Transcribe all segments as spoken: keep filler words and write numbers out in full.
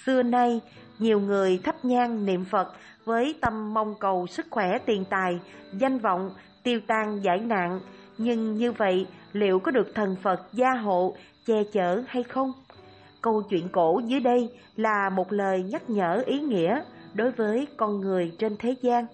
Xưa nay, nhiều người thắp nhang niệm Phật với tâm mong cầu sức khỏe, tiền tài, danh vọng, tiêu tan giải nạn. Nhưng như vậy, liệu có được thần Phật gia hộ, che chở hay không? Câu chuyện cổ dưới đây là một lời nhắc nhở ý nghĩa đối với con người trên thế gian.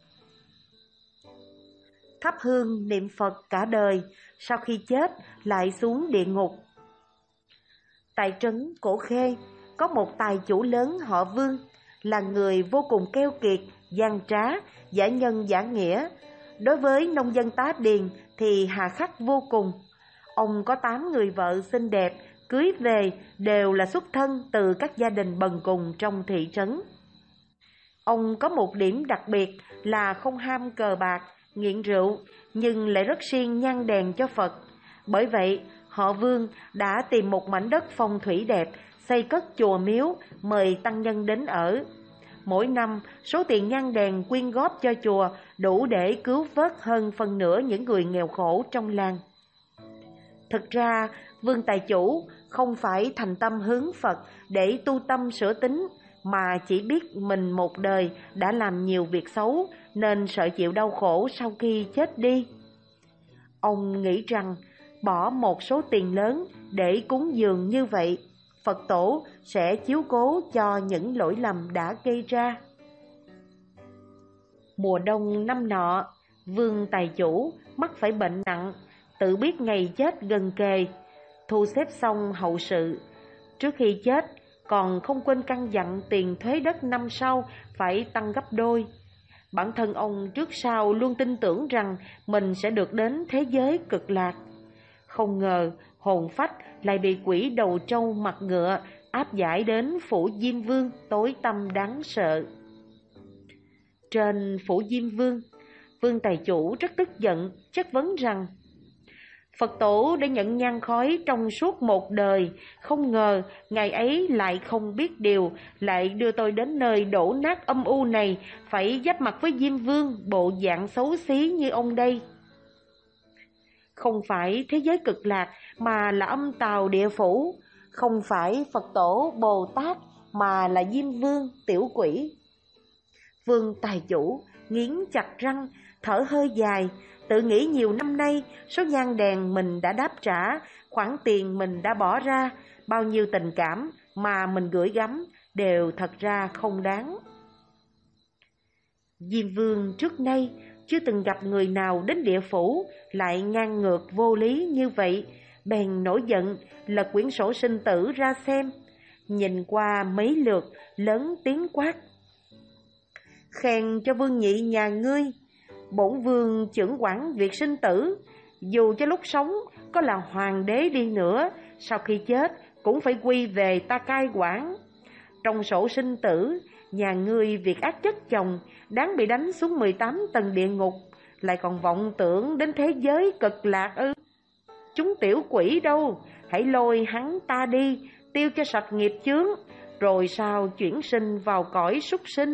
Thắp hương niệm Phật cả đời, sau khi chết lại xuống địa ngục. Tại trấn Cổ Khê, có một tài chủ lớn họ Vương, là người vô cùng keo kiệt, gian trá, giả nhân giả nghĩa. Đối với nông dân tá điền thì hà khắc vô cùng. Ông có tám người vợ xinh đẹp, cưới về đều là xuất thân từ các gia đình bần cùng trong thị trấn. Ông có một điểm đặc biệt là không ham cờ bạc, nghiện rượu, nhưng lại rất siêng nhang đèn cho Phật. Bởi vậy, họ Vương đã tìm một mảnh đất phong thủy đẹp, xây cất chùa miếu, mời tăng nhân đến ở. Mỗi năm, số tiền nhang đèn quyên góp cho chùa đủ để cứu vớt hơn phân nửa những người nghèo khổ trong làng. Thực ra, Vương tài chủ không phải thành tâm hướng Phật để tu tâm sửa tính, mà chỉ biết mình một đời đã làm nhiều việc xấu nên sợ chịu đau khổ sau khi chết đi. Ông nghĩ rằng bỏ một số tiền lớn để cúng dường như vậy, Phật tổ sẽ chiếu cố cho những lỗi lầm đã gây ra. Mùa đông năm nọ, Vương tài chủ mắc phải bệnh nặng, tự biết ngày chết gần kề, thu xếp xong hậu sự. Trước khi chết, còn không quên căn dặn tiền thuế đất năm sau phải tăng gấp đôi. Bản thân ông trước sau luôn tin tưởng rằng mình sẽ được đến thế giới cực lạc. Không ngờ hồn phách lại bị quỷ đầu trâu mặt ngựa áp giải đến phủ Diêm Vương tối tăm đáng sợ. Trên phủ Diêm Vương, Vương tài chủ rất tức giận, chất vấn rằng: Phật tổ đã nhận nhang khói trong suốt một đời, không ngờ ngày ấy lại không biết điều, lại đưa tôi đến nơi đổ nát âm u này, phải giáp mặt với Diêm Vương bộ dạng xấu xí như ông đây. Không phải thế giới cực lạc mà là âm tào địa phủ, không phải Phật tổ Bồ Tát mà là Diêm Vương tiểu quỷ. Vương tài chủ nghiến chặt răng, thở hơi dài, tự nghĩ nhiều năm nay số nhang đèn mình đã đáp trả, khoản tiền mình đã bỏ ra, bao nhiêu tình cảm mà mình gửi gắm đều thật ra không đáng. Diêm Vương trước nay chưa từng gặp người nào đến địa phủ lại ngang ngược vô lý như vậy, bèn nổi giận lật quyển sổ sinh tử ra xem, nhìn qua mấy lượt lớn tiếng quát: Khen cho Vương nhị nhà ngươi, bổn vương chưởng quản việc sinh tử, dù cho lúc sống có là hoàng đế đi nữa, sau khi chết cũng phải quy về ta cai quản. Trong sổ sinh tử, nhà ngươi việc ác chất chồng, đáng bị đánh xuống mười tám tầng địa ngục, lại còn vọng tưởng đến thế giới cực lạc ư? Chúng tiểu quỷ đâu, hãy lôi hắn ta đi, tiêu cho sạch nghiệp chướng, rồi sao chuyển sinh vào cõi súc sinh.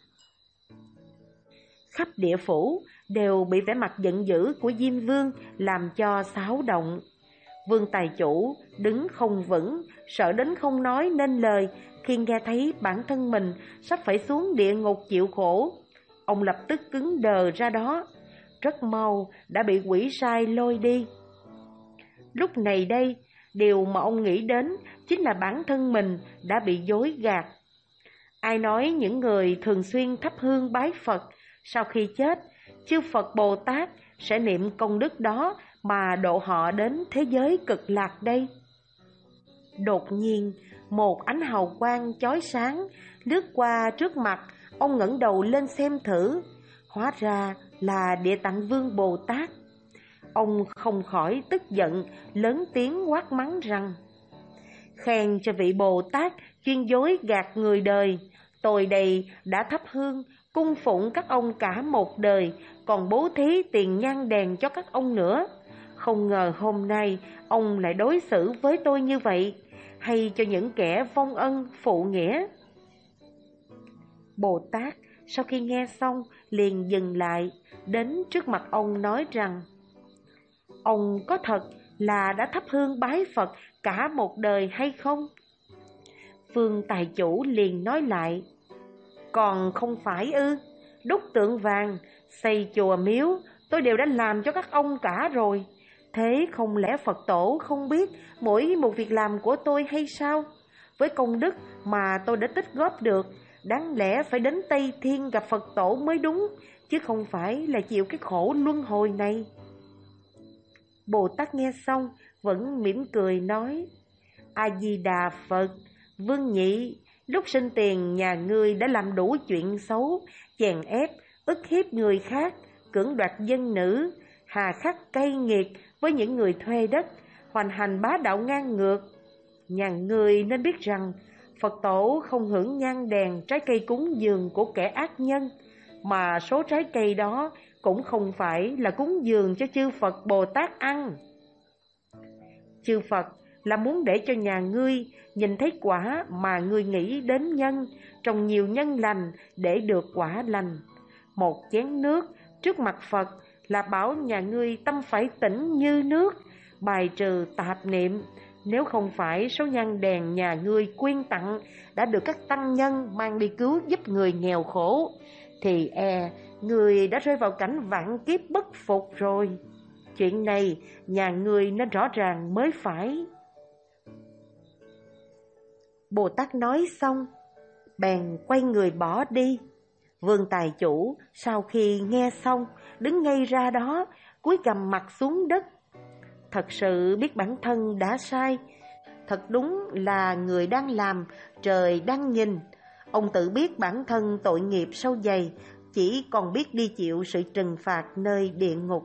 Khắp địa phủ đều bị vẻ mặt giận dữ của Diêm Vương làm cho xáo động. Vương tài chủ đứng không vững, sợ đến không nói nên lời khi nghe thấy bản thân mình sắp phải xuống địa ngục chịu khổ. Ông lập tức cứng đờ ra đó, rất mau đã bị quỷ sai lôi đi. Lúc này đây, điều mà ông nghĩ đến chính là bản thân mình đã bị dối gạt. Ai nói những người thường xuyên thắp hương bái Phật, sau khi chết, chư Phật Bồ Tát sẽ niệm công đức đó mà độ họ đến thế giới cực lạc đây? Đột nhiên, một ánh hào quang chói sáng lướt qua trước mặt, ông ngẩng đầu lên xem thử, hóa ra là Địa Tạng Vương Bồ Tát. Ông không khỏi tức giận, lớn tiếng quát mắng rằng: Khen cho vị Bồ Tát chuyên dối gạt người đời, tôi đây đã thắp hương cung phụng các ông cả một đời, còn bố thí tiền nhang đèn cho các ông nữa. Không ngờ hôm nay ông lại đối xử với tôi như vậy, hay cho những kẻ vong ân phụ nghĩa. Bồ Tát sau khi nghe xong liền dừng lại, đến trước mặt ông nói rằng: Ông có thật là đã thắp hương bái Phật cả một đời hay không? Vương tài chủ liền nói lại: Còn không phải ư? Đúc tượng vàng, xây chùa miếu, tôi đều đã làm cho các ông cả rồi. Thế không lẽ Phật tổ không biết mỗi một việc làm của tôi hay sao? Với công đức mà tôi đã tích góp được, đáng lẽ phải đến Tây Thiên gặp Phật tổ mới đúng, chứ không phải là chịu cái khổ luân hồi này. Bồ Tát nghe xong vẫn mỉm cười nói: A-di-đà Phật, Vương nhị, lúc sinh tiền nhà ngươi đã làm đủ chuyện xấu, chèn ép, ức hiếp người khác, cưỡng đoạt dân nữ, hà khắc cay nghiệt với những người thuê đất, hoành hành bá đạo ngang ngược. Nhà ngươi nên biết rằng Phật tổ không hưởng nhang đèn trái cây cúng dường của kẻ ác nhân, mà số trái cây đó cũng không phải là cúng dường cho chư Phật Bồ Tát ăn. Chư Phật là muốn để cho nhà ngươi nhìn thấy quả mà ngươi nghĩ đến nhân, trồng nhiều nhân lành để được quả lành. Một chén nước trước mặt Phật là bảo nhà ngươi tâm phải tỉnh như nước, bài trừ tạp niệm. Nếu không phải số nhang đèn nhà ngươi quyên tặng đã được các tăng nhân mang đi cứu giúp người nghèo khổ, thì e người đã rơi vào cảnh vạn kiếp bất phục rồi. Chuyện này nhà ngươi nên rõ ràng mới phải. Bồ Tát nói xong, bèn quay người bỏ đi. Vương tài chủ sau khi nghe xong, đứng ngay ra đó, cúi gằm mặt xuống đất. Thật sự biết bản thân đã sai, thật đúng là người đang làm, trời đang nhìn. Ông tự biết bản thân tội nghiệp sâu dày, chỉ còn biết đi chịu sự trừng phạt nơi địa ngục.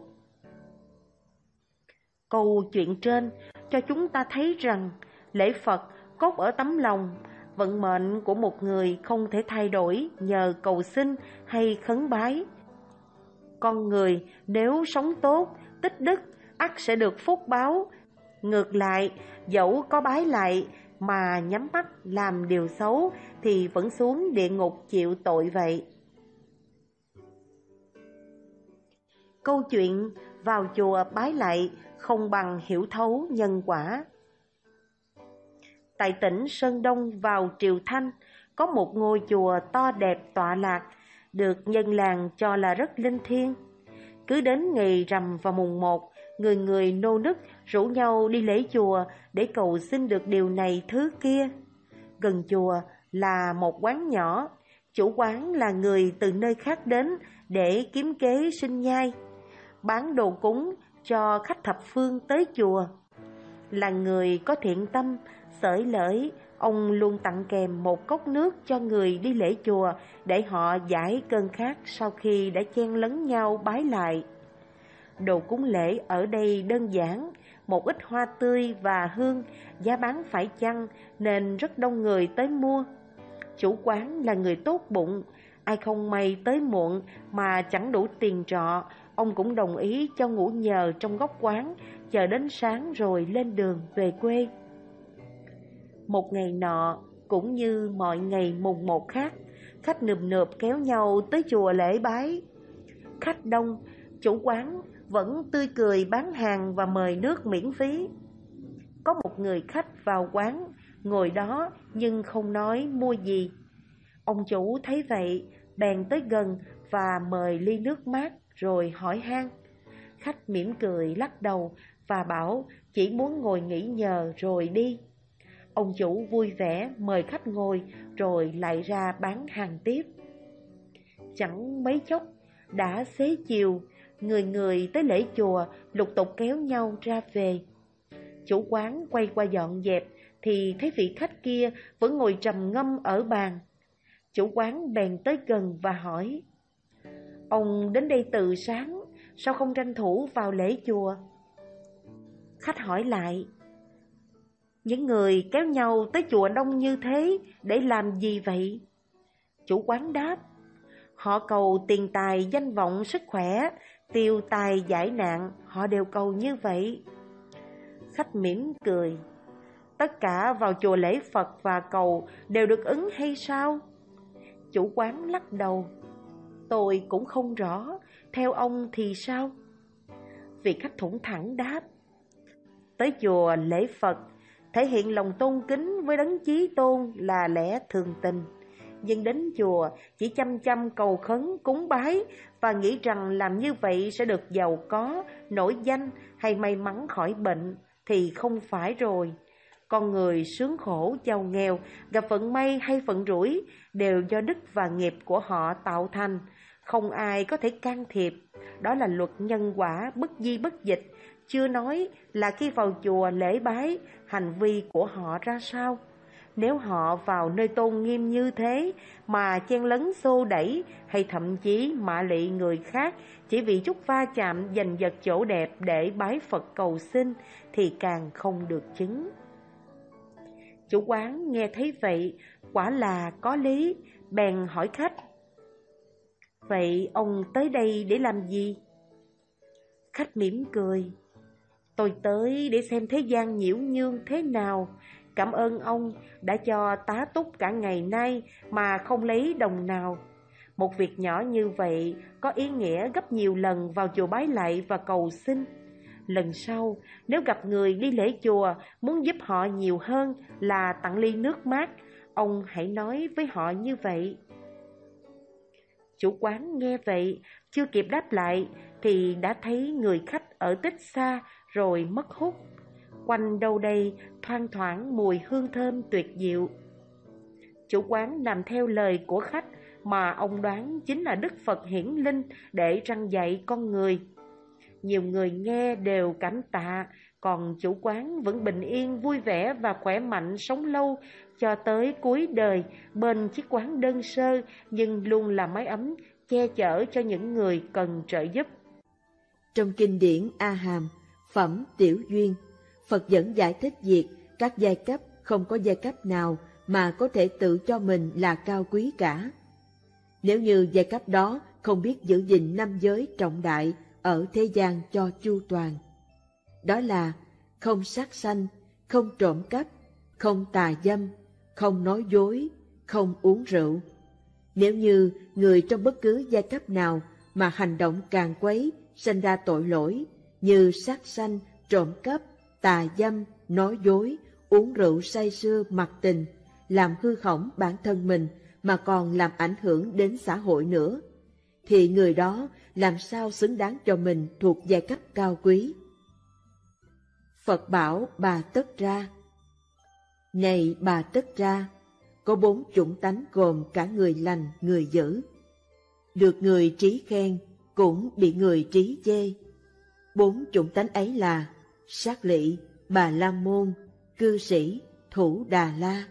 Câu chuyện trên cho chúng ta thấy rằng lễ Phật cốt ở tấm lòng. Vận mệnh của một người không thể thay đổi nhờ cầu xin hay khấn bái. Con người nếu sống tốt, tích đức, ắt sẽ được phúc báo. Ngược lại, dẫu có bái lại mà nhắm mắt làm điều xấu thì vẫn xuống địa ngục chịu tội vậy. Câu chuyện vào chùa bái lại không bằng hiểu thấu nhân quả. Tại tỉnh Sơn Đông vào Triều Thanh, có một ngôi chùa to đẹp tọa lạc, được dân làng cho là rất linh thiêng. Cứ đến ngày rằm vào mùng một, người người nô nức rủ nhau đi lễ chùa để cầu xin được điều này thứ kia. Gần chùa là một quán nhỏ, chủ quán là người từ nơi khác đến để kiếm kế sinh nhai, bán đồ cúng cho khách thập phương tới chùa. Là người có thiện tâm, xởi lởi, ông luôn tặng kèm một cốc nước cho người đi lễ chùa để họ giải cơn khát sau khi đã chen lấn nhau bái lại. Đồ cúng lễ ở đây đơn giản, một ít hoa tươi và hương, giá bán phải chăng nên rất đông người tới mua. Chủ quán là người tốt bụng, ai không may tới muộn mà chẳng đủ tiền trọ, ông cũng đồng ý cho ngủ nhờ trong góc quán, chờ đến sáng rồi lên đường về quê. Một ngày nọ, cũng như mọi ngày mùng một khác, khách nườm nượp kéo nhau tới chùa lễ bái. Khách đông, chủ quán vẫn tươi cười bán hàng và mời nước miễn phí. Có một người khách vào quán, ngồi đó nhưng không nói mua gì. Ông chủ thấy vậy, bèn tới gần và mời ly nước mát rồi hỏi han. Khách mỉm cười lắc đầu và bảo chỉ muốn ngồi nghỉ nhờ rồi đi. Ông chủ vui vẻ mời khách ngồi rồi lại ra bán hàng tiếp. Chẳng mấy chốc đã xế chiều, người người tới lễ chùa lục tục kéo nhau ra về. Chủ quán quay qua dọn dẹp thì thấy vị khách kia vẫn ngồi trầm ngâm ở bàn. Chủ quán bèn tới gần và hỏi: Ông đến đây từ sáng, sao không tranh thủ vào lễ chùa? Khách hỏi lại: Những người kéo nhau tới chùa đông như thế để làm gì vậy? Chủ quán đáp: Họ cầu tiền tài, danh vọng, sức khỏe, tiêu tài giải nạn, họ đều cầu như vậy. Khách mỉm cười: Tất cả vào chùa lễ Phật và cầu đều được ứng hay sao? Chủ quán lắc đầu: Tôi cũng không rõ, theo ông thì sao? Vị khách thủng thẳng đáp: Tới chùa lễ Phật thể hiện lòng tôn kính với đấng chí tôn là lẽ thường tình. Nhưng đến chùa chỉ chăm chăm cầu khấn cúng bái và nghĩ rằng làm như vậy sẽ được giàu có, nổi danh hay may mắn khỏi bệnh thì không phải rồi. Con người sướng khổ, giàu nghèo, gặp vận may hay phận rủi đều do đức và nghiệp của họ tạo thành, không ai có thể can thiệp. Đó là luật nhân quả bất di bất dịch, chưa nói là khi vào chùa lễ bái, hành vi của họ ra sao. Nếu họ vào nơi tôn nghiêm như thế mà chen lấn xô đẩy hay thậm chí mạ lị người khác chỉ vì chút va chạm giành giật chỗ đẹp để bái Phật cầu xin thì càng không được chứng. Chủ quán nghe thấy vậy, quả là có lý, bèn hỏi khách: "Vậy ông tới đây để làm gì?" Khách mỉm cười: "Tôi tới để xem thế gian nhiễu nhương thế nào. Cảm ơn ông đã cho tá túc cả ngày nay mà không lấy đồng nào. Một việc nhỏ như vậy có ý nghĩa gấp nhiều lần vào chùa bái lạy và cầu xin. Lần sau nếu gặp người đi lễ chùa muốn giúp họ nhiều hơn là tặng ly nước mát, ông hãy nói với họ như vậy." Chủ quán nghe vậy, chưa kịp đáp lại thì đã thấy người khách ở tích xa rồi mất hút. Quanh đâu đây thoang thoảng mùi hương thơm tuyệt diệu. Chủ quán làm theo lời của khách mà ông đoán chính là Đức Phật hiển linh để răn dạy con người. Nhiều người nghe đều cảm tạ, còn chủ quán vẫn bình yên, vui vẻ và khỏe mạnh sống lâu cho tới cuối đời bên chiếc quán đơn sơ nhưng luôn là mái ấm che chở cho những người cần trợ giúp. Trong kinh điển A Hàm, phẩm Tiểu Duyên, Phật dẫn giải thích việc các giai cấp không có giai cấp nào mà có thể tự cho mình là cao quý cả. Nếu như giai cấp đó không biết giữ gìn năm giới trọng đại ở thế gian cho chu toàn, đó là không sát sanh, không trộm cắp, không tà dâm, không nói dối, không uống rượu. Nếu như người trong bất cứ giai cấp nào mà hành động càn quấy, sinh ra tội lỗi như sát sanh, trộm cắp, tà dâm, nói dối, uống rượu say sưa mặc tình, làm hư hỏng bản thân mình mà còn làm ảnh hưởng đến xã hội nữa, thì người đó làm sao xứng đáng cho mình thuộc giai cấp cao quý. Phật bảo Bà Tất Ra: "Này Bà Tất Ra, có bốn chủng tánh gồm cả người lành, người dữ. Được người trí khen, cũng bị người trí chê. Bốn chủng tánh ấy là Sát Lị, Bà La Môn, Cư Sĩ, Thủ Đà La."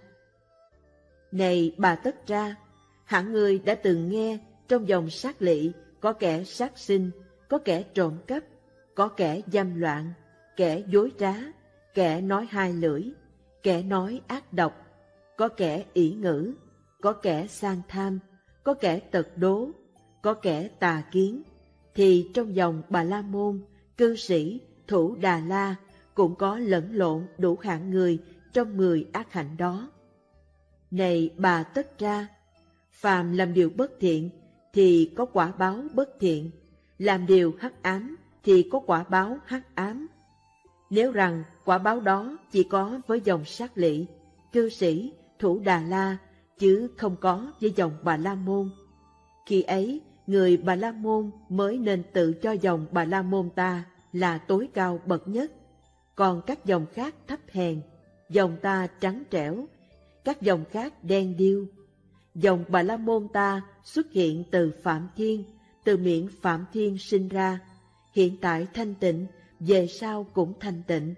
Này Bà Tất Ra, hẳn ngươi đã từng nghe trong dòng sát lị có kẻ sát sinh, có kẻ trộm cắp, có kẻ dâm loạn, kẻ dối trá, kẻ nói hai lưỡi, kẻ nói ác độc, có kẻ ỷ ngữ, có kẻ sang tham, có kẻ tật đố, có kẻ tà kiến. Thì trong dòng Bà La Môn, Cư Sĩ, Thủ Đà La cũng có lẫn lộn đủ hạng người trong mười ác hạnh đó. Này Bà Tất Ra, phàm làm điều bất thiện thì có quả báo bất thiện, làm điều hắc ám thì có quả báo hắc ám. Nếu rằng quả báo đó chỉ có với dòng Sát Lị, Cư Sĩ, Thủ Đà La, chứ không có với dòng Bà La Môn, khi ấy người Bà La Môn mới nên tự cho dòng Bà La Môn ta là tối cao bậc nhất, còn các dòng khác thấp hèn, dòng ta trắng trẻo, các dòng khác đen điêu. Dòng Bà La Môn ta xuất hiện từ Phạm Thiên, từ miệng Phạm Thiên sinh ra, hiện tại thanh tịnh, về sau cũng thanh tịnh.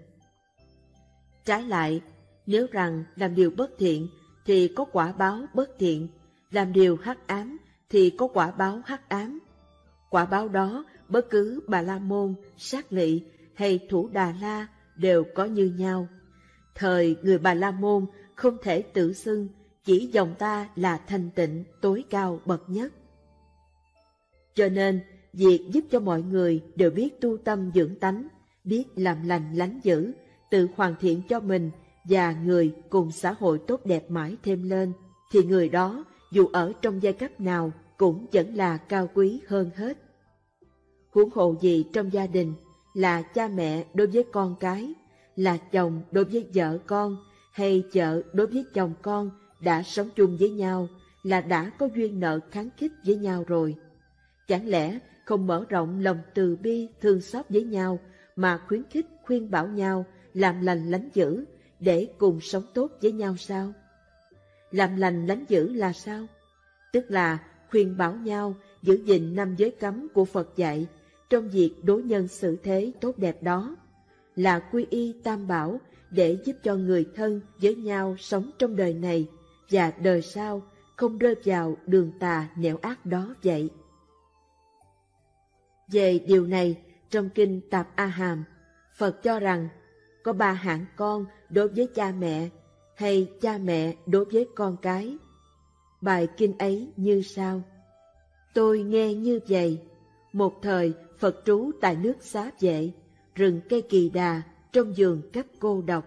Trái lại, nếu rằng làm điều bất thiện thì có quả báo bất thiện, làm điều hắc ám thì có quả báo hắc ám. Quả báo đó bất cứ Bà La Môn, Sát Lị hay Thủ Đà La đều có như nhau. Thời người Bà La Môn không thể tự xưng chỉ dòng ta là thanh tịnh tối cao bậc nhất. Cho nên, việc giúp cho mọi người đều biết tu tâm dưỡng tánh, biết làm lành lánh dữ, tự hoàn thiện cho mình và người cùng xã hội tốt đẹp mãi thêm lên, thì người đó dù ở trong giai cấp nào cũng vẫn là cao quý hơn hết. Huống hồ gì trong gia đình là cha mẹ đối với con cái, là chồng đối với vợ con, hay vợ đối với chồng con đã sống chung với nhau, là đã có duyên nợ kháng khích với nhau rồi. Chẳng lẽ không mở rộng lòng từ bi thương xót với nhau, mà khuyến khích khuyên bảo nhau làm lành lánh dữ để cùng sống tốt với nhau sao? Làm lành lánh dữ là sao? Tức là khuyên bảo nhau giữ gìn năm giới cấm của Phật dạy trong việc đối nhân xử thế tốt đẹp đó, là quy y tam bảo để giúp cho người thân với nhau sống trong đời này và đời sau không rơi vào đường tà nẻo ác đó vậy. Về điều này, trong kinh Tạp A Hàm, Phật cho rằng có ba hạng con đối với cha mẹ, hay cha mẹ đối với con cái. Bài kinh ấy như sau: Tôi nghe như vậy, một thời Phật trú tại nước Xá Vệ, rừng cây kỳ đà, trong vườn cấp cô độc.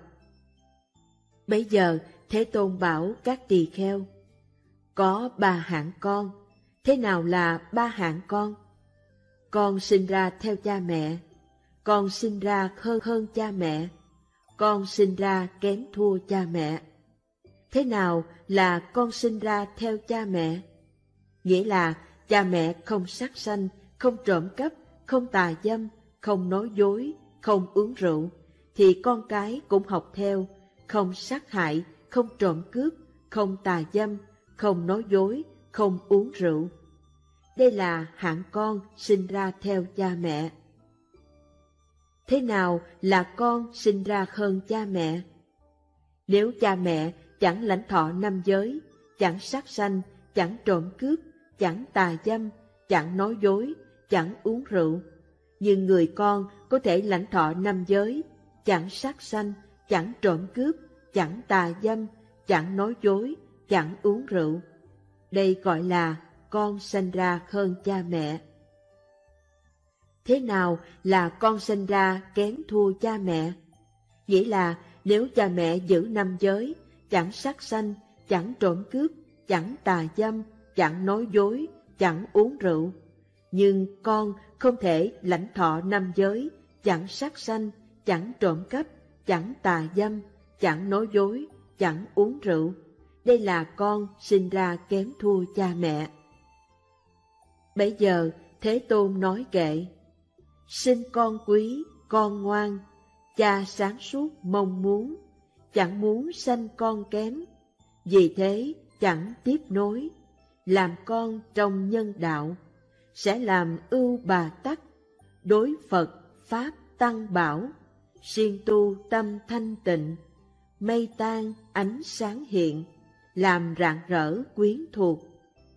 Bấy giờ Thế Tôn bảo các tỳ kheo: Có ba hạng con. Thế nào là ba hạng con? Con sinh ra theo cha mẹ, con sinh ra hơn hơn cha mẹ, con sinh ra kém thua cha mẹ. Thế nào là con sinh ra theo cha mẹ? Nghĩa là cha mẹ không sát sanh, không trộm cắp, không tà dâm, không nói dối, không uống rượu, thì con cái cũng học theo, không sát hại, không trộm cướp, không tà dâm, không nói dối, không uống rượu. Đây là hạng con sinh ra theo cha mẹ. Thế nào là con sinh ra hơn cha mẹ? Nếu cha mẹ chẳng lãnh thọ năm giới, chẳng sát sanh, chẳng trộm cướp, chẳng tà dâm, chẳng nói dối, chẳng uống rượu, nhưng người con có thể lãnh thọ năm giới, chẳng sát sanh, chẳng trộm cướp, chẳng tà dâm, chẳng nói dối, chẳng uống rượu. Đây gọi là con sinh ra hơn cha mẹ. Thế nào là con sinh ra kém thua cha mẹ? Nghĩa là nếu cha mẹ giữ năm giới, chẳng sát sanh, chẳng trộm cướp, chẳng tà dâm, chẳng nói dối, chẳng uống rượu, nhưng con không thể lãnh thọ năm giới, chẳng sát sanh, chẳng trộm cắp, chẳng tà dâm, chẳng nói dối, chẳng uống rượu. Đây là con sinh ra kém thua cha mẹ. Bấy giờ Thế Tôn nói kệ: Sinh con quý, con ngoan, cha sáng suốt mong muốn, chẳng muốn sanh con kém, vì thế chẳng tiếp nối, làm con trong nhân đạo, sẽ làm ưu bà tắc, đối Phật, Pháp, Tăng bảo, siêng tu tâm thanh tịnh, mây tan ánh sáng hiện, làm rạng rỡ quyến thuộc.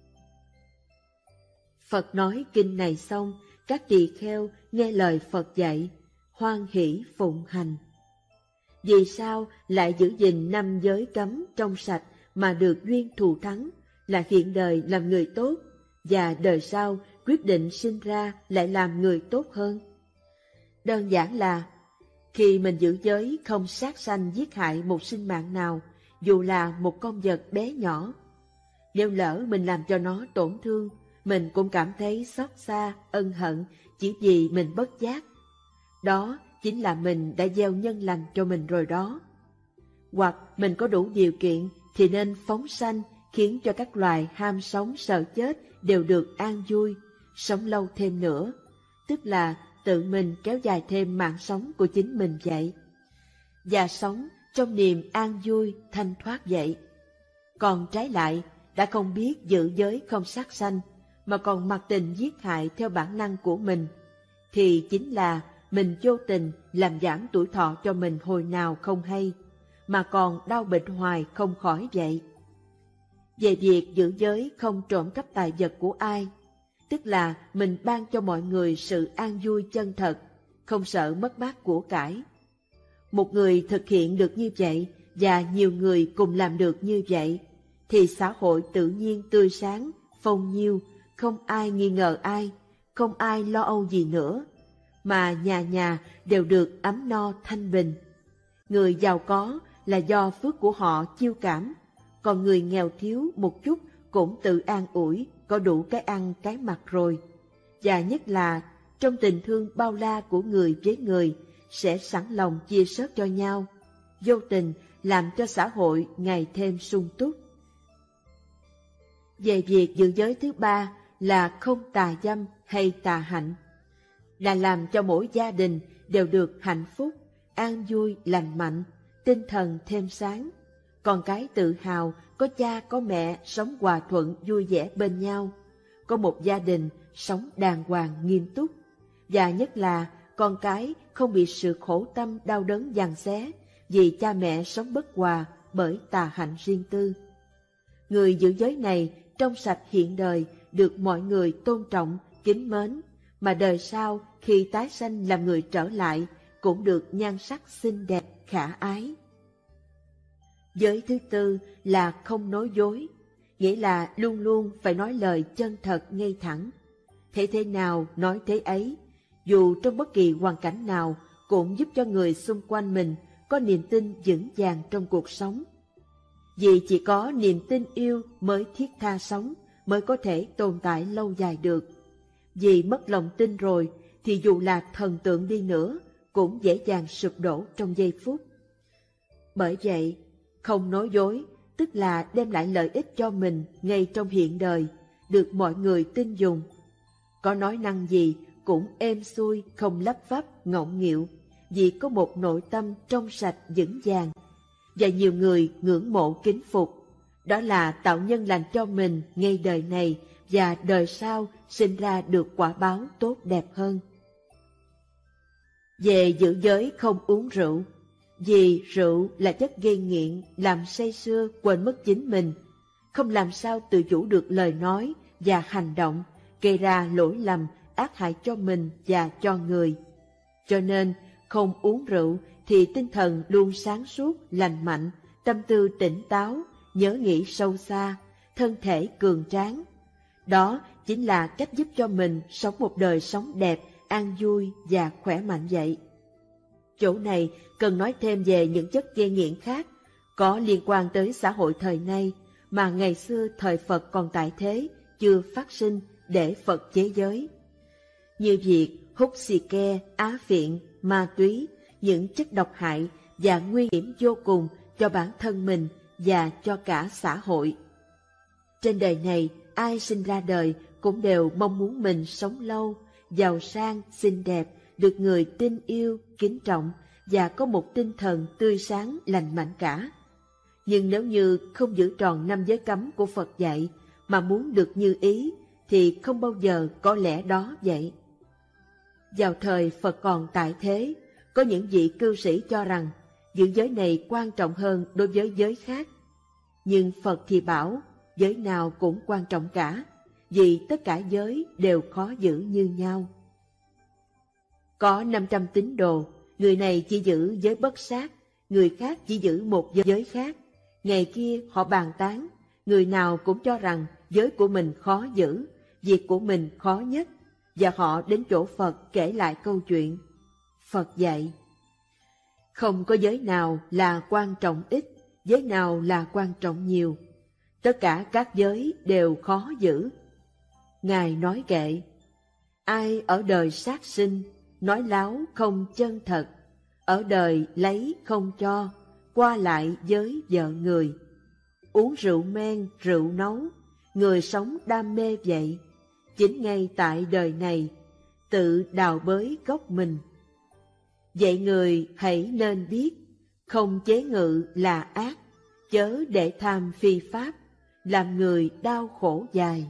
Phật nói kinh này xong, các tỳ kheo nghe lời Phật dạy, hoan hỷ phụng hành. Vì sao lại giữ gìn năm giới cấm trong sạch mà được duyên thù thắng, là hiện đời làm người tốt, và đời sau quyết định sinh ra lại làm người tốt hơn? Đơn giản là, khi mình giữ giới không sát sanh giết hại một sinh mạng nào, dù là một con vật bé nhỏ, nếu lỡ mình làm cho nó tổn thương, mình cũng cảm thấy xót xa, ân hận chỉ vì mình bất giác. Đó chính là mình đã gieo nhân lành cho mình rồi đó. Hoặc mình có đủ điều kiện thì nên phóng sanh, khiến cho các loài ham sống sợ chết đều được an vui, sống lâu thêm nữa, tức là tự mình kéo dài thêm mạng sống của chính mình vậy, và sống trong niềm an vui thanh thoát vậy. Còn trái lại, đã không biết giữ giới không sát sanh, mà còn mặc tình giết hại theo bản năng của mình, thì chính là mình vô tình làm giảm tuổi thọ cho mình hồi nào không hay, mà còn đau bệnh hoài không khỏi vậy. Về việc giữ giới không trộm cắp tài vật của ai, tức là mình ban cho mọi người sự an vui chân thật, không sợ mất mát của cải. Một người thực hiện được như vậy, và nhiều người cùng làm được như vậy, thì xã hội tự nhiên tươi sáng, phong nhiêu, không ai nghi ngờ ai, không ai lo âu gì nữa, mà nhà nhà đều được ấm no thanh bình. Người giàu có là do phước của họ chiêu cảm, còn người nghèo thiếu một chút cũng tự an ủi, có đủ cái ăn cái mặc rồi. Và nhất là trong tình thương bao la của người với người, sẽ sẵn lòng chia sớt cho nhau, vô tình làm cho xã hội ngày thêm sung túc. Về việc giữ giới thứ ba là không tà dâm hay tà hạnh, là làm cho mỗi gia đình đều được hạnh phúc, an vui, lành mạnh, tinh thần thêm sáng, con cái tự hào có cha có mẹ sống hòa thuận vui vẻ bên nhau, có một gia đình sống đàng hoàng nghiêm túc, và nhất là con cái không bị sự khổ tâm đau đớn giằng xé vì cha mẹ sống bất hòa bởi tà hạnh riêng tư. Người giữ giới này trong sạch hiện đời được mọi người tôn trọng, kính mến, mà đời sau khi tái sanh làm người trở lại cũng được nhan sắc xinh đẹp, khả ái. Giới thứ tư là không nói dối, nghĩa là luôn luôn phải nói lời chân thật ngay thẳng. Thế thế nào nói thế ấy, dù trong bất kỳ hoàn cảnh nào cũng giúp cho người xung quanh mình có niềm tin vững vàng trong cuộc sống. Vì chỉ có niềm tin yêu mới thiết tha sống, mới có thể tồn tại lâu dài được. Vì mất lòng tin rồi thì dù là thần tượng đi nữa cũng dễ dàng sụp đổ trong giây phút. Bởi vậy, không nói dối tức là đem lại lợi ích cho mình ngay trong hiện đời, được mọi người tin dùng. Có nói năng gì cũng êm xuôi, không lắp vấp, ngọng nghịu, vì có một nội tâm trong sạch vững vàng, và nhiều người ngưỡng mộ kính phục. Đó là tạo nhân lành cho mình ngay đời này và đời sau sinh ra được quả báo tốt đẹp hơn. Về giữ giới không uống rượu, vì rượu là chất gây nghiện, làm say sưa quên mất chính mình, không làm sao tự chủ được lời nói và hành động, gây ra lỗi lầm ác hại cho mình và cho người. Cho nên không uống rượu thì tinh thần luôn sáng suốt, lành mạnh, tâm tư tỉnh táo, nhớ nghĩ sâu xa, thân thể cường tráng. Đó chính là cách giúp cho mình sống một đời sống đẹp, an vui và khỏe mạnh vậy. Chỗ này cần nói thêm về những chất gây nghiện khác có liên quan tới xã hội thời nay mà ngày xưa thời Phật còn tại thế chưa phát sinh để Phật chế giới. Như việc hút xì ke, á phiện, ma túy, những chất độc hại và nguy hiểm vô cùng cho bản thân mình và cho cả xã hội. Trên đời này, ai sinh ra đời cũng đều mong muốn mình sống lâu, giàu sang, xinh đẹp, được người tin yêu, kính trọng và có một tinh thần tươi sáng, lành mạnh cả. Nhưng nếu như không giữ tròn năm giới cấm của Phật dạy mà muốn được như ý thì không bao giờ có lẽ đó vậy. Vào thời Phật còn tại thế, có những vị cư sĩ cho rằng giữ giới này quan trọng hơn đối với giới khác. Nhưng Phật thì bảo giới nào cũng quan trọng cả, vì tất cả giới đều khó giữ như nhau. Có năm trăm tín đồ, người này chỉ giữ giới bất sát, người khác chỉ giữ một giới khác. Ngày kia họ bàn tán, người nào cũng cho rằng giới của mình khó giữ, việc của mình khó nhất, và họ đến chỗ Phật kể lại câu chuyện. Phật dạy, không có giới nào là quan trọng ít, giới nào là quan trọng nhiều. Tất cả các giới đều khó giữ. Ngài nói kệ, ai ở đời sát sinh, nói láo không chân thật, ở đời lấy không cho, qua lại với vợ người. Uống rượu men, rượu nấu, người sống đam mê vậy, chính ngay tại đời này, tự đào bới gốc mình. Vậy người hãy nên biết, không chế ngự là ác, chớ để tham phi pháp, làm người đau khổ dài.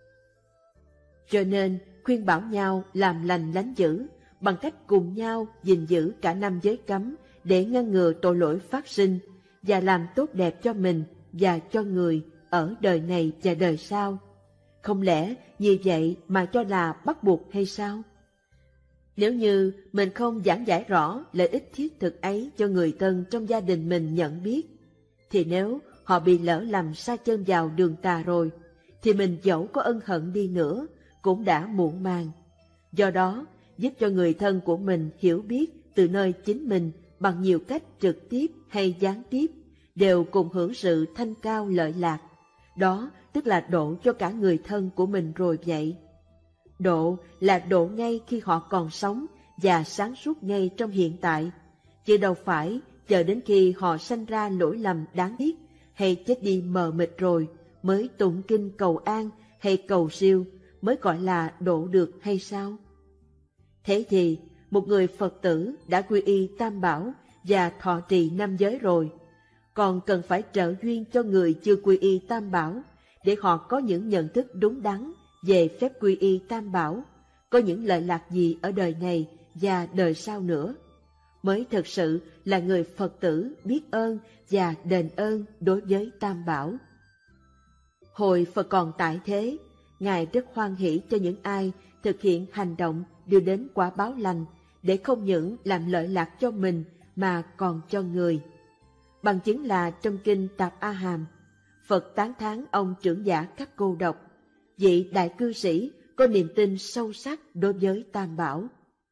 Cho nên khuyên bảo nhau làm lành lánh dữ, bằng cách cùng nhau gìn giữ cả năm giới cấm để ngăn ngừa tội lỗi phát sinh và làm tốt đẹp cho mình và cho người ở đời này và đời sau. Không lẽ như vậy mà cho là bắt buộc hay sao? Nếu như mình không giảng giải rõ lợi ích thiết thực ấy cho người thân trong gia đình mình nhận biết, thì nếu họ bị lỡ lầm sa chân vào đường tà rồi, thì mình dẫu có ân hận đi nữa cũng đã muộn màng. Do đó, giúp cho người thân của mình hiểu biết từ nơi chính mình bằng nhiều cách trực tiếp hay gián tiếp, đều cùng hưởng sự thanh cao lợi lạc. Đó tức là độ cho cả người thân của mình rồi vậy. Độ là độ ngay khi họ còn sống và sáng suốt ngay trong hiện tại, chứ đâu phải chờ đến khi họ sanh ra lỗi lầm đáng tiếc hay chết đi mờ mịt rồi mới tụng kinh cầu an hay cầu siêu mới gọi là độ được hay sao? Thế thì một người Phật tử đã quy y Tam Bảo và thọ trì năm giới rồi, còn cần phải trợ duyên cho người chưa quy y Tam Bảo để họ có những nhận thức đúng đắn về phép quy y Tam Bảo, có những lợi lạc gì ở đời này và đời sau nữa, mới thực sự là người Phật tử biết ơn và đền ơn đối với Tam Bảo. Hồi Phật còn tại thế, Ngài rất hoan hỷ cho những ai thực hiện hành động đưa đến quả báo lành, để không những làm lợi lạc cho mình mà còn cho người. Bằng chứng là trong kinh Tạp A Hàm, Phật tán thán ông trưởng giả Các Cô Độc, vị đại cư sĩ có niềm tin sâu sắc đối với Tam Bảo.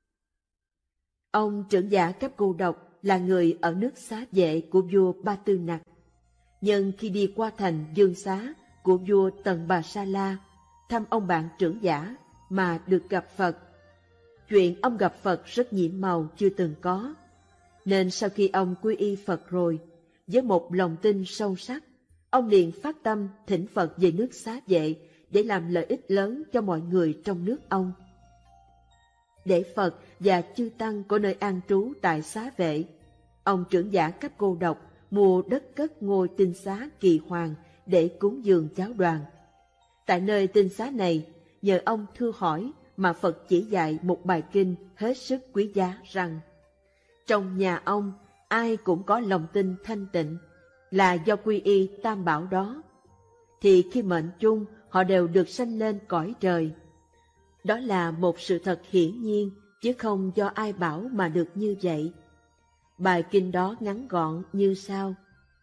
Ông trưởng giả Các Cô Độc là người ở nước Xá Vệ của vua Ba Tư Nặc, nhưng khi đi qua thành Dương Xá của vua Tần Bà Sa La thăm ông bạn trưởng giả mà được gặp Phật. Chuyện ông gặp Phật rất nhiệm màu chưa từng có, nên sau khi ông quy y Phật rồi, với một lòng tin sâu sắc, ông liền phát tâm thỉnh Phật về nước Xá Vệ để làm lợi ích lớn cho mọi người trong nước ông. Để Phật và chư tăng có nơi an trú tại Xá Vệ, ông trưởng giả Các Cô Độc mua đất cất ngôi tinh xá Kỳ Hoàng để cúng dường giáo đoàn. Tại nơi tinh xá này, nhờ ông thưa hỏi mà Phật chỉ dạy một bài kinh hết sức quý giá rằng trong nhà ông ai cũng có lòng tin thanh tịnh là do quy y Tam Bảo đó, thì khi mệnh chung họ đều được sanh lên cõi trời. Đó là một sự thật hiển nhiên, chứ không do ai bảo mà được như vậy. Bài kinh đó ngắn gọn như sau: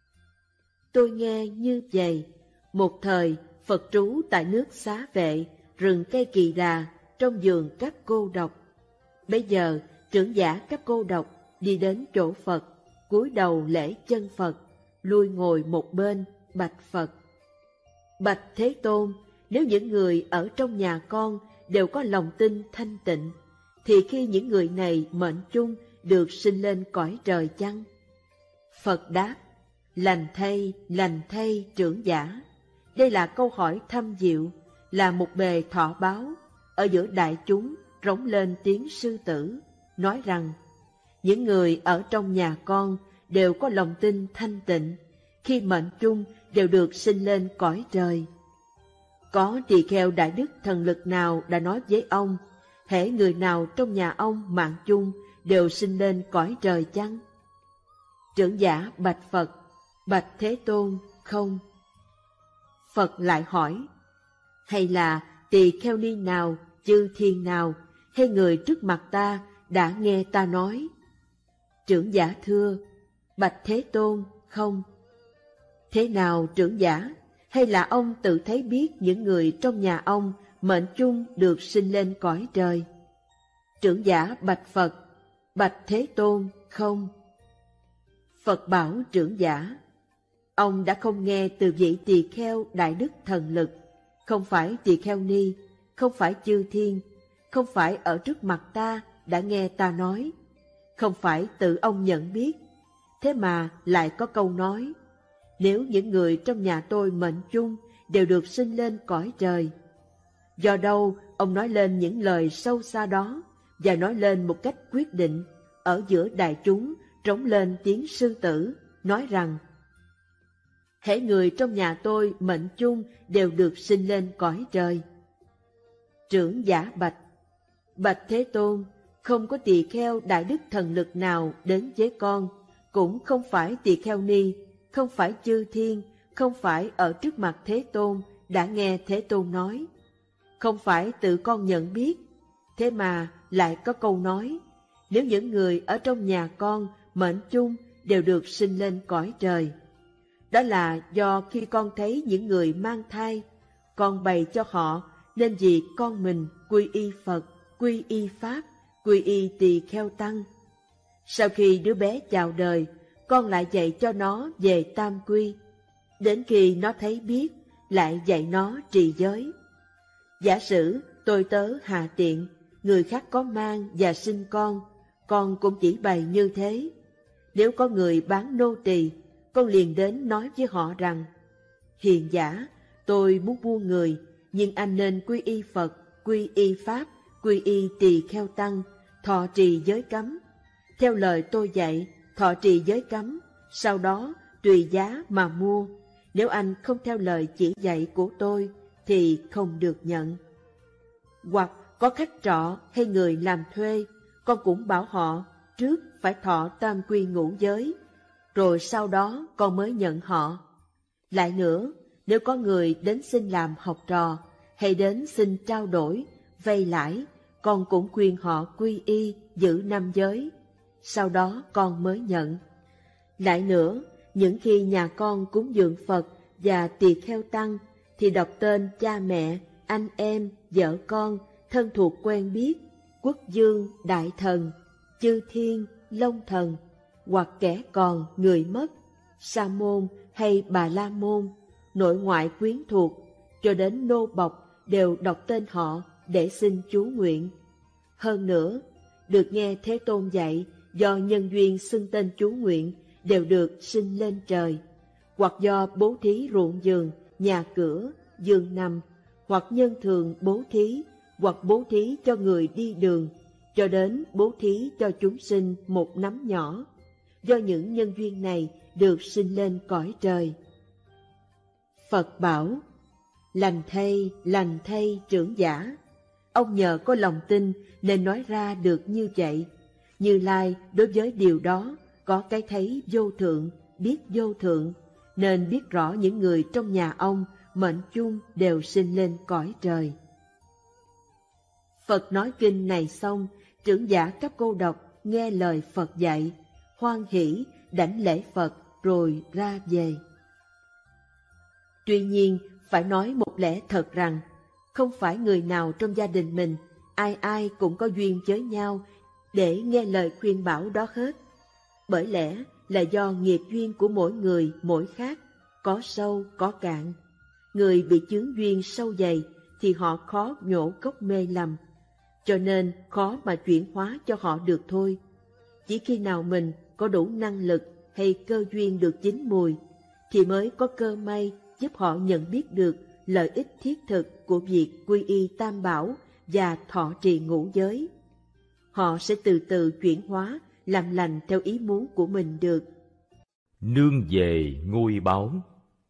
Tôi nghe như vậy, một thời Phật trú tại nước Xá Vệ, rừng cây Kỳ Đà, trong vườn Các Cô Độc. Bây giờ trưởng giả Các Cô Độc đi đến chỗ Phật, cúi đầu lễ chân Phật, lui ngồi một bên, bạch Phật: Bạch Thế Tôn, nếu những người ở trong nhà con đều có lòng tin thanh tịnh, thì khi những người này mệnh chung được sinh lên cõi trời chăng? Phật đáp: Lành thay, lành thay trưởng giả. Đây là câu hỏi thâm diệu, là một bề thọ báo. Ở giữa đại chúng rống lên tiếng sư tử, nói rằng những người ở trong nhà con đều có lòng tin thanh tịnh, khi mệnh chung đều được sinh lên cõi trời. Có tỳ kheo đại đức thần lực nào đã nói với ông, hễ người nào trong nhà ông mạng chung đều sinh lên cõi trời chăng? Trưởng giả bạch Phật: Bạch Thế Tôn, không. Phật lại hỏi: Hay là tỳ kheo ni nào, chư thiên nào, hay người trước mặt ta đã nghe ta nói? Trưởng giả thưa: Bạch Thế Tôn, không. Thế nào trưởng giả? Hay là ông tự thấy biết những người trong nhà ông mệnh chung được sinh lên cõi trời? Trưởng giả bạch Phật: Bạch Thế Tôn, không. Phật bảo trưởng giả: Ông đã không nghe từ vị tỳ kheo đại đức thần lực, không phải tỳ kheo ni, không phải chư thiên, không phải ở trước mặt ta đã nghe ta nói, không phải tự ông nhận biết, thế mà lại có câu nói: Nếu những người trong nhà tôi mệnh chung đều được sinh lên cõi trời. Do đâu ông nói lên những lời sâu xa đó, và nói lên một cách quyết định, ở giữa đại chúng trống lên tiếng sư tử, nói rằng: Hễ người trong nhà tôi mệnh chung đều được sinh lên cõi trời. Trưởng giả bạch: Bạch Thế Tôn, không có tỳ kheo đại đức thần lực nào đến với con, cũng không phải tỳ kheo ni, không phải chư thiên, không phải ở trước mặt Thế Tôn đã nghe Thế Tôn nói, không phải tự con nhận biết, thế mà lại có câu nói: Nếu những người ở trong nhà con mệnh chung đều được sinh lên cõi trời. Đó là do khi con thấy những người mang thai, con bày cho họ nên vì con mình quy y Phật, quy y Pháp, quy y tỳ kheo tăng. Sau khi đứa bé chào đời, con lại dạy cho nó về tam quy. Đến khi nó thấy biết, lại dạy nó trì giới. Giả sử tôi tớ Hà Tiện, người khác có mang và sinh con, con cũng chỉ bày như thế. Nếu có người bán nô tỳ, con liền đến nói với họ rằng: Hiền giả, tôi muốn mua người, nhưng anh nên quy y Phật, quy y Pháp, quy y Tỳ Kheo Tăng, thọ trì giới cấm. Theo lời tôi dạy, thọ trì giới cấm, sau đó tùy giá mà mua. Nếu anh không theo lời chỉ dạy của tôi, thì không được nhận. Hoặc có khách trọ hay người làm thuê, con cũng bảo họ trước phải thọ tam quy ngũ giới, rồi sau đó con mới nhận họ. Lại nữa, nếu có người đến xin làm học trò, hay đến xin trao đổi, vay lãi, con cũng khuyên họ quy y, giữ năm giới, sau đó con mới nhận. Lại nữa, những khi nhà con cúng dường Phật và Tỳ Kheo Tăng, thì đọc tên cha mẹ, anh em, vợ con, thân thuộc quen biết, quốc dương, đại thần, chư thiên, long thần, hoặc kẻ còn, người mất, sa môn hay bà la môn, nội ngoại quyến thuộc, cho đến nô bộc đều đọc tên họ để xin chú nguyện. Hơn nữa, được nghe Thế Tôn dạy, do nhân duyên xưng tên chú nguyện đều được sinh lên trời, hoặc do bố thí ruộng vườn, nhà cửa, giường nằm, hoặc nhân thường bố thí, hoặc bố thí cho người đi đường, cho đến bố thí cho chúng sinh một nắm nhỏ, do những nhân duyên này được sinh lên cõi trời. Phật bảo: Lành thay, lành thay trưởng giả. Ông nhờ có lòng tin nên nói ra được như vậy. Như Lai đối với điều đó có cái thấy vô thượng, biết vô thượng, nên biết rõ những người trong nhà ông mệnh chung đều sinh lên cõi trời. Phật nói kinh này xong, trưởng giả cấp cô độc nghe lời Phật dạy, hoan hỷ đảnh lễ Phật rồi ra về. Tuy nhiên, phải nói một lẽ thật rằng, không phải người nào trong gia đình mình, ai ai cũng có duyên với nhau để nghe lời khuyên bảo đó hết. Bởi lẽ là do nghiệp duyên của mỗi người mỗi khác, có sâu có cạn. Người bị chướng duyên sâu dày thì họ khó nhổ cốc mê lầm, cho nên khó mà chuyển hóa cho họ được thôi. Chỉ khi nào mình có đủ năng lực hay cơ duyên được chín mùi, thì mới có cơ may giúp họ nhận biết được lợi ích thiết thực của việc quy y Tam Bảo và thọ trì ngũ giới. Họ sẽ từ từ chuyển hóa, làm lành theo ý muốn của mình được. Nương về ngôi báu.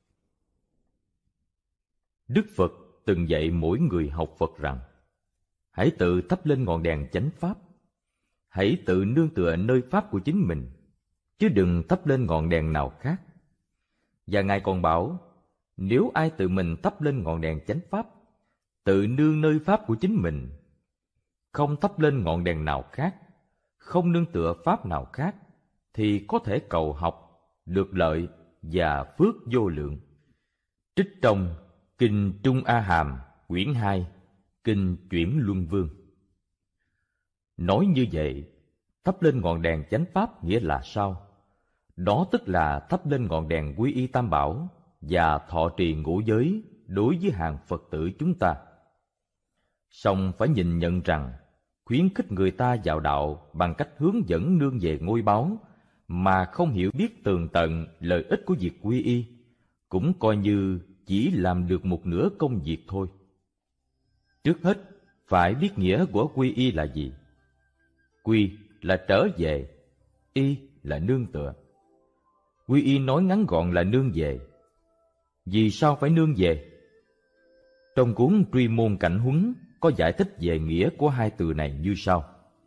Đức Phật từng dạy mỗi người học Phật rằng: hãy tự thắp lên ngọn đèn chánh pháp, hãy tự nương tựa nơi pháp của chính mình, chứ đừng thắp lên ngọn đèn nào khác. Và Ngài còn bảo, nếu ai tự mình thắp lên ngọn đèn chánh pháp, tự nương nơi pháp của chính mình, không thắp lên ngọn đèn nào khác, không nương tựa pháp nào khác, thì có thể cầu học, được lợi và phước vô lượng. Trích trong Kinh Trung A Hàm, quyển hai, Kinh Chuyển Luân Vương. Nói như vậy, thắp lên ngọn đèn chánh pháp nghĩa là sao? Đó tức là thắp lên ngọn đèn quy y Tam Bảo và thọ trì ngũ giới đối với hàng Phật tử chúng ta. Song phải nhìn nhận rằng, khuyến khích người ta vào đạo bằng cách hướng dẫn nương về ngôi báu mà không hiểu biết tường tận lợi ích của việc quy y, cũng coi như chỉ làm được một nửa công việc thôi. Trước hết, phải biết nghĩa của quy y là gì. Quy là trở về, y là nương tựa. Quy y nói ngắn gọn là nương về. Vì sao phải nương về? Trong cuốn Truy Môn Cảnh Huấn có giải thích về nghĩa của hai từ này như sau.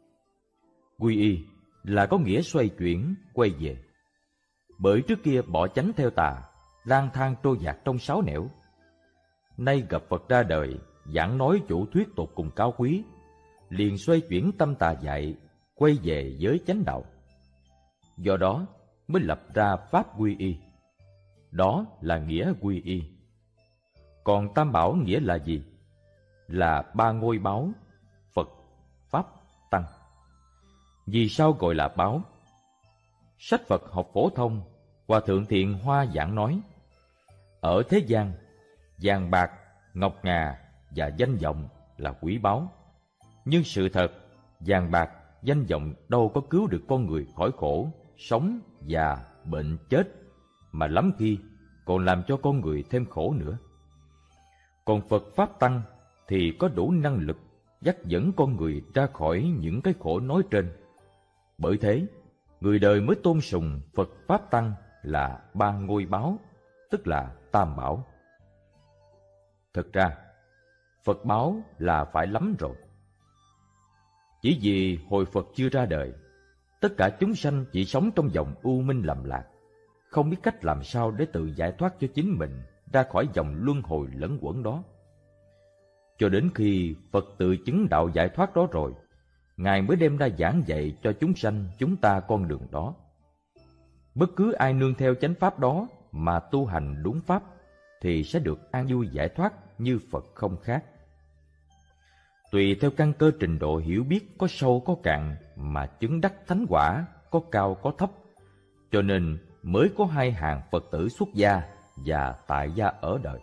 Quy y là có nghĩa xoay chuyển, quay về. Bởi trước kia bỏ chánh theo tà, lang thang trôi dạt trong sáu nẻo. Nay gặp Phật ra đời, giảng nói chủ thuyết tột cùng cao quý, liền xoay chuyển tâm tà dại, quay về với chánh đạo. Do đó mới lập ra pháp quy y. Đó là nghĩa quy y. Còn Tam Bảo nghĩa là gì? Là ba ngôi báu: Phật, Pháp, Tăng. Vì sao gọi là báu? Sách Phật học phổ thông, Hòa Thượng Thiện Hoa giảng nói, ở thế gian, vàng bạc, ngọc ngà và danh vọng là quý báu. Nhưng sự thật, vàng bạc, danh vọng đâu có cứu được con người khỏi khổ, sống, già, bệnh, chết, mà lắm khi còn làm cho con người thêm khổ nữa. Còn Phật Pháp Tăng thì có đủ năng lực dắt dẫn con người ra khỏi những cái khổ nói trên. Bởi thế, người đời mới tôn sùng Phật Pháp Tăng là ba ngôi báo, tức là Tam Bảo. Thực ra, Phật báo là phải lắm rồi. Chỉ vì hồi Phật chưa ra đời, tất cả chúng sanh chỉ sống trong vòng u minh lầm lạc, không biết cách làm sao để tự giải thoát cho chính mình ra khỏi vòng luân hồi lẫn quẩn đó. Cho đến khi Phật tự chứng đạo giải thoát đó rồi, Ngài mới đem ra giảng dạy cho chúng sanh chúng ta con đường đó. Bất cứ ai nương theo chánh pháp đó mà tu hành đúng pháp thì sẽ được an vui giải thoát như Phật không khác. Tùy theo căn cơ trình độ hiểu biết có sâu có cạn mà chứng đắc thánh quả có cao có thấp, cho nên mới có hai hàng Phật tử xuất gia và tại gia ở đời.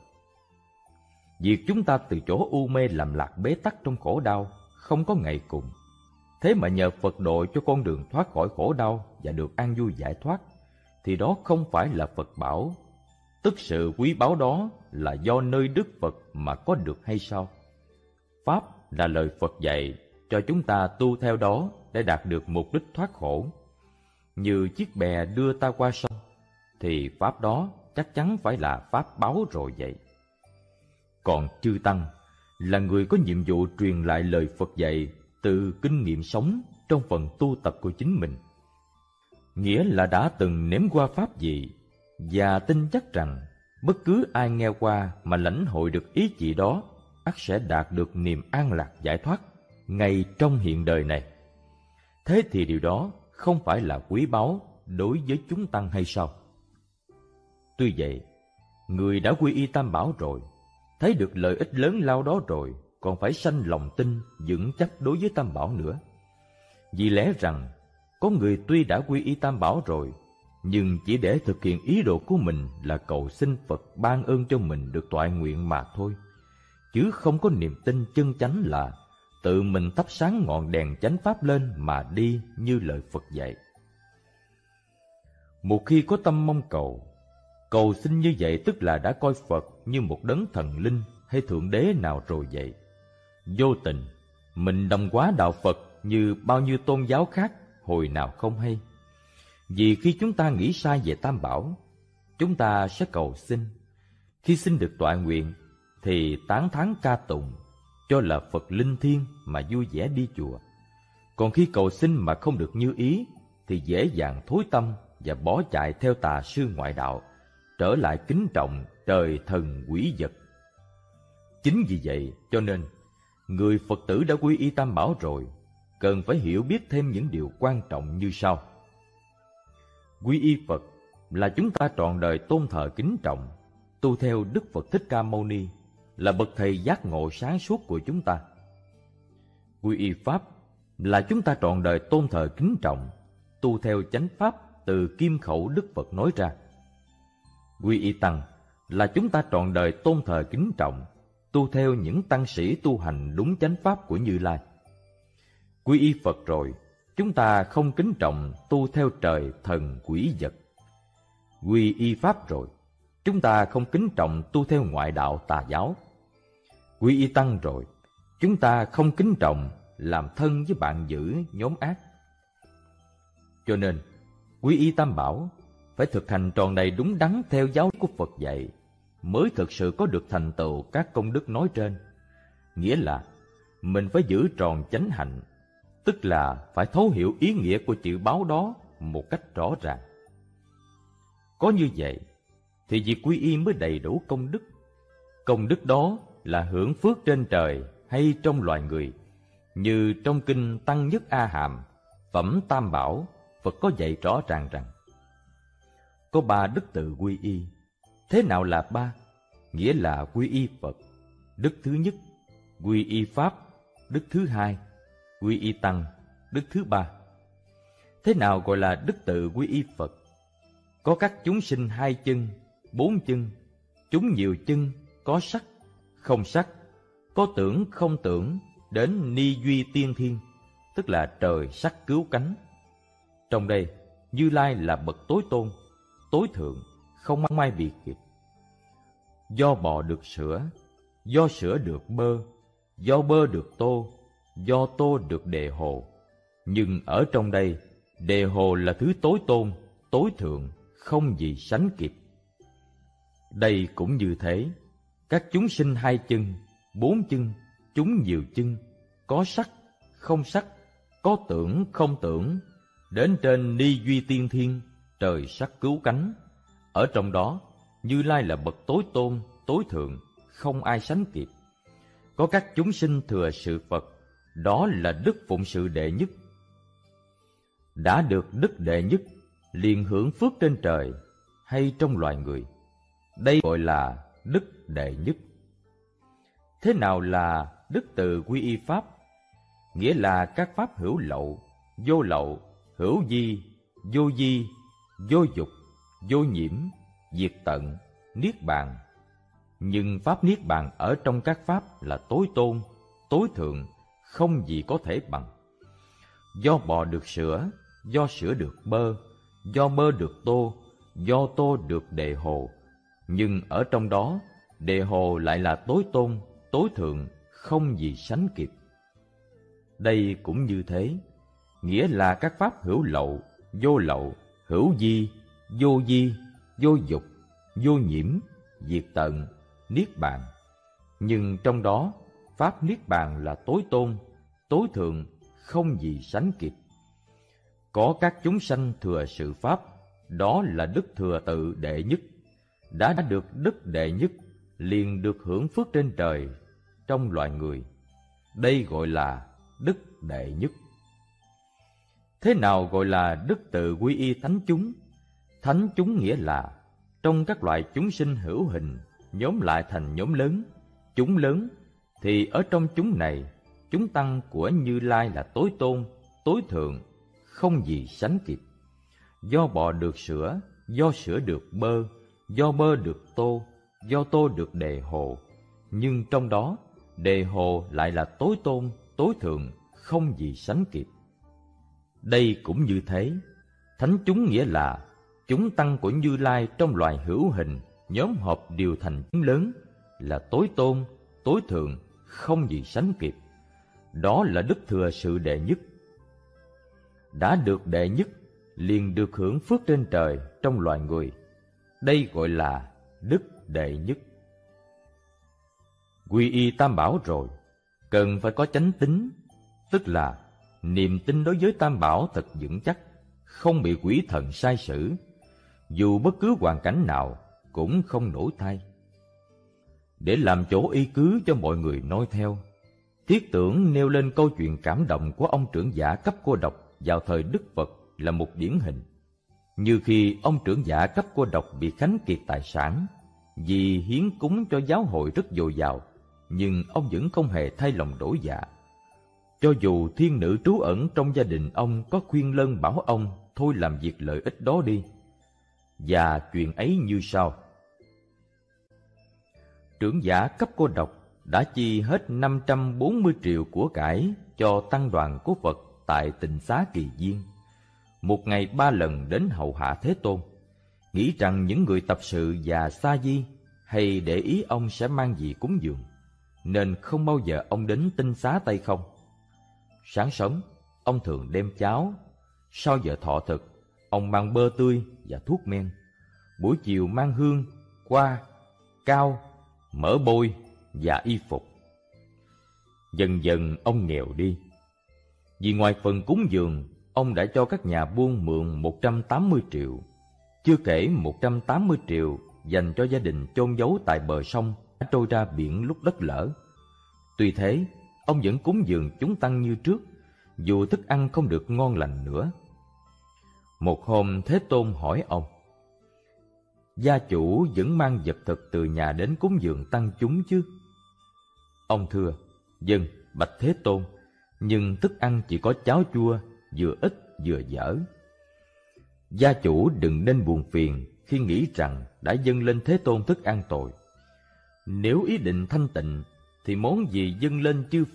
Việc chúng ta từ chỗ u mê lầm lạc bế tắc trong khổ đau không có ngày cùng, thế mà nhờ Phật độ cho con đường thoát khỏi khổ đau và được an vui giải thoát, thì đó không phải là Phật bảo, tức sự quý báu đó là do nơi Đức Phật mà có được hay sao? Pháp là lời Phật dạy cho chúng ta tu theo đó để đạt được mục đích thoát khổ. Như chiếc bè đưa ta qua sông, thì Pháp đó chắc chắn phải là Pháp báo rồi vậy. Còn chư Tăng là người có nhiệm vụ truyền lại lời Phật dạy từ kinh nghiệm sống trong phần tu tập của chính mình. Nghĩa là đã từng nếm qua Pháp gì và tin chắc rằng bất cứ ai nghe qua mà lãnh hội được ý chỉ đó ắt sẽ đạt được niềm an lạc giải thoát ngay trong hiện đời này. Thế thì điều đó không phải là quý báu đối với chúng Tăng hay sao? Tuy vậy, người đã quy y Tam Bảo rồi, thấy được lợi ích lớn lao đó rồi, còn phải sanh lòng tin vững chắc đối với Tam Bảo nữa. Vì lẽ rằng, có người tuy đã quy y Tam Bảo rồi, nhưng chỉ để thực hiện ý đồ của mình là cầu xin Phật ban ơn cho mình được toại nguyện mà thôi, chứ không có niềm tin chân chánh là tự mình thắp sáng ngọn đèn chánh pháp lên mà đi như lời Phật dạy. Một khi có tâm mong cầu, cầu xin như vậy tức là đã coi Phật như một đấng thần linh hay thượng đế nào rồi vậy. Vô tình, mình đồng hóa đạo Phật như bao nhiêu tôn giáo khác hồi nào không hay. Vì khi chúng ta nghĩ sai về Tam Bảo, chúng ta sẽ cầu xin. Khi xin được toại nguyện, thì tán thán ca tụng, cho là Phật linh thiêng mà vui vẻ đi chùa. Còn khi cầu xin mà không được như ý, thì dễ dàng thối tâm và bỏ chạy theo tà sư ngoại đạo, trở lại kính trọng trời thần quỷ vật. Chính vì vậy cho nên, người Phật tử đã quy y Tam Bảo rồi, cần phải hiểu biết thêm những điều quan trọng như sau. Quy y Phật là chúng ta trọn đời tôn thờ kính trọng, tu theo Đức Phật Thích Ca Mâu Ni, là bậc thầy giác ngộ sáng suốt của chúng ta. Quy y Pháp là chúng ta trọn đời tôn thờ kính trọng, tu theo chánh pháp từ kim khẩu Đức Phật nói ra. Quy y Tăng là chúng ta trọn đời tôn thờ kính trọng, tu theo những tăng sĩ tu hành đúng chánh pháp của Như Lai. Quy y Phật rồi, chúng ta không kính trọng tu theo trời thần quỷ vật. Quy y Pháp rồi, chúng ta không kính trọng tu theo ngoại đạo tà giáo. Quy y Tăng rồi, chúng ta không kính trọng làm thân với bạn dữ nhóm ác. Cho nên, quy y Tam Bảo phải thực hành tròn đầy đúng đắn theo giáo của Phật dạy, mới thực sự có được thành tựu các công đức nói trên. Nghĩa là mình phải giữ tròn chánh hạnh, tức là phải thấu hiểu ý nghĩa của chữ báo đó một cách rõ ràng. Có như vậy thì việc quy y mới đầy đủ công đức. Công đức đó là hưởng phước trên trời hay trong loài người, như trong kinh Tăng Nhất A Hàm, phẩm Tam Bảo, Phật có dạy rõ ràng rằng có ba đức tự quy y. Thế nào là ba? Nghĩa là quy y Phật, đức thứ nhất; quy y Pháp, đức thứ hai; quy y Tăng, đức thứ ba. Thế nào gọi là đức tự quy y Phật? Có các chúng sinh hai chân, bốn chân, chúng nhiều chân, có sắc, không sắc, có tưởng, không tưởng, đến ni duy tiên thiên, tức là trời sắc cứu cánh. Trong đây, Như Lai là bậc tối tôn, tối thượng, không ai bị kịp. Do bò được sữa, do sữa được bơ, do bơ được tô, do tô được đề hồ. Nhưng ở trong đây, đề hồ là thứ tối tôn, tối thượng, không gì sánh kịp. Đây cũng như thế, các chúng sinh hai chân, bốn chân, chúng nhiều chân, có sắc, không sắc, có tưởng, không tưởng, đến trên ni duy tiên thiên, trời sắc cứu cánh. Ở trong đó, Như Lai là bậc tối tôn, tối thượng, không ai sánh kịp. Có các chúng sinh thừa sự Phật, đó là đức phụng sự đệ nhất. Đã được đức đệ nhất, liền hưởng phước trên trời hay trong loài người. Đây gọi là đức đệ nhất. Thế nào là đức từ quy y pháp? Nghĩa là các pháp hữu lậu, vô lậu, hữu di, vô di, vô dục, vô nhiễm, diệt tận, niết bàn. Nhưng pháp niết bàn ở trong các pháp là tối tôn, tối thượng, không gì có thể bằng. Do bò được sữa, do sữa được bơ, do bơ được tô, do tô được đề hồ. Nhưng ở trong đó, đề hồ lại là tối tôn, tối thượng, không gì sánh kịp. Đây cũng như thế, nghĩa là các pháp hữu lậu, vô lậu, hữu di, vô di, vô dục, vô nhiễm, diệt tận, niết bàn. Nhưng trong đó, pháp niết bàn là tối tôn, tối thượng, không gì sánh kịp. Có các chúng sanh thừa sự pháp, đó là đức thừa tự đệ nhất. Đã được đức đệ nhất, liền được hưởng phước trên trời, trong loài người. Đây gọi là đức đệ nhất. Thế nào gọi là đức tự quy y thánh chúng? Thánh chúng nghĩa là trong các loại chúng sinh hữu hình, nhóm lại thành nhóm lớn, chúng lớn, thì ở trong chúng này, chúng tăng của Như Lai là tối tôn, tối thượng, không gì sánh kịp. Do bò được sữa, do sữa được bơ, do bơ được tô, do tô được đề hồ. Nhưng trong đó, đề hồ lại là tối tôn, tối thượng, không gì sánh kịp. Đây cũng như thế, thánh chúng nghĩa là chúng tăng của Như Lai trong loài hữu hình, nhóm họp điều thành chúng lớn, là tối tôn, tối thượng, không gì sánh kịp. Đó là đức thừa sự đệ nhất. Đã được đệ nhất, liền được hưởng phước trên trời trong loài người. Đây gọi là đức đệ nhất. Quy y tam bảo rồi, cần phải có chánh tín, tức là niềm tin đối với tam bảo thật vững chắc, không bị quỷ thần sai sử, dù bất cứ hoàn cảnh nào cũng không nổi thay. Để làm chỗ y cứ cho mọi người noi theo, Thiết Tưởng nêu lên câu chuyện cảm động của ông trưởng giả cấp cô độc vào thời Đức Phật là một điển hình. Như khi ông trưởng giả cấp cô độc bị khánh kiệt tài sản, vì hiến cúng cho giáo hội rất dồi dào, nhưng ông vẫn không hề thay lòng đổi dạ. Cho dù thiên nữ trú ẩn trong gia đình ông có khuyên lơn bảo ông thôi làm việc lợi ích đó đi. Và chuyện ấy như sau. Trưởng giả cấp cô độc đã chi hết năm trăm bốn mươi triệu của cải cho tăng đoàn của Phật tại Tịnh Xá Kỳ Viên, một ngày ba lần đến hầu hạ Thế Tôn, nghĩ rằng những người tập sự và sa di hay để ý ông sẽ mang gì cúng dường, nên không bao giờ ông đến Tinh Xá tay không. Sáng sớm, ông thường đem cháo, sau giờ thọ thực, ông mang bơ tươi và thuốc men. Buổi chiều mang hương, hoa, cao, mỡ bôi và y phục. Dần dần ông nghèo đi. Vì ngoài phần cúng dường, ông đã cho các nhà buôn mượn một trăm tám mươi triệu, chưa kể một trăm tám mươi triệu dành cho gia đình chôn giấu tại bờ sông đã trôi ra biển lúc đất lở. Tuy thế, ông vẫn cúng dường chúng tăng như trước, dù thức ăn không được ngon lành nữa. Một hôm Thế Tôn hỏi ông: gia chủ vẫn mang vật thực từ nhà đến cúng dường tăng chúng chứ? Ông thưa: vâng, bạch Thế Tôn, nhưng thức ăn chỉ có cháo chua, vừa ít vừa dở. Gia chủ đừng nên buồn phiền khi nghĩ rằng đã dâng lên Thế Tôn thức ăn tội. Nếu ý định thanh tịnh, thì món gì dâng lên chư Phật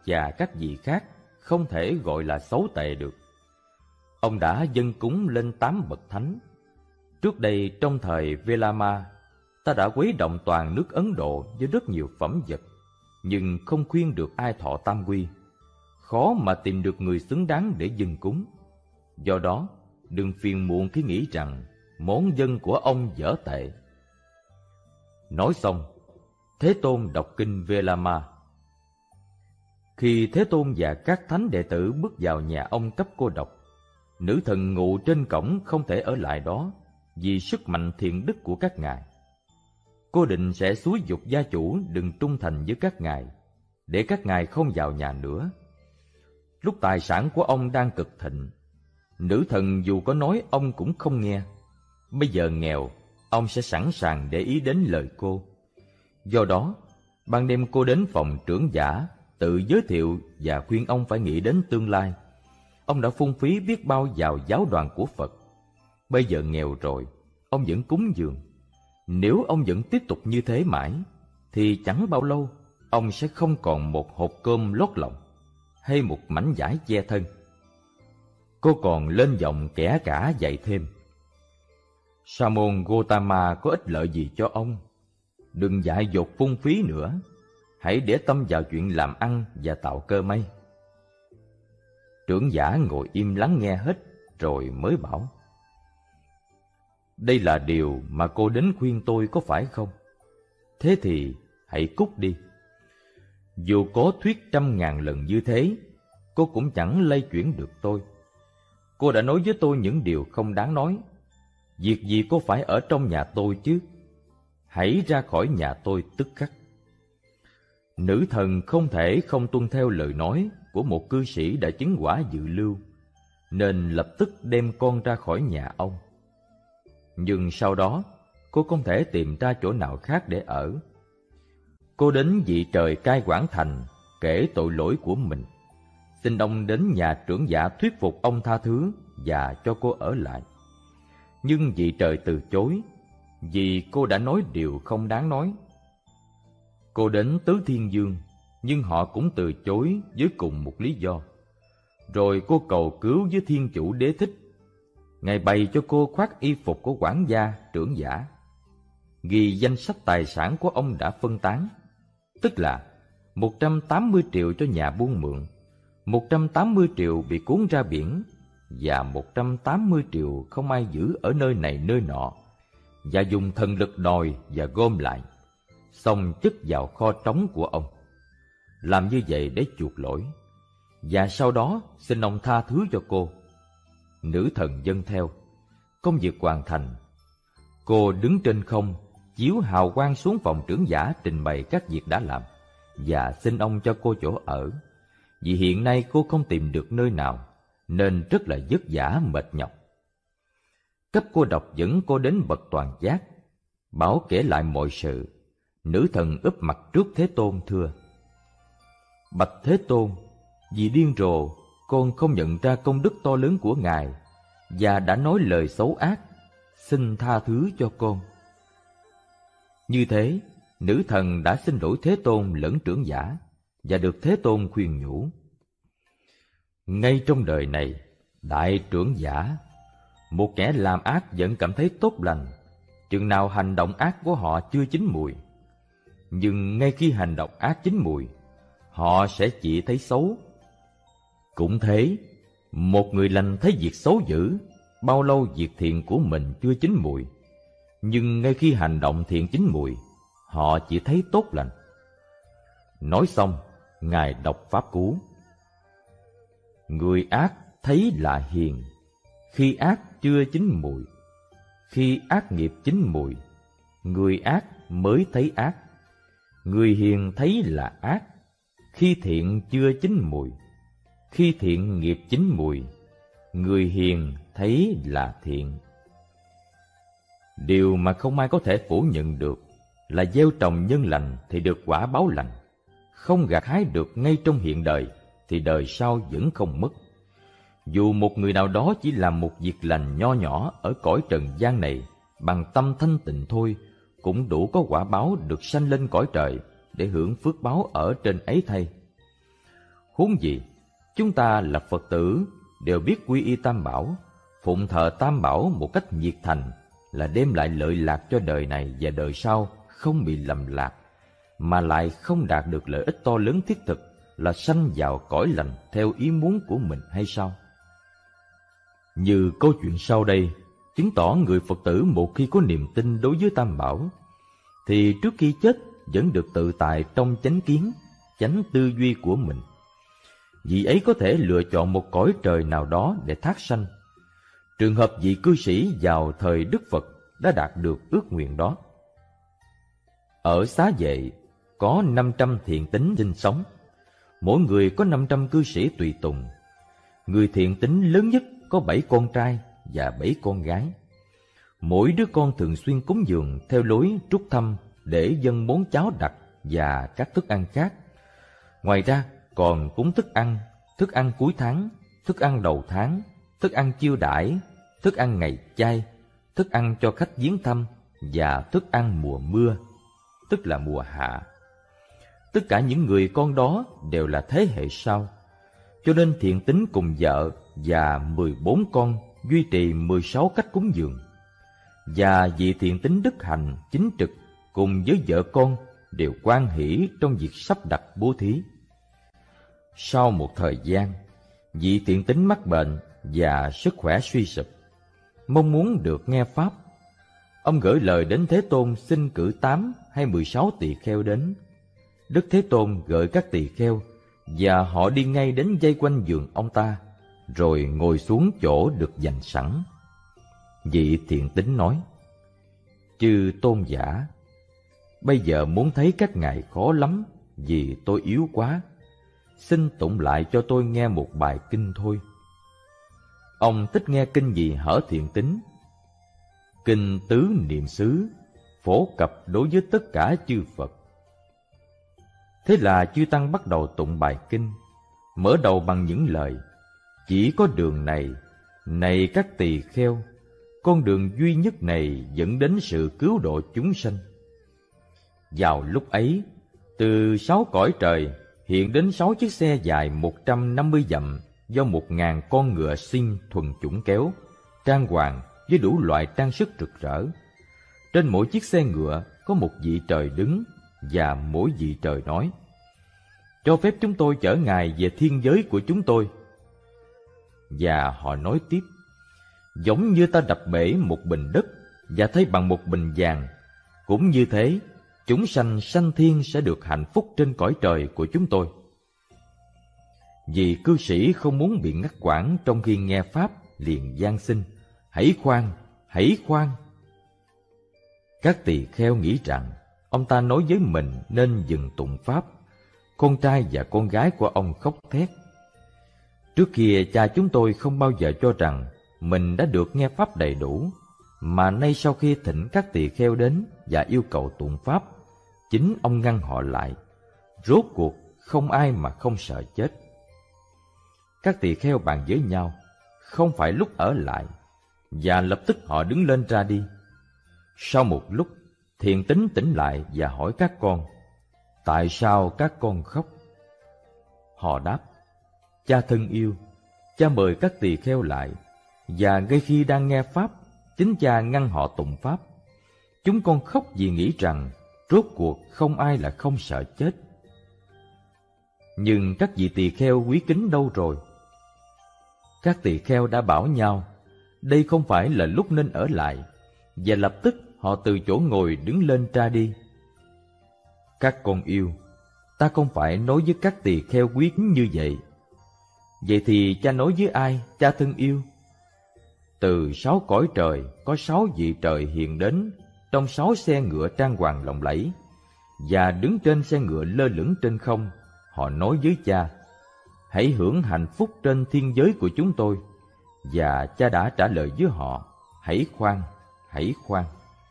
và các vị khác không thể gọi là xấu tệ được. Ông đã dâng cúng lên tám bậc thánh. Trước đây trong thời Velama, ta đã khuấy động toàn nước Ấn Độ với rất nhiều phẩm vật, nhưng không khuyên được ai thọ tam quy. Khó mà tìm được người xứng đáng để dâng cúng. Do đó, đừng phiền muộn khi nghĩ rằng món dâng của ông dở tệ. Nói xong, Thế Tôn đọc kinh Velama. Khi Thế Tôn và các thánh đệ tử bước vào nhà ông cấp cô độc, nữ thần ngụ trên cổng không thể ở lại đó vì sức mạnh thiện đức của các ngài. Cô định sẽ xúi giục gia chủ đừng trung thành với các ngài, để các ngài không vào nhà nữa. Lúc tài sản của ông đang cực thịnh, nữ thần dù có nói ông cũng không nghe. Bây giờ nghèo, ông sẽ sẵn sàng để ý đến lời cô. Do đó, ban đêm cô đến phòng trưởng giả, tự giới thiệu và khuyên ông phải nghĩ đến tương lai. Ông đã phung phí biết bao vào giáo đoàn của Phật. Bây giờ nghèo rồi, ông vẫn cúng dường. Nếu ông vẫn tiếp tục như thế mãi, thì chẳng bao lâu, ông sẽ không còn một hộp cơm lót lòng, hay một mảnh vải che thân. Cô còn lên giọng kẻ cả dạy thêm. Sa môn Gotama có ích lợi gì cho ông? Đừng dại dột phung phí nữa. Hãy để tâm vào chuyện làm ăn và tạo cơ may. Trưởng giả ngồi im lắng nghe hết, rồi mới bảo. Đây là điều mà cô đến khuyên tôi có phải không? Thế thì hãy cút đi. Dù có thuyết trăm ngàn lần như thế, cô cũng chẳng lay chuyển được tôi. Cô đã nói với tôi những điều không đáng nói. Việc gì cô phải ở trong nhà tôi chứ? Hãy ra khỏi nhà tôi tức khắc. Nữ thần không thể không tuân theo lời nói của một cư sĩ đã chứng quả dự lưu, nên lập tức đem con ra khỏi nhà ông. Nhưng sau đó, cô không thể tìm ra chỗ nào khác để ở. Cô đến vị trời cai quản thành, kể tội lỗi của mình. Xin ông đến nhà trưởng giả thuyết phục ông tha thứ và cho cô ở lại. Nhưng vị trời từ chối, vì cô đã nói điều không đáng nói. Cô đến Tứ Thiên Dương, nhưng họ cũng từ chối với cùng một lý do. Rồi cô cầu cứu với Thiên Chủ Đế Thích. Ngài bày cho cô khoác y phục của quản gia, trưởng giả, ghi danh sách tài sản của ông đã phân tán, tức là một trăm tám mươi triệu cho nhà buôn mượn, một trăm tám mươi triệu bị cuốn ra biển, và một trăm tám mươi triệu không ai giữ ở nơi này nơi nọ, và dùng thần lực đòi và gom lại, xong chất vào kho trống của ông. Làm như vậy để chuộc lỗi, và sau đó xin ông tha thứ cho cô. Nữ thần dâng theo. Công việc hoàn thành. Cô đứng trên không, chiếu hào quang xuống phòng trưởng giả trình bày các việc đã làm, và xin ông cho cô chỗ ở, vì hiện nay cô không tìm được nơi nào, nên rất là vất vả mệt nhọc. Cấp cô độc dẫn cô đến bậc toàn giác, bảo kể lại mọi sự. Nữ thần úp mặt trước Thế Tôn thưa: Bạch Thế Tôn, vì điên rồ, con không nhận ra công đức to lớn của Ngài, và đã nói lời xấu ác, xin tha thứ cho con. Như thế, nữ thần đã xin lỗi Thế Tôn lẫn trưởng giả, và được Thế Tôn khuyên nhủ. Ngay trong đời này, đại trưởng giả, một kẻ làm ác vẫn cảm thấy tốt lành, chừng nào hành động ác của họ chưa chín mùi. Nhưng ngay khi hành động ác chín mùi, họ sẽ chỉ thấy xấu. Cũng thế, một người lành thấy việc xấu dữ, bao lâu việc thiện của mình chưa chín mùi, nhưng ngay khi hành động thiện chín mùi, họ chỉ thấy tốt lành. Nói xong, Ngài đọc pháp cú. Người ác thấy là hiền, khi ác chưa chín mùi. Khi ác nghiệp chín mùi, người ác mới thấy ác. Người hiền thấy là ác, khi thiện chưa chín mùi. Khi thiện nghiệp chín mùi, người hiền thấy là thiện. Điều mà không ai có thể phủ nhận được là gieo trồng nhân lành thì được quả báo lành, không gặt hái được ngay trong hiện đời thì đời sau vẫn không mất. Dù một người nào đó chỉ làm một việc lành nho nhỏ ở cõi trần gian này bằng tâm thanh tịnh thôi, cũng đủ có quả báo được sanh lên cõi trời để hưởng phước báo ở trên ấy thay. Huống gì, chúng ta là Phật tử đều biết quy y Tam Bảo, phụng thờ Tam Bảo một cách nhiệt thành là đem lại lợi lạc cho đời này và đời sau không bị lầm lạc, mà lại không đạt được lợi ích to lớn thiết thực là sanh vào cõi lành theo ý muốn của mình hay sao? Như câu chuyện sau đây chứng tỏ người Phật tử một khi có niềm tin đối với Tam Bảo thì trước khi chết vẫn được tự tại trong chánh kiến, chánh tư duy của mình. Vị ấy có thể lựa chọn một cõi trời nào đó để thác sanh. Trường hợp vị cư sĩ vào thời Đức Phật đã đạt được ước nguyện đó. Ở Xá Vệ có năm trăm thiện tín sinh sống, mỗi người có năm trăm cư sĩ tùy tùng. Người thiện tín lớn nhất có bảy con trai và bảy con gái. Mỗi đứa con thường xuyên cúng dường theo lối trúc thăm để dâng món cháo đặc và các thức ăn khác. Ngoài ra còn cúng thức ăn, thức ăn cuối tháng, thức ăn đầu tháng, thức ăn chiêu đãi, thức ăn ngày chay, thức ăn cho khách viếng thăm và thức ăn mùa mưa, tức là mùa hạ. Tất cả những người con đó đều là thế hệ sau, cho nên thiện tín cùng vợ và mười bốn con duy trì mười sáu cách cúng dường. Và vị thiện tín đức hạnh chính trực cùng với vợ con đều hoan hỷ trong việc sắp đặt bố thí. Sau một thời gian, vị thiện tín mắc bệnh và sức khỏe suy sụp, mong muốn được nghe pháp. Ông gửi lời đến Thế Tôn xin cử tám hay mười sáu tỳ kheo đến. Đức Thế Tôn gửi các tỳ kheo và họ đi ngay đến vây quanh giường ông ta, rồi ngồi xuống chỗ được dành sẵn. Vị thiện tín nói: Chư tôn giả, bây giờ muốn thấy các ngài khó lắm vì tôi yếu quá. Xin tụng lại cho tôi nghe một bài kinh thôi. Ông thích nghe kinh gì hở thiện tín? Kinh Tứ Niệm xứ, phổ cập đối với tất cả chư Phật. Thế là chư tăng bắt đầu tụng bài kinh, mở đầu bằng những lời: Chỉ có đường này, này các tỳ kheo, con đường duy nhất này dẫn đến sự cứu độ chúng sanh. Vào lúc ấy, từ sáu cõi trời hiện đến sáu chiếc xe dài một trăm năm mươi dặm do một ngàn con ngựa sinh thuần chủng kéo, trang hoàng với đủ loại trang sức rực rỡ. Trên mỗi chiếc xe ngựa có một vị trời đứng, và mỗi vị trời nói: Cho phép chúng tôi chở ngài về thiên giới của chúng tôi. Và họ nói tiếp: Giống như ta đập bể một bình đất và thay bằng một bình vàng, cũng như thế, chúng sanh sanh thiên sẽ được hạnh phúc trên cõi trời của chúng tôi. Vì cư sĩ không muốn bị ngắt quãng trong khi nghe pháp, liền van xin: Hãy khoan, hãy khoan. Các tỳ kheo nghĩ rằng ông ta nói với mình nên dừng tụng pháp. Con trai và con gái của ông khóc thét. Trước kia cha chúng tôi không bao giờ cho rằng mình đã được nghe pháp đầy đủ, mà nay sau khi thỉnh các tỳ kheo đến và yêu cầu tụng pháp, chính ông ngăn họ lại. Rốt cuộc không ai mà không sợ chết. Các tỳ kheo bàn với nhau, không phải lúc ở lại, và lập tức họ đứng lên ra đi. Sau một lúc, thiện tín tỉnh lại và hỏi các con: Tại sao các con khóc? Họ đáp: Cha thân yêu, cha mời các tỳ kheo lại, và ngay khi đang nghe pháp, chính cha ngăn họ tụng pháp. Chúng con khóc vì nghĩ rằng rốt cuộc không ai là không sợ chết. Nhưng các vị tỳ kheo quý kính đâu rồi? Các tỳ kheo đã bảo nhau đây không phải là lúc nên ở lại, và lập tức họ từ chỗ ngồi đứng lên ra đi. Các con yêu, ta không phải nói với các tỳ kheo quý kính như vậy. Vậy thì cha nói với ai, cha thân yêu? Từ sáu cõi trời có sáu vị trời hiện đến trong sáu xe ngựa trang hoàng lộng lẫy, và đứng trên xe ngựa lơ lửng trên không, họ nói với cha: Hãy hưởng hạnh phúc trên thiên giới của chúng tôi. Và cha đã trả lời với họ: Hãy khoan, hãy khoan.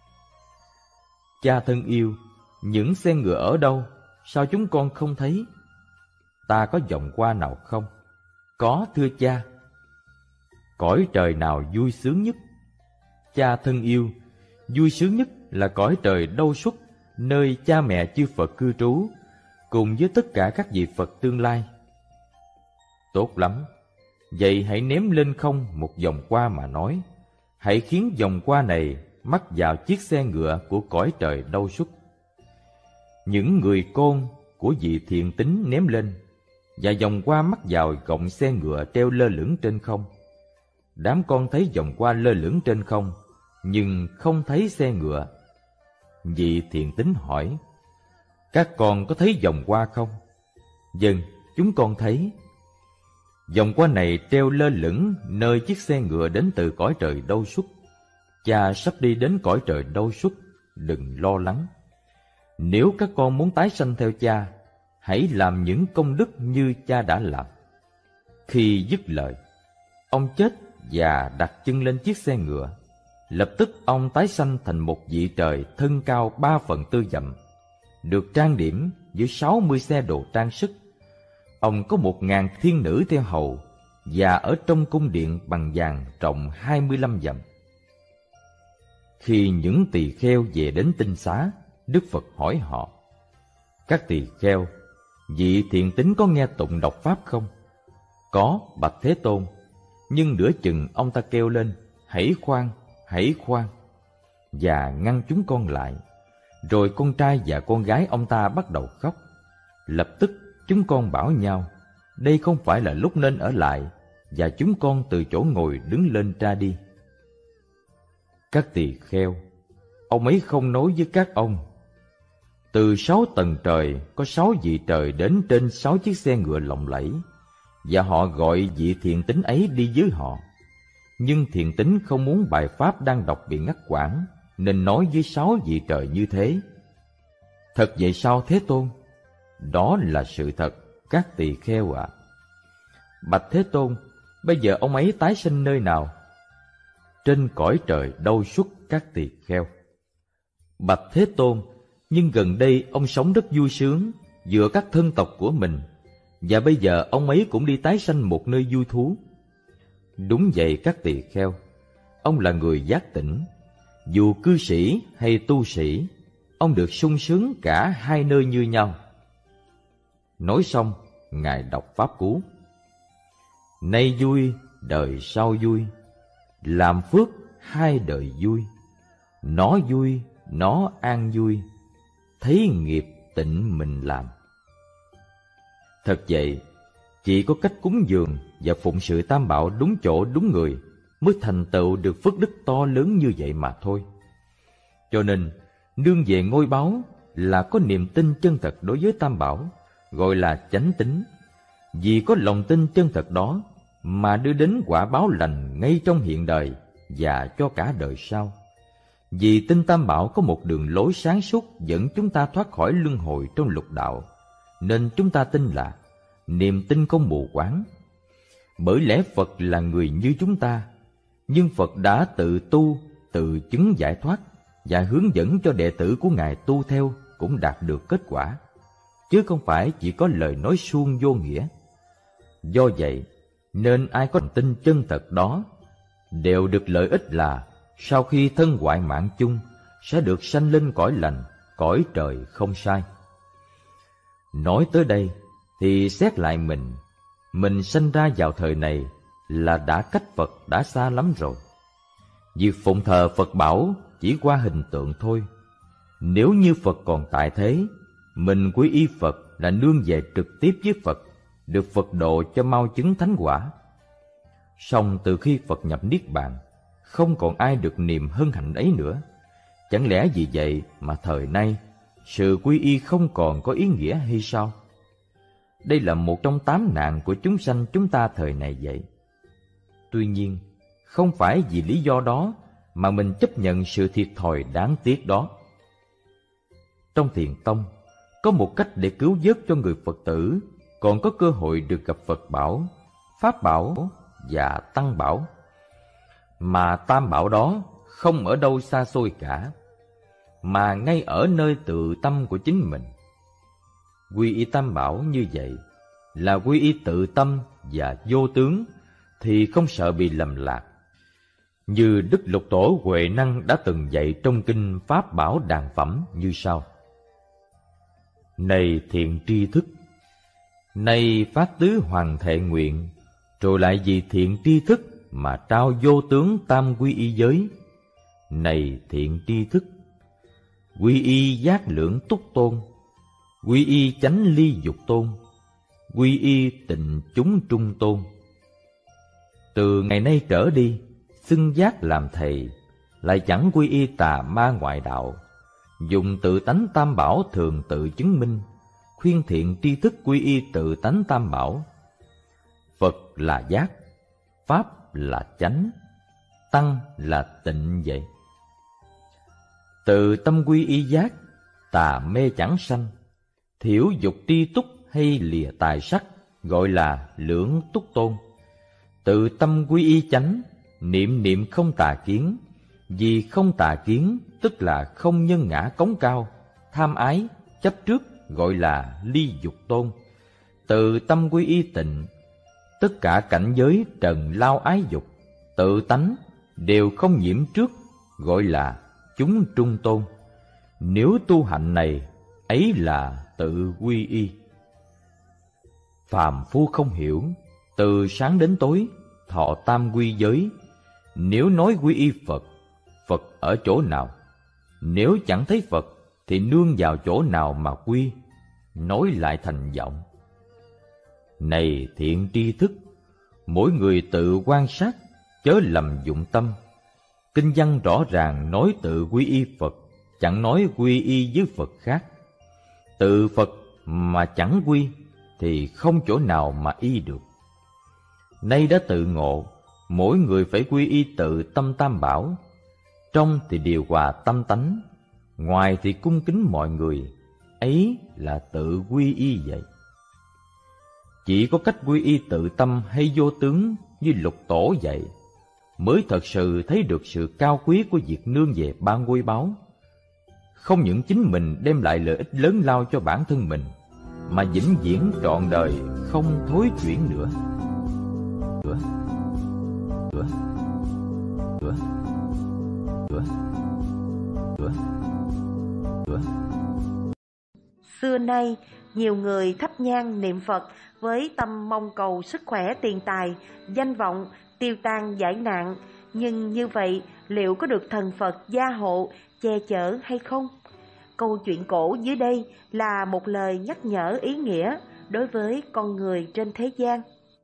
Cha thân yêu, những xe ngựa ở đâu? Sao chúng con không thấy? Ta có vòng qua nào không? Có, thưa cha. Cõi trời nào vui sướng nhất? Cha thân yêu, vui sướng nhất là cõi trời Đâu Xuất, nơi cha mẹ chư Phật cư trú, cùng với tất cả các vị Phật tương lai. Tốt lắm. Vậy hãy ném lên không một vòng hoa mà nói. Hãy khiến vòng hoa này mắc vào chiếc xe ngựa của cõi trời đâu xuất. Những người con của vị thiện tín ném lên, và vòng hoa mắc vào gọng xe ngựa treo lơ lửng trên không. Đám con thấy vòng hoa lơ lửng trên không, nhưng không thấy xe ngựa. Vị thiện tín hỏi: các con có thấy vòng hoa không? Vâng, chúng con thấy. Vòng hoa này treo lơ lửng nơi chiếc xe ngựa đến từ cõi trời đâu xuất. Cha sắp đi đến cõi trời đâu xuất, đừng lo lắng. Nếu các con muốn tái sanh theo cha, hãy làm những công đức như cha đã làm. Khi dứt lời, ông chết và đặt chân lên chiếc xe ngựa. Lập tức ông tái sanh thành một vị trời thân cao ba phần tư dặm, được trang điểm với sáu mươi xe đồ trang sức. Ông có một ngàn thiên nữ theo hầu, và ở trong cung điện bằng vàng rộng hai mươi lăm dặm. Khi những tỳ kheo về đến tinh xá, Đức Phật hỏi họ: các tỳ kheo, vị thiện tín có nghe tụng đọc pháp không? Có, bạch Thế Tôn. Nhưng nửa chừng ông ta kêu lên: hãy khoan, hãy khoan, và ngăn chúng con lại. Rồi con trai và con gái ông ta bắt đầu khóc. Lập tức chúng con bảo nhau: đây không phải là lúc nên ở lại, và chúng con từ chỗ ngồi đứng lên ra đi. Các tỳ kheo, ông ấy không nói với các ông: từ sáu tầng trời có sáu vị trời đến trên sáu chiếc xe ngựa lộng lẫy, và họ gọi vị thiện tín ấy đi với họ. Nhưng thiện tín không muốn bài pháp đang đọc bị ngắt quãng, nên nói với sáu vị trời như thế. Thật vậy sao Thế Tôn? Đó là sự thật, các tỳ kheo ạ. À. Bạch Thế Tôn, bây giờ ông ấy tái sinh nơi nào? Trên cõi trời đâu xuất, các tỳ kheo. Bạch Thế Tôn, nhưng gần đây ông sống rất vui sướng giữa các thân tộc của mình, và bây giờ ông ấy cũng đi tái sanh một nơi vui thú. Đúng vậy các tỳ kheo, ông là người giác tỉnh. Dù cư sĩ hay tu sĩ, ông được sung sướng cả hai nơi như nhau. Nói xong, Ngài đọc pháp cú: nay vui, đời sau vui, làm phước hai đời vui. Nó vui, nó an vui, thấy nghiệp tịnh mình làm. Thật vậy, chỉ có cách cúng dường và phụng sự Tam Bảo đúng chỗ đúng người mới thành tựu được phước đức to lớn như vậy mà thôi. Cho nên, nương về ngôi báu là có niềm tin chân thật đối với Tam Bảo, gọi là chánh tín. Vì có lòng tin chân thật đó mà đưa đến quả báo lành ngay trong hiện đời và cho cả đời sau. Vì tin Tam Bảo có một đường lối sáng suốt dẫn chúng ta thoát khỏi luân hồi trong lục đạo, nên chúng ta tin là niềm tin không mù quáng. Bởi lẽ Phật là người như chúng ta, nhưng Phật đã tự tu, tự chứng giải thoát và hướng dẫn cho đệ tử của Ngài tu theo cũng đạt được kết quả, chứ không phải chỉ có lời nói suông vô nghĩa. Do vậy, nên ai có tin chân thật đó đều được lợi ích là sau khi thân hoại mạng chung sẽ được sanh lên cõi lành, cõi trời không sai. Nói tới đây thì xét lại mình, mình sanh ra vào thời này là đã cách Phật đã xa lắm rồi. Việc phụng thờ Phật bảo chỉ qua hình tượng thôi. Nếu như Phật còn tại thế, mình quy y Phật là nương về trực tiếp với Phật, được Phật độ cho mau chứng thánh quả. Song từ khi Phật nhập Niết Bàn, không còn ai được niềm hân hạnh ấy nữa. Chẳng lẽ vì vậy mà thời nay sự quy y không còn có ý nghĩa hay sao? Đây là một trong tám nạn của chúng sanh chúng ta thời này vậy. Tuy nhiên, không phải vì lý do đó mà mình chấp nhận sự thiệt thòi đáng tiếc đó. Trong Thiền Tông, có một cách để cứu vớt cho người Phật tử còn có cơ hội được gặp Phật bảo, Pháp bảo và Tăng bảo. Mà Tam bảo đó không ở đâu xa xôi cả, mà ngay ở nơi tự tâm của chính mình. Quy y Tam bảo như vậy là quy y tự tâm và vô tướng, thì không sợ bị lầm lạc. Như Đức Lục Tổ Huệ Năng đã từng dạy trong kinh Pháp Bảo Đàn Phẩm như sau: Này thiện tri thức, Nay phát tứ hoàng thệ nguyện, rồi lại vì thiện tri thức mà trao vô tướng tam quy y giới. Này thiện tri thức, quy y giác lượng túc tôn, quy y chánh ly dục tôn, quy y tịnh chúng trung tôn. Từ ngày nay trở đi, xưng giác làm thầy, lại chẳng quy y tà ma ngoại đạo, dùng tự tánh tam bảo thường tự chứng minh, khuyên thiện tri thức quy y tự tánh tam bảo. Phật là giác, Pháp là chánh, Tăng là tịnh vậy. Từ tâm quy y giác, tà mê chẳng sanh, thiểu dục tri túc hay lìa tài sắc, gọi là lưỡng túc tôn. Từ tâm quy y chánh, niệm niệm không tà kiến, vì không tà kiến tức là không nhân ngã cống cao, tham ái, chấp trước, gọi là ly dục tôn. Từ tâm quy y tịnh, tất cả cảnh giới trần lao ái dục, tự tánh đều không nhiễm trước, gọi là chúng trung tôn. Nếu tu hạnh này, ấy là tự quy y. Phàm phu không hiểu, từ sáng đến tối thọ tam quy giới. Nếu nói quy y Phật, Phật ở chỗ nào? Nếu chẳng thấy Phật thì nương vào chỗ nào mà quy? Nói lại thành giọng. Này thiện tri thức, mỗi người tự quan sát, chớ lầm dụng tâm. Kinh văn rõ ràng nói tự quy y Phật, chẳng nói quy y với Phật khác. Tự Phật mà chẳng quy thì không chỗ nào mà y được. Nay đã tự ngộ, mỗi người phải quy y tự tâm tam bảo. Trong thì điều hòa tâm tánh, ngoài thì cung kính mọi người, ấy là tự quy y vậy. Chỉ có cách quy y tự tâm hay vô tướng như Lục Tổ dạy, mới thật sự thấy được sự cao quý của việc nương về ba ngôi báu. Không những chính mình đem lại lợi ích lớn lao cho bản thân mình, mà vĩnh viễn trọn đời không thối chuyển nữa. Nữa. Nữa. Nữa. Nữa. Nữa. Nữa. Xưa nay, nhiều người thắp nhang niệm Phật với tâm mong cầu sức khỏe, tiền tài, danh vọng, tiêu tan giải nạn. Nhưng như vậy, liệu có được thần Phật gia hộ, che chở hay không? Câu chuyện cổ dưới đây là một lời nhắc nhở ý nghĩa đối với con người trên thế gian.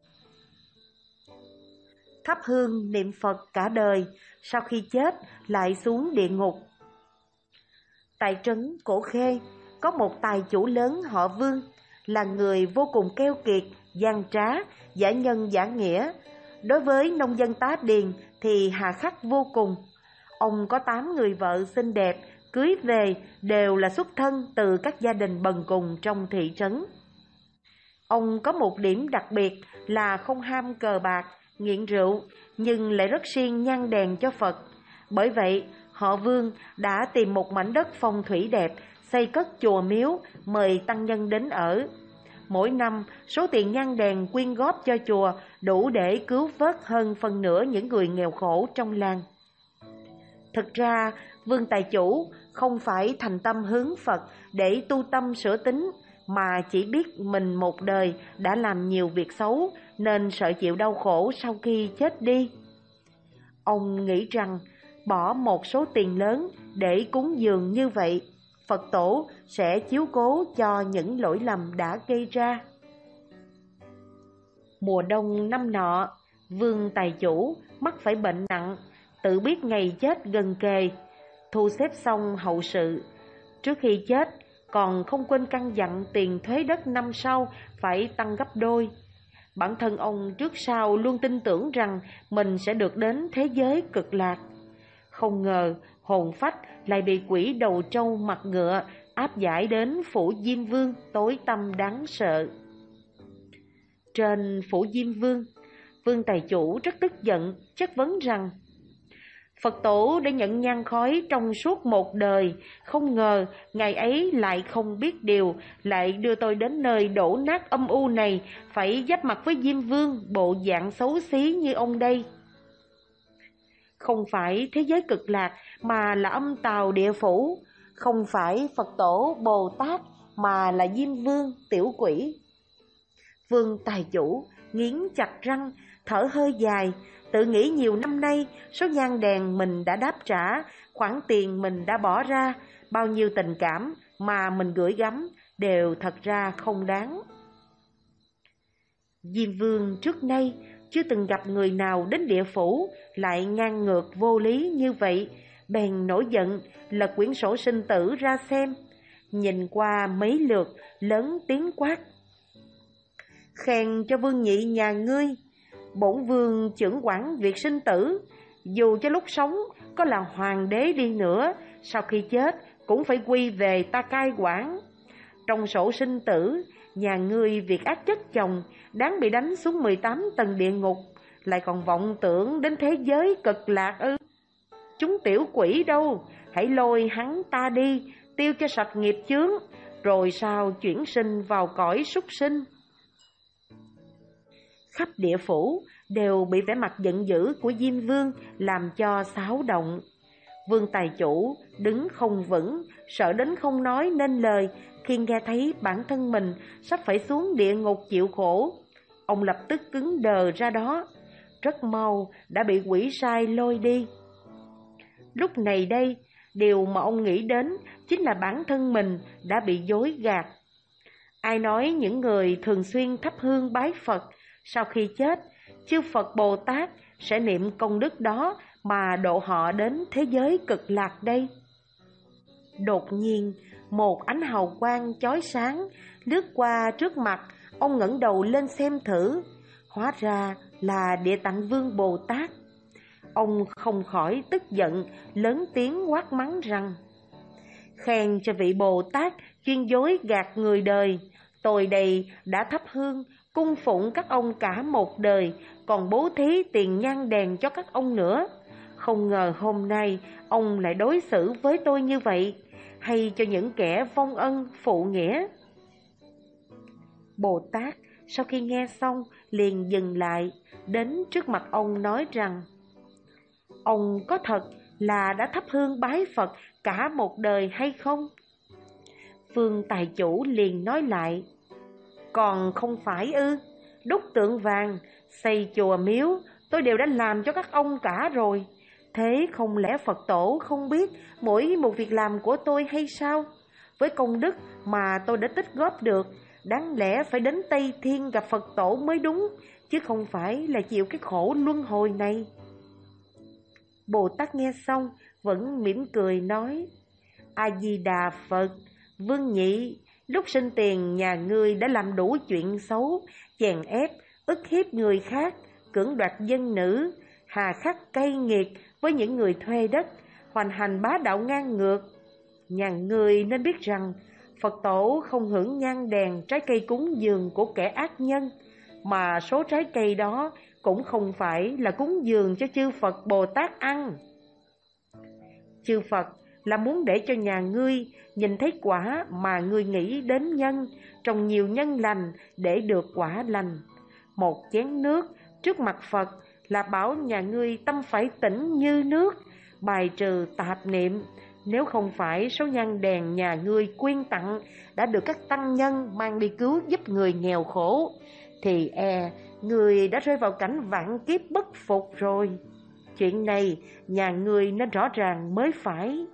Thắp hương niệm Phật cả đời, sau khi chết lại xuống địa ngục. Tại trấn Cổ Khê, có một tài chủ lớn họ Vương, là người vô cùng keo kiệt, gian trá, giả nhân giả nghĩa. Đối với nông dân tá điền thì hà khắc vô cùng. Ông có tám người vợ xinh đẹp, cưới về đều là xuất thân từ các gia đình bần cùng trong thị trấn. Ông có một điểm đặc biệt là không ham cờ bạc, nghiện rượu, nhưng lại rất siêng nhang đèn cho Phật. Bởi vậy, họ Vương đã tìm một mảnh đất phong thủy đẹp, xây cất chùa miếu, mời tăng nhân đến ở. Mỗi năm, số tiền nhang đèn quyên góp cho chùa đủ để cứu vớt hơn phân nửa những người nghèo khổ trong làng. Thực ra, Vương tài chủ không phải thành tâm hướng Phật để tu tâm sửa tính, mà chỉ biết mình một đời đã làm nhiều việc xấu nên sợ chịu đau khổ sau khi chết đi. Ông nghĩ rằng bỏ một số tiền lớn để cúng dường như vậy, Phật tổ sẽ chiếu cố cho những lỗi lầm đã gây ra. Mùa đông năm nọ, Vương tài chủ mắc phải bệnh nặng, tự biết ngày chết gần kề, thu xếp xong hậu sự. Trước khi chết, còn không quên căn dặn tiền thuế đất năm sau phải tăng gấp đôi. Bản thân ông trước sau luôn tin tưởng rằng mình sẽ được đến thế giới cực lạc. Không ngờ hồn phách lại bị quỷ đầu trâu mặt ngựa áp giải đến phủ Diêm Vương tối tăm đáng sợ. Trên phủ Diêm Vương, Vương tài chủ rất tức giận, chất vấn rằng Phật tổ đã nhận nhang khói trong suốt một đời, không ngờ ngày ấy lại không biết điều, lại đưa tôi đến nơi đổ nát âm u này, phải giáp mặt với Diêm Vương bộ dạng xấu xí như ông đây. Không phải thế giới cực lạc mà là âm tào địa phủ, không phải Phật tổ Bồ Tát mà là Diêm Vương tiểu quỷ. Vương tài chủ nghiến chặt răng, thở hơi dài, tự nghĩ nhiều năm nay số nhang đèn mình đã đáp trả, khoản tiền mình đã bỏ ra, bao nhiêu tình cảm mà mình gửi gắm đều thật ra không đáng. Diêm Vương trước nay chưa từng gặp người nào đến địa phủ lại ngang ngược vô lý như vậy, bèn nổi giận lật quyển sổ sinh tử ra xem, nhìn qua mấy lượt lớn tiếng quát: "Khen cho Vương nhị nhà ngươi, bổn vương chưởng quản việc sinh tử, dù cho lúc sống có là hoàng đế đi nữa, sau khi chết cũng phải quy về ta cai quản. Trong sổ sinh tử, nhà ngươi việc ác chất chồng, đáng bị đánh xuống mười tám tầng địa ngục, lại còn vọng tưởng đến thế giới cực lạc ư? Chúng tiểu quỷ đâu, hãy lôi hắn ta đi, tiêu cho sạch nghiệp chướng, rồi sao chuyển sinh vào cõi súc sinh." Khắp địa phủ đều bị vẻ mặt giận dữ của Diêm Vương làm cho xáo động. Vương tài chủ đứng không vững, sợ đến không nói nên lời khi nghe thấy bản thân mình sắp phải xuống địa ngục chịu khổ. Ông lập tức cứng đờ ra đó, rất mau đã bị quỷ sai lôi đi. Lúc này đây, điều mà ông nghĩ đến chính là bản thân mình đã bị dối gạt. Ai nói những người thường xuyên thắp hương bái Phật, sau khi chết, chư Phật Bồ Tát sẽ niệm công đức đó mà độ họ đến thế giới cực lạc đây? Đột nhiên, một ánh hào quang chói sáng lướt qua trước mặt, ông ngẩng đầu lên xem thử, hóa ra là Địa Tạng Vương Bồ Tát. Ông không khỏi tức giận, lớn tiếng quát mắng rằng: "Khen cho vị Bồ Tát chuyên dối gạt người đời, tôi đây đã thắp hương cung phụng các ông cả một đời, còn bố thí tiền nhang đèn cho các ông nữa. Không ngờ hôm nay ông lại đối xử với tôi như vậy, hay cho những kẻ vong ân phụ nghĩa." Bồ Tát sau khi nghe xong liền dừng lại, đến trước mặt ông nói rằng: "Ông có thật là đã thắp hương bái Phật cả một đời hay không?" Vương tài chủ liền nói lại: "Còn không phải ư? Đúc tượng vàng, xây chùa miếu, tôi đều đã làm cho các ông cả rồi. Thế không lẽ Phật tổ không biết mỗi một việc làm của tôi hay sao? Với công đức mà tôi đã tích góp được, đáng lẽ phải đến Tây Thiên gặp Phật tổ mới đúng, chứ không phải là chịu cái khổ luân hồi này." Bồ Tát nghe xong vẫn mỉm cười nói: "A-di-đà Phật, Vương nhị, lúc sinh tiền nhà ngươi đã làm đủ chuyện xấu, chèn ép, ức hiếp người khác, cưỡng đoạt dân nữ, hà khắc cay nghiệt với những người thuê đất, hoành hành bá đạo ngang ngược. Nhà ngươi nên biết rằng Phật tổ không hưởng nhang đèn trái cây cúng dường của kẻ ác nhân, mà số trái cây đó cũng không phải là cúng dường cho chư Phật Bồ Tát ăn. Chư Phật là muốn để cho nhà ngươi nhìn thấy quả mà ngươi nghĩ đến nhân, trồng nhiều nhân lành để được quả lành. Một chén nước trước mặt Phật là bảo nhà ngươi tâm phải tĩnh như nước, bài trừ tạp niệm. Nếu không phải số nhang đèn nhà ngươi quyên tặng đã được các tăng nhân mang đi cứu giúp người nghèo khổ, thì e người đã rơi vào cảnh vạn kiếp bất phục rồi. Chuyện này nhà ngươi nên rõ ràng mới phải."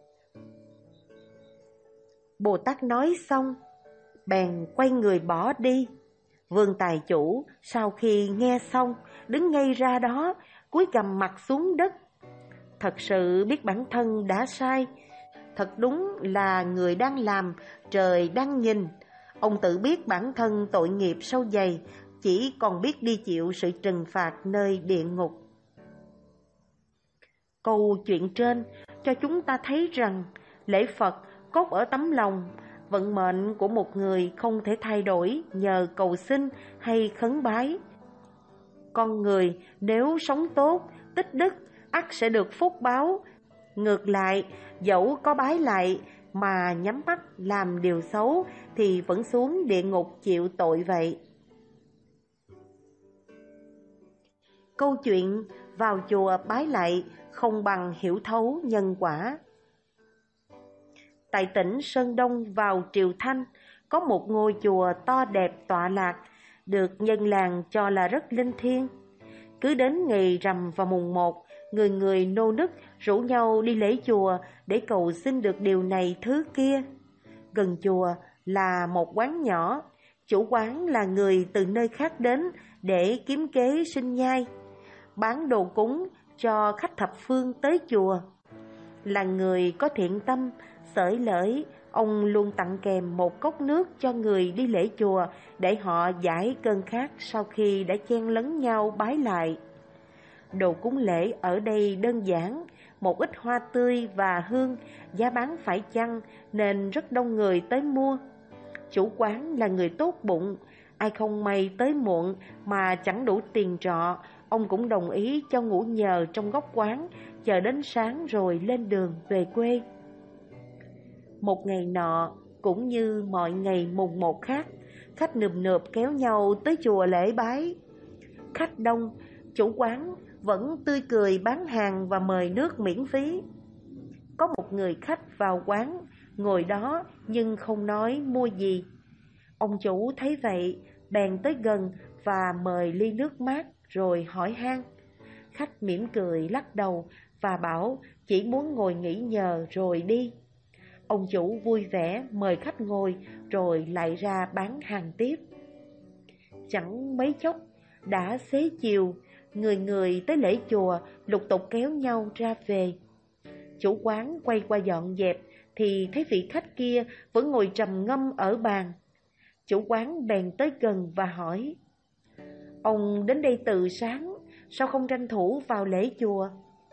Bồ Tát nói xong bèn quay người bỏ đi. Vương tài chủ sau khi nghe xong đứng ngay ra đó, cúi gằm mặt xuống đất. Thật sự biết bản thân đã sai, thật đúng là người đang làm, trời đang nhìn. Ông tự biết bản thân tội nghiệp sâu dày, chỉ còn biết đi chịu sự trừng phạt nơi địa ngục. Câu chuyện trên cho chúng ta thấy rằng lễ Phật cốt ở tấm lòng. Vận mệnh của một người không thể thay đổi nhờ cầu xin hay khấn bái. Con người nếu sống tốt, tích đức, ắt sẽ được phúc báo. Ngược lại, dẫu có bái lại mà nhắm mắt làm điều xấu thì vẫn xuống địa ngục chịu tội vậy. Câu chuyện vào chùa bái lại không bằng hiểu thấu nhân quả. Tại tỉnh Sơn Đông vào Triều Thanh, có một ngôi chùa to đẹp tọa lạc, được dân làng cho là rất linh thiêng. Cứ đến ngày rằm vào mùng một, người người nô nức rủ nhau đi lễ chùa để cầu xin được điều này thứ kia. Gần chùa là một quán nhỏ, chủ quán là người từ nơi khác đến để kiếm kế sinh nhai, bán đồ cúng cho khách thập phương tới chùa. Là người có thiện tâm, xởi lởi, ông luôn tặng kèm một cốc nước cho người đi lễ chùa để họ giải cơn khát sau khi đã chen lấn nhau bái lại. Đồ cúng lễ ở đây đơn giản, một ít hoa tươi và hương, giá bán phải chăng nên rất đông người tới mua. Chủ quán là người tốt bụng, ai không may tới muộn mà chẳng đủ tiền trọ, ông cũng đồng ý cho ngủ nhờ trong góc quán, chờ đến sáng rồi lên đường về quê. Một ngày nọ, cũng như mọi ngày mùng một khác, khách nườm nượp kéo nhau tới chùa lễ bái. Khách đông, chủ quán vẫn tươi cười bán hàng và mời nước miễn phí. Có một người khách vào quán, ngồi đó nhưng không nói mua gì. Ông chủ thấy vậy, bèn tới gần và mời ly nước mát rồi hỏi han. Khách mỉm cười lắc đầu và bảo chỉ muốn ngồi nghỉ nhờ rồi đi. Ông chủ vui vẻ mời khách ngồi rồi lại ra bán hàng tiếp. Chẳng mấy chốc, đã xế chiều, người người tới lễ chùa lục tục kéo nhau ra về. Chủ quán quay qua dọn dẹp thì thấy vị khách kia vẫn ngồi trầm ngâm ở bàn. Chủ quán bèn tới gần và hỏi: "Ông đến đây từ sáng, sao không tranh thủ vào lễ chùa?"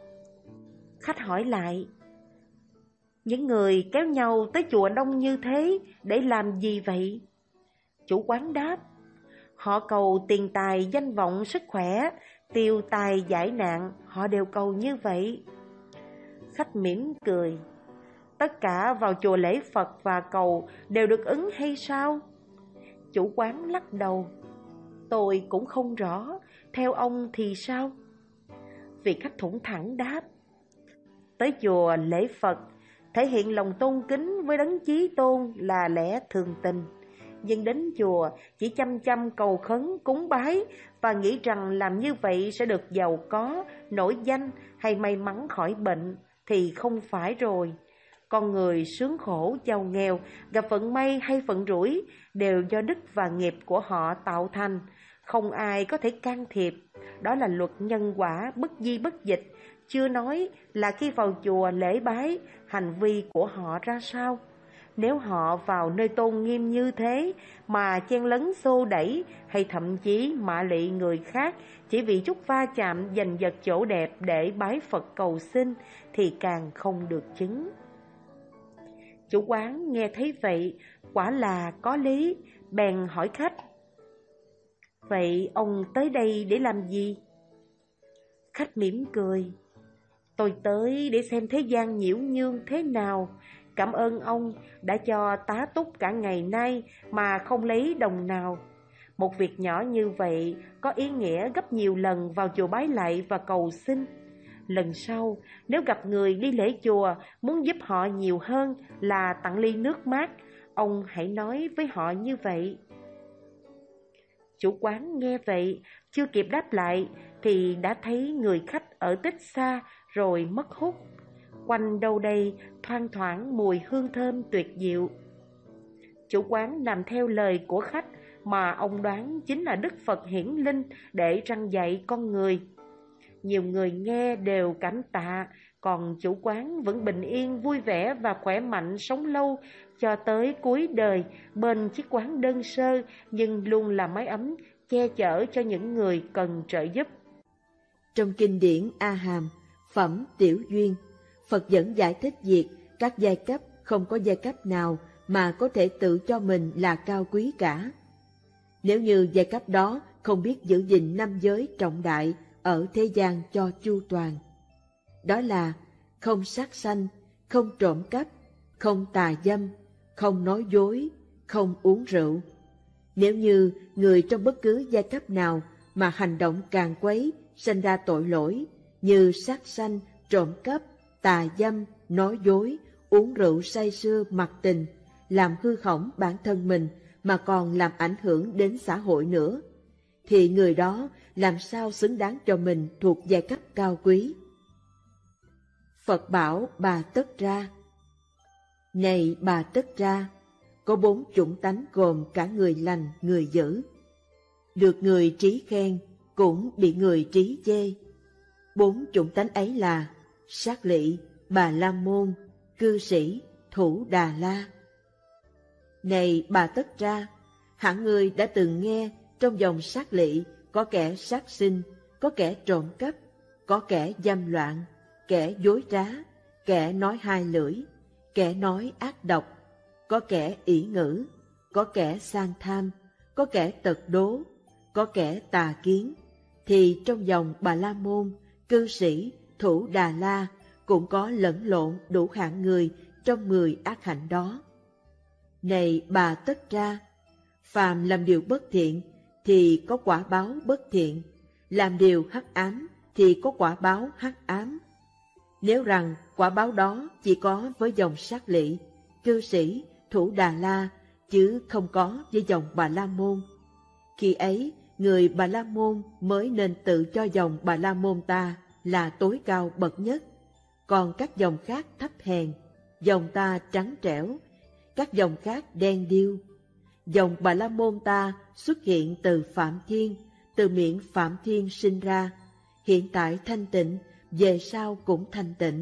Khách hỏi lại: "Những người kéo nhau tới chùa đông như thế để làm gì vậy?" Chủ quán đáp: "Họ cầu tiền tài, danh vọng, sức khỏe, tiêu tài giải nạn, họ đều cầu như vậy." Khách mỉm cười: "Tất cả vào chùa lễ Phật và cầu đều được ứng hay sao?" Chủ quán lắc đầu: "Tôi cũng không rõ, theo ông thì sao?" Vị khách thủng thẳng đáp: "Tới chùa lễ Phật, thể hiện lòng tôn kính với đấng chí tôn là lẽ thường tình. Nhưng đến chùa chỉ chăm chăm cầu khấn cúng bái và nghĩ rằng làm như vậy sẽ được giàu có, nổi danh hay may mắn khỏi bệnh thì không phải rồi. Con người sướng khổ, giàu nghèo, gặp vận may hay vận rủi đều do đức và nghiệp của họ tạo thành, không ai có thể can thiệp. Đó là luật nhân quả bất di bất dịch, chưa nói là khi vào chùa lễ bái, hành vi của họ ra sao. Nếu họ vào nơi tôn nghiêm như thế mà chen lấn xô đẩy hay thậm chí mạ lị người khác chỉ vì chút va chạm giành giật chỗ đẹp để bái Phật cầu xin thì càng không được chứng." Chủ quán nghe thấy vậy, quả là có lý, bèn hỏi khách: "Vậy ông tới đây để làm gì?" Khách mỉm cười: "Tôi tới để xem thế gian nhiễu nhương thế nào. Cảm ơn ông đã cho tá túc cả ngày nay mà không lấy đồng nào. Một việc nhỏ như vậy có ý nghĩa gấp nhiều lần vào chùa bái lạy và cầu xin. Lần sau nếu gặp người đi lễ chùa muốn giúp họ nhiều hơn là tặng ly nước mát, ông hãy nói với họ như vậy." Chủ quán nghe vậy, chưa kịp đáp lại thì đã thấy người khách ở tích xa rồi mất hút. Quanh đâu đây thoang thoảng mùi hương thơm tuyệt diệu. Chủ quán làm theo lời của khách mà ông đoán chính là Đức Phật hiển linh để răn dạy con người. Nhiều người nghe đều cảm tạ, còn chủ quán vẫn bình yên, vui vẻ và khỏe mạnh sống lâu cho tới cuối đời bên chiếc quán đơn sơ nhưng luôn là mái ấm che chở cho những người cần trợ giúp. Trong kinh điển A Hàm, phẩm Tiểu Duyên, Phật dẫn giải thích việc các giai cấp không có giai cấp nào mà có thể tự cho mình là cao quý cả. Nếu như giai cấp đó không biết giữ gìn năm giới trọng đại ở thế gian cho chu toàn, đó là không sát sanh, không trộm cắp, không tà dâm, không nói dối, không uống rượu. Nếu như người trong bất cứ giai cấp nào mà hành động càn quấy, sinh ra tội lỗi như sát sanh, trộm cắp, tà dâm, nói dối, uống rượu say sưa mặc tình, làm hư hỏng bản thân mình mà còn làm ảnh hưởng đến xã hội nữa, thì người đó làm sao xứng đáng cho mình thuộc giai cấp cao quý. Phật bảo Bà Tất Ra: Này Bà Tất Ra, có bốn chủng tánh gồm cả người lành, người dữ. Được người trí khen, cũng bị người trí chê. Bốn chủng tánh ấy là Sát Lị, Bà La Môn, Cư Sĩ, Thủ Đà La. Này Bà Tất Ra, hẳn ngươi đã từng nghe trong dòng Sát Lị có kẻ sát sinh, có kẻ trộm cắp, có kẻ dâm loạn, kẻ dối trá, kẻ nói hai lưỡi, kẻ nói ác độc, có kẻ ỷ ngữ, có kẻ sang tham, có kẻ tật đố, có kẻ tà kiến. Thì trong dòng Bà La Môn, Cư Sĩ, Thủ Đà La cũng có lẫn lộn đủ hạng người trong mười ác hạnh đó. Này Bà Tất Ra, phàm làm điều bất thiện thì có quả báo bất thiện, làm điều hắc ám thì có quả báo hắc ám. Nếu rằng quả báo đó chỉ có với dòng Sát Lị, Cư Sĩ, Thủ Đà La, chứ không có với dòng Bà La Môn, khi ấy người Bà La Môn mới nên tự cho dòng Bà La Môn ta là tối cao bậc nhất, còn các dòng khác thấp hèn, dòng ta trắng trẻo, các dòng khác đen điêu. Dòng Bà La Môn ta xuất hiện từ Phạm Thiên, từ miệng Phạm Thiên sinh ra, hiện tại thanh tịnh, về sau cũng thanh tịnh.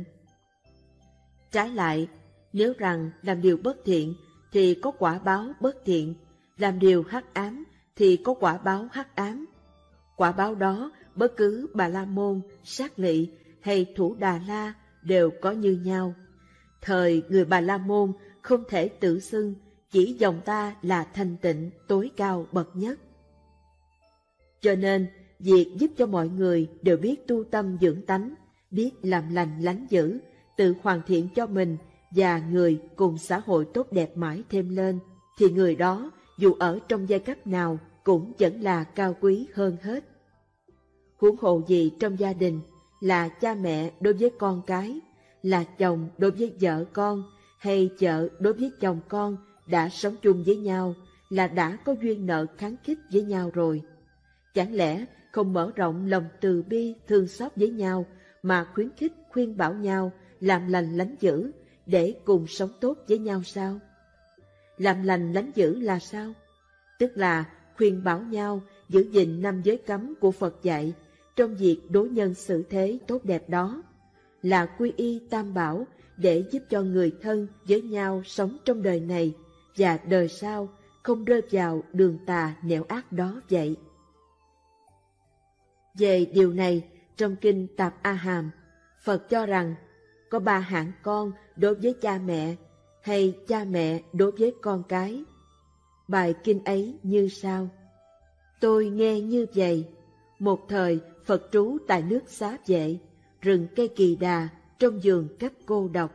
Trái lại, nếu rằng làm điều bất thiện thì có quả báo bất thiện, làm điều hắc ám thì có quả báo hắc ám. Quả báo đó bất cứ Bà La Môn, Sát Lị hay Thủ Đà La đều có như nhau. Thời người Bà La Môn không thể tự xưng chỉ dòng ta là thanh tịnh tối cao bậc nhất. Cho nên, việc giúp cho mọi người đều biết tu tâm dưỡng tánh, biết làm lành lánh dữ, tự hoàn thiện cho mình và người cùng xã hội tốt đẹp mãi thêm lên, thì người đó dù ở trong giai cấp nào cũng vẫn là cao quý hơn hết. Huống hộ gì trong gia đình, là cha mẹ đối với con cái, là chồng đối với vợ con, hay vợ đối với chồng con đã sống chung với nhau, là đã có duyên nợ kháng khích với nhau rồi. Chẳng lẽ không mở rộng lòng từ bi thương xót với nhau, mà khuyến khích khuyên bảo nhau làm lành lánh dữ để cùng sống tốt với nhau sao? Làm lành lánh dữ là sao? Tức là khuyên bảo nhau giữ gìn năm giới cấm của Phật dạy trong việc đối nhân xử thế tốt đẹp đó, là quy y tam bảo để giúp cho người thân với nhau sống trong đời này và đời sau không rơi vào đường tà nẻo ác đó vậy. Về điều này, trong kinh Tạp A Hàm, Phật cho rằng có ba hạng con đối với cha mẹ, hay cha mẹ đối với con cái. Bài kinh ấy như sau: Tôi nghe như vậy, một thời Phật trú tại nước Xá Vệ, rừng cây kỳ đà, trong vườn cấp cô độc.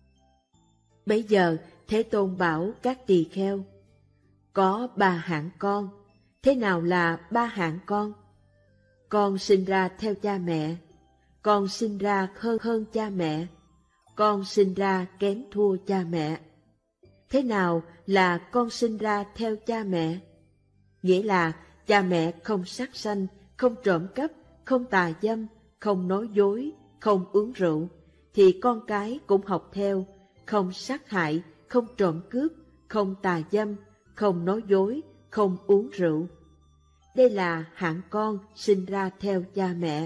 Bấy giờ Thế Tôn bảo các tỳ kheo: Có ba hạng con. Thế nào là ba hạng con? Con sinh ra theo cha mẹ, con sinh ra hơn hơn cha mẹ, con sinh ra kém thua cha mẹ. Thế nào là con sinh ra theo cha mẹ? Nghĩa là cha mẹ không sát sanh, không trộm cắp, không tà dâm, không nói dối, không uống rượu, thì con cái cũng học theo, không sát hại, không trộm cướp, không tà dâm, không nói dối, không uống rượu. Đây là hạng con sinh ra theo cha mẹ.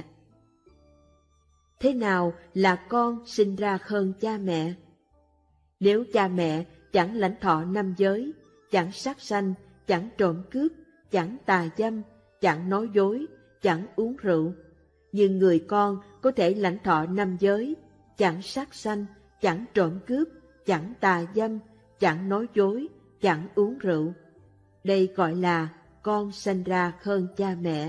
Thế nào là con sinh ra hơn cha mẹ? Nếu cha mẹ chẳng lãnh thọ năm giới, chẳng sát sanh, chẳng trộm cướp, chẳng tà dâm, chẳng nói dối, chẳng uống rượu, nhưng người con có thể lãnh thọ năm giới, chẳng sát sanh, chẳng trộm cướp, chẳng tà dâm, chẳng nói dối, chẳng uống rượu. Đây gọi là con sinh ra hơn cha mẹ.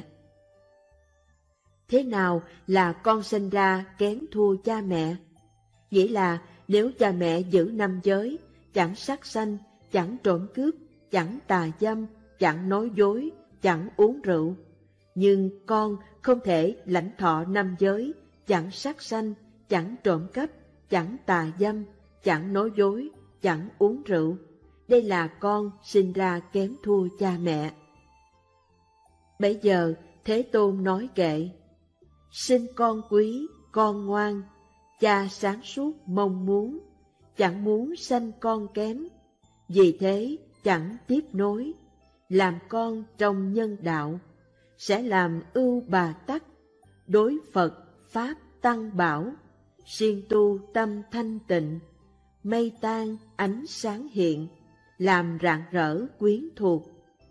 Thế nào là con sinh ra kém thua cha mẹ? Nghĩa là nếu cha mẹ giữ năm giới, chẳng sát sanh, chẳng trộm cướp, chẳng tà dâm, chẳng nói dối, chẳng uống rượu, nhưng con không thể lãnh thọ năm giới, chẳng sát sanh, chẳng trộm cắp, chẳng tà dâm, chẳng nói dối, chẳng uống rượu. Đây là con sinh ra kém thua cha mẹ. Bấy giờ Thế Tôn nói kệ: sinh con quý, con ngoan, cha sáng suốt mong muốn, chẳng muốn sanh con kém, vì thế chẳng tiếp nối, làm con trong nhân đạo, sẽ làm ưu bà tắc, đối Phật Pháp Tăng bảo, siêng tu tâm thanh tịnh, mây tan ánh sáng hiện, làm rạng rỡ quyến thuộc.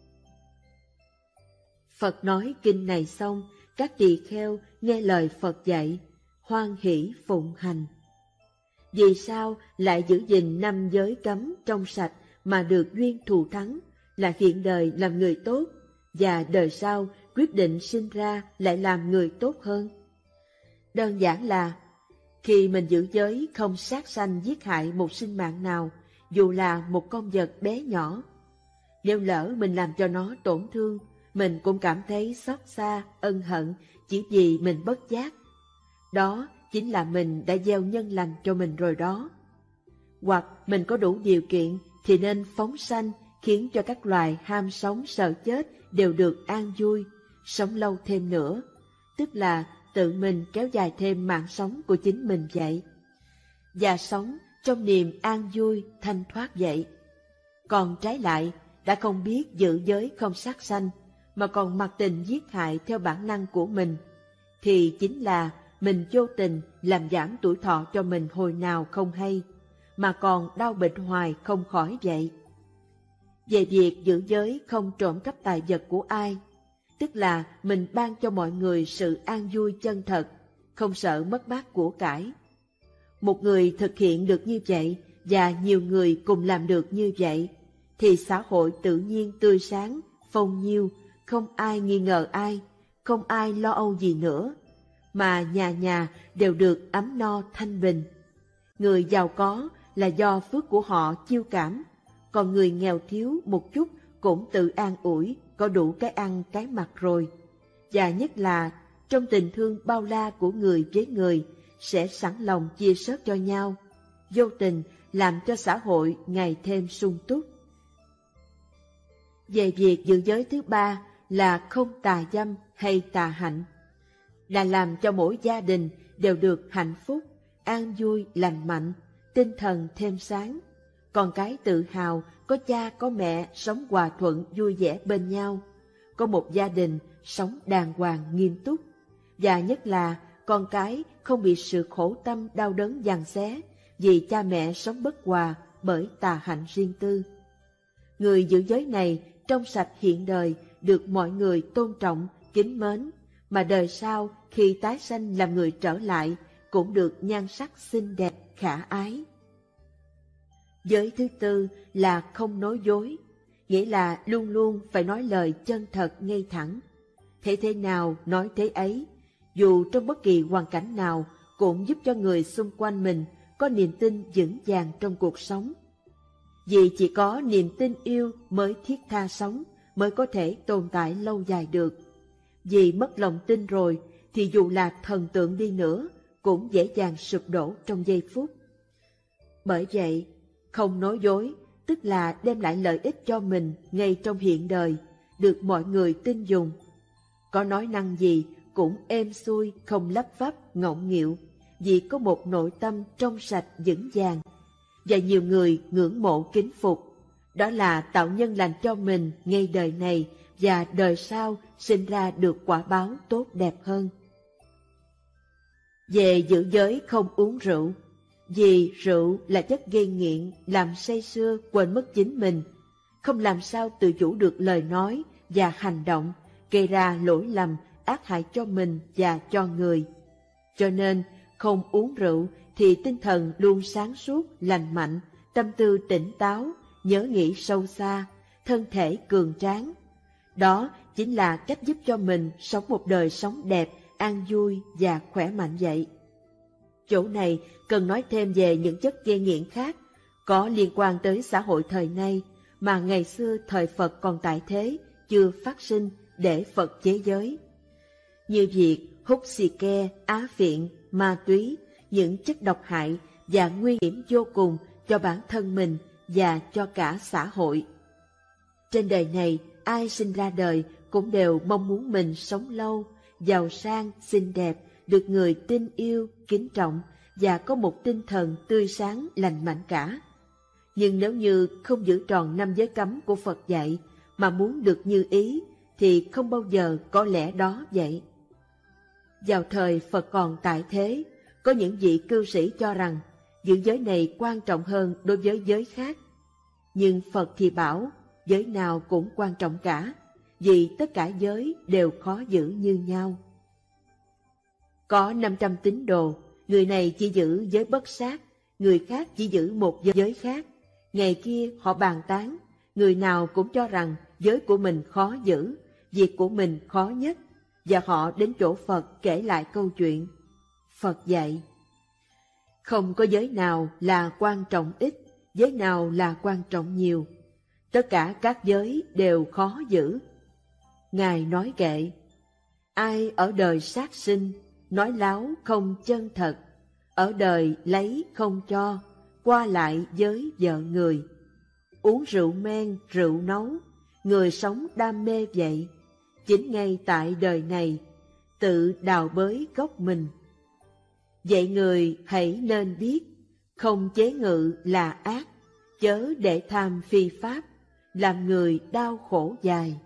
Phật nói kinh này xong, các tỳ kheo nghe lời Phật dạy, hoan hỷ phụng hành. Vì sao lại giữ gìn năm giới cấm trong sạch mà được duyên thù thắng, là hiện đời làm người tốt, và đời sau quyết định sinh ra lại làm người tốt hơn? Đơn giản là, khi mình giữ giới không sát sanh giết hại một sinh mạng nào, dù là một con vật bé nhỏ, nếu lỡ mình làm cho nó tổn thương, mình cũng cảm thấy xót xa, ân hận chỉ vì mình bất giác. Đó chính là mình đã gieo nhân lành cho mình rồi đó. Hoặc mình có đủ điều kiện thì nên phóng sanh, khiến cho các loài ham sống sợ chết đều được an vui, sống lâu thêm nữa, tức là tự mình kéo dài thêm mạng sống của chính mình vậy, và sống trong niềm an vui thanh thoát vậy. Còn trái lại, đã không biết giữ giới không sát sanh, mà còn mặc tình giết hại theo bản năng của mình, thì chính là mình vô tình làm giảm tuổi thọ cho mình hồi nào không hay, mà còn đau bệnh hoài không khỏi vậy. Về việc giữ giới không trộm cắp tài vật của ai, tức là mình ban cho mọi người sự an vui chân thật, không sợ mất mát của cải. Một người thực hiện được như vậy, và nhiều người cùng làm được như vậy, thì xã hội tự nhiên tươi sáng, phong nhiêu, không ai nghi ngờ ai, không ai lo âu gì nữa, mà nhà nhà đều được ấm no thanh bình. Người giàu có là do phước của họ chiêu cảm, còn người nghèo thiếu một chút cũng tự an ủi, có đủ cái ăn cái mặc rồi. Và nhất là trong tình thương bao la của người với người, sẽ sẵn lòng chia sớt cho nhau, vô tình làm cho xã hội ngày thêm sung túc. Về việc giữ giới thứ ba là không tà dâm hay tà hạnh, là làm cho mỗi gia đình đều được hạnh phúc, an vui, lành mạnh, tinh thần thêm sáng, con cái tự hào có cha có mẹ sống hòa thuận vui vẻ bên nhau, có một gia đình sống đàng hoàng nghiêm túc, và nhất là con cái không bị sự khổ tâm đau đớn giằng xé vì cha mẹ sống bất hòa bởi tà hạnh riêng tư. Người giữ giới này trong sạch hiện đời được mọi người tôn trọng, kính mến, mà đời sau khi tái sanh làm người trở lại cũng được nhan sắc xinh đẹp, khả ái. Giới thứ tư là không nói dối, nghĩa là luôn luôn phải nói lời chân thật ngay thẳng. Thế thế nào nói thế ấy, dù trong bất kỳ hoàn cảnh nào cũng giúp cho người xung quanh mình có niềm tin vững vàng trong cuộc sống. Vì chỉ có niềm tin yêu mới thiết tha sống, mới có thể tồn tại lâu dài được. Vì mất lòng tin rồi thì dù là thần tượng đi nữa cũng dễ dàng sụp đổ trong giây phút. Bởi vậy, không nói dối tức là đem lại lợi ích cho mình ngay trong hiện đời, được mọi người tin dùng. Có nói năng gì cũng êm xuôi, không lắp vắp, ngọng nghịu, vì có một nội tâm trong sạch vững vàng, và nhiều người ngưỡng mộ kính phục. Đó là tạo nhân lành cho mình ngay đời này, và đời sau sinh ra được quả báo tốt đẹp hơn. Về giữ giới không uống rượu, vì rượu là chất gây nghiện, làm say sưa quên mất chính mình, không làm sao tự chủ được lời nói và hành động, gây ra lỗi lầm ác hại cho mình và cho người. Cho nên không uống rượu thì tinh thần luôn sáng suốt, lành mạnh, tâm tư tỉnh táo, nhớ nghĩ sâu xa, thân thể cường tráng. Đó chính là cách giúp cho mình sống một đời sống đẹp, an vui và khỏe mạnh vậy. Chỗ này cần nói thêm về những chất gây nghiện khác, có liên quan tới xã hội thời nay, mà ngày xưa thời Phật còn tại thế, chưa phát sinh để Phật chế giới. Như việc hút xì ke, á phiện, ma túy, những chất độc hại và nguy hiểm vô cùng cho bản thân mình và cho cả xã hội. Trên đời này ai sinh ra đời cũng đều mong muốn mình sống lâu, giàu sang, xinh đẹp, được người tin yêu, kính trọng và có một tinh thần tươi sáng, lành mạnh cả. Nhưng nếu như không giữ tròn năm giới cấm của Phật dạy mà muốn được như ý, thì không bao giờ có lẽ đó vậy. Vào thời Phật còn tại thế, có những vị cư sĩ cho rằng giữ giới này quan trọng hơn đối với giới khác. Nhưng Phật thì bảo giới nào cũng quan trọng cả, vì tất cả giới đều khó giữ như nhau. Có năm trăm tín đồ, người này chỉ giữ giới bất sát, người khác chỉ giữ một giới khác. Ngày kia họ bàn tán, người nào cũng cho rằng giới của mình khó giữ, việc của mình khó nhất, và họ đến chỗ Phật kể lại câu chuyện. Phật dạy, không có giới nào là quan trọng ít, giới nào là quan trọng nhiều. Tất cả các giới đều khó giữ. Ngài nói kệ, ai ở đời sát sinh, nói láo không chân thật, ở đời lấy không cho, qua lại với vợ người. Uống rượu men, rượu nấu, người sống đam mê vậy. Chính ngay tại đời này, tự đào bới gốc mình. Vậy người hãy nên biết, không chế ngự là ác, chớ để tham phi pháp, làm người đau khổ dài.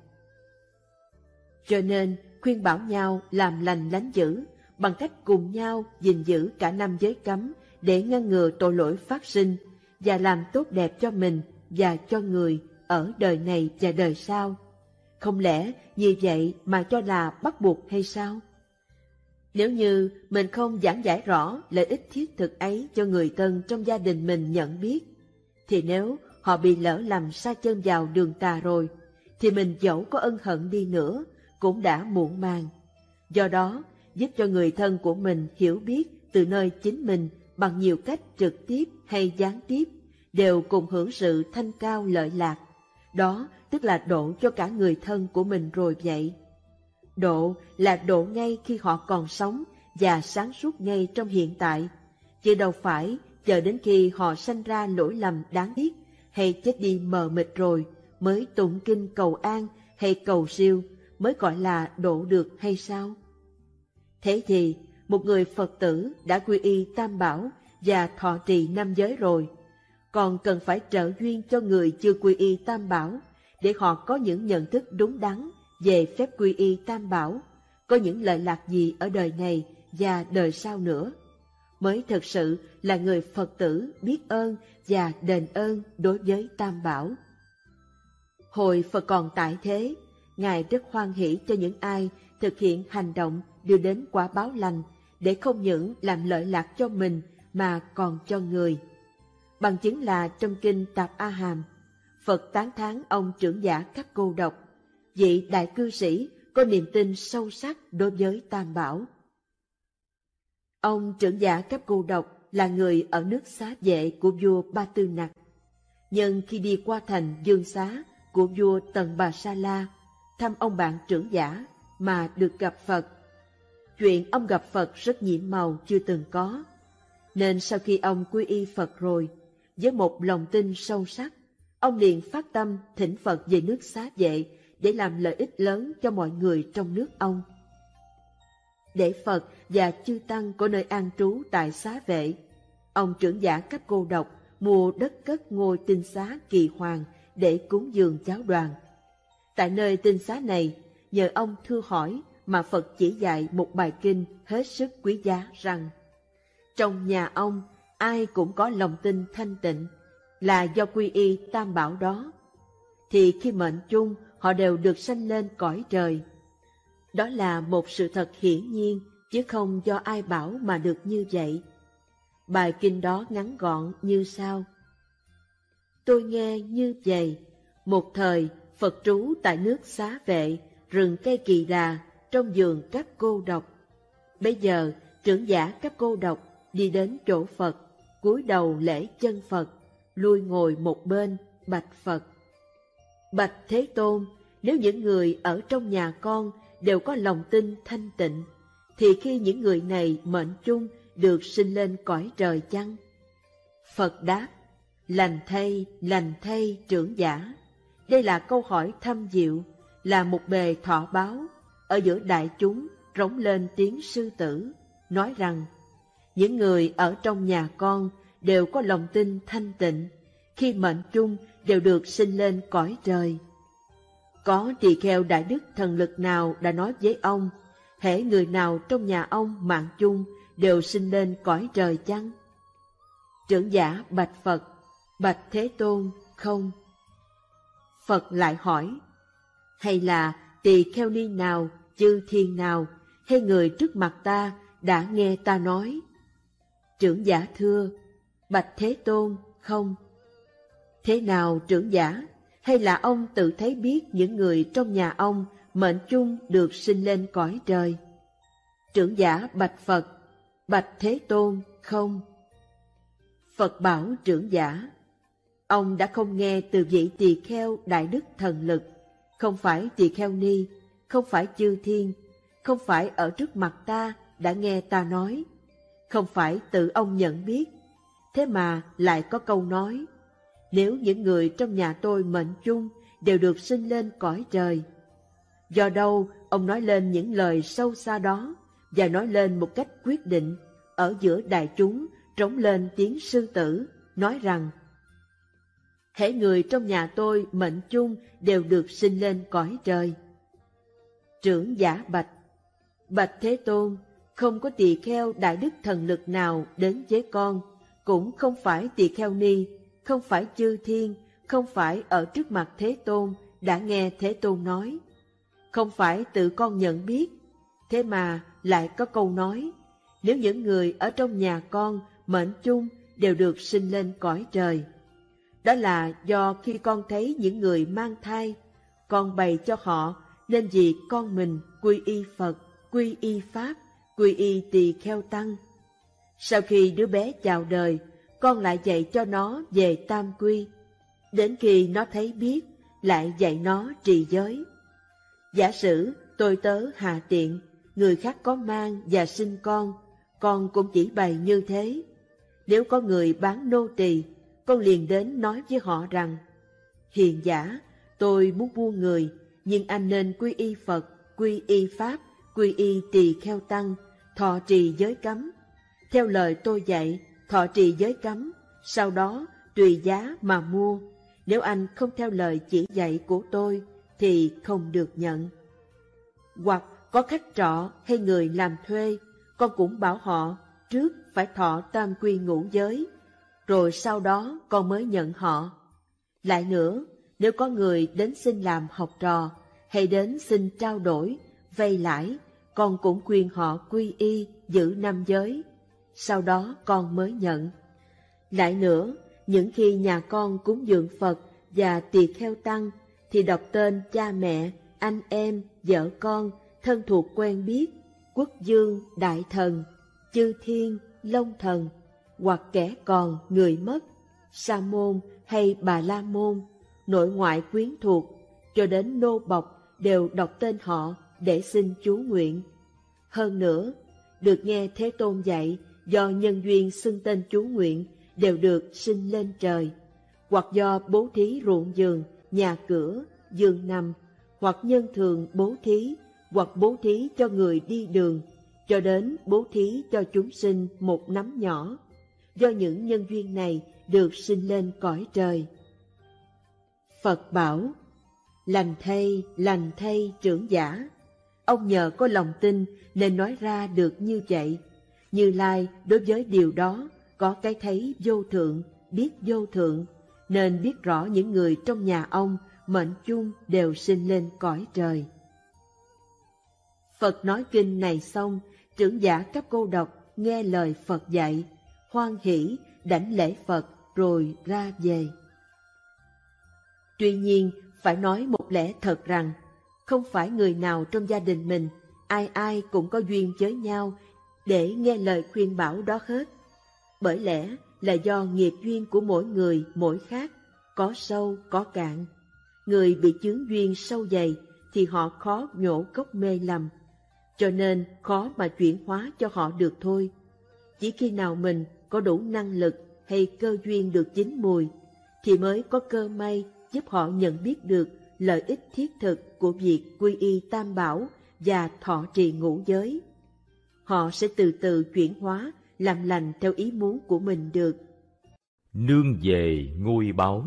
Cho nên khuyên bảo nhau làm lành lánh dữ, bằng cách cùng nhau gìn giữ cả năm giới cấm để ngăn ngừa tội lỗi phát sinh và làm tốt đẹp cho mình và cho người ở đời này và đời sau. Không lẽ như vậy mà cho là bắt buộc hay sao? Nếu như mình không giảng giải rõ lợi ích thiết thực ấy cho người thân trong gia đình mình nhận biết, thì nếu họ bị lỡ lầm sa chân vào đường tà rồi, thì mình dẫu có ân hận đi nữa cũng đã muộn màng. Do đó, giúp cho người thân của mình hiểu biết từ nơi chính mình bằng nhiều cách trực tiếp hay gián tiếp, đều cùng hưởng sự thanh cao lợi lạc. Đó tức là độ cho cả người thân của mình rồi vậy. Độ là độ ngay khi họ còn sống và sáng suốt ngay trong hiện tại, chứ đâu phải chờ đến khi họ sanh ra lỗi lầm đáng tiếc hay chết đi mờ mịt rồi mới tụng kinh cầu an hay cầu siêu mới gọi là độ được hay sao? Thế thì một người Phật tử đã quy y Tam Bảo và thọ trì năm giới rồi, còn cần phải trợ duyên cho người chưa quy y Tam Bảo để họ có những nhận thức đúng đắn về phép quy y Tam Bảo, có những lợi lạc gì ở đời này và đời sau nữa, mới thực sự là người Phật tử biết ơn và đền ơn đối với Tam Bảo. Hồi Phật còn tại thế, Ngài rất hoan hỷ cho những ai thực hiện hành động đưa đến quả báo lành, để không những làm lợi lạc cho mình mà còn cho người. Bằng chứng là trong kinh Tạp A Hàm, Phật tán thán ông trưởng giả Cấp Cô Độc, vị đại cư sĩ có niềm tin sâu sắc đối với Tam Bảo. Ông trưởng giả Cấp Cô Độc là người ở nước Xá Vệ của vua Ba Tư Nặc. Nhưng khi đi qua thành Dương Xá của vua Tần Bà Sa La, thăm ông bạn trưởng giả mà được gặp Phật. Chuyện ông gặp Phật rất nhiệm màu chưa từng có, nên sau khi ông quy y Phật rồi, với một lòng tin sâu sắc, ông liền phát tâm thỉnh Phật về nước Xá Vệ để làm lợi ích lớn cho mọi người trong nước ông. Để Phật và chư tăng có nơi an trú tại Xá Vệ, ông trưởng giả Cấp Cô Độc mua đất cất ngôi tinh xá Kỳ Hoàng để cúng dường giáo đoàn. Tại nơi tinh xá này, nhờ ông thưa hỏi mà Phật chỉ dạy một bài kinh hết sức quý giá rằng: trong nhà ông ai cũng có lòng tin thanh tịnh, là do quy y Tam Bảo đó, thì khi mệnh chung họ đều được sanh lên cõi trời. Đó là một sự thật hiển nhiên, chứ không do ai bảo mà được như vậy. Bài kinh đó ngắn gọn như sau: tôi nghe như vậy, một thời Phật trú tại nước Xá Vệ, rừng cây Kỳ Đà, trong vườn Cấp Cô Độc. Bây giờ trưởng giả Cấp Cô Độc đi đến chỗ Phật, cúi đầu lễ chân Phật, lui ngồi một bên, bạch Phật: bạch Thế Tôn, nếu những người ở trong nhà con đều có lòng tin thanh tịnh, thì khi những người này mệnh chung được sinh lên cõi trời chăng? Phật đáp: lành thay, lành thay trưởng giả, Đây là câu hỏi thâm diệu, là một bề thọ báo. Ở giữa đại chúng rống lên tiếng sư tử, nói rằng những người ở trong nhà con đều có lòng tin thanh tịnh, khi mệnh chung đều được sinh lên cõi trời. Có tỳ kheo đại đức thần lực nào đã nói với ông, hễ người nào trong nhà ông mạng chung đều sinh lên cõi trời chăng? Trưởng giả bạch Phật, bạch Thế Tôn, không. Phật lại hỏi, hay là tỳ kheo ni nào, chư thiên nào, hay người trước mặt ta đã nghe ta nói? Trưởng giả thưa, bạch Thế Tôn, không. Thế nào trưởng giả? Hay là ông tự thấy biết những người trong nhà ông mệnh chung được sinh lên cõi trời? Trưởng giả bạch Phật, bạch Thế Tôn, không. Phật bảo trưởng giả, ông đã không nghe từ vị tỳ kheo đại đức thần lực, không phải tỳ kheo ni, không phải chư thiên, không phải ở trước mặt ta đã nghe ta nói, không phải tự ông nhận biết, thế mà lại có câu nói, nếu những người trong nhà tôi mệnh chung đều được sinh lên cõi trời. Do đâu ông nói lên những lời sâu xa đó, và nói lên một cách quyết định, ở giữa đại chúng trống lên tiếng sư tử, nói rằng, hễ người trong nhà tôi mệnh chung đều được sinh lên cõi trời. Trưởng giả bạch, bạch Thế Tôn, không có tỳ kheo đại đức thần lực nào đến với con, cũng không phải tỳ kheo ni, không phải chư thiên, không phải ở trước mặt Thế Tôn đã nghe Thế Tôn nói, không phải tự con nhận biết, thế mà lại có câu nói, nếu những người ở trong nhà con mệnh chung đều được sinh lên cõi trời. Đó là do khi con thấy những người mang thai, con bày cho họ nên vì con mình quy y Phật, quy y Pháp, quy y tỳ kheo tăng. Sau khi đứa bé chào đời, con lại dạy cho nó về tam quy. Đến khi nó thấy biết, lại dạy nó trì giới. Giả sử tôi tớ hạ tiện, người khác có mang và sinh con, con cũng chỉ bày như thế. Nếu có người bán nô tỳ, con liền đến nói với họ rằng, hiền giả, tôi muốn mua người, nhưng anh nên quy y Phật, quy y Pháp, quy y tỳ kheo tăng, thọ trì giới cấm. Theo lời tôi dạy, thọ trì giới cấm, sau đó tùy giá mà mua. Nếu anh không theo lời chỉ dạy của tôi, thì không được nhận. Hoặc có khách trọ hay người làm thuê, con cũng bảo họ trước phải thọ tam quy ngũ giới, rồi sau đó con mới nhận họ. Lại nữa, nếu có người đến xin làm học trò, hay đến xin trao đổi, vay lãi, con cũng khuyên họ quy y, giữ năm giới, sau đó con mới nhận. Lại nữa, những khi nhà con cúng dường Phật và tỳ kheo tăng, thì đọc tên cha mẹ, anh em, vợ con, thân thuộc quen biết, quốc dương, đại thần, chư thiên, long thần, hoặc kẻ còn, người mất, sa môn hay bà la môn, nội ngoại quyến thuộc, cho đến nô bộc đều đọc tên họ để xin chú nguyện. Hơn nữa, được nghe Thế Tôn dạy, do nhân duyên xưng tên chú nguyện đều được sinh lên trời, hoặc do bố thí ruộng vườn, nhà cửa, giường nằm, hoặc nhân thường bố thí, hoặc bố thí cho người đi đường, cho đến bố thí cho chúng sinh một nắm nhỏ, do những nhân duyên này được sinh lên cõi trời. Phật bảo, lành thay, lành thay trưởng giả, ông nhờ có lòng tin nên nói ra được như vậy. Như Lai đối với điều đó có cái thấy vô thượng, biết vô thượng, nên biết rõ những người trong nhà ông mệnh chung đều sinh lên cõi trời. Phật nói kinh này xong, trưởng giả các cô độc nghe lời Phật dạy, hoan hỷ đảnh lễ Phật rồi ra về. Tuy nhiên, phải nói một lẽ thật rằng, không phải người nào trong gia đình mình, ai ai cũng có duyên với nhau để nghe lời khuyên bảo đó hết. Bởi lẽ là do nghiệp duyên của mỗi người mỗi khác, có sâu có cạn. Người bị chướng duyên sâu dày thì họ khó nhổ gốc mê lầm, cho nên khó mà chuyển hóa cho họ được thôi. Chỉ khi nào mình có đủ năng lực hay cơ duyên được chín mùi, thì mới có cơ may giúp họ nhận biết được lợi ích thiết thực của việc quy y Tam Bảo và thọ trì ngũ giới. Họ sẽ từ từ chuyển hóa, làm lành theo ý muốn của mình được. Nương về ngôi báu.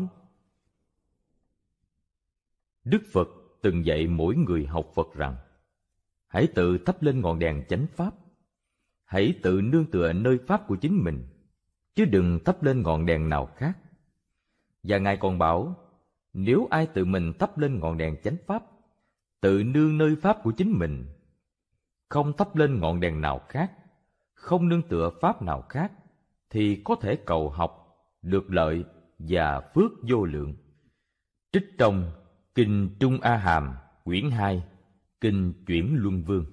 Đức Phật từng dạy mỗi người học Phật rằng: hãy tự thắp lên ngọn đèn chánh pháp, hãy tự nương tựa nơi pháp của chính mình, chứ đừng thắp lên ngọn đèn nào khác. Và Ngài còn bảo, nếu ai tự mình thắp lên ngọn đèn chánh pháp, tự nương nơi pháp của chính mình, không thắp lên ngọn đèn nào khác, không nương tựa pháp nào khác, thì có thể cầu học, được lợi và phước vô lượng. Trích trong Kinh Trung A Hàm, quyển hai, Kinh Chuyển Luân Vương.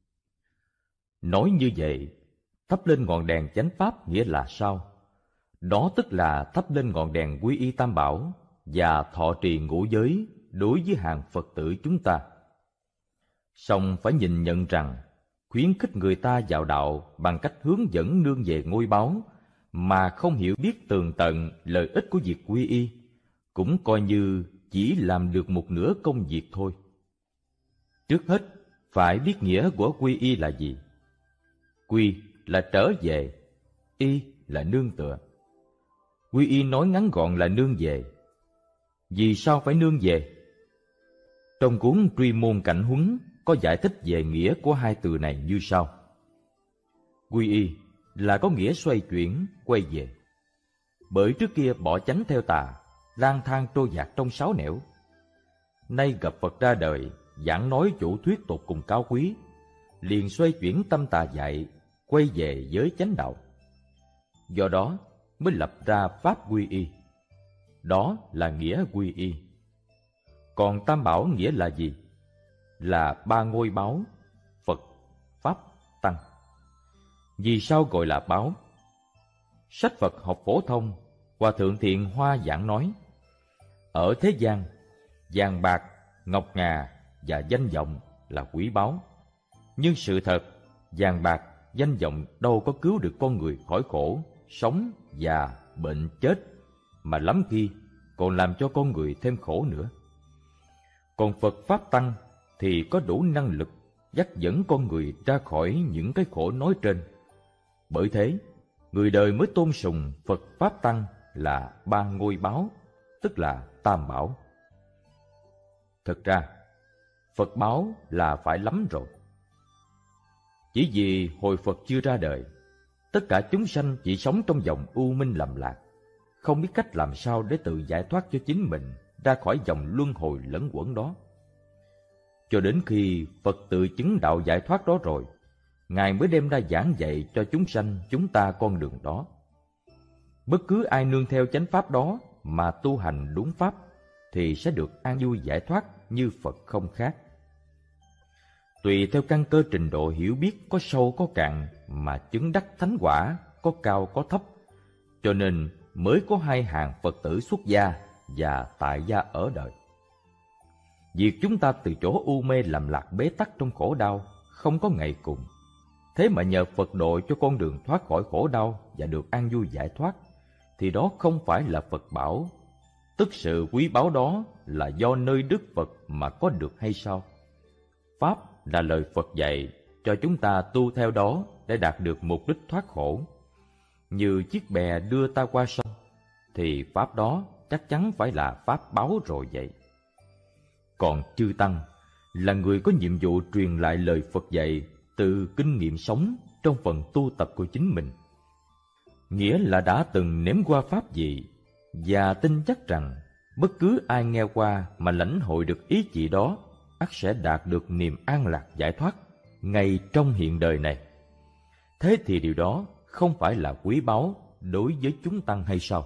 Nói như vậy, thắp lên ngọn đèn chánh pháp nghĩa là sao? Đó tức là thắp lên ngọn đèn quy y Tam Bảo và thọ trì ngũ giới đối với hàng Phật tử chúng ta. Song phải nhìn nhận rằng, khuyến khích người ta vào đạo bằng cách hướng dẫn nương về ngôi báu mà không hiểu biết tường tận lợi ích của việc quy y, cũng coi như chỉ làm được một nửa công việc thôi. Trước hết, phải biết nghĩa của quy y là gì. Quy là trở về, y là nương tựa. Quy y nói ngắn gọn là nương về. Vì sao phải nương về? Trong cuốn Truy Môn Cảnh Huấn có giải thích về nghĩa của hai từ này như sau. Quy y là có nghĩa xoay chuyển, quay về. Bởi trước kia bỏ chánh theo tà, lang thang trôi dạt trong sáu nẻo. Nay gặp Phật ra đời, giảng nói chủ thuyết tột cùng cao quý, liền xoay chuyển tâm tà dại, quay về giới chánh đạo. Do đó mới lập ra pháp quy y. Đó là nghĩa quy y. Còn Tam Bảo nghĩa là gì? Là ba ngôi báu: Phật, Pháp, Tăng. Vì sao gọi là báu? Sách Phật học phổ thông, Hòa Thượng Thiện Hoa giảng nói, ở thế gian, vàng bạc, ngọc ngà và danh vọng là quý báu. Nhưng sự thật, vàng bạc, danh vọng đâu có cứu được con người khỏi khổ, sống, già, bệnh, chết, mà lắm khi còn làm cho con người thêm khổ nữa. Còn Phật Pháp Tăng thì có đủ năng lực dắt dẫn con người ra khỏi những cái khổ nói trên. Bởi thế, người đời mới tôn sùng Phật Pháp Tăng là ba ngôi báu, tức là Tam Bảo. Thực ra, Phật báo là phải lắm rồi. Chỉ vì hồi Phật chưa ra đời, tất cả chúng sanh chỉ sống trong vòng u minh lầm lạc, không biết cách làm sao để tự giải thoát cho chính mình ra khỏi vòng luân hồi lẫn quẩn đó. Cho đến khi Phật tự chứng đạo giải thoát đó rồi, Ngài mới đem ra giảng dạy cho chúng sanh chúng ta con đường đó. Bất cứ ai nương theo chánh pháp đó mà tu hành đúng pháp thì sẽ được an vui giải thoát như Phật không khác. Tùy theo căn cơ trình độ hiểu biết có sâu có cạn mà chứng đắc thánh quả có cao có thấp, cho nên mới có hai hàng Phật tử xuất gia và tại gia ở đời. Việc chúng ta từ chỗ u mê lầm lạc bế tắc trong khổ đau không có ngày cùng, thế mà nhờ Phật độ cho con đường thoát khỏi khổ đau và được an vui giải thoát, thì đó không phải là Phật bảo, tức sự quý báu đó là do nơi Đức Phật mà có được hay sao? Pháp là lời Phật dạy cho chúng ta tu theo đó để đạt được mục đích thoát khổ. Như chiếc bè đưa ta qua sông, thì Pháp đó chắc chắn phải là Pháp báu rồi vậy. Còn chư Tăng là người có nhiệm vụ truyền lại lời Phật dạy từ kinh nghiệm sống trong phần tu tập của chính mình. Nghĩa là đã từng nếm qua Pháp gì và tin chắc rằng bất cứ ai nghe qua mà lãnh hội được ý chỉ đó ắt sẽ đạt được niềm an lạc giải thoát ngay trong hiện đời này. Thế thì điều đó không phải là quý báu đối với chúng Tăng hay sao?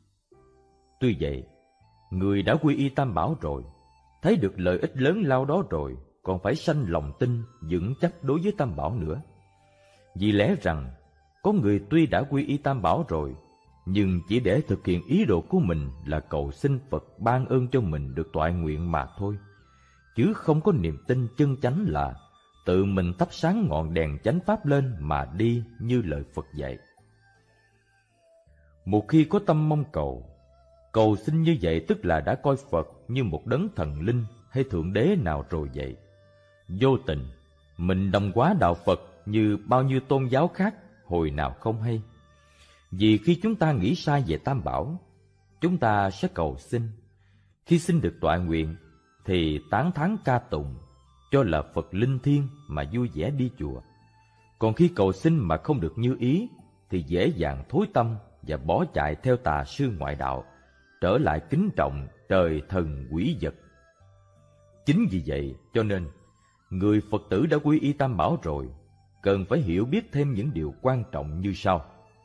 Tuy vậy, người đã quy y Tam Bảo rồi, thấy được lợi ích lớn lao đó rồi, còn phải sanh lòng tin vững chắc đối với Tam Bảo nữa. Vì lẽ rằng có người tuy đã quy y Tam Bảo rồi, nhưng chỉ để thực hiện ý đồ của mình là cầu xin Phật ban ơn cho mình được toại nguyện mà thôi, chứ không có niềm tin chân chánh là tự mình thắp sáng ngọn đèn chánh pháp lên mà đi như lời Phật dạy. Một khi có tâm mong cầu, Cầu xin như vậy tức là đã coi Phật như một đấng thần linh hay thượng đế nào rồi vậy. Vô tình, mình đồng hóa đạo Phật như bao nhiêu tôn giáo khác hồi nào không hay. Vì khi chúng ta nghĩ sai về Tam Bảo, chúng ta sẽ cầu xin. Khi xin được tọa nguyện, thì tán thán ca tụng, cho là Phật linh thiêng mà vui vẻ đi chùa. Còn khi cầu xin mà không được như ý, thì dễ dàng thối tâm và bỏ chạy theo tà sư ngoại đạo, trở lại kính trọng trời thần quỷ vật. Chính vì vậy cho nên, người Phật tử đã quy y Tam Bảo rồi, cần phải hiểu biết thêm những điều quan trọng như sau.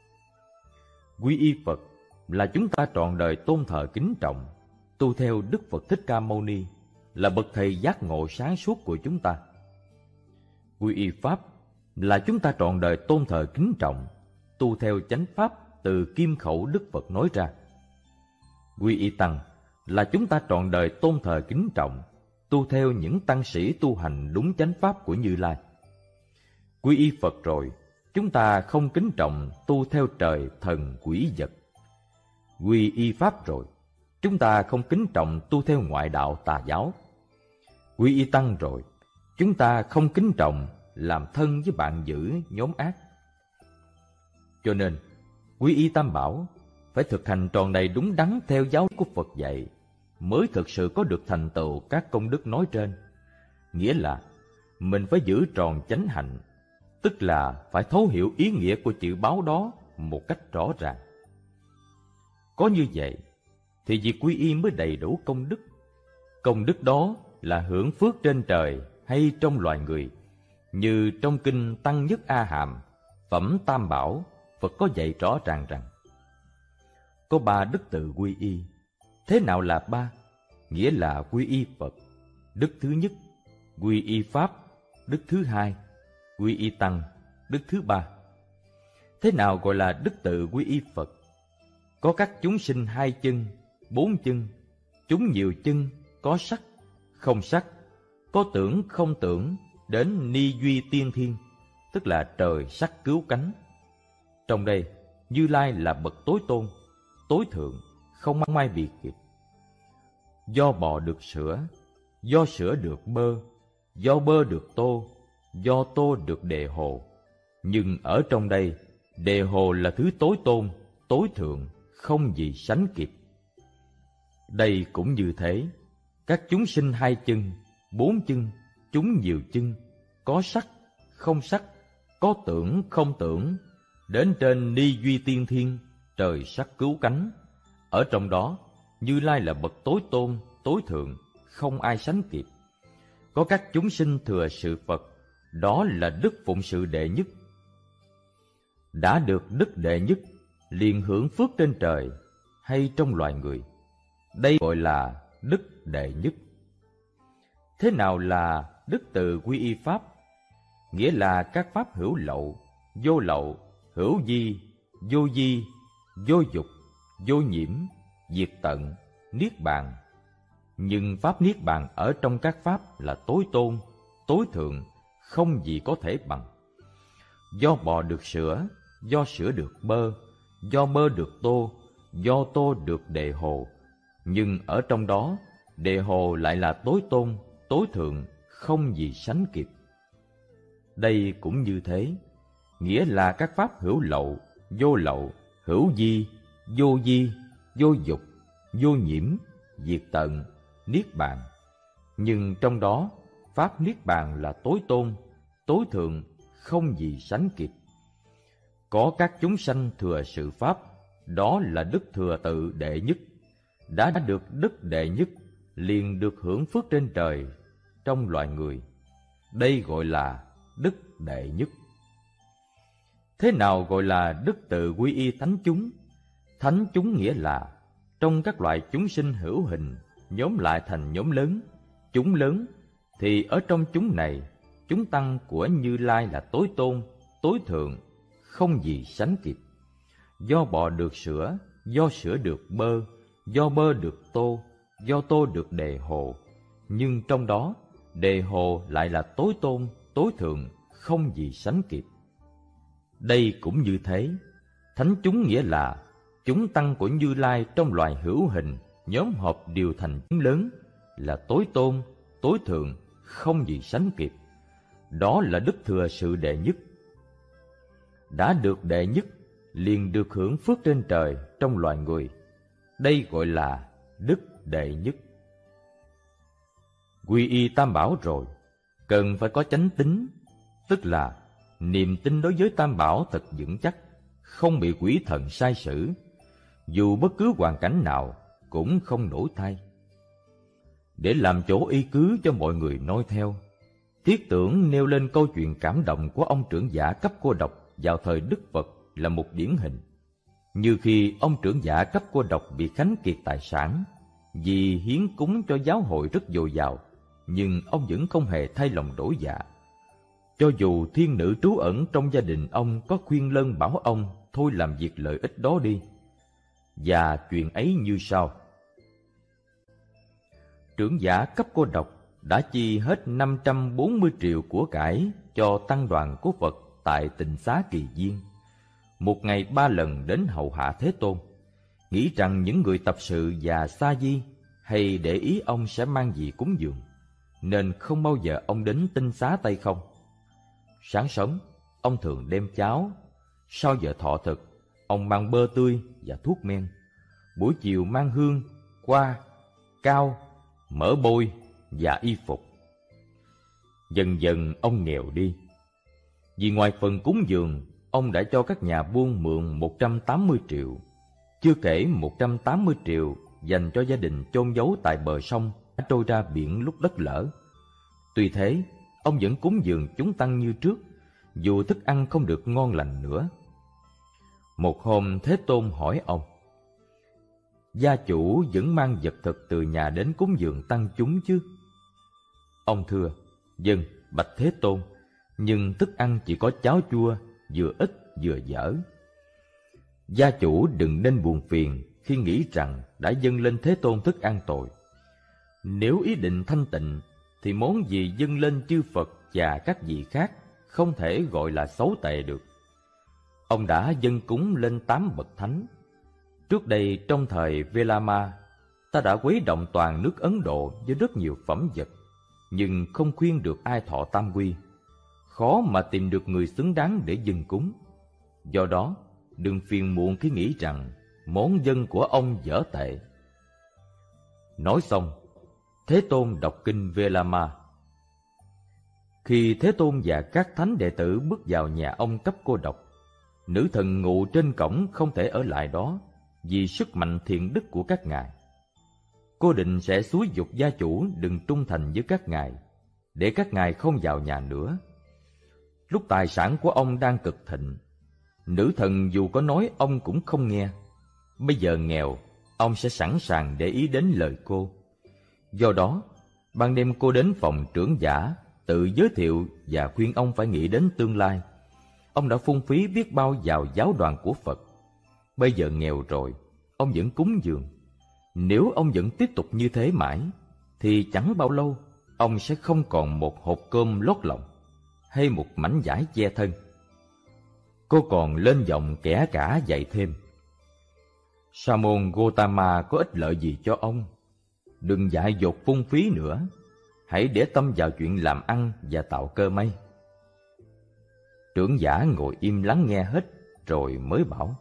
Quy y Phật là chúng ta trọn đời tôn thờ kính trọng, tu theo Đức Phật Thích Ca Mâu Ni, là bậc thầy giác ngộ sáng suốt của chúng ta. Quy y Pháp là chúng ta trọn đời tôn thờ kính trọng, tu theo chánh pháp từ kim khẩu Đức Phật nói ra. Quy y Tăng là chúng ta trọn đời tôn thờ kính trọng, tu theo những tăng sĩ tu hành đúng chánh pháp của Như Lai. Quy y Phật rồi, chúng ta không kính trọng tu theo trời thần quỷ vật. Quy y Pháp rồi, chúng ta không kính trọng tu theo ngoại đạo tà giáo. Quy y Tăng rồi, chúng ta không kính trọng làm thân với bạn dữ nhóm ác. Cho nên, quy y Tam Bảo phải thực hành tròn đầy đúng đắn theo giáo của Phật dạy, mới thực sự có được thành tựu các công đức nói trên. Nghĩa là mình phải giữ tròn chánh hạnh, tức là phải thấu hiểu ý nghĩa của chữ báo đó một cách rõ ràng. Có như vậy thì việc quy y mới đầy đủ công đức. Công đức đó là hưởng phước trên trời hay trong loài người, như trong kinh Tăng Nhất A Hàm, phẩm Tam Bảo, Phật có dạy rõ ràng rằng có ba đức tự quy y. Thế nào là ba? Nghĩa là quy y Phật, đức thứ nhất; quy y Pháp, đức thứ hai; quy y Tăng, đức thứ ba. Thế nào gọi là đức tự quy y Phật? Có các chúng sinh hai chân, bốn chân, chúng nhiều chân, có sắc, không sắc, có tưởng, không tưởng, đến ni duy tiên thiên, tức là trời sắc cứu cánh. Trong đây, Như Lai là bậc tối tôn, tối thượng, không mai biệt kịp. Do bò được sữa, do sữa được bơ, do bơ được tô, do tô được đề hồ. Nhưng ở trong đây, đề hồ là thứ tối tôn, tối thượng, không gì sánh kịp. Đây cũng như thế, các chúng sinh hai chân, bốn chân, chúng nhiều chân, có sắc, không sắc, có tưởng, không tưởng, đến trên ni duy tiên thiên, trời sắc cứu cánh. Ở trong đó, Như Lai là bậc tối tôn, tối thượng, không ai sánh kịp. Có các chúng sinh thừa sự Phật, đó là đức phụng sự đệ nhất. Đã được đức đệ nhất, liền hưởng phước trên trời hay trong loài người. Đây gọi là đức đệ nhất. Thế nào là đức từ quy y Pháp? Nghĩa là các pháp hữu lậu, vô lậu, hữu di, vô di, vô dục, vô nhiễm, diệt tận, niết bàn. Nhưng pháp niết bàn ở trong các pháp là tối tôn, tối thượng, không gì có thể bằng. Do bò được sữa, do sữa được bơ, do bơ được tô, do tô được đề hồ. Nhưng ở trong đó, đề hồ lại là tối tôn, tối thượng, không gì sánh kịp. Đây cũng như thế, nghĩa là các pháp hữu lậu, vô lậu, hữu di, vô di, vô dục, vô nhiễm, diệt tận, niết bàn. Nhưng trong đó, pháp niết bàn là tối tôn, tối thượng, không gì sánh kịp. Có các chúng sanh thừa sự pháp, đó là đức thừa tự đệ nhất. Đã được đức đệ nhất, liền được hưởng phước trên trời, trong loài người. Đây gọi là đức đệ nhất. Thế nào gọi là đức tự quy y thánh chúng? Thánh chúng nghĩa là trong các loại chúng sinh hữu hình, nhóm lại thành nhóm lớn, chúng lớn, thì ở trong chúng này, chúng tăng của Như Lai là tối tôn, tối thượng, không gì sánh kịp. Do bò được sữa, do sữa được bơ, do bơ được tô, do tô được đề hồ. Nhưng trong đó, đề hồ lại là tối tôn, tối thượng, không gì sánh kịp. Đây cũng như thế, thánh chúng nghĩa là chúng tăng của Như Lai trong loài hữu hình nhóm họp đều thành chúng lớn, là tối tôn, tối thượng, không gì sánh kịp. Đó là đức thừa sự đệ nhất. Đã được đệ nhất, liền được hưởng phước trên trời trong loài người. Đây gọi là đức đệ nhất. Quy y Tam Bảo rồi, cần phải có chánh tín, tức là niềm tin đối với Tam Bảo thật vững chắc, không bị quỷ thần sai sử, dù bất cứ hoàn cảnh nào cũng không đổi thay. Để làm chỗ y cứ cho mọi người noi theo, Thiết Tưởng nêu lên câu chuyện cảm động của ông trưởng giả cấp cô độc vào thời Đức Phật là một điển hình. Như khi ông trưởng giả cấp cô độc bị khánh kiệt tài sản, vì hiến cúng cho giáo hội rất dồi dào, nhưng ông vẫn không hề thay lòng đổi dạ. Cho dù thiên nữ trú ẩn trong gia đình ông có khuyên lơn bảo ông thôi làm việc lợi ích đó đi. Và chuyện ấy như sau. Trưởng giả cấp cô độc đã chi hết năm trăm bốn mươi triệu của cải cho tăng đoàn của Phật tại Tịnh Xá Kỳ Viên, một ngày ba lần đến hầu hạ Thế Tôn, nghĩ rằng những người tập sự và sa di hay để ý ông sẽ mang gì cúng dường, nên không bao giờ ông đến Tinh Xá tay không. Sáng sớm, ông thường đem cháo, sau giờ thọ thực, ông mang bơ tươi và thuốc men, buổi chiều mang hương, hoa, cao, mỡ bôi và y phục. Dần dần ông nghèo đi. Vì ngoài phần cúng dường, ông đã cho các nhà buôn mượn một trăm tám mươi triệu, chưa kể một trăm tám mươi triệu dành cho gia đình chôn giấu tại bờ sông đã trôi ra biển lúc đất lở. Tuy thế, ông vẫn cúng dường chúng tăng như trước, dù thức ăn không được ngon lành nữa. Một hôm Thế Tôn hỏi ông: gia chủ vẫn mang vật thực từ nhà đến cúng dường tăng chúng chứ? Ông thưa: vâng, bạch Thế Tôn, nhưng thức ăn chỉ có cháo chua, vừa ít vừa dở. Gia chủ đừng nên buồn phiền khi nghĩ rằng đã dâng lên Thế Tôn thức ăn tội. Nếu ý định thanh tịnh, thì món gì dâng lên chư Phật và các vị khác không thể gọi là xấu tệ được. Ông đã dâng cúng lên tám bậc thánh. Trước đây trong thời Velama, ta đã khuấy động toàn nước Ấn Độ với rất nhiều phẩm vật, nhưng không khuyên được ai thọ tam quy. Khó mà tìm được người xứng đáng để dâng cúng. Do đó, đừng phiền muộn khi nghĩ rằng món dâng của ông dở tệ. Nói xong, Thế Tôn đọc kinh Velama. Khi Thế Tôn và các thánh đệ tử bước vào nhà ông cấp cô độc, nữ thần ngụ trên cổng không thể ở lại đó vì sức mạnh thiện đức của các ngài. Cô định sẽ xúi giục gia chủ đừng trung thành với các ngài, để các ngài không vào nhà nữa. Lúc tài sản của ông đang cực thịnh, nữ thần dù có nói ông cũng không nghe. Bây giờ nghèo, ông sẽ sẵn sàng để ý đến lời cô. Do đó, ban đêm cô đến phòng trưởng giả, tự giới thiệu và khuyên ông phải nghĩ đến tương lai. Ông đã phung phí biết bao vào giáo đoàn của Phật. Bây giờ nghèo rồi, ông vẫn cúng dường. Nếu ông vẫn tiếp tục như thế mãi, thì chẳng bao lâu ông sẽ không còn một hộp cơm lót lòng hay một mảnh vải che thân. Cô còn lên giọng kẻ cả dạy thêm: Sa môn Gotama có ích lợi gì cho ông? Đừng dại dột phung phí nữa, hãy để tâm vào chuyện làm ăn và tạo cơ may. Trưởng giả ngồi im lắng nghe hết rồi mới bảo: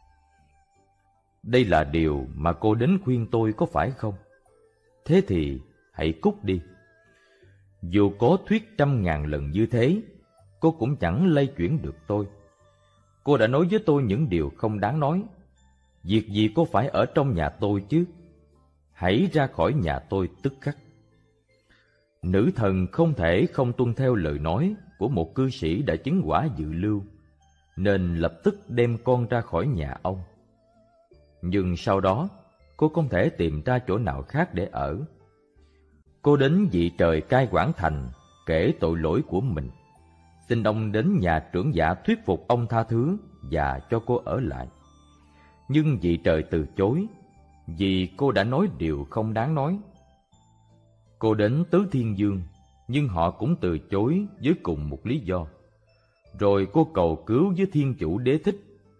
đây là điều mà cô đến khuyên tôi có phải không? Thế thì hãy cút đi. Dù có thuyết trăm ngàn lần như thế, cô cũng chẳng lay chuyển được tôi. Cô đã nói với tôi những điều không đáng nói. Việc gì cô phải ở trong nhà tôi chứ? Hãy ra khỏi nhà tôi tức khắc. Nữ thần không thể không tuân theo lời nói của một cư sĩ đã chứng quả dự lưu, nên lập tức đem con ra khỏi nhà ông. Nhưng sau đó, cô không thể tìm ra chỗ nào khác để ở. Cô đến vị trời cai quản thành, kể tội lỗi của mình. Xin ông đến nhà trưởng giả thuyết phục ông tha thứ và cho cô ở lại. Nhưng vị trời từ chối, vì cô đã nói điều không đáng nói. Cô đến Tứ Thiên Dương, nhưng họ cũng từ chối với cùng một lý do. Rồi cô cầu cứu với Thiên Chủ Đế Thích.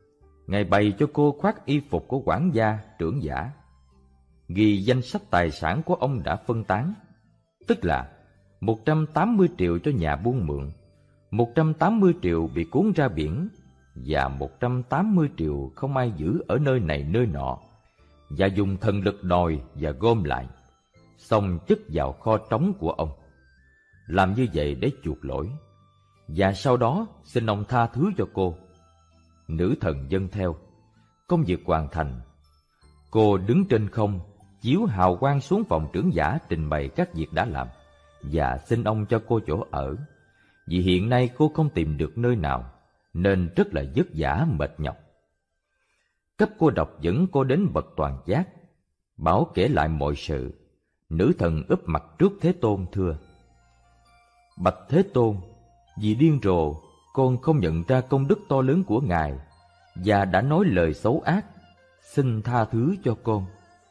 Ngài bày cho cô khoác y phục của quản gia, trưởng giả, ghi danh sách tài sản của ông đã phân tán, tức là một trăm tám mươi triệu cho nhà buôn mượn, một trăm tám mươi triệu bị cuốn ra biển, và một trăm tám mươi triệu không ai giữ ở nơi này nơi nọ, và dùng thần lực đòi và gom lại, xong chất vào kho trống của ông. Làm như vậy để chuộc lỗi, và sau đó xin ông tha thứ cho cô. Nữ thần dâng theo. Công việc hoàn thành. Cô đứng trên không, chiếu hào quang xuống phòng trưởng giả trình bày các việc đã làm, và xin ông cho cô chỗ ở, vì hiện nay cô không tìm được nơi nào, nên rất là vất vả mệt nhọc. Cấp cô độc dẫn cô đến bậc toàn giác, bảo kể lại mọi sự. Nữ thần úp mặt trước Thế Tôn thưa: Bạch Thế Tôn, vì điên rồ, con không nhận ra công đức to lớn của Ngài, và đã nói lời xấu ác, xin tha thứ cho con.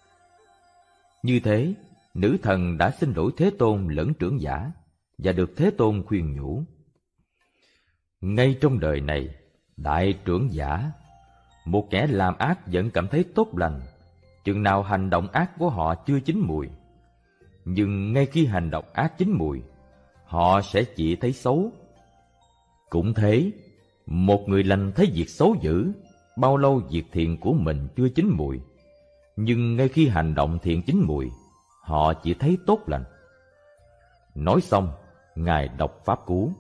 Như thế, nữ thần đã xin lỗi Thế Tôn lẫn trưởng giả, và được Thế Tôn khuyên nhủ. Ngay trong đời này, đại trưởng giả, một kẻ làm ác vẫn cảm thấy tốt lành, chừng nào hành động ác của họ chưa chín mùi. Nhưng ngay khi hành động ác chín mùi, họ sẽ chỉ thấy xấu. Cũng thế, một người lành thấy việc xấu dữ, bao lâu việc thiện của mình chưa chín mùi, nhưng ngay khi hành động thiện chín mùi, họ chỉ thấy tốt lành. Nói xong, Ngài đọc pháp cú.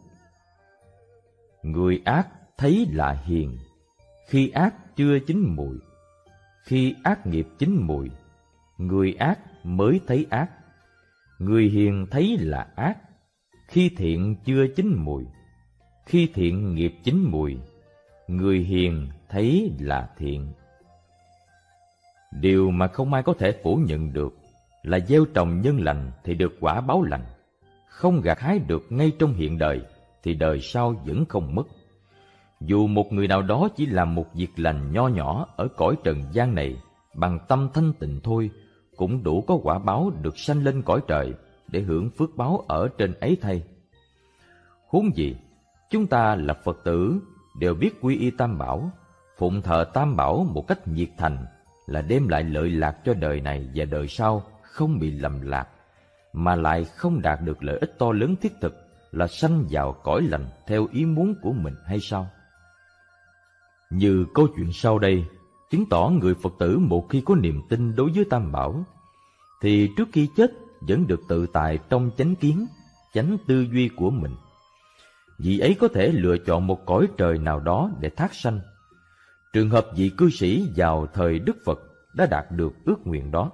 Người ác thấy là hiền, khi ác chưa chín mùi. Khi ác nghiệp chín mùi, người ác mới thấy ác. Người hiền thấy là ác, khi thiện chưa chín mùi. Khi thiện nghiệp chín mùi, người hiền thấy là thiện. Điều mà không ai có thể phủ nhận được là gieo trồng nhân lành thì được quả báo lành, không gặt hái được ngay trong hiện đời thì đời sau vẫn không mất. Dù một người nào đó chỉ làm một việc lành nho nhỏ ở cõi trần gian này bằng tâm thanh tịnh thôi, cũng đủ có quả báo được sanh lên cõi trời để hưởng phước báo ở trên ấy thay. Huống gì, chúng ta là Phật tử đều biết quy y Tam Bảo, phụng thờ Tam Bảo một cách nhiệt thành là đem lại lợi lạc cho đời này và đời sau không bị lầm lạc, mà lại không đạt được lợi ích to lớn thiết thực là sanh vào cõi lành theo ý muốn của mình hay sao? Như câu chuyện sau đây chứng tỏ người Phật tử một khi có niềm tin đối với Tam Bảo thì trước khi chết vẫn được tự tại trong chánh kiến, chánh tư duy của mình. Vị ấy có thể lựa chọn một cõi trời nào đó để thác sanh. Trường hợp vị cư sĩ vào thời Đức Phật đã đạt được ước nguyện đó.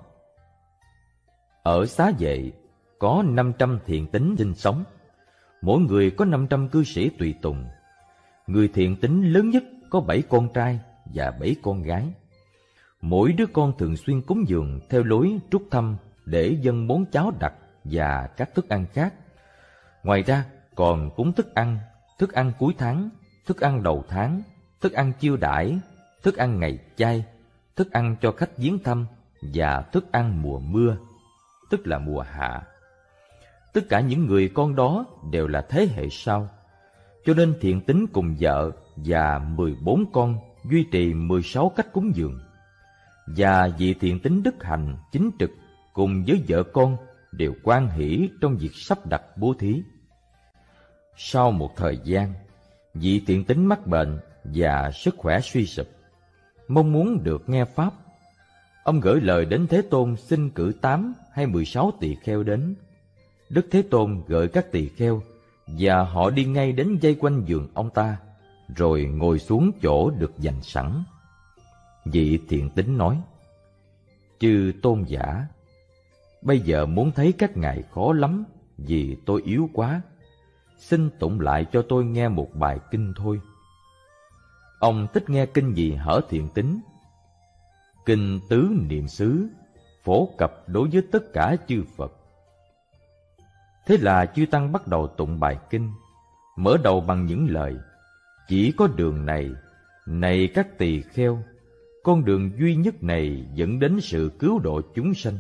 Ở Xá Vệ có năm trăm thiện tín sinh sống, mỗi người có năm trăm cư sĩ tùy tùng. Người thiện tín lớn nhất có bảy con trai và bảy con gái. Mỗi đứa con thường xuyên cúng dường theo lối trúc thăm để dâng món cháo đặc và các thức ăn khác. Ngoài ra còn cúng thức ăn, thức ăn cuối tháng, thức ăn đầu tháng, thức ăn chiêu đãi, thức ăn ngày chay, thức ăn cho khách viếng thăm và thức ăn mùa mưa, tức là mùa hạ. Tất cả những người con đó đều là thế hệ sau, cho nên thiện tín cùng vợ và mười bốn con duy trì mười sáu cách cúng dường. Và vị thiện tín đức hạnh chính trực cùng với vợ con đều hoan hỷ trong việc sắp đặt bố thí. Sau một thời gian, vị thiện tín mắc bệnh và sức khỏe suy sụp. Mong muốn được nghe pháp, ông gửi lời đến Thế Tôn xin cử tám hay mười sáu tỳ kheo đến. Đức Thế Tôn gửi các tỳ kheo và họ đi ngay đến vây quanh giường ông ta, rồi ngồi xuống chỗ được dành sẵn. Vị thiện tín nói: Chư tôn giả, bây giờ muốn thấy các ngài khó lắm vì tôi yếu quá. Xin tụng lại cho tôi nghe một bài kinh thôi. Ông thích nghe kinh gì hở thiện tín? Kinh Tứ Niệm xứ, phổ cập đối với tất cả chư Phật. Thế là chư tăng bắt đầu tụng bài kinh, mở đầu bằng những lời: Chỉ có đường này, này các tỳ kheo, con đường duy nhất này dẫn đến sự cứu độ chúng sanh.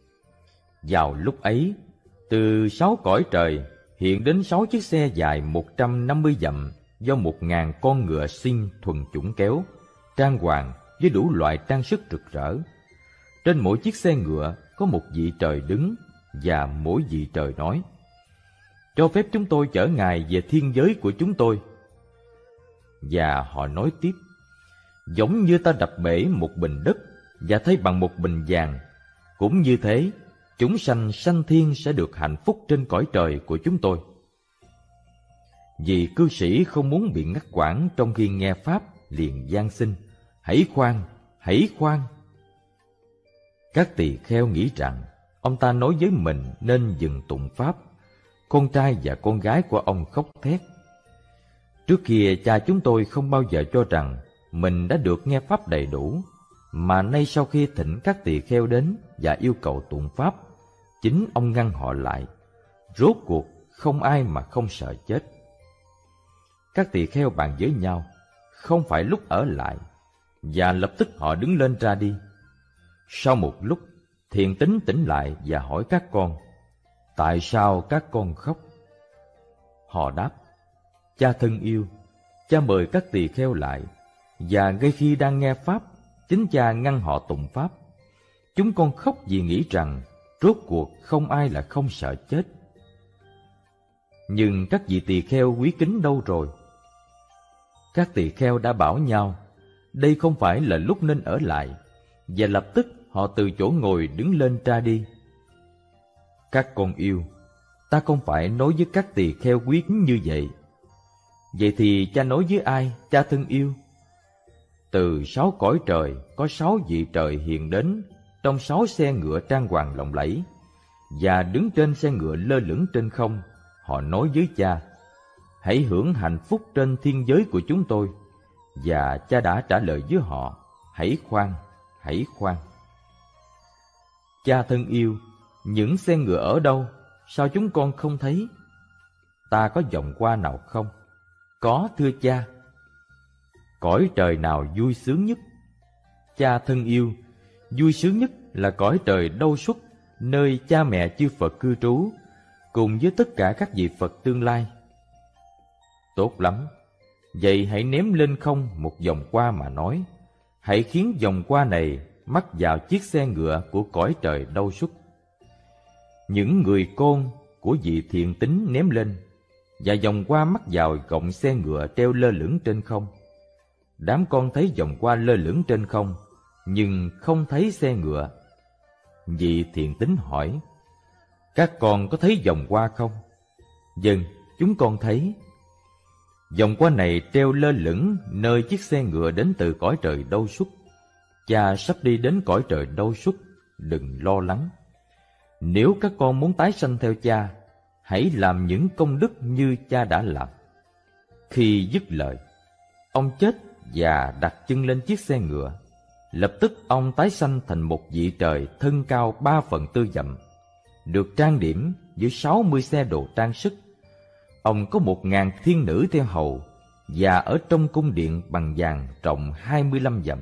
Vào lúc ấy, từ sáu cõi trời hiện đến sáu chiếc xe dài một trăm năm mươi dặm do một ngàn con ngựa sinh thuần chủng kéo, trang hoàng với đủ loại trang sức rực rỡ. Trên mỗi chiếc xe ngựa có một vị trời đứng, và mỗi vị trời nói: cho phép chúng tôi chở ngài về thiên giới của chúng tôi. Và họ nói tiếp: giống như ta đập bể một bình đất và thay bằng một bình vàng, cũng như thế chúng sanh sanh thiên sẽ được hạnh phúc trên cõi trời của chúng tôi. Vì cư sĩ không muốn bị ngắt quãng trong khi nghe pháp, liền van xin: hãy khoan, hãy khoan. Các tỳ kheo nghĩ rằng ông ta nói với mình nên dừng tụng pháp. Con trai và con gái của ông khóc thét. Trước kia cha chúng tôi không bao giờ cho rằng mình đã được nghe pháp đầy đủ, mà nay sau khi thỉnh các tỳ kheo đến và yêu cầu tụng pháp, chính ông ngăn họ lại. Rốt cuộc không ai mà không sợ chết. Các tỳ kheo bàn với nhau, không phải lúc ở lại, và lập tức họ đứng lên ra đi. Sau một lúc, Thiền Tín tỉnh lại và hỏi các con: tại sao các con khóc? Họ đáp: cha thân yêu, cha mời các tỳ kheo lại, và ngay khi đang nghe pháp, chính cha ngăn họ tụng pháp. Chúng con khóc vì nghĩ rằng rốt cuộc không ai là không sợ chết. Nhưng các vị tỳ kheo quý kính đâu rồi? Các tỳ kheo đã bảo nhau đây không phải là lúc nên ở lại, và lập tức họ từ chỗ ngồi đứng lên ra đi. Các con yêu, ta không phải nói với các tỳ kheo quý kính như vậy. Vậy thì cha nói với ai, cha thân yêu? Từ sáu cõi trời có sáu vị trời hiện đến trong sáu xe ngựa trang hoàng lộng lẫy, và đứng trên xe ngựa lơ lửng trên không, họ nói với cha: hãy hưởng hạnh phúc trên thiên giới của chúng tôi. Và cha đã trả lời với họ: hãy khoan, hãy khoan. Cha thân yêu, những xe ngựa ở đâu? Sao chúng con không thấy? Ta có vòng qua nào không? Có, thưa cha. Cõi trời nào vui sướng nhất? Cha thân yêu, vui sướng nhất là cõi trời Đâu Xuất, nơi cha mẹ chư Phật cư trú, cùng với tất cả các vị Phật tương lai. Tốt lắm, vậy hãy ném lên không một vòng qua mà nói. Hãy khiến vòng qua này mắc vào chiếc xe ngựa của cõi trời Đâu Xuất. Những người con của vị Thiện Tín ném lên, và vòng qua mắc vào gọng xe ngựa treo lơ lửng trên không. Đám con thấy vòng qua lơ lửng trên không, nhưng không thấy xe ngựa. Vị Thiện Tín hỏi: các con có thấy vòng qua không? Vâng, chúng con thấy. Vòng qua này treo lơ lửng nơi chiếc xe ngựa đến từ cõi trời Đâu Xuất. Cha sắp đi đến cõi trời Đâu Xuất, đừng lo lắng. Nếu các con muốn tái sanh theo cha, hãy làm những công đức như cha đã làm. Khi dứt lời, ông chết và đặt chân lên chiếc xe ngựa. Lập tức ông tái sanh thành một vị trời thân cao ba phần tư dặm, được trang điểm với sáu mươi xe đồ trang sức. Ông có một ngàn thiên nữ theo hầu, và ở trong cung điện bằng vàng rộng hai mươi lăm dặm.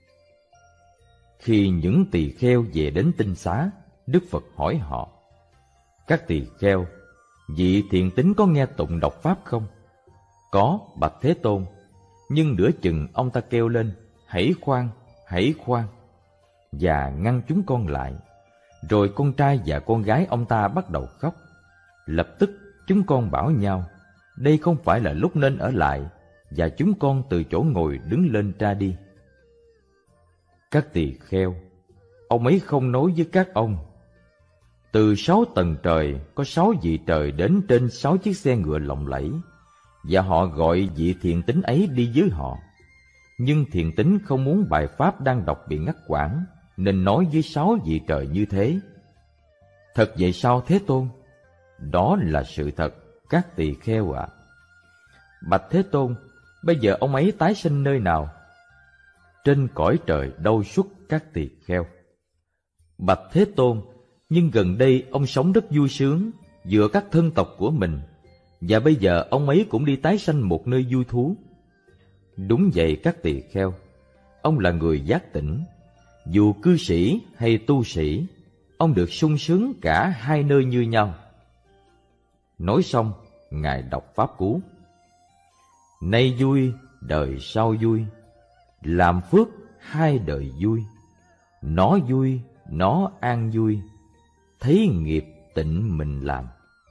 Khi những tỳ kheo về đến tinh xá, Đức Phật hỏi họ: các tỳ kheo, vị Thiện Tín có nghe tụng đọc pháp không? Có, bạch Thế Tôn. Nhưng nửa chừng ông ta kêu lên: hãy khoan, hãy khoan, và ngăn chúng con lại. Rồi con trai và con gái ông ta bắt đầu khóc. Lập tức chúng con bảo nhau: đây không phải là lúc nên ở lại, và chúng con từ chỗ ngồi đứng lên ra đi. Các tỳ kheo, ông ấy không nói với các ông: từ sáu tầng trời có sáu vị trời đến trên sáu chiếc xe ngựa lộng lẫy, và họ gọi vị Thiện Tín ấy đi với họ. Nhưng Thiện Tín không muốn bài pháp đang đọc bị ngắt quãng, nên nói với sáu vị trời như thế. Thật vậy sao Thế Tôn? Đó là sự thật, các tỳ kheo ạ. À. Bạch Thế Tôn, bây giờ ông ấy tái sinh nơi nào? Trên cõi trời Đâu Xuất, các tỳ kheo. Bạch Thế Tôn, nhưng gần đây ông sống rất vui sướng giữa các thân tộc của mình, và bây giờ ông ấy cũng đi tái sanh một nơi vui thú. Đúng vậy các tỳ kheo, ông là người giác tỉnh. Dù cư sĩ hay tu sĩ, ông được sung sướng cả hai nơi như nhau. Nói xong, Ngài đọc pháp cú: nay vui, đời sau vui, làm phước hai đời vui. Nó vui, nó an vui, thấy nghiệp tịnh mình làm.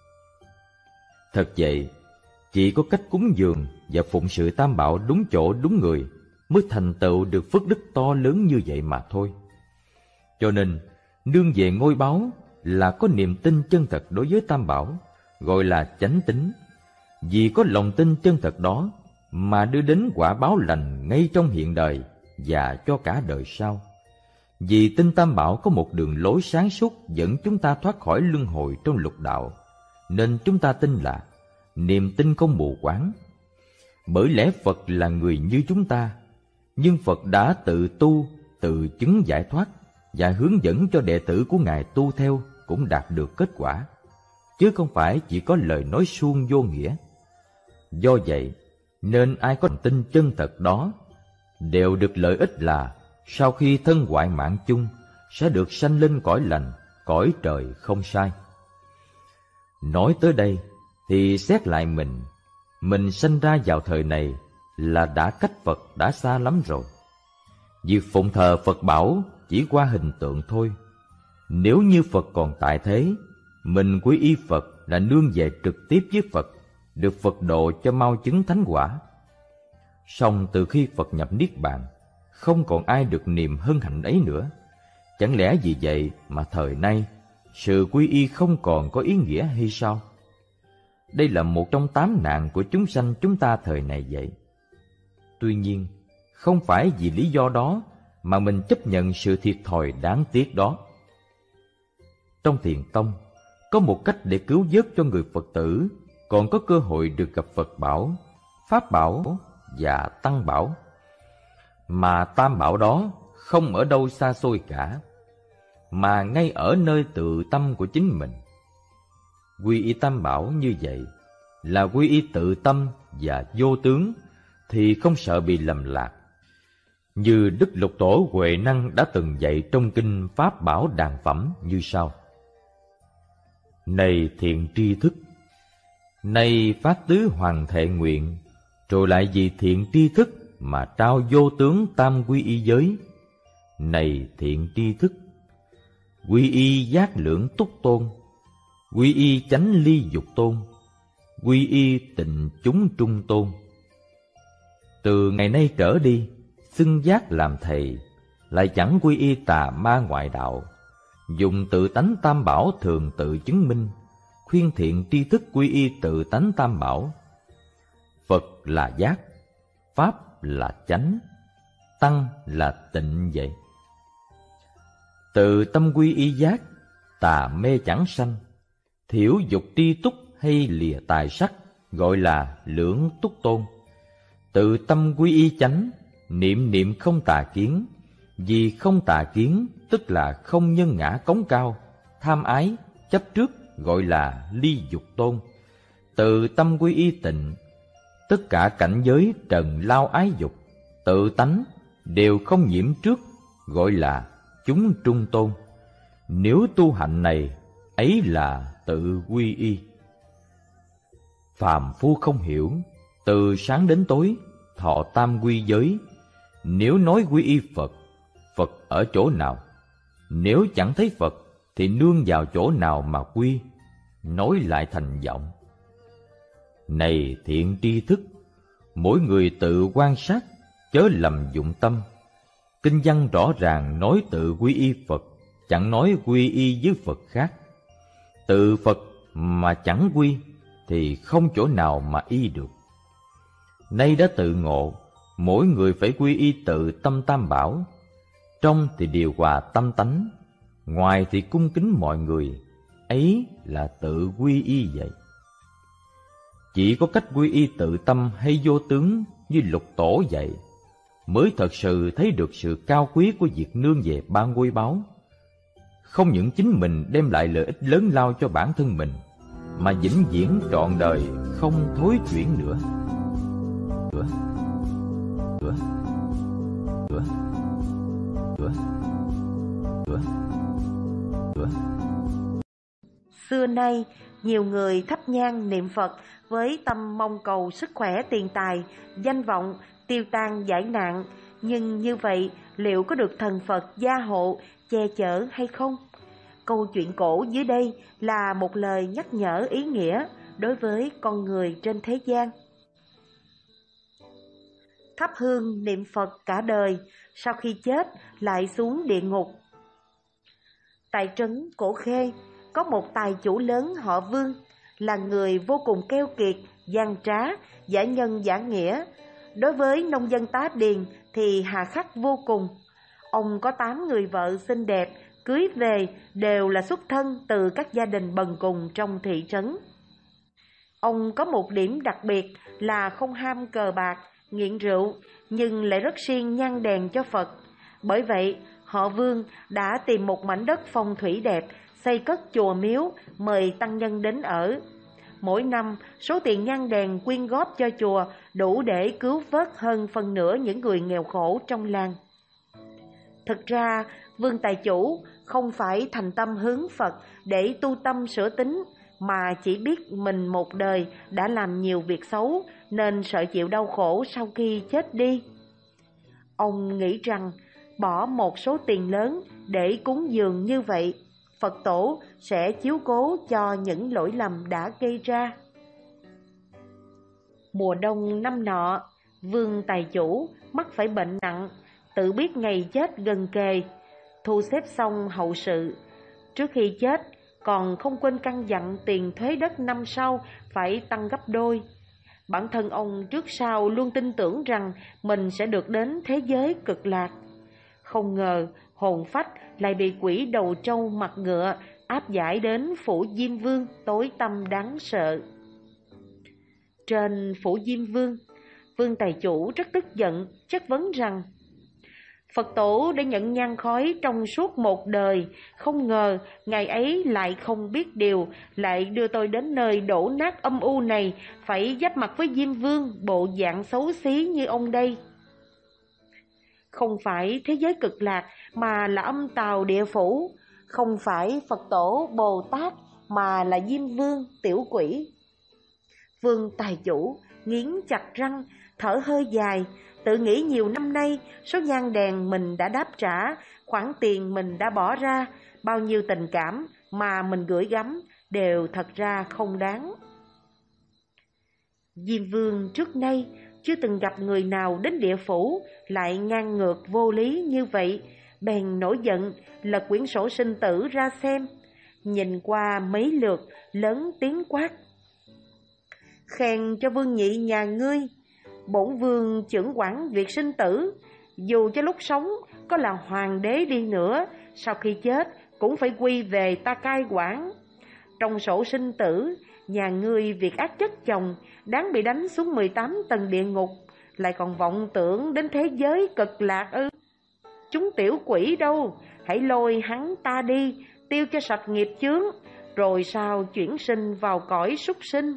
Thật vậy, chỉ có cách cúng dường và phụng sự Tam Bảo đúng chỗ đúng người mới thành tựu được phước đức to lớn như vậy mà thôi. Cho nên, nương về ngôi báu là có niềm tin chân thật đối với Tam Bảo, gọi là chánh tín. Vì có lòng tin chân thật đó mà đưa đến quả báo lành ngay trong hiện đời và cho cả đời sau. Vì tin Tam Bảo có một đường lối sáng suốt dẫn chúng ta thoát khỏi luân hồi trong lục đạo, nên chúng ta tin là niềm tin không mù quáng. Bởi lẽ Phật là người như chúng ta, nhưng Phật đã tự tu, tự chứng giải thoát và hướng dẫn cho đệ tử của Ngài tu theo cũng đạt được kết quả, chứ không phải chỉ có lời nói suông vô nghĩa. Do vậy, nên ai có tin chân thật đó đều được lợi ích là sau khi thân hoại mạng chung sẽ được sanh lên cõi lành, cõi trời không sai. Nói tới đây thì xét lại mình, mình sanh ra vào thời này là đã cách Phật đã xa lắm rồi. Việc phụng thờ Phật bảo chỉ qua hình tượng thôi. Nếu như Phật còn tại thế, mình quy y Phật là nương về trực tiếp với Phật, được Phật độ cho mau chứng thánh quả. Song từ khi Phật nhập Niết Bàn, không còn ai được niềm hân hạnh ấy nữa. Chẳng lẽ vì vậy mà thời nay sự quy y không còn có ý nghĩa hay sao? Đây là một trong tám nạn của chúng sanh chúng ta thời này vậy. Tuy nhiên, không phải vì lý do đó mà mình chấp nhận sự thiệt thòi đáng tiếc đó. Trong Thiền Tông, có một cách để cứu vớt cho người Phật tử còn có cơ hội được gặp Phật bảo, Pháp bảo và Tăng bảo. Mà Tam bảo đó không ở đâu xa xôi cả, mà ngay ở nơi tự tâm của chính mình. Quy y Tam bảo như vậy là quy y tự tâm và vô tướng, thì không sợ bị lầm lạc. Như Đức Lục Tổ Huệ Năng đã từng dạy trong kinh Pháp Bảo Đàn Phẩm như sau: Này thiện tri thức, nay phát tứ hoàng thệ nguyện, rồi lại vì thiện tri thức mà trao vô tướng tam quy y giới. Này thiện tri thức, quy y giác lưỡng túc tôn, quy y chánh ly dục tôn, quy y tịnh chúng trung tôn. Từ ngày nay trở đi, xưng giác làm thầy, lại chẳng quy y tà ma ngoại đạo, dùng tự tánh Tam bảo thường tự chứng minh, khuyên thiện tri thức quy y tự tánh Tam bảo. Phật là giác, Pháp là chánh, Tăng là tịnh vậy. Tự tâm quy y giác, tà mê chẳng sanh, thiểu dục tri túc hay lìa tài sắc, gọi là lưỡng túc tôn. Tự tâm quy y chánh, niệm niệm không tà kiến, vì không tà kiến tức là không nhân ngã cống cao, tham ái, chấp trước, gọi là ly dục tôn. Tự tâm quy y tịnh, tất cả cảnh giới trần lao ái dục, tự tánh đều không nhiễm trước, gọi là chúng trung tôn. Nếu tu hạnh này, ấy là tự quy y. Phàm phu không hiểu, từ sáng đến tối thọ tam quy giới. Nếu nói quy y Phật, Phật ở chỗ nào? Nếu chẳng thấy Phật thì nương vào chỗ nào mà quy? Nói lại thành giọng. Này thiện tri thức, mỗi người tự quan sát, chớ lầm dụng tâm. Kinh văn rõ ràng nói tự quy y Phật, chẳng nói quy y với Phật khác. Tự Phật mà chẳng quy thì không chỗ nào mà y được. Nay đã tự ngộ, mỗi người phải quy y tự tâm Tam bảo. Trong thì điều hòa tâm tánh, ngoài thì cung kính mọi người, ấy là tự quy y vậy. Chỉ có cách quy y tự tâm hay vô tướng như Lục Tổ dạy, mới thật sự thấy được sự cao quý của việc nương về ba ngôi báu. Không những chính mình đem lại lợi ích lớn lao cho bản thân mình, mà vĩnh viễn trọn đời không thối chuyển nữa. Nữa. Nữa. Nữa. Nữa. Nữa. Nữa. Xưa nay, nhiều người thắp nhang niệm Phật với tâm mong cầu sức khỏe tiền tài, danh vọng, tiêu tan giải nạn, nhưng như vậy liệu có được thần Phật gia hộ, che chở hay không? Câu chuyện cổ dưới đây là một lời nhắc nhở ý nghĩa đối với con người trên thế gian. Thắp hương niệm Phật cả đời, sau khi chết lại xuống địa ngục. Tại trấn Cổ Khê, có một tài chủ lớn họ Vương, là người vô cùng keo kiệt, gian trá, giả nhân giả nghĩa. Đối với nông dân tá điền thì hà khắc vô cùng. Ông có tám người vợ xinh đẹp, cưới về đều là xuất thân từ các gia đình bần cùng trong thị trấn. Ông có một điểm đặc biệt là không ham cờ bạc, nghiện rượu, nhưng lại rất siêng nhang đèn cho Phật. Bởi vậy, họ Vương đã tìm một mảnh đất phong thủy đẹp, xây cất chùa miếu, mời tăng nhân đến ở. Mỗi năm, số tiền nhang đèn quyên góp cho chùa đủ để cứu vớt hơn phân nửa những người nghèo khổ trong làng. Thực ra, Vương Tài Chủ không phải thành tâm hướng Phật để tu tâm sửa tính, mà chỉ biết mình một đời đã làm nhiều việc xấu nên sợ chịu đau khổ sau khi chết đi. Ông nghĩ rằng bỏ một số tiền lớn để cúng dường như vậy, Phật tổ sẽ chiếu cố cho những lỗi lầm đã gây ra. Mùa đông năm nọ, Vương Tài Chủ mắc phải bệnh nặng, tự biết ngày chết gần kề, thu xếp xong hậu sự. Trước khi chết, còn không quên căn dặn tiền thuế đất năm sau phải tăng gấp đôi. Bản thân ông trước sau luôn tin tưởng rằng mình sẽ được đến thế giới cực lạc. Không ngờ hồn phách lại bị quỷ đầu trâu mặt ngựa áp giải đến phủ Diêm Vương tối tăm đáng sợ. Trên phủ Diêm Vương, Vương Tài Chủ rất tức giận, chất vấn rằng Phật tổ đã nhận nhang khói trong suốt một đời, không ngờ ngày ấy lại không biết điều, lại đưa tôi đến nơi đổ nát âm u này, phải giáp mặt với Diêm Vương bộ dạng xấu xí như ông đây. Không phải thế giới cực lạc mà là âm tào địa phủ, không phải Phật tổ Bồ Tát mà là Diêm Vương tiểu quỷ. Vương Tài Chủ nghiến chặt răng, thở hơi dài, tự nghĩ nhiều năm nay số nhang đèn mình đã đáp trả, khoản tiền mình đã bỏ ra, bao nhiêu tình cảm mà mình gửi gắm đều thật ra không đáng. Diêm Vương trước nay chưa từng gặp người nào đến địa phủ lại ngang ngược vô lý như vậy, bèn nổi giận lật quyển sổ sinh tử ra xem, nhìn qua mấy lượt lớn tiếng quát: Khen cho Vương nhị nhà ngươi, bổn vương chưởng quản việc sinh tử, dù cho lúc sống có là hoàng đế đi nữa, sau khi chết cũng phải quy về ta cai quản. Trong sổ sinh tử, nhà ngươi việc ác chất chồng, đáng bị đánh xuống mười tám tầng địa ngục, lại còn vọng tưởng đến thế giới cực lạc ư? Chúng tiểu quỷ đâu, hãy lôi hắn ta đi, tiêu cho sạch nghiệp chướng, rồi sao chuyển sinh vào cõi súc sinh.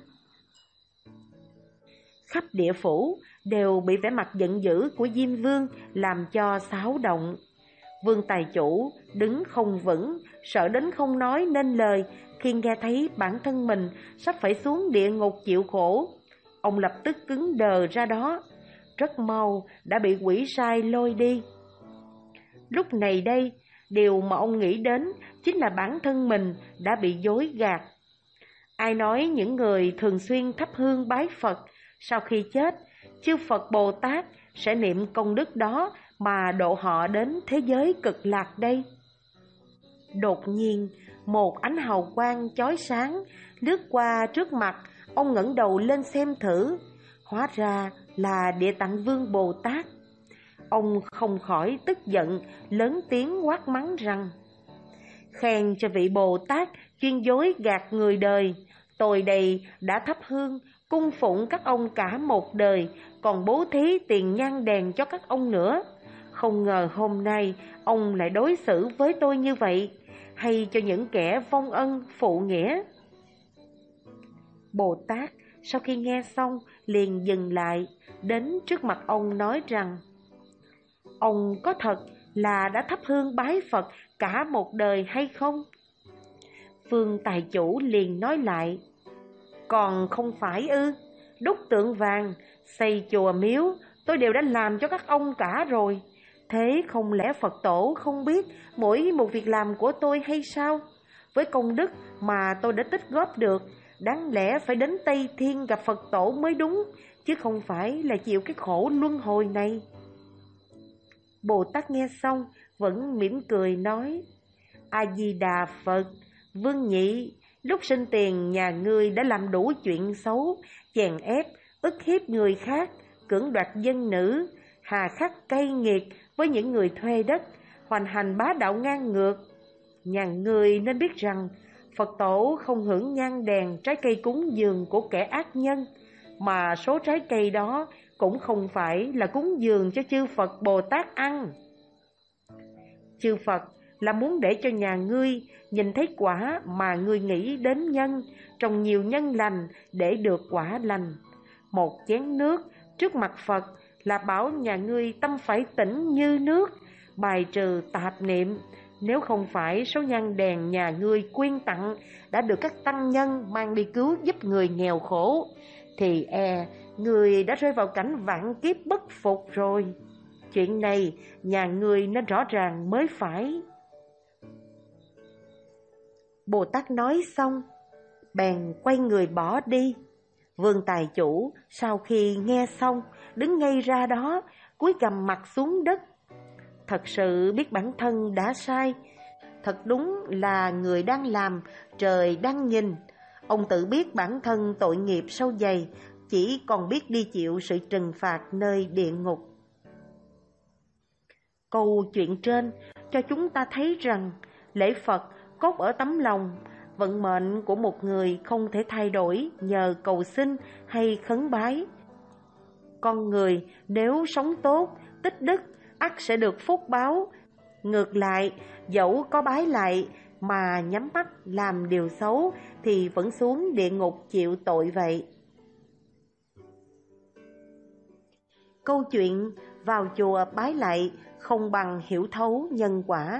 Khắp địa phủ đều bị vẻ mặt giận dữ của Diêm Vương làm cho xáo động. Vương Tài Chủ đứng không vững, sợ đến không nói nên lời khi nghe thấy bản thân mình sắp phải xuống địa ngục chịu khổ. Ông lập tức cứng đờ ra đó, rất mau đã bị quỷ sai lôi đi. Lúc này đây, điều mà ông nghĩ đến chính là bản thân mình đã bị dối gạt. Ai nói những người thường xuyên thắp hương bái Phật, sau khi chết, chư Phật Bồ Tát sẽ niệm công đức đó mà độ họ đến thế giới cực lạc đây? Đột nhiên, một ánh hào quang chói sáng lướt qua trước mặt, ông ngẩng đầu lên xem thử, hóa ra là Địa Tạng Vương Bồ Tát. Ông không khỏi tức giận, lớn tiếng quát mắng rằng: Khen cho vị Bồ Tát chuyên dối gạt người đời, tôi đây đã thắp hương cung phụng các ông cả một đời, còn bố thí tiền nhang đèn cho các ông nữa. Không ngờ hôm nay ông lại đối xử với tôi như vậy, hay cho những kẻ vong ân phụ nghĩa. Bồ Tát sau khi nghe xong liền dừng lại, đến trước mặt ông nói rằng: Ông có thật là đã thắp hương bái Phật cả một đời hay không? Vương Tài Chủ liền nói lại: Còn không phải ư? Đúc tượng vàng, xây chùa miếu, tôi đều đã làm cho các ông cả rồi. Thế không lẽ Phật tổ không biết mỗi một việc làm của tôi hay sao? Với công đức mà tôi đã tích góp được, đáng lẽ phải đến Tây Thiên gặp Phật tổ mới đúng, chứ không phải là chịu cái khổ luân hồi này. Bồ Tát nghe xong vẫn mỉm cười nói: A-di-đà Phật, Vương Nhị, lúc sinh tiền nhà ngươi đã làm đủ chuyện xấu, chèn ép, ức hiếp người khác, cưỡng đoạt dân nữ, hà khắc cay nghiệt với những người thuê đất, hoành hành bá đạo ngang ngược. Nhà ngươi nên biết rằng Phật tổ không hưởng nhang đèn trái cây cúng dường của kẻ ác nhân, mà số trái cây đó cũng không phải là cúng dường cho chư Phật Bồ Tát ăn. Chư Phật là muốn để cho nhà ngươi nhìn thấy quả mà ngươi nghĩ đến nhân, trồng nhiều nhân lành để được quả lành. Một chén nước trước mặt Phật là bảo nhà ngươi tâm phải tĩnh như nước, bài trừ tạp niệm. Nếu không phải số nhang đèn nhà ngươi quyên tặng đã được các tăng nhân mang đi cứu giúp người nghèo khổ, thì e người đã rơi vào cảnh vạn kiếp bất phục rồi. Chuyện này nhà ngươi nên rõ ràng mới phải. Bồ Tát nói xong, bèn quay người bỏ đi. Vương tài chủ sau khi nghe xong, đứng ngay ra đó, cúi gằm mặt xuống đất. Thật sự biết bản thân đã sai, thật đúng là người đang làm, trời đang nhìn. Ông tự biết bản thân tội nghiệp sâu dày, chỉ còn biết đi chịu sự trừng phạt nơi địa ngục. Câu chuyện trên cho chúng ta thấy rằng lễ Phật cốt ở tấm lòng. Vận mệnh của một người không thể thay đổi nhờ cầu xin hay khấn bái. Con người nếu sống tốt, tích đức, ắt sẽ được phúc báo. Ngược lại, dẫu có bái lại mà nhắm mắt làm điều xấu thì vẫn xuống địa ngục chịu tội vậy. Câu chuyện vào chùa bái lại không bằng hiểu thấu nhân quả.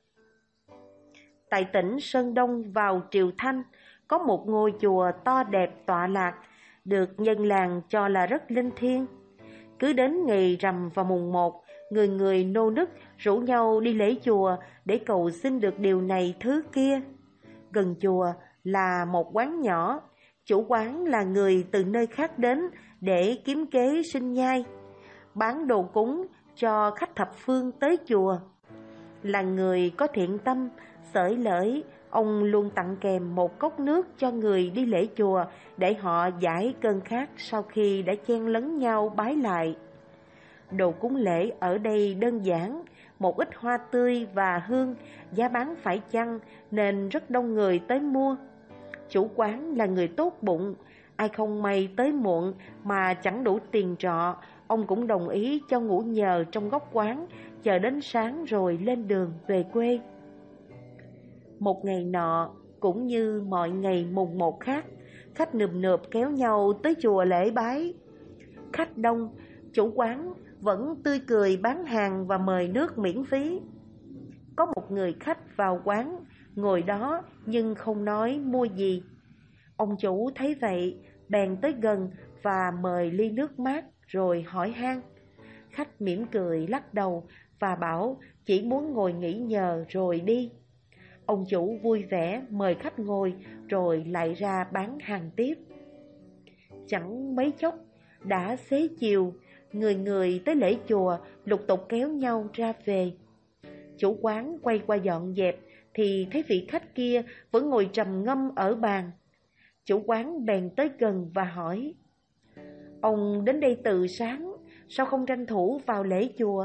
Tại tỉnh Sơn Đông vào Triều Thanh, có một ngôi chùa to đẹp tọa lạc, được dân làng cho là rất linh thiêng. Cứ đến ngày rằm và mùng một, người người nô nức rủ nhau đi lễ chùa để cầu xin được điều này thứ kia. Gần chùa là một quán nhỏ, chủ quán là người từ nơi khác đến để kiếm kế sinh nhai, bán đồ cúng cho khách thập phương tới chùa. Là người có thiện tâm, xởi lởi, ông luôn tặng kèm một cốc nước cho người đi lễ chùa để họ giải cơn khát sau khi đã chen lấn nhau bái lại. Đồ cúng lễ ở đây đơn giản, một ít hoa tươi và hương, giá bán phải chăng nên rất đông người tới mua. Chủ quán là người tốt bụng, ai không may tới muộn mà chẳng đủ tiền trọ, ông cũng đồng ý cho ngủ nhờ trong góc quán, chờ đến sáng rồi lên đường về quê. Một ngày nọ, cũng như mọi ngày mùng một khác, khách nườm nượp kéo nhau tới chùa lễ bái. Khách đông, chủ quán vẫn tươi cười bán hàng và mời nước miễn phí. Có một người khách vào quán, ngồi đó nhưng không nói mua gì. Ông chủ thấy vậy, bèn tới gần và mời ly nước mát rồi hỏi han. Khách mỉm cười lắc đầu và bảo chỉ muốn ngồi nghỉ nhờ rồi đi. Ông chủ vui vẻ mời khách ngồi rồi lại ra bán hàng tiếp. Chẳng mấy chốc đã xế chiều, người người tới lễ chùa lục tục kéo nhau ra về. Chủ quán quay qua dọn dẹp thì thấy vị khách kia vẫn ngồi trầm ngâm ở bàn. Chủ quán bèn tới gần và hỏi: Ông đến đây từ sáng, sao không tranh thủ vào lễ chùa?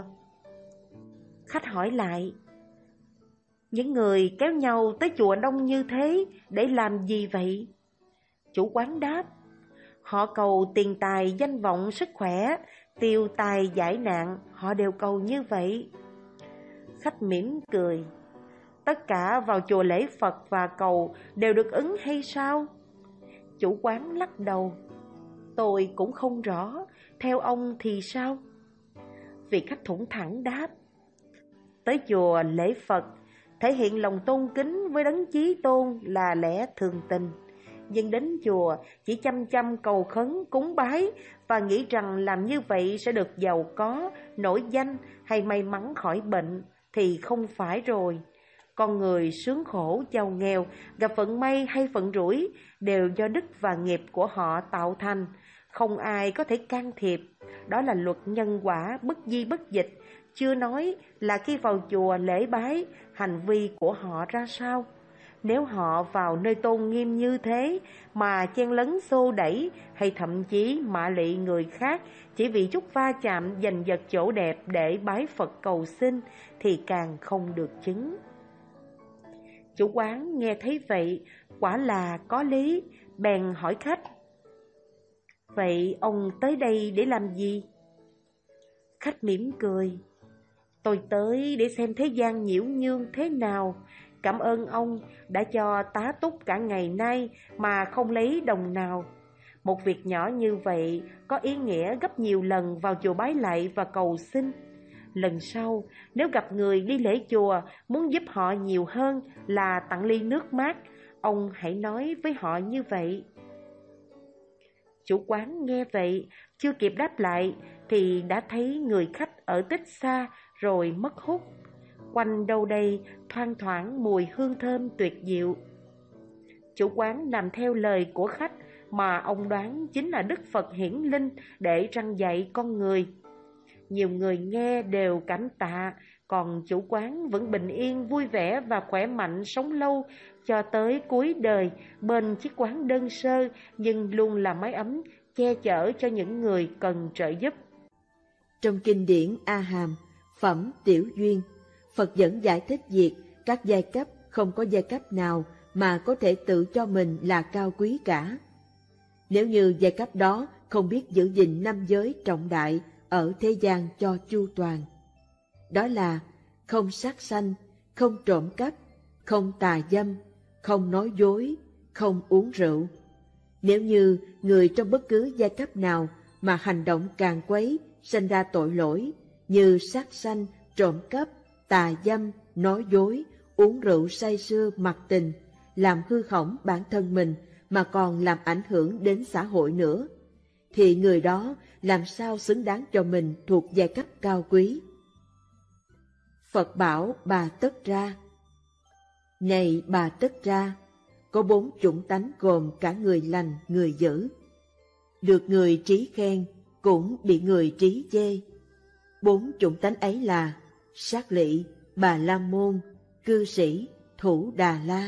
Khách hỏi lại: Những người kéo nhau tới chùa đông như thế để làm gì vậy? Chủ quán đáp: Họ cầu tiền tài, danh vọng, sức khỏe, tiêu tài giải nạn, họ đều cầu như vậy. Khách mỉm cười: Tất cả vào chùa lễ Phật và cầu đều được ứng hay sao? Chủ quán lắc đầu: Tôi cũng không rõ, theo ông thì sao? Vị khách thủng thẳng đáp: Tới chùa lễ Phật, thể hiện lòng tôn kính với đấng chí tôn là lẽ thường tình. nhưng đến chùa chỉ chăm chăm cầu khấn cúng bái và nghĩ rằng làm như vậy sẽ được giàu có, nổi danh hay may mắn khỏi bệnh thì không phải rồi. Con người sướng khổ, giàu nghèo, gặp vận may hay vận rủi đều do đức và nghiệp của họ tạo thành, không ai có thể can thiệp. Đó là luật nhân quả bất di bất dịch, chưa nói là khi vào chùa lễ bái, hành vi của họ ra sao. Nếu họ vào nơi tôn nghiêm như thế mà chen lấn xô đẩy hay thậm chí mạ lị người khác chỉ vì chút va chạm giành giật chỗ đẹp để bái Phật cầu xin thì càng không được chứng. Chủ quán nghe thấy vậy, quả là có lý, bèn hỏi khách: "Vậy ông tới đây để làm gì?" Khách mỉm cười: "Tôi tới để xem thế gian nhiễu nhương thế nào. Cảm ơn ông đã cho tá túc cả ngày nay mà không lấy đồng nào. Một việc nhỏ như vậy có ý nghĩa gấp nhiều lần vào chùa bái lạy và cầu xin. Lần sau nếu gặp người đi lễ chùa muốn giúp họ nhiều hơn là tặng ly nước mát, ông hãy nói với họ như vậy." Chủ quán nghe vậy, chưa kịp đáp lại thì đã thấy người khách ở tích xa rồi mất hút. Quanh đâu đây thoang thoảng mùi hương thơm tuyệt diệu. Chủ quán làm theo lời của khách mà ông đoán chính là Đức Phật hiển linh để răn dạy con người. Nhiều người nghe đều cảm tạ, còn chủ quán vẫn bình yên, vui vẻ và khỏe mạnh sống lâu cho tới cuối đời bên chiếc quán đơn sơ nhưng luôn là mái ấm che chở cho những người cần trợ giúp. Trong kinh điển A Hàm, phẩm Tiểu Duyên, Phật dẫn giải thích việc các giai cấp không có giai cấp nào mà có thể tự cho mình là cao quý cả. Nếu như giai cấp đó không biết giữ gìn năm giới trọng đại ở thế gian cho chu toàn, đó là không sát sanh, không trộm cắp, không tà dâm, không nói dối, không uống rượu. Nếu như người trong bất cứ giai cấp nào mà hành động càn quấy, sinh ra tội lỗi như sát sanh, trộm cắp, tà dâm, nói dối, uống rượu say sưa mặc tình, làm hư hỏng bản thân mình mà còn làm ảnh hưởng đến xã hội nữa, thì người đó làm sao xứng đáng cho mình thuộc giai cấp cao quý. Phật bảo Bà Tất Ra: "Này Bà Tất Ra, có bốn chủng tánh gồm cả người lành, người dữ. Được người trí khen, cũng bị người trí chê. Bốn chủng tánh ấy là Sát Lị, Bà La Môn, Cư Sĩ, Thủ Đà La."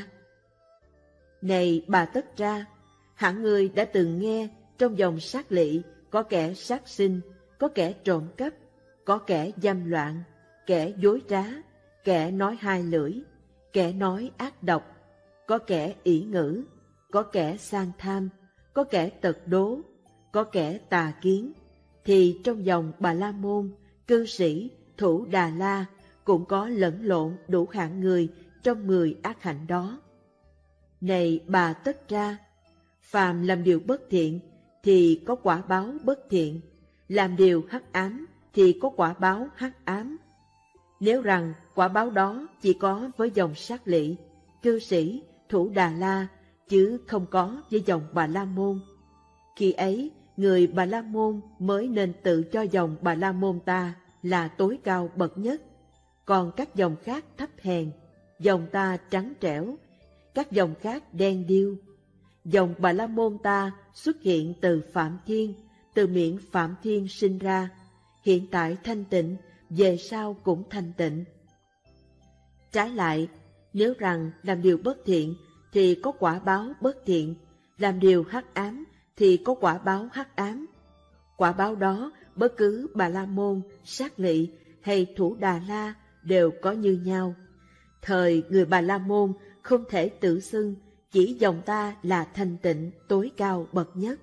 Này Bà Tất Ra, hẳn người đã từng nghe trong dòng sát lị có kẻ sát sinh, có kẻ trộm cắp, có kẻ dâm loạn, kẻ dối trá, kẻ nói hai lưỡi, kẻ nói ác độc, có kẻ ỷ ngữ, có kẻ sang tham, có kẻ tật đố, có kẻ tà kiến. Thì trong dòng Bà La Môn, Cư Sĩ, Thủ Đà La cũng có lẫn lộn đủ hạng người trong mười ác hạnh đó. Này Bà Tất Ra, phàm làm điều bất thiện thì có quả báo bất thiện, làm điều hắc ám thì có quả báo hắc ám. Nếu rằng quả báo đó chỉ có với dòng Sát Lị, Cư Sĩ, Thủ Đà La, chứ không có với dòng Bà La Môn, khi ấy người Bà La Môn mới nên tự cho dòng Bà La Môn ta là tối cao bậc nhất, còn các dòng khác thấp hèn, dòng ta trắng trẻo, các dòng khác đen điêu. Dòng Bà La Môn ta xuất hiện từ Phạm Thiên, từ miệng Phạm Thiên sinh ra, hiện tại thanh tịnh, về sau cũng thanh tịnh. Trái lại, nếu rằng làm điều bất thiện thì có quả báo bất thiện, làm điều hắc ám thì có quả báo hắc ám. Quả báo đó bất cứ Bà La Môn, Sát Lị hay Thủ Đà La đều có như nhau. Thời người Bà La Môn không thể tự xưng chỉ dòng ta là thanh tịnh tối cao bậc nhất.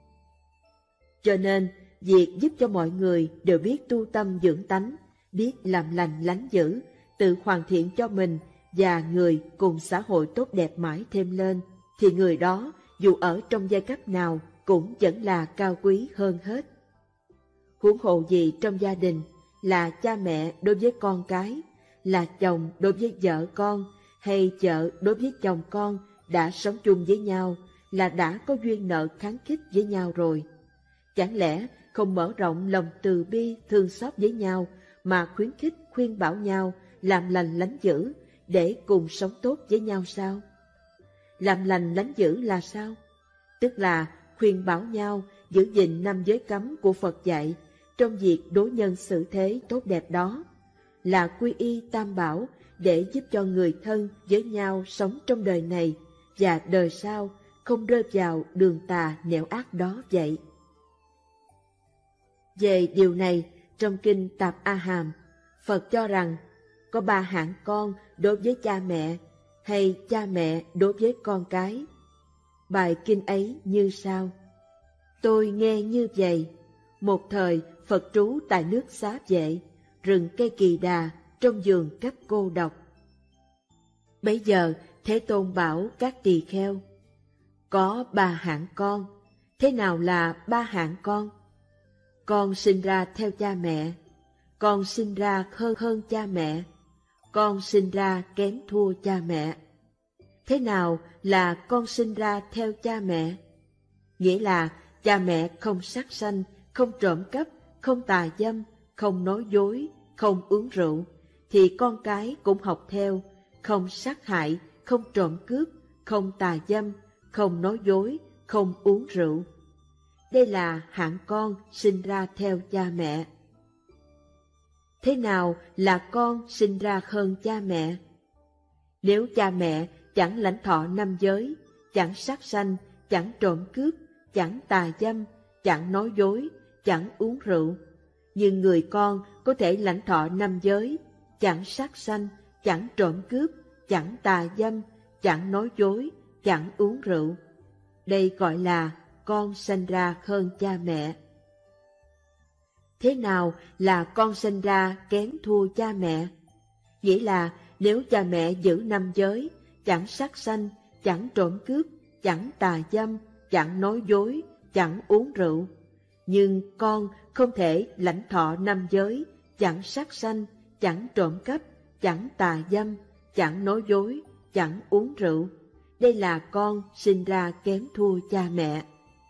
Cho nên, việc giúp cho mọi người đều biết tu tâm dưỡng tánh, biết làm lành lánh dữ, tự hoàn thiện cho mình và người cùng xã hội tốt đẹp mãi thêm lên, thì người đó dù ở trong giai cấp nào cũng vẫn là cao quý hơn hết. Huống hồ gì trong gia đình, là cha mẹ đối với con cái, là chồng đối với vợ con, hay vợ đối với chồng con đã sống chung với nhau, là đã có duyên nợ kháng khích với nhau rồi. Chẳng lẽ không mở rộng lòng từ bi thương xót với nhau mà khuyến khích khuyên bảo nhau làm lành lánh dữ để cùng sống tốt với nhau sao? Làm lành lánh dữ là sao? Tức là khuyên bảo nhau giữ gìn năm giới cấm của Phật dạy trong việc đối nhân xử thế tốt đẹp đó, là quy y tam bảo để giúp cho người thân với nhau sống trong đời này và đời sau không rơi vào đường tà nẻo ác đó vậy. Về điều này, trong Kinh Tạp A Hàm, Phật cho rằng có ba hạng con đối với cha mẹ hay cha mẹ đối với con cái. Bài kinh ấy như sau: Tôi nghe như vậy, một thời Phật trú tại nước Xá Vệ, rừng cây kỳ đà, trong vườn cách cô độc. Bấy giờ Thế Tôn bảo các tỳ kheo: Có ba hạng con. Thế nào là ba hạng con? Con sinh ra theo cha mẹ, con sinh ra hơn hơn cha mẹ, con sinh ra kém thua cha mẹ. Thế nào là con sinh ra theo cha mẹ? Nghĩa là cha mẹ không sát sanh, không trộm cắp, không tà dâm, không nói dối, không uống rượu, thì con cái cũng học theo, không sát hại, không trộm cướp, không tà dâm, không nói dối, không uống rượu. Đây là hạng con sinh ra theo cha mẹ. Thế nào là con sinh ra hơn cha mẹ? Nếu cha mẹ chẳng lãnh thọ năm giới, chẳng sát sanh, chẳng trộm cướp, chẳng tà dâm, chẳng nói dối, chẳng uống rượu, nhưng người con có thể lãnh thọ năm giới, chẳng sát sanh, chẳng trộm cướp, chẳng tà dâm, chẳng nói dối, chẳng uống rượu. Đây gọi là con sanh ra hơn cha mẹ. Thế nào là con sinh ra kém thua cha mẹ? Nghĩa là nếu cha mẹ giữ năm giới, chẳng sát sanh, chẳng trộm cướp, chẳng tà dâm, chẳng nói dối, chẳng uống rượu, nhưng con không thể lãnh thọ năm giới, chẳng sát sanh, chẳng trộm cắp, chẳng tà dâm, chẳng nói dối, chẳng uống rượu. Đây là con sinh ra kém thua cha mẹ.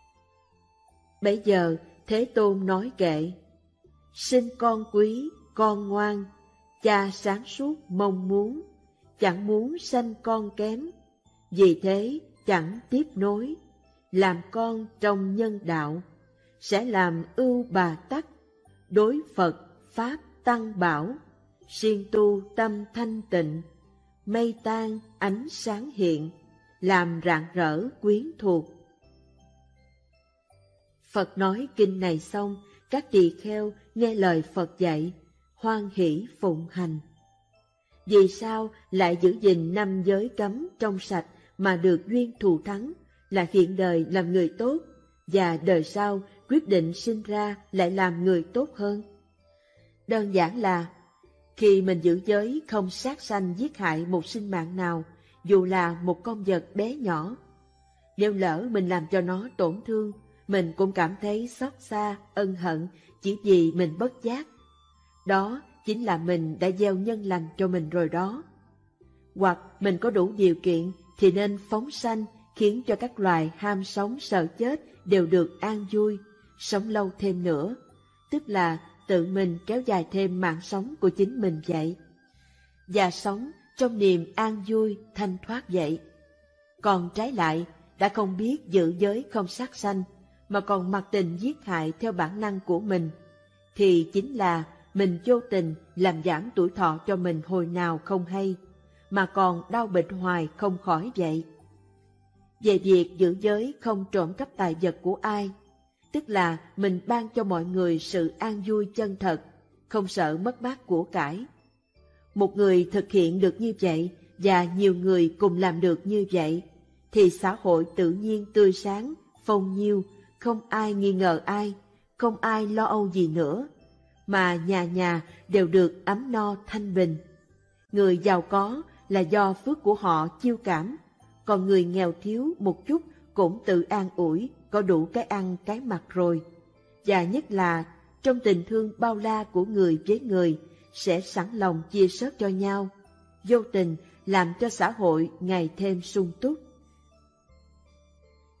Bấy giờ Thế Tôn nói kệ: Sinh con quý, con ngoan, cha sáng suốt mong muốn, chẳng muốn sanh con kém, vì thế chẳng tiếp nối, làm con trong nhân đạo, sẽ làm ưu bà tắc, đối Phật Pháp Tăng Bảo, siêng tu tâm thanh tịnh, mây tan ánh sáng hiện, làm rạng rỡ quyến thuộc. Phật nói kinh này xong, các tỳ kheo nghe lời Phật dạy, hoan hỷ phụng hành. Vì sao lại giữ gìn năm giới cấm trong sạch mà được duyên thù thắng, là hiện đời làm người tốt, và đời sau quyết định sinh ra lại làm người tốt hơn? Đơn giản là, khi mình giữ giới không sát sanh giết hại một sinh mạng nào, dù là một con vật bé nhỏ, nếu lỡ mình làm cho nó tổn thương, mình cũng cảm thấy xót xa, ân hận chỉ vì mình bất giác. Đó chính là mình đã gieo nhân lành cho mình rồi đó. Hoặc mình có đủ điều kiện thì nên phóng sanh, khiến cho các loài ham sống sợ chết đều được an vui, sống lâu thêm nữa, tức là tự mình kéo dài thêm mạng sống của chính mình vậy, và sống trong niềm an vui thanh thoát vậy. Còn trái lại, đã không biết giữ giới không sát sanh, mà còn mặc tình giết hại theo bản năng của mình, thì chính là mình vô tình làm giảm tuổi thọ cho mình hồi nào không hay, mà còn đau bệnh hoài không khỏi vậy. Về việc giữ giới không trộm cắp tài vật của ai, tức là mình ban cho mọi người sự an vui chân thật, không sợ mất mát của cải. Một người thực hiện được như vậy, và nhiều người cùng làm được như vậy, thì xã hội tự nhiên tươi sáng, phong nhiêu, không ai nghi ngờ ai, không ai lo âu gì nữa, mà nhà nhà đều được ấm no thanh bình. Người giàu có là do phước của họ chiêu cảm, còn người nghèo thiếu một chút cũng tự an ủi, có đủ cái ăn cái mặc rồi. Và nhất là trong tình thương bao la của người với người, sẽ sẵn lòng chia sớt cho nhau, vô tình làm cho xã hội ngày thêm sung túc.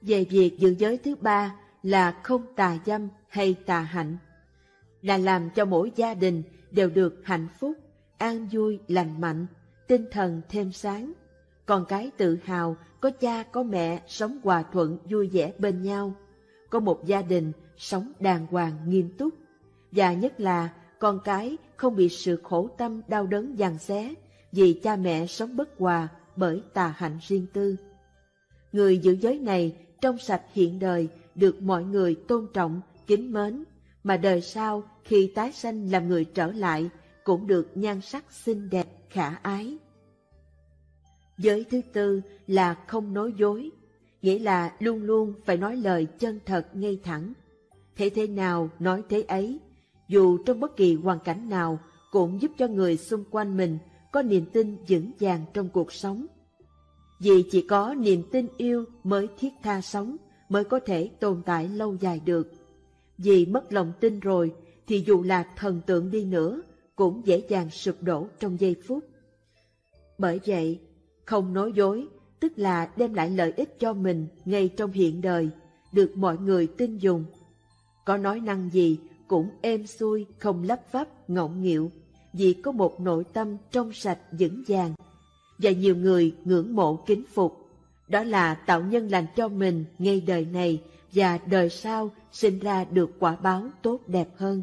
Về việc giữ giới thứ ba là không tà dâm hay tà hạnh, là làm cho mỗi gia đình đều được hạnh phúc, an vui, lành mạnh, tinh thần thêm sáng, con cái tự hào có cha có mẹ sống hòa thuận vui vẻ bên nhau, có một gia đình sống đàng hoàng nghiêm túc, và nhất là con cái không bị sự khổ tâm đau đớn giằng xé vì cha mẹ sống bất hòa bởi tà hạnh riêng tư. Người giữ giới này trong sạch hiện đời được mọi người tôn trọng, kính mến, mà đời sau khi tái sanh làm người trở lại cũng được nhan sắc xinh đẹp, khả ái. Giới thứ tư là không nói dối, nghĩa là luôn luôn phải nói lời chân thật ngay thẳng. Thế thế nào nói thế ấy, dù trong bất kỳ hoàn cảnh nào cũng giúp cho người xung quanh mình có niềm tin vững vàng trong cuộc sống. Vì chỉ có niềm tin yêu mới thiết tha sống, mới có thể tồn tại lâu dài được. Vì mất lòng tin rồi thì dù là thần tượng đi nữa cũng dễ dàng sụp đổ trong giây phút. Bởi vậy, không nói dối tức là đem lại lợi ích cho mình ngay trong hiện đời, được mọi người tin dùng. Có nói năng gì cũng êm xuôi, không lắp vắp, ngọng nghịu, vì có một nội tâm trong sạch vững vàng, và nhiều người ngưỡng mộ kính phục. Đó là tạo nhân lành cho mình ngay đời này và đời sau sinh ra được quả báo tốt đẹp hơn.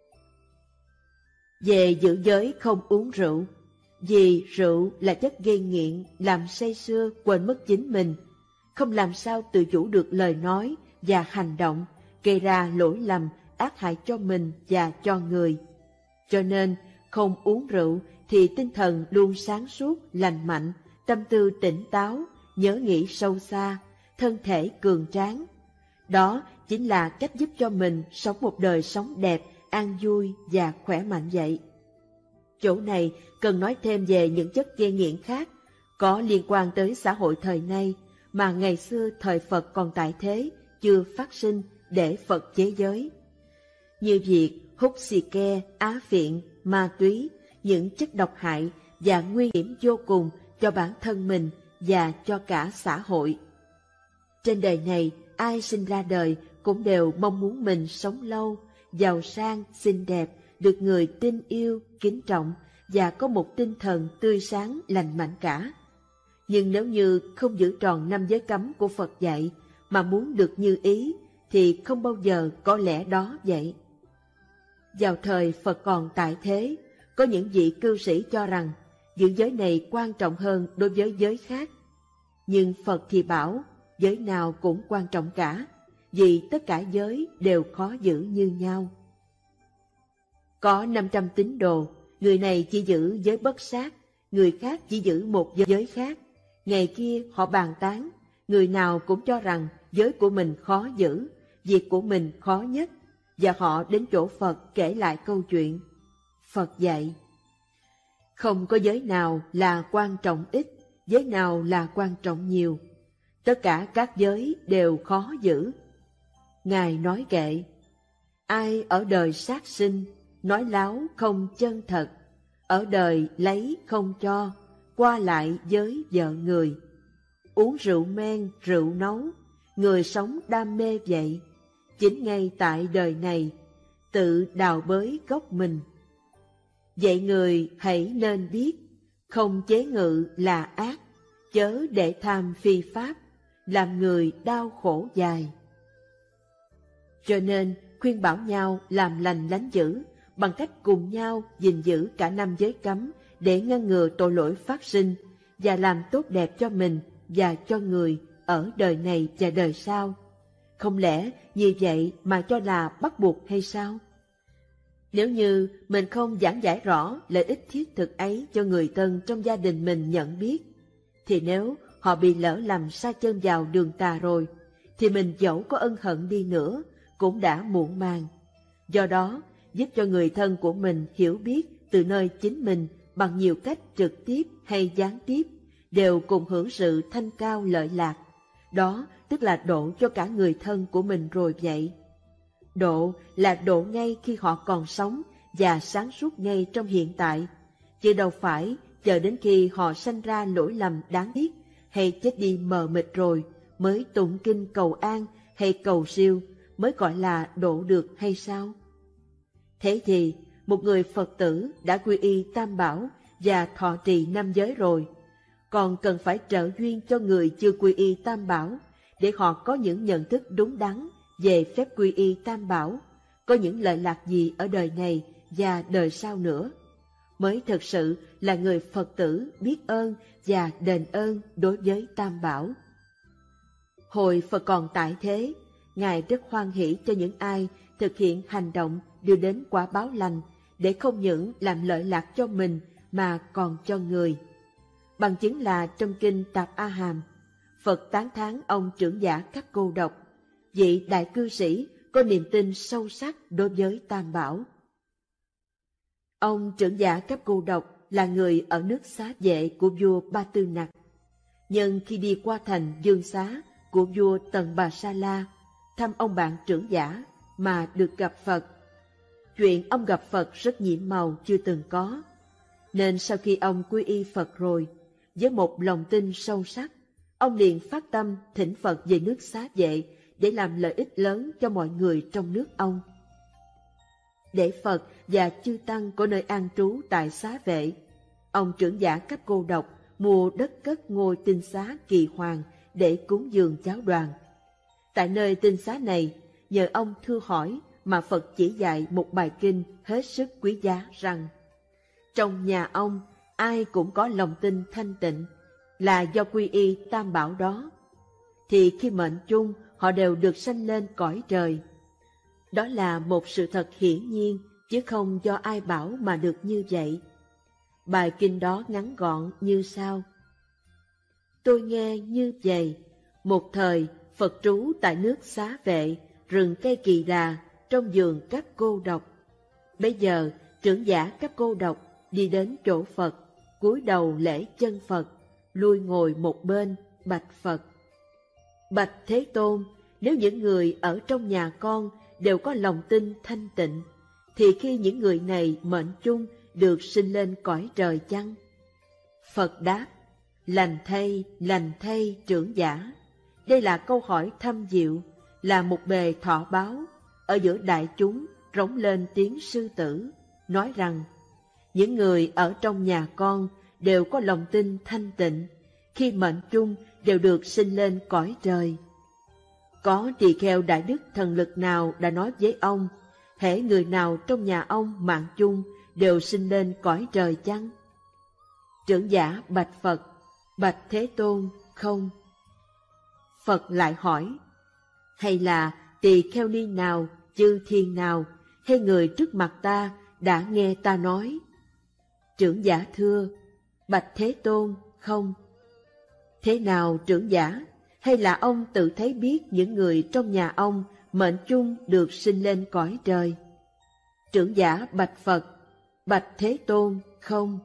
Về giữ giới không uống rượu, vì rượu là chất gây nghiện, làm say sưa quên mất chính mình, không làm sao tự chủ được lời nói và hành động, gây ra lỗi lầm ác hại cho mình và cho người. Cho nên không uống rượu thì tinh thần luôn sáng suốt, lành mạnh, tâm tư tỉnh táo, nhớ nghĩ sâu xa, thân thể cường tráng. Đó chính là cách giúp cho mình sống một đời sống đẹp, an vui và khỏe mạnh vậy. Chỗ này cần nói thêm về những chất gây nghiện khác có liên quan tới xã hội thời nay mà ngày xưa thời Phật còn tại thế chưa phát sinh để Phật chế giới. Như việc hút xì ke, á phiện, ma túy, những chất độc hại và nguy hiểm vô cùng cho bản thân mình và cho cả xã hội. Trên đời này, ai sinh ra đời cũng đều mong muốn mình sống lâu, giàu sang, xinh đẹp, được người tin yêu, kính trọng và có một tinh thần tươi sáng, lành mạnh cả. Nhưng nếu như không giữ tròn năm giới cấm của Phật dạy mà muốn được như ý thì không bao giờ có lẽ đó vậy. Vào thời Phật còn tại thế, có những vị cư sĩ cho rằng giữ giới này quan trọng hơn đối với giới khác. Nhưng Phật thì bảo giới nào cũng quan trọng cả, vì tất cả giới đều khó giữ như nhau. Có năm trăm tín đồ, người này chỉ giữ giới bất sát, người khác chỉ giữ một giới khác. Ngày kia họ bàn tán, người nào cũng cho rằng giới của mình khó giữ, việc của mình khó nhất, và họ đến chỗ Phật kể lại câu chuyện. Phật dạy, không có giới nào là quan trọng ít, giới nào là quan trọng nhiều. Tất cả các giới đều khó giữ. Ngài nói kệ, ai ở đời sát sinh, nói láo không chân thật, ở đời lấy không cho, qua lại với vợ người. Uống rượu men, rượu nấu, người sống đam mê vậy, chính ngay tại đời này, tự đào bới gốc mình. Vậy người hãy nên biết, không chế ngự là ác, chớ để tham phi pháp, làm người đau khổ dài. Cho nên khuyên bảo nhau làm lành lánh dữ, bằng cách cùng nhau gìn giữ cả năm giới cấm để ngăn ngừa tội lỗi phát sinh và làm tốt đẹp cho mình và cho người ở đời này và đời sau. Không lẽ như vậy mà cho là bắt buộc hay sao? Nếu như mình không giảng giải rõ lợi ích thiết thực ấy cho người thân trong gia đình mình nhận biết, thì nếu họ bị lỡ lầm sa chân vào đường tà rồi, thì mình dẫu có ân hận đi nữa cũng đã muộn màng. Do đó, giúp cho người thân của mình hiểu biết từ nơi chính mình bằng nhiều cách trực tiếp hay gián tiếp, đều cùng hưởng sự thanh cao lợi lạc. Đó tức là độ cho cả người thân của mình rồi vậy. Độ là độ ngay khi họ còn sống và sáng suốt ngay trong hiện tại, chứ đâu phải chờ đến khi họ sanh ra lỗi lầm đáng tiếc hay chết đi mờ mịt rồi mới tụng kinh cầu an hay cầu siêu mới gọi là độ được hay sao? Thế thì, một người Phật tử đã quy y Tam Bảo và thọ trì năm giới rồi, còn cần phải trợ duyên cho người chưa quy y Tam Bảo để họ có những nhận thức đúng đắn về phép quy y Tam Bảo, có những lợi lạc gì ở đời này và đời sau nữa, mới thực sự là người Phật tử biết ơn và đền ơn đối với Tam Bảo. Hồi Phật còn tại thế, Ngài rất hoan hỷ cho những ai thực hiện hành động đưa đến quả báo lành, để không những làm lợi lạc cho mình mà còn cho người. Bằng chứng là trong kinh Tạp A Hàm, Phật tán thán ông trưởng giả Các Cô Độc, vị đại cư sĩ có niềm tin sâu sắc đối với Tam Bảo. Ông trưởng giả Các Cô Độc là người ở nước Xá Vệ của vua Ba Tư Nặc. Nhưng khi đi qua thành Dương Xá của vua Tần Bà Sa La, thăm ông bạn trưởng giả mà được gặp Phật. Chuyện ông gặp Phật rất nhiệm màu chưa từng có. Nên sau khi ông quy y Phật rồi, với một lòng tin sâu sắc, ông liền phát tâm thỉnh Phật về nước Xá Vệ để làm lợi ích lớn cho mọi người trong nước ông. Để Phật và chư tăng có nơi an trú tại Xá Vệ, ông trưởng giả Các Cô Độc mua đất cất ngôi tinh xá Kỳ Hoàng để cúng dường giáo đoàn. Tại nơi tinh xá này, nhờ ông thưa hỏi mà Phật chỉ dạy một bài kinh hết sức quý giá rằng: trong nhà ông ai cũng có lòng tin thanh tịnh, là do quy y Tam Bảo đó, thì khi mệnh chung họ đều được sanh lên cõi trời. Đó là một sự thật hiển nhiên, chứ không do ai bảo mà được như vậy. Bài kinh đó ngắn gọn như sau: tôi nghe như vậy, một thời Phật trú tại nước Xá Vệ, rừng cây Kỳ Đà, trong vườn Các Cô Độc. Bây giờ trưởng giả Các Cô Độc đi đến chỗ Phật, cúi đầu lễ chân Phật, lui ngồi một bên, bạch Phật: bạch Thế Tôn, nếu những người ở trong nhà con đều có lòng tin thanh tịnh, thì khi những người này mệnh chung được sinh lên cõi trời chăng? Phật đáp: lành thay, lành thay trưởng giả. Đây là câu hỏi thâm diệu, là một bề thọ báo. Ở giữa đại chúng rống lên tiếng sư tử, nói rằng những người ở trong nhà con đều có lòng tin thanh tịnh, khi mệnh chung đều được sinh lên cõi trời. Có tỳ kheo đại đức thần lực nào đã nói với ông, hễ người nào trong nhà ông mạng chung đều sinh lên cõi trời chăng? Trưởng giả bạch Phật: bạch Thế Tôn, không. Phật lại hỏi: hay là tỳ kheo ni nào, chư thiên nào, hay người trước mặt ta đã nghe ta nói? Trưởng giả thưa: bạch Thế Tôn, không. Thế nào trưởng giả? Hay là ông tự thấy biết những người trong nhà ông mệnh chung được sinh lên cõi trời? Trưởng giả bạch Phật: bạch Thế Tôn, không.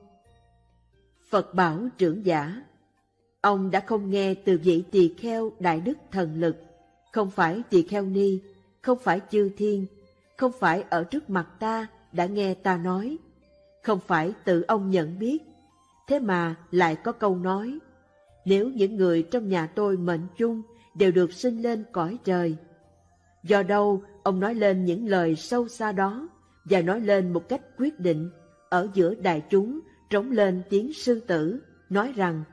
Phật bảo trưởng giả: ông đã không nghe từ vị tỳ kheo đại đức thần lực, không phải tỳ kheo ni, không phải chư thiên, không phải ở trước mặt ta đã nghe ta nói, không phải tự ông nhận biết, thế mà lại có câu nói: nếu những người trong nhà tôi mệnh chung đều được sinh lên cõi trời. Do đâu ông nói lên những lời sâu xa đó, và nói lên một cách quyết định, ở giữa đại chúng trống lên tiếng sư tử, nói rằng: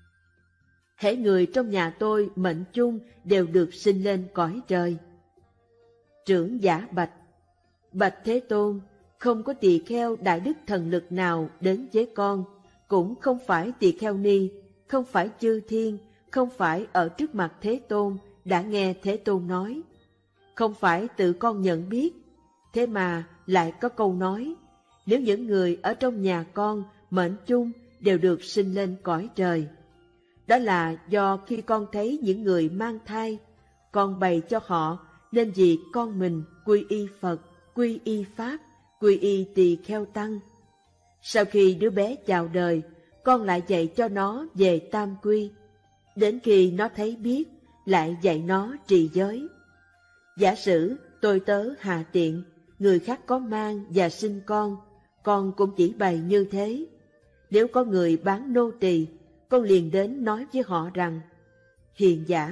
hễ người trong nhà tôi mệnh chung đều được sinh lên cõi trời. Trưởng giả bạch: bạch Thế Tôn, không có tỳ kheo đại đức thần lực nào đến với con, cũng không phải tỳ kheo ni, không phải chư thiên, không phải ở trước mặt Thế Tôn đã nghe Thế Tôn nói, không phải tự con nhận biết, thế mà lại có câu nói: nếu những người ở trong nhà con mệnh chung đều được sinh lên cõi trời. Đó là do khi con thấy những người mang thai, con bày cho họ nên vì con mình quy y Phật, quy y Pháp, quy y tỳ kheo tăng. Sau khi đứa bé chào đời, con lại dạy cho nó về tam quy. Đến khi nó thấy biết, lại dạy nó trì giới. Giả sử tôi tớ hạ tiện, người khác có mang và sinh con, con cũng chỉ bày như thế. Nếu có người bán nô tỳ, con liền đến nói với họ rằng: hiền giả,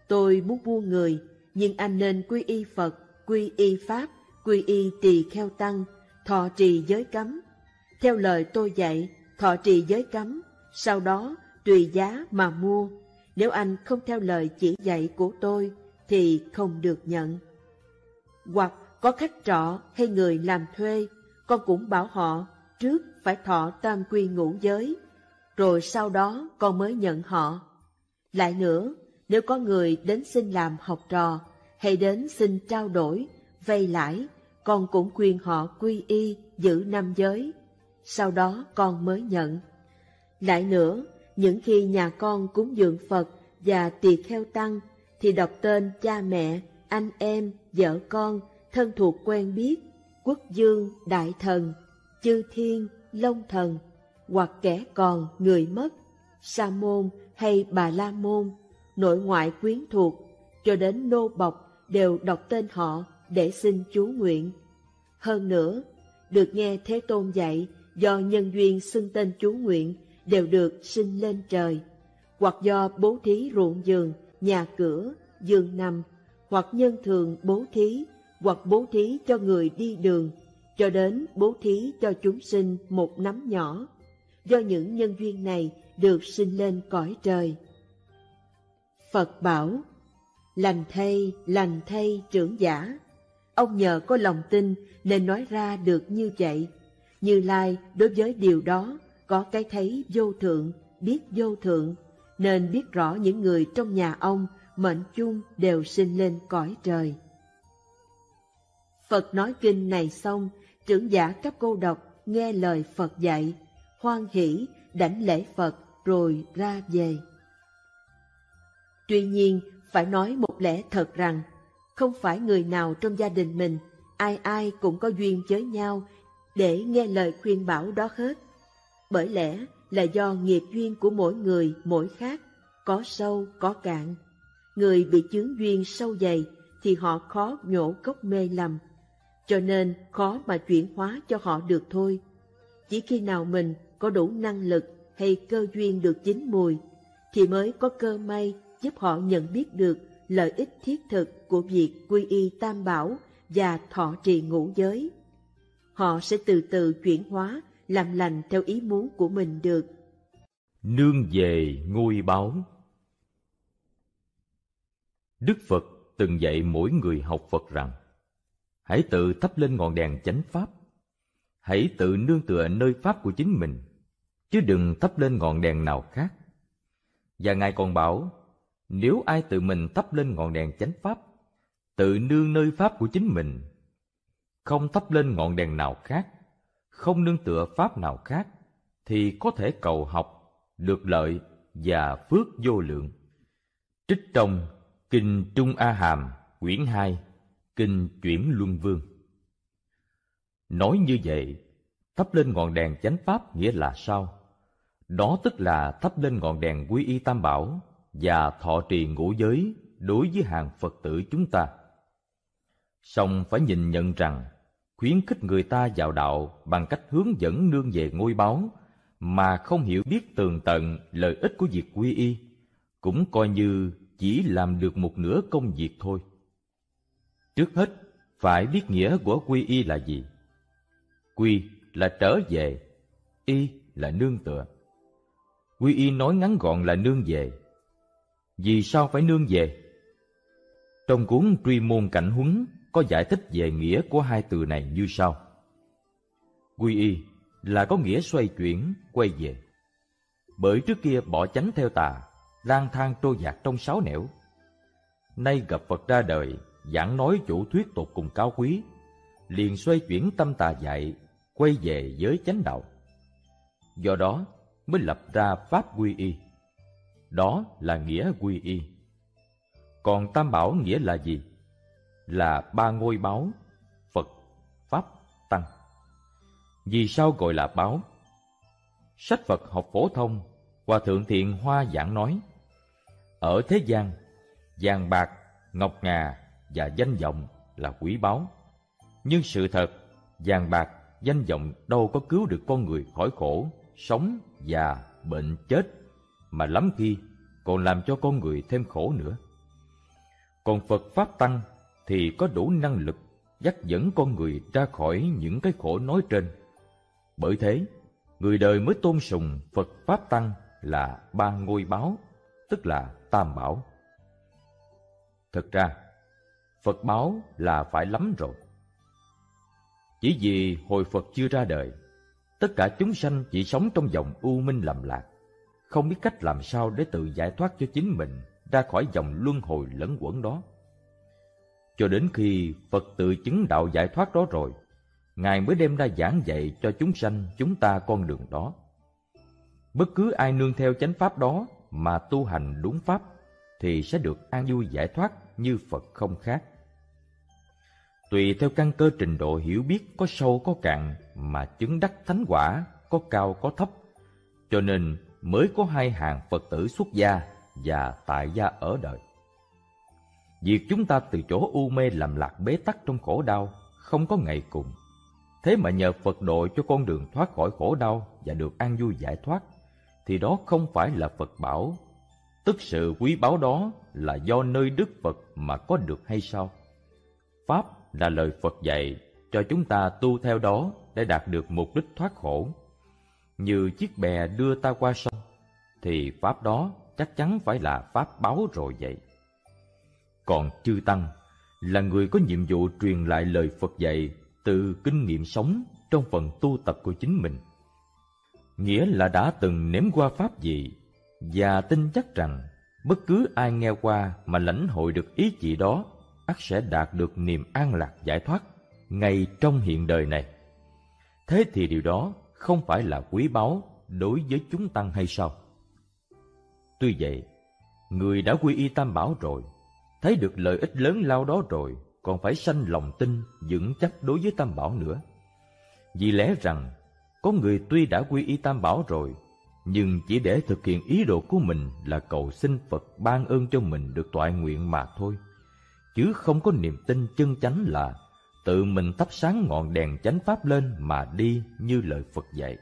tôi muốn buông người, nhưng anh nên quy y Phật, quy y Pháp, quy y Tỳ Kheo Tăng, thọ trì giới cấm. Theo lời tôi dạy, thọ trì giới cấm, sau đó tùy giá mà mua. Nếu anh không theo lời chỉ dạy của tôi, thì không được nhận. Hoặc có khách trọ hay người làm thuê, con cũng bảo họ trước phải thọ tam quy ngũ giới, rồi sau đó con mới nhận họ. Lại nữa, nếu có người đến xin làm học trò, hay đến xin trao đổi, vay lãi, con cũng khuyên họ quy y, giữ năm giới, sau đó con mới nhận. Lại nữa, những khi nhà con cúng dường Phật và Tỳ Kheo Tăng, thì đọc tên cha mẹ, anh em, vợ con, thân thuộc quen biết, quốc dương, đại thần, chư thiên, long thần, hoặc kẻ còn, người mất, sa môn hay bà la môn, nội ngoại quyến thuộc, cho đến nô bộc đều đọc tên họ để xin chú nguyện. Hơn nữa, được nghe Thế Tôn dạy, do nhân duyên xưng tên chú nguyện đều được sinh lên trời, hoặc do bố thí ruộng vườn, nhà cửa, giường nằm, hoặc nhân thường bố thí, hoặc bố thí cho người đi đường, cho đến bố thí cho chúng sinh một nắm nhỏ. Do những nhân duyên này được sinh lên cõi trời. Phật bảo: lành thay, lành thay trưởng giả. Ông nhờ có lòng tin nên nói ra được như vậy. Như Lai đối với điều đó có cái thấy vô thượng, biết vô thượng, nên biết rõ những người trong nhà ông mệnh chung đều sinh lên cõi trời. Phật nói kinh này xong, trưởng giả cấp cô độc nghe lời Phật dạy, hoan hỷ đảnh lễ Phật rồi ra về. Tuy nhiên, phải nói một lẽ thật rằng, không phải người nào trong gia đình mình, ai ai cũng có duyên với nhau để nghe lời khuyên bảo đó hết. Bởi lẽ là do nghiệp duyên của mỗi người mỗi khác, có sâu có cạn. Người bị chướng duyên sâu dày thì họ khó nhổ gốc mê lầm, cho nên khó mà chuyển hóa cho họ được thôi. Chỉ khi nào mình có đủ năng lực hay cơ duyên được chín mùi, thì mới có cơ may giúp họ nhận biết được lợi ích thiết thực của việc quy y Tam Bảo và thọ trì ngũ giới. Họ sẽ từ từ chuyển hóa, làm lành theo ý muốn của mình được. Nương về ngôi báu. Đức Phật từng dạy mỗi người học Phật rằng: hãy tự thắp lên ngọn đèn chánh pháp, hãy tự nương tựa nơi pháp của chính mình, chứ đừng thắp lên ngọn đèn nào khác. Và Ngài còn bảo, nếu ai tự mình thắp lên ngọn đèn chánh pháp, tự nương nơi pháp của chính mình, không thắp lên ngọn đèn nào khác, không nương tựa pháp nào khác, thì có thể cầu học, được lợi và phước vô lượng. Trích trong Kinh Trung A Hàm, quyển hai, Kinh Chuyển Luân Vương. Nói như vậy, thắp lên ngọn đèn chánh pháp nghĩa là sao? Đó tức là thắp lên ngọn đèn quy y Tam Bảo và thọ trì ngũ giới đối với hàng Phật tử chúng ta. Song phải nhìn nhận rằng, khuyến khích người ta vào đạo bằng cách hướng dẫn nương về ngôi báu mà không hiểu biết tường tận lợi ích của việc quy y, cũng coi như chỉ làm được một nửa công việc thôi. Trước hết, phải biết nghĩa của quy y là gì. Quy là trở về, y là nương tựa. Quy y nói ngắn gọn là nương về. Vì sao phải nương về? Trong cuốn Truy Môn Cảnh Huấn có giải thích về nghĩa của hai từ này như sau. Quy y là có nghĩa xoay chuyển, quay về. Bởi trước kia bỏ chánh theo tà, lang thang trôi dạt trong sáu nẻo. Nay gặp Phật ra đời, giảng nói chủ thuyết tột cùng cao quý, liền xoay chuyển tâm tà dại, quay về với chánh đạo. Do đó mới lập ra pháp quy y. Đó là nghĩa quy y. Còn Tam Bảo nghĩa là gì? Là ba ngôi báu: Phật, Pháp, Tăng. Vì sao gọi là báu? Sách Phật học phổ thông, Hòa Thượng Thiện Hoa giảng nói, ở thế gian, vàng bạc, ngọc ngà và danh vọng là quý báu. Nhưng sự thật, vàng bạc, danh vọng đâu có cứu được con người khỏi khổ, sống, già, bệnh, chết, mà lắm khi còn làm cho con người thêm khổ nữa. Còn Phật Pháp Tăng thì có đủ năng lực dắt dẫn con người ra khỏi những cái khổ nói trên. Bởi thế, người đời mới tôn sùng Phật Pháp Tăng là ba ngôi báo, tức là Tam Bảo. Thực ra, Phật báo là phải lắm rồi. Chỉ vì hồi Phật chưa ra đời, tất cả chúng sanh chỉ sống trong vòng u minh lầm lạc, không biết cách làm sao để tự giải thoát cho chính mình ra khỏi vòng luân hồi lẫn quẩn đó. Cho đến khi Phật tự chứng đạo giải thoát đó rồi, Ngài mới đem ra giảng dạy cho chúng sanh chúng ta con đường đó. Bất cứ ai nương theo chánh pháp đó mà tu hành đúng pháp thì sẽ được an vui giải thoát như Phật không khác. Tùy theo căn cơ trình độ hiểu biết có sâu có cạn mà chứng đắc thánh quả có cao có thấp, cho nên mới có hai hàng Phật tử xuất gia và tại gia ở đời. Việc chúng ta từ chỗ u mê lầm lạc bế tắc trong khổ đau không có ngày cùng, thế mà nhờ Phật độ cho con đường thoát khỏi khổ đau và được an vui giải thoát, thì đó không phải là Phật bảo, tức sự quý báu đó là do nơi Đức Phật mà có được hay sao? Pháp là lời Phật dạy cho chúng ta tu theo đó để đạt được mục đích thoát khổ. Như chiếc bè đưa ta qua sông, thì Pháp đó chắc chắn phải là Pháp báo rồi vậy. Còn chư Tăng là người có nhiệm vụ truyền lại lời Phật dạy từ kinh nghiệm sống trong phần tu tập của chính mình. Nghĩa là đã từng nếm qua Pháp gì và tin chắc rằng bất cứ ai nghe qua mà lãnh hội được ý chỉ đó ắt sẽ đạt được niềm an lạc giải thoát ngay trong hiện đời này. Thế thì điều đó không phải là quý báu đối với chúng Tăng hay sao? Tuy vậy, người đã quy y Tam Bảo rồi, thấy được lợi ích lớn lao đó rồi, còn phải sanh lòng tin vững chắc đối với Tam Bảo nữa. Vì lẽ rằng có người tuy đã quy y Tam Bảo rồi, nhưng chỉ để thực hiện ý đồ của mình là cầu xin Phật ban ơn cho mình được toại nguyện mà thôi, chứ không có niềm tin chân chánh là tự mình thắp sáng ngọn đèn chánh pháp lên mà đi như lời Phật dạy.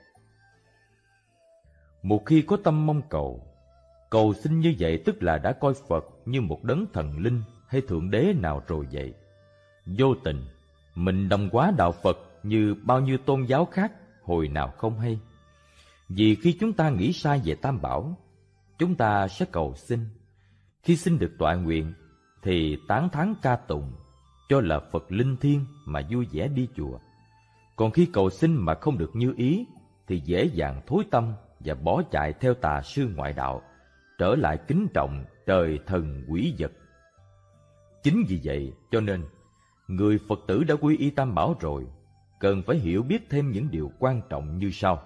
Một khi có tâm mong cầu, cầu xin như vậy tức là đã coi Phật như một đấng thần linh hay thượng đế nào rồi vậy. Vô tình, mình đồng hóa đạo Phật như bao nhiêu tôn giáo khác hồi nào không hay. Vì khi chúng ta nghĩ sai về Tam Bảo, chúng ta sẽ cầu xin. Khi xin được toại nguyện, thì tán thán ca tụng, cho là Phật linh thiêng mà vui vẻ đi chùa. Còn khi cầu xin mà không được như ý, thì dễ dàng thối tâm và bỏ chạy theo tà sư ngoại đạo, trở lại kính trọng trời thần quỷ vật. Chính vì vậy cho nên, người Phật tử đã quy y Tam Bảo rồi, cần phải hiểu biết thêm những điều quan trọng như sau.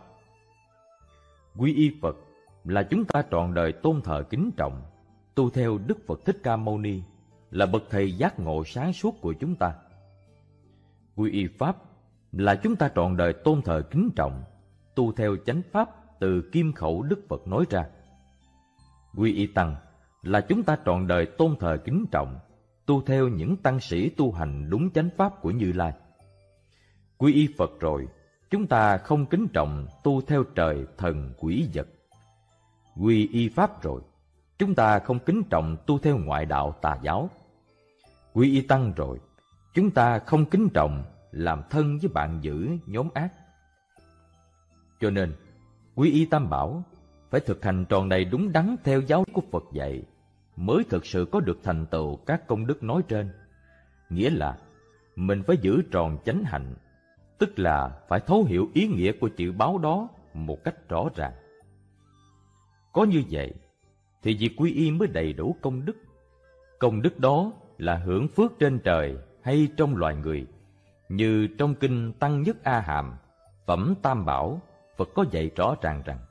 Quy y Phật là chúng ta trọn đời tôn thờ kính trọng, tu theo Đức Phật Thích Ca Mâu Ni, là bậc thầy giác ngộ sáng suốt của chúng ta. Quy y Pháp là chúng ta trọn đời tôn thờ kính trọng, tu theo chánh pháp từ kim khẩu Đức Phật nói ra. Quy y Tăng là chúng ta trọn đời tôn thờ kính trọng, tu theo những tăng sĩ tu hành đúng chánh pháp của Như Lai. Quy y Phật rồi, chúng ta không kính trọng tu theo trời thần quỷ vật. Quy y Pháp rồi, chúng ta không kính trọng tu theo ngoại đạo tà giáo. Quy y Tăng rồi, chúng ta không kính trọng làm thân với bạn dữ nhóm ác. Cho nên, quy y Tam Bảo phải thực hành tròn đầy đúng đắn theo giáo của Phật dạy, mới thực sự có được thành tựu các công đức nói trên. Nghĩa là mình phải giữ tròn chánh hạnh, tức là phải thấu hiểu ý nghĩa của chữ báo đó một cách rõ ràng. Có như vậy thì việc quy y mới đầy đủ công đức. Công đức đó là hưởng phước trên trời hay trong loài người. Như trong kinh Tăng Nhất A Hàm, phẩm Tam Bảo, Phật có dạy rõ ràng rằng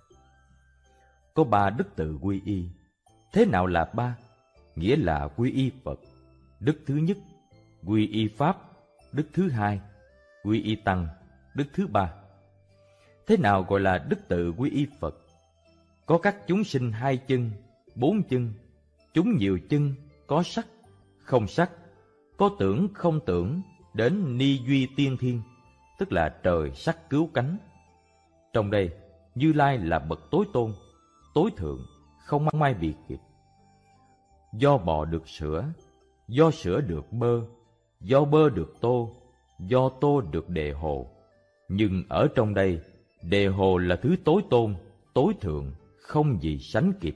có ba đức tự quy y. Thế nào là ba? Nghĩa là quy y Phật, đức thứ nhất; quy y Pháp, đức thứ hai; quy y Tăng, đức thứ ba. Thế nào gọi là đức tự quy y Phật? Có các chúng sinh hai chân, bốn chân, chúng nhiều chân, có sắc, không sắc, có tưởng, không tưởng, đến ni duy tiên thiên, tức là trời sắc cứu cánh. Trong đây, Như Lai là bậc tối tôn, tối thượng, không mai biệt kịp. Do bò được sữa, do sữa được bơ, do bơ được tô, do tô được đề hồ. Nhưng ở trong đây, đề hồ là thứ tối tôn, tối thượng, không gì sánh kịp.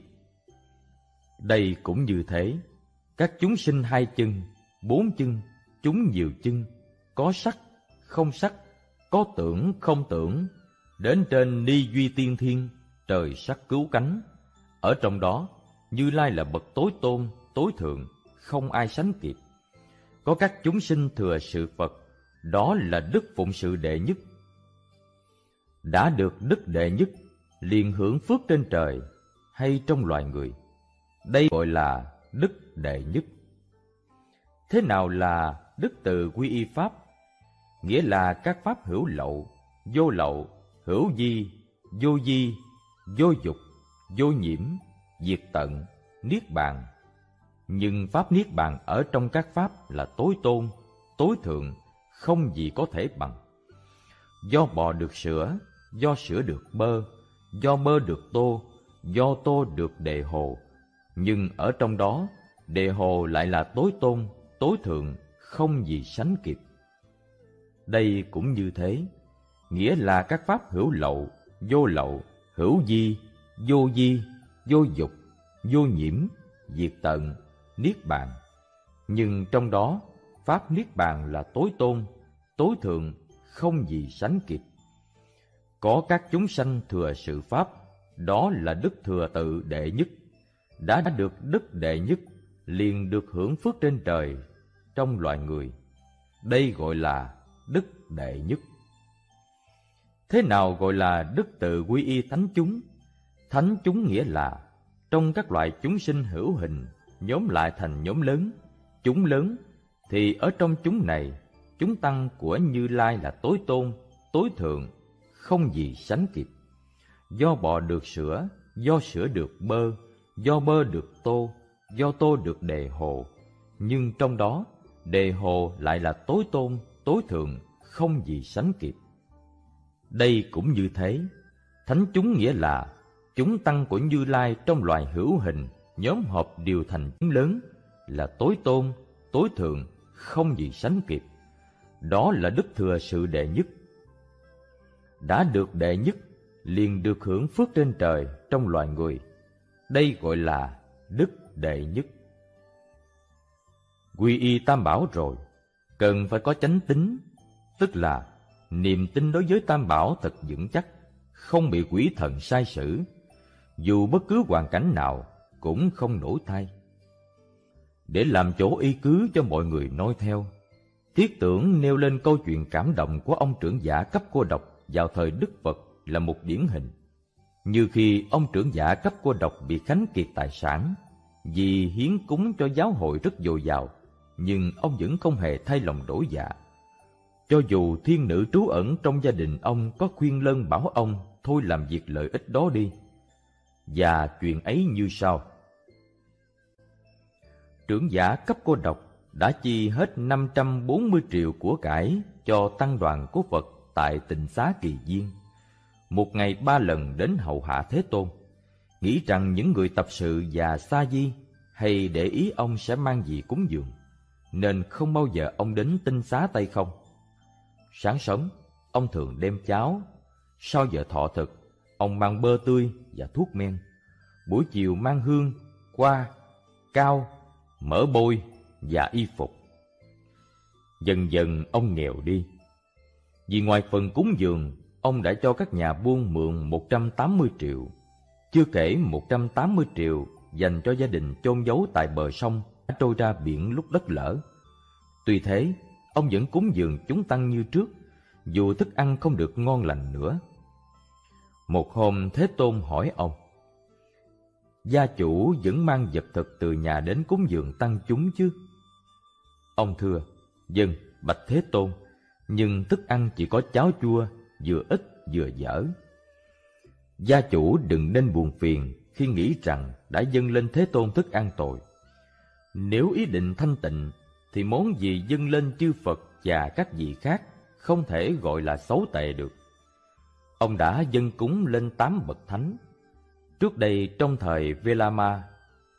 Đây cũng như thế, các chúng sinh hai chân, bốn chân, chúng nhiều chân, có sắc, không sắc, có tưởng, không tưởng, đến trên ni duy tiên thiên, trời sắc cứu cánh. Ở trong đó, Như Lai là bậc tối tôn, tối thượng, không ai sánh kịp. Có các chúng sinh thừa sự Phật, đó là đức phụng sự đệ nhất. Đã được đức đệ nhất, liền hưởng phước trên trời hay trong loài người. Đây gọi là đức đệ nhất. Thế nào là đức từ quy y pháp? Nghĩa là các pháp hữu lậu, vô lậu, hữu di, vô di, vô dục, vô nhiễm, diệt tận, niết bàn. Nhưng pháp niết bàn ở trong các pháp là tối tôn, tối thượng, không gì có thể bằng. Do bò được sữa, do sữa được bơ, do bơ được tô, do tô được đề hồ. Nhưng ở trong đó, đề hồ lại là tối tôn, tối thượng, không gì sánh kịp. Đây cũng như thế, nghĩa là các pháp hữu lậu, vô lậu, hữu di, vô di, vô dục, vô nhiễm, diệt tận, niết bàn. Nhưng trong đó, pháp niết bàn là tối tôn, tối thượng, không gì sánh kịp. Có các chúng sanh thừa sự pháp, đó là đức thừa tự đệ nhất. Đã được đức đệ nhất, liền được hưởng phước trên trời, trong loài người. Đây gọi là đức đệ nhất. Thế nào gọi là đức tự quy y thánh chúng? Thánh chúng nghĩa là trong các loại chúng sinh hữu hình, nhóm lại thành nhóm lớn, chúng lớn, thì ở trong chúng này, chúng tăng của Như Lai là tối tôn, tối thượng, không gì sánh kịp. Do bò được sữa, do sữa được bơ, do bơ được tô, do tô được đề hồ. Nhưng trong đó, đề hồ lại là tối tôn, tối thượng, không gì sánh kịp. Đây cũng như thế, thánh chúng nghĩa là chúng tăng của Như Lai trong loài hữu hình, nhóm họp đều thành chúng lớn, là tối tôn, tối thượng, không gì sánh kịp. Đó là đức thừa sự đệ nhất. Đã được đệ nhất, liền được hưởng phước trên trời trong loài người. Đây gọi là đức đệ nhất. Quy y tam bảo rồi, cần phải có chánh tín, tức là niềm tin đối với tam bảo thật vững chắc, không bị quỷ thần sai sử, dù bất cứ hoàn cảnh nào cũng không nổi thay. Để làm chỗ y cứ cho mọi người noi theo, Thiết Tưởng nêu lên câu chuyện cảm động của ông trưởng giả cấp cô độc vào thời Đức Phật là một điển hình. Như khi ông trưởng giả cấp cô độc bị khánh kiệt tài sản, vì hiến cúng cho giáo hội rất dồi dào, nhưng ông vẫn không hề thay lòng đổi dạ. Cho dù thiên nữ trú ẩn trong gia đình ông có khuyên lơn bảo ông thôi làm việc lợi ích đó đi. Và chuyện ấy như sau. Trưởng giả cấp cô độc đã chi hết năm trăm bốn mươi triệu của cải cho tăng đoàn của Phật tại Tịnh Xá Kỳ Viên, một ngày ba lần đến hầu hạ Thế Tôn, nghĩ rằng những người tập sự và sa di hay để ý ông sẽ mang gì cúng dường, nên không bao giờ ông đến Tinh Xá tay không. Sáng sớm, ông thường đem cháo, sau giờ thọ thực, ông mang bơ tươi và thuốc men. Buổi chiều mang hương, hoa, cao, mỡ bôi và y phục. Dần dần ông nghèo đi. Vì ngoài phần cúng dường, ông đã cho các nhà buôn mượn một trăm tám mươi triệu, chưa kể một trăm tám mươi triệu dành cho gia đình chôn giấu tại bờ sông đã trôi ra biển lúc đất lở. Tuy thế, ông vẫn cúng dường chúng tăng như trước, dù thức ăn không được ngon lành nữa. Một hôm Thế Tôn hỏi ông: gia chủ vẫn mang vật thực từ nhà đến cúng dường tăng chúng chứ? Ông thưa: vâng, bạch Thế Tôn, nhưng thức ăn chỉ có cháo chua, vừa ít vừa dở. Gia chủ đừng nên buồn phiền khi nghĩ rằng đã dâng lên Thế Tôn thức ăn tội. Nếu ý định thanh tịnh, thì món gì dâng lên chư Phật và các vị khác không thể gọi là xấu tệ được. Ông đã dâng cúng lên tám bậc thánh. Trước đây trong thời Velama,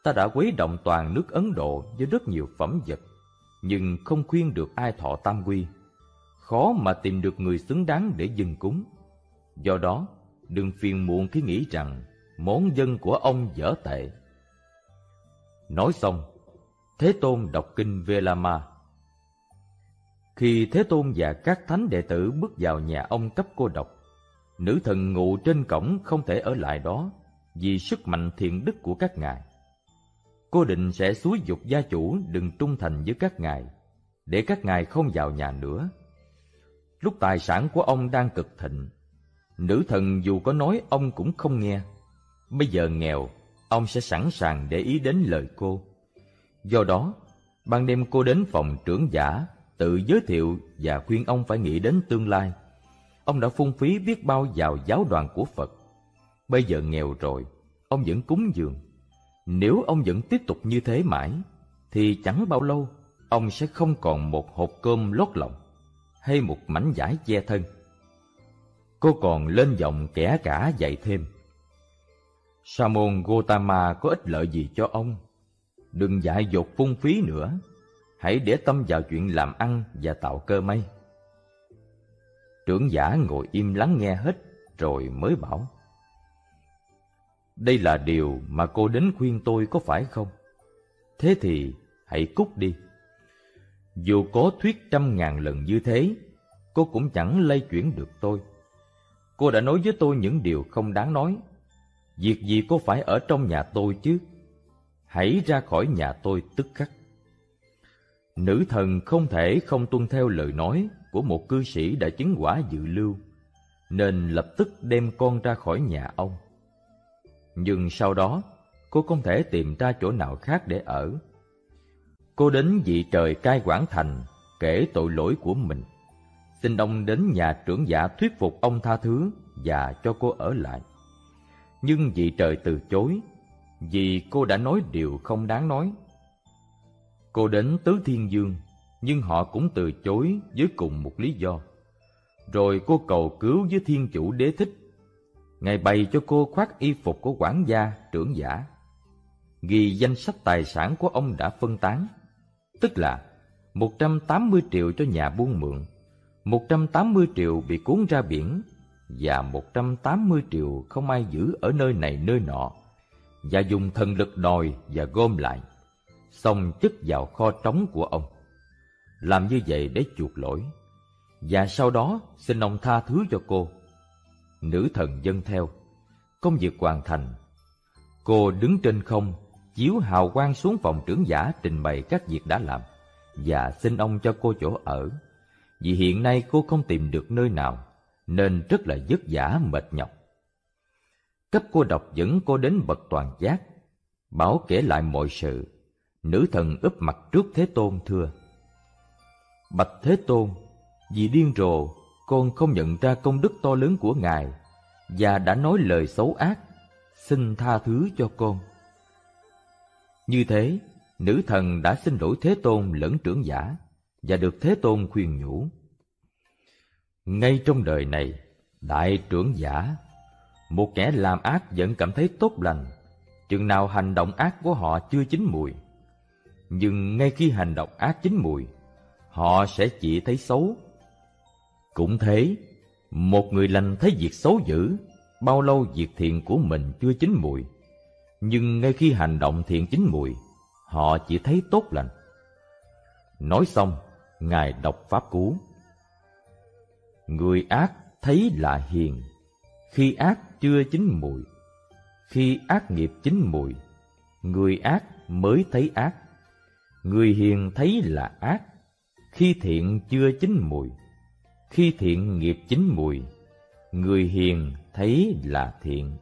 Ta đã khuấy động toàn nước Ấn Độ với rất nhiều phẩm vật, nhưng không khuyên được ai thọ tam quy. Khó mà tìm được người xứng đáng để dâng cúng. Do đó, đừng phiền muộn khi nghĩ rằng món dân của ông dở tệ. Nói xong, Thế Tôn đọc kinh Velama. Khi Thế Tôn và các thánh đệ tử bước vào nhà ông Cấp Cô Độc, nữ thần ngụ trên cổng không thể ở lại đó vì sức mạnh thiện đức của các ngài. Cô định sẽ xúi giục gia chủ đừng trung thành với các ngài, để các ngài không vào nhà nữa. Lúc tài sản của ông đang cực thịnh, nữ thần dù có nói ông cũng không nghe. Bây giờ nghèo, ông sẽ sẵn sàng để ý đến lời cô. Do đó, ban đêm cô đến phòng trưởng giả, tự giới thiệu và khuyên ông phải nghĩ đến tương lai. Ông đã phung phí biết bao vào giáo đoàn của Phật. Bây giờ nghèo rồi, ông vẫn cúng dường. Nếu ông vẫn tiếp tục như thế mãi, thì chẳng bao lâu, ông sẽ không còn một hộp cơm lót lòng, hay một mảnh vải che thân. Cô còn lên giọng kẻ cả dạy thêm. Sa môn Gotama có ích lợi gì cho ông? Đừng dại dột phung phí nữa. Hãy để tâm vào chuyện làm ăn và tạo cơ may. Trưởng giả ngồi im lắng nghe hết, rồi mới bảo. Đây là điều mà cô đến khuyên tôi có phải không? Thế thì hãy cút đi. Dù có thuyết trăm ngàn lần như thế, cô cũng chẳng lay chuyển được tôi. Cô đã nói với tôi những điều không đáng nói. Việc gì cô phải ở trong nhà tôi chứ? Hãy ra khỏi nhà tôi tức khắc. Nữ thần không thể không tuân theo lời nói của một cư sĩ đã chứng quả dự lưu, nên lập tức đem con ra khỏi nhà ông. Nhưng sau đó, cô không thể tìm ra chỗ nào khác để ở. Cô đến vị trời cai quản thành, kể tội lỗi của mình. Xin ông đến nhà trưởng giả thuyết phục ông tha thứ và cho cô ở lại. Nhưng vị trời từ chối, vì cô đã nói điều không đáng nói. Cô đến Tứ Thiên Dương, nhưng họ cũng từ chối với cùng một lý do. Rồi cô cầu cứu với Thiên Chủ Đế Thích. Ngài bày cho cô khoác y phục của quản gia, trưởng giả, ghi danh sách tài sản của ông đã phân tán, tức là một trăm tám mươi triệu cho nhà buôn mượn, một trăm tám mươi triệu bị cuốn ra biển, và một trăm tám mươi triệu không ai giữ ở nơi này nơi nọ, và dùng thần lực đòi và gom lại, xong chất vào kho trống của ông. Làm như vậy để chuộc lỗi, và sau đó xin ông tha thứ cho cô. Nữ thần dâng theo. Công việc hoàn thành. Cô đứng trên không, chiếu hào quang xuống phòng trưởng giả trình bày các việc đã làm, và xin ông cho cô chỗ ở. Vì hiện nay cô không tìm được nơi nào, nên rất là vất vả mệt nhọc. Cấp Cô Độc dẫn cô đến bậc toàn giác, bảo kể lại mọi sự. Nữ thần úp mặt trước Thế Tôn thưa: Bạch Thế Tôn, vì điên rồ, con không nhận ra công đức to lớn của Ngài, và đã nói lời xấu ác, xin tha thứ cho con. Như thế, nữ thần đã xin lỗi Thế Tôn lẫn trưởng giả, và được Thế Tôn khuyên nhủ. Ngay trong đời này, đại trưởng giả, một kẻ làm ác vẫn cảm thấy tốt lành, chừng nào hành động ác của họ chưa chín mùi. Nhưng ngay khi hành động ác chín mùi, họ sẽ chỉ thấy xấu. Cũng thế, một người lành thấy việc xấu dữ, bao lâu việc thiện của mình chưa chín mùi. Nhưng ngay khi hành động thiện chín mùi, họ chỉ thấy tốt lành. Nói xong, Ngài đọc pháp cú. Người ác thấy là hiền, khi ác chưa chín mùi. Khi ác nghiệp chín mùi, người ác mới thấy ác. Người hiền thấy là ác, khi thiện chưa chín mùi. Khi thiện nghiệp chín mùi, người hiền thấy là thiện.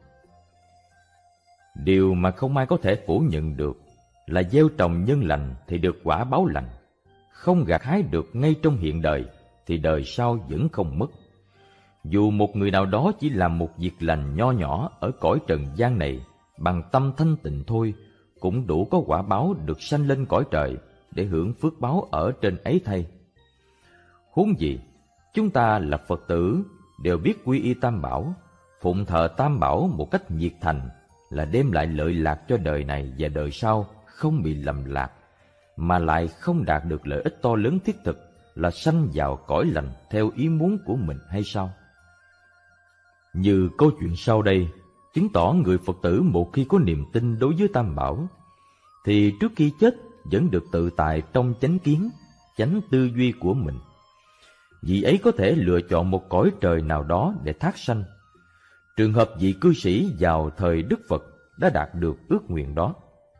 Điều mà không ai có thể phủ nhận được là gieo trồng nhân lành thì được quả báo lành. Không gặt hái được ngay trong hiện đời thì đời sau vẫn không mất. Dù một người nào đó chỉ làm một việc lành nho nhỏ ở cõi trần gian này bằng tâm thanh tịnh thôi, cũng đủ có quả báo được sanh lên cõi trời để hưởng phước báo ở trên ấy thay. Huống gì, chúng ta là Phật tử đều biết quy y Tam Bảo, phụng thờ Tam Bảo một cách nhiệt thành là đem lại lợi lạc cho đời này và đời sau không bị lầm lạc, mà lại không đạt được lợi ích to lớn thiết thực là sanh vào cõi lành theo ý muốn của mình hay sao? Như câu chuyện sau đây chứng tỏ người Phật tử một khi có niềm tin đối với Tam Bảo, thì trước khi chết vẫn được tự tại trong chánh kiến, chánh tư duy của mình. Vị ấy có thể lựa chọn một cõi trời nào đó để thác sanh. Trường hợp vị cư sĩ vào thời Đức Phật đã đạt được ước nguyện đó.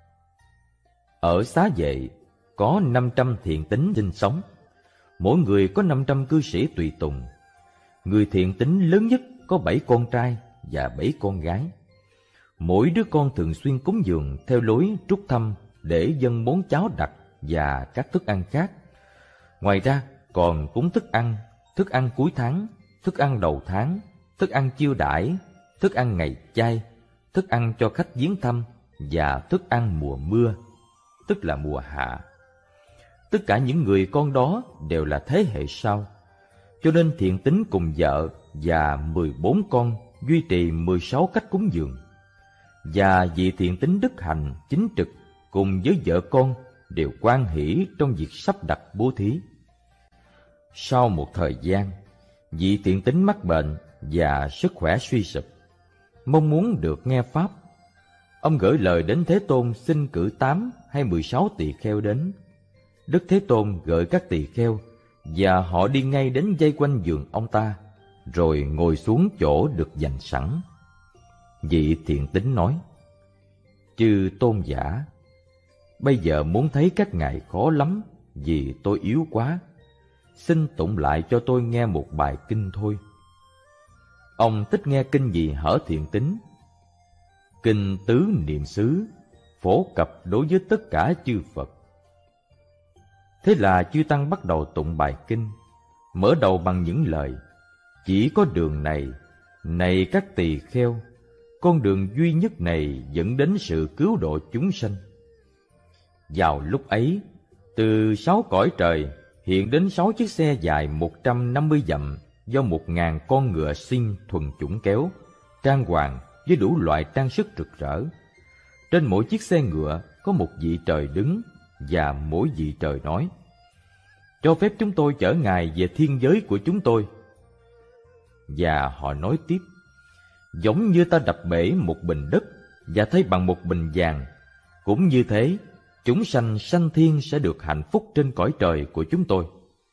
Ở Xá Vệ có năm trăm thiện tín sinh sống, mỗi người có năm trăm cư sĩ tùy tùng. Người thiện tín lớn nhất có bảy con trai và bảy con gái. Mỗi đứa con thường xuyên cúng dường theo lối trúc thăm để dâng món cháo đặc và các thức ăn khác. Ngoài ra còn cúng thức ăn, thức ăn cuối tháng, thức ăn đầu tháng, thức ăn chiêu đãi, thức ăn ngày chay, thức ăn cho khách viếng thăm và thức ăn mùa mưa, tức là mùa hạ. Tất cả những người con đó đều là thế hệ sau, cho nên thiện tín cùng vợ và mười bốn con duy trì mười sáu cách cúng dường. Và vị thiện tín đức hạnh chính trực cùng với vợ con đều hoan hỷ trong việc sắp đặt bố thí. Sau một thời gian, vị thiện tín mắc bệnh và sức khỏe suy sụp, mong muốn được nghe pháp. Ông gửi lời đến Thế Tôn xin cử tám hay mười sáu tỳ kheo đến. Đức Thế Tôn gửi các tỳ kheo và họ đi ngay đến vây quanh giường ông ta, rồi ngồi xuống chỗ được dành sẵn. Vị thiện tín nói: Chư tôn giả, bây giờ muốn thấy các ngài khó lắm vì tôi yếu quá. Xin tụng lại cho tôi nghe một bài kinh thôi. Ông thích nghe kinh gì hở thiện tín? Kinh Tứ Niệm xứ, phổ cập đối với tất cả chư Phật. Thế là chư tăng bắt đầu tụng bài kinh, mở đầu bằng những lời: Chỉ có đường này, này các tỳ kheo, con đường duy nhất này dẫn đến sự cứu độ chúng sanh. Vào lúc ấy, từ sáu cõi trời hiện đến sáu chiếc xe dài một trăm năm mươi dặm do một ngàn con ngựa sinh thuần chủng kéo, trang hoàng với đủ loại trang sức rực rỡ. Trên mỗi chiếc xe ngựa có một vị trời đứng, và mỗi vị trời nói: Cho phép chúng tôi chở ngài về thiên giới của chúng tôi. Và họ nói tiếp: Giống như ta đập bể một bình đất và thay bằng một bình vàng, cũng như thế, chúng sanh sanh thiên sẽ được hạnh phúc trên cõi trời của chúng tôi.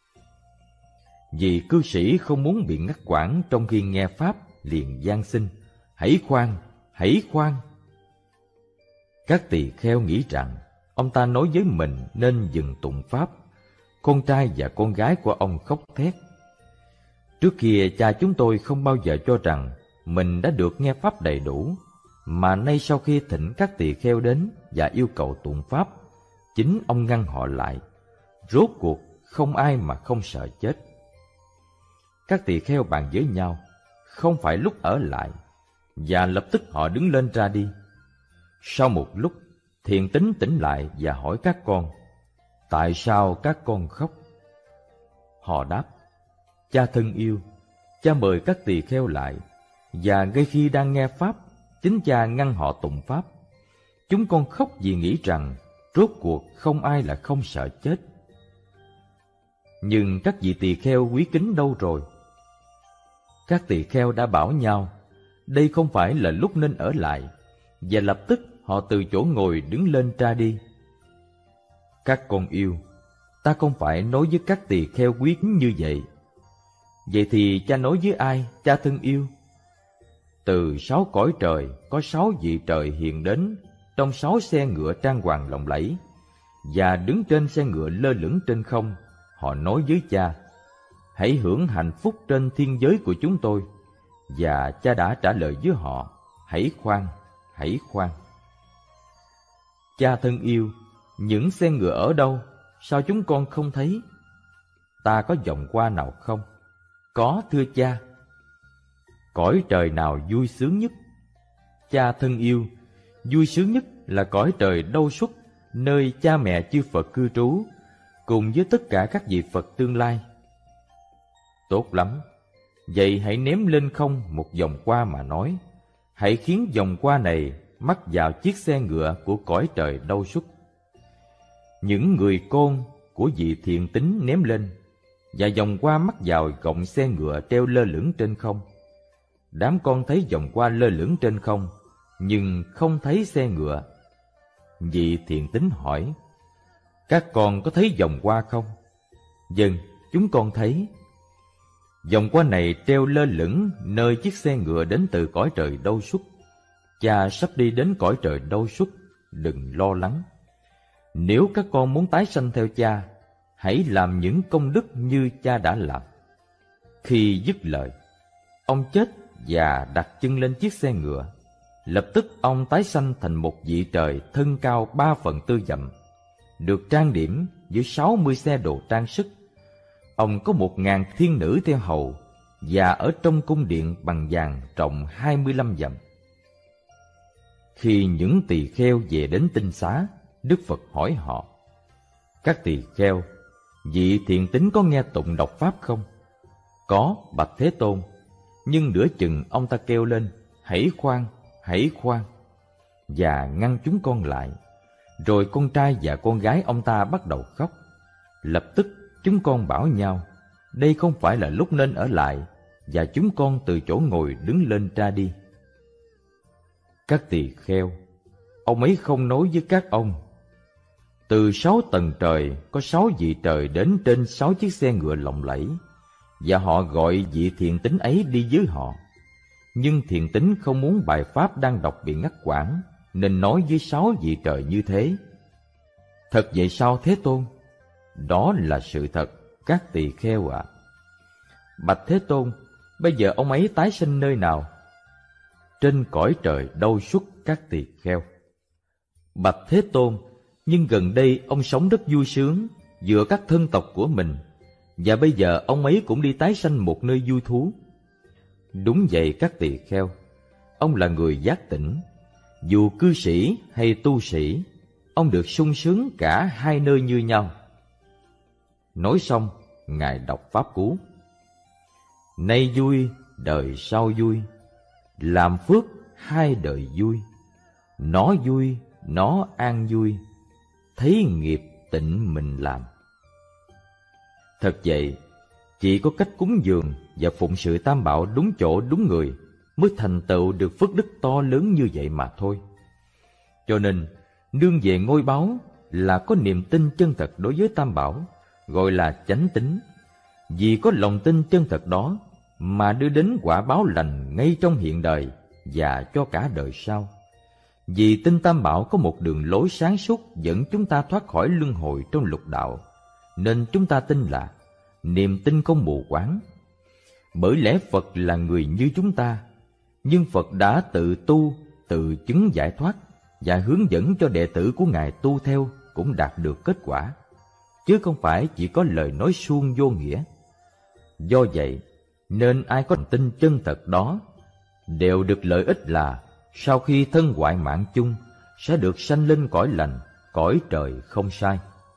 Vì cư sĩ không muốn bị ngắt quãng trong khi nghe pháp, liền van xin: Hãy khoan, hãy khoan. Các tỳ kheo nghĩ rằng ông ta nói với mình nên dừng tụng pháp. Con trai và con gái của ông khóc thét. Trước kia cha chúng tôi không bao giờ cho rằng mình đã được nghe pháp đầy đủ, mà nay sau khi thỉnh các tỳ kheo đến và yêu cầu tụng pháp, chính ông ngăn họ lại. Rốt cuộc không ai mà không sợ chết. Các tỳ kheo bàn với nhau, không phải lúc ở lại, và lập tức họ đứng lên ra đi. Sau một lúc, thiện tín tỉnh lại và hỏi các con: Tại sao các con khóc? Họ đáp: Cha thân yêu, cha mời các tỳ kheo lại, và ngay khi đang nghe pháp, chính cha ngăn họ tụng pháp. Chúng con khóc vì nghĩ rằng rốt cuộc không ai là không sợ chết. Nhưng các vị tỳ kheo quý kính đâu rồi? Các tỳ kheo đã bảo nhau đây không phải là lúc nên ở lại, và lập tức họ từ chỗ ngồi đứng lên ra đi. Các con yêu, ta không phải nói với các tỳ kheo quý kính như vậy. Vậy thì cha nói với ai, cha thân yêu? Từ sáu cõi trời có sáu vị trời hiện đến trong sáu xe ngựa trang hoàng lộng lẫy, và đứng trên xe ngựa lơ lửng trên không, họ nói với cha: Hãy hưởng hạnh phúc trên thiên giới của chúng tôi. Và cha đã trả lời với họ: Hãy khoan, hãy khoan. Cha thân yêu, những xe ngựa ở đâu? Sao chúng con không thấy? Ta có vòng qua nào không? Có, thưa cha. Cõi trời nào vui sướng nhất? Cha thân yêu, vui sướng nhất là cõi trời Đâu Xuất, nơi cha mẹ chư Phật cư trú, cùng với tất cả các vị Phật tương lai. Tốt lắm, vậy hãy ném lên không một vòng hoa mà nói: Hãy khiến vòng hoa này mắc vào chiếc xe ngựa của cõi trời đau xuất. Những người côn của vị thiện tín ném lên, và vòng qua mắc vào gọng xe ngựa treo lơ lửng trên không. Đám con thấy vòng qua lơ lửng trên không, nhưng không thấy xe ngựa. Vị thiện tín hỏi: các con có thấy vòng qua không? Vâng, chúng con thấy. Vòng qua này treo lơ lửng nơi chiếc xe ngựa đến từ cõi trời đau xuất. Cha sắp đi đến cõi trời đau xuất, đừng lo lắng. Nếu các con muốn tái sanh theo cha, hãy làm những công đức như cha đã làm. Khi dứt lời, ông chết và đặt chân lên chiếc xe ngựa. Lập tức ông tái sanh thành một vị trời thân cao ba phần tư dặm, được trang điểm với sáu mươi xe đồ trang sức. Ông có một ngàn thiên nữ theo hầu, và ở trong cung điện bằng vàng rộng hai mươi lăm dặm. Khi những tỳ kheo về đến tinh xá, Đức Phật hỏi họ: các tỳ kheo, vị thiện tín có nghe tụng đọc pháp không? Có, bạch Thế Tôn. Nhưng nửa chừng ông ta kêu lên: hãy khoan, hãy khoan, và ngăn chúng con lại. Rồi con trai và con gái ông ta bắt đầu khóc. Lập tức chúng con bảo nhau: đây không phải là lúc nên ở lại, và chúng con từ chỗ ngồi đứng lên ra đi. Các tỳ kheo, ông ấy không nói với các ông: từ sáu tầng trời có sáu vị trời đến trên sáu chiếc xe ngựa lộng lẫy, và họ gọi vị thiện tín ấy đi với họ. Nhưng thiện tín không muốn bài pháp đang đọc bị ngắt quãng, nên nói với sáu vị trời như thế. Thật vậy sao Thế Tôn? Đó là sự thật, các tỳ kheo ạ. À. Bạch Thế Tôn, bây giờ ông ấy tái sinh nơi nào? Trên cõi trời đau xuất, các tỳ kheo. Bạch Thế Tôn, nhưng gần đây ông sống rất vui sướng giữa các thân tộc của mình, và bây giờ ông ấy cũng đi tái sanh một nơi vui thú. Đúng vậy các tỳ kheo, ông là người giác tỉnh. Dù cư sĩ hay tu sĩ, ông được sung sướng cả hai nơi như nhau. Nói xong, Ngài đọc pháp cú: nay vui, đời sau vui, làm phước hai đời vui. Nó vui, nó an vui, thấy nghiệp tịnh mình làm. Thật vậy, chỉ có cách cúng dường và phụng sự Tam Bảo đúng chỗ đúng người mới thành tựu được phước đức to lớn như vậy mà thôi. Cho nên, nương về ngôi báu là có niềm tin chân thật đối với Tam Bảo, gọi là chánh tín. Vì có lòng tin chân thật đó mà đưa đến quả báo lành ngay trong hiện đời và cho cả đời sau. Vì tin Tam Bảo có một đường lối sáng suốt dẫn chúng ta thoát khỏi luân hồi trong lục đạo, nên chúng ta tin là niềm tin không mù quáng. Bởi lẽ Phật là người như chúng ta, nhưng Phật đã tự tu, tự chứng giải thoát, và hướng dẫn cho đệ tử của Ngài tu theo cũng đạt được kết quả, chứ không phải chỉ có lời nói suông vô nghĩa. Do vậy, nên ai có tin chân thật đó đều được lợi ích là sau khi thân hoại mạng chung sẽ được sanh lên cõi lành, cõi trời không sai.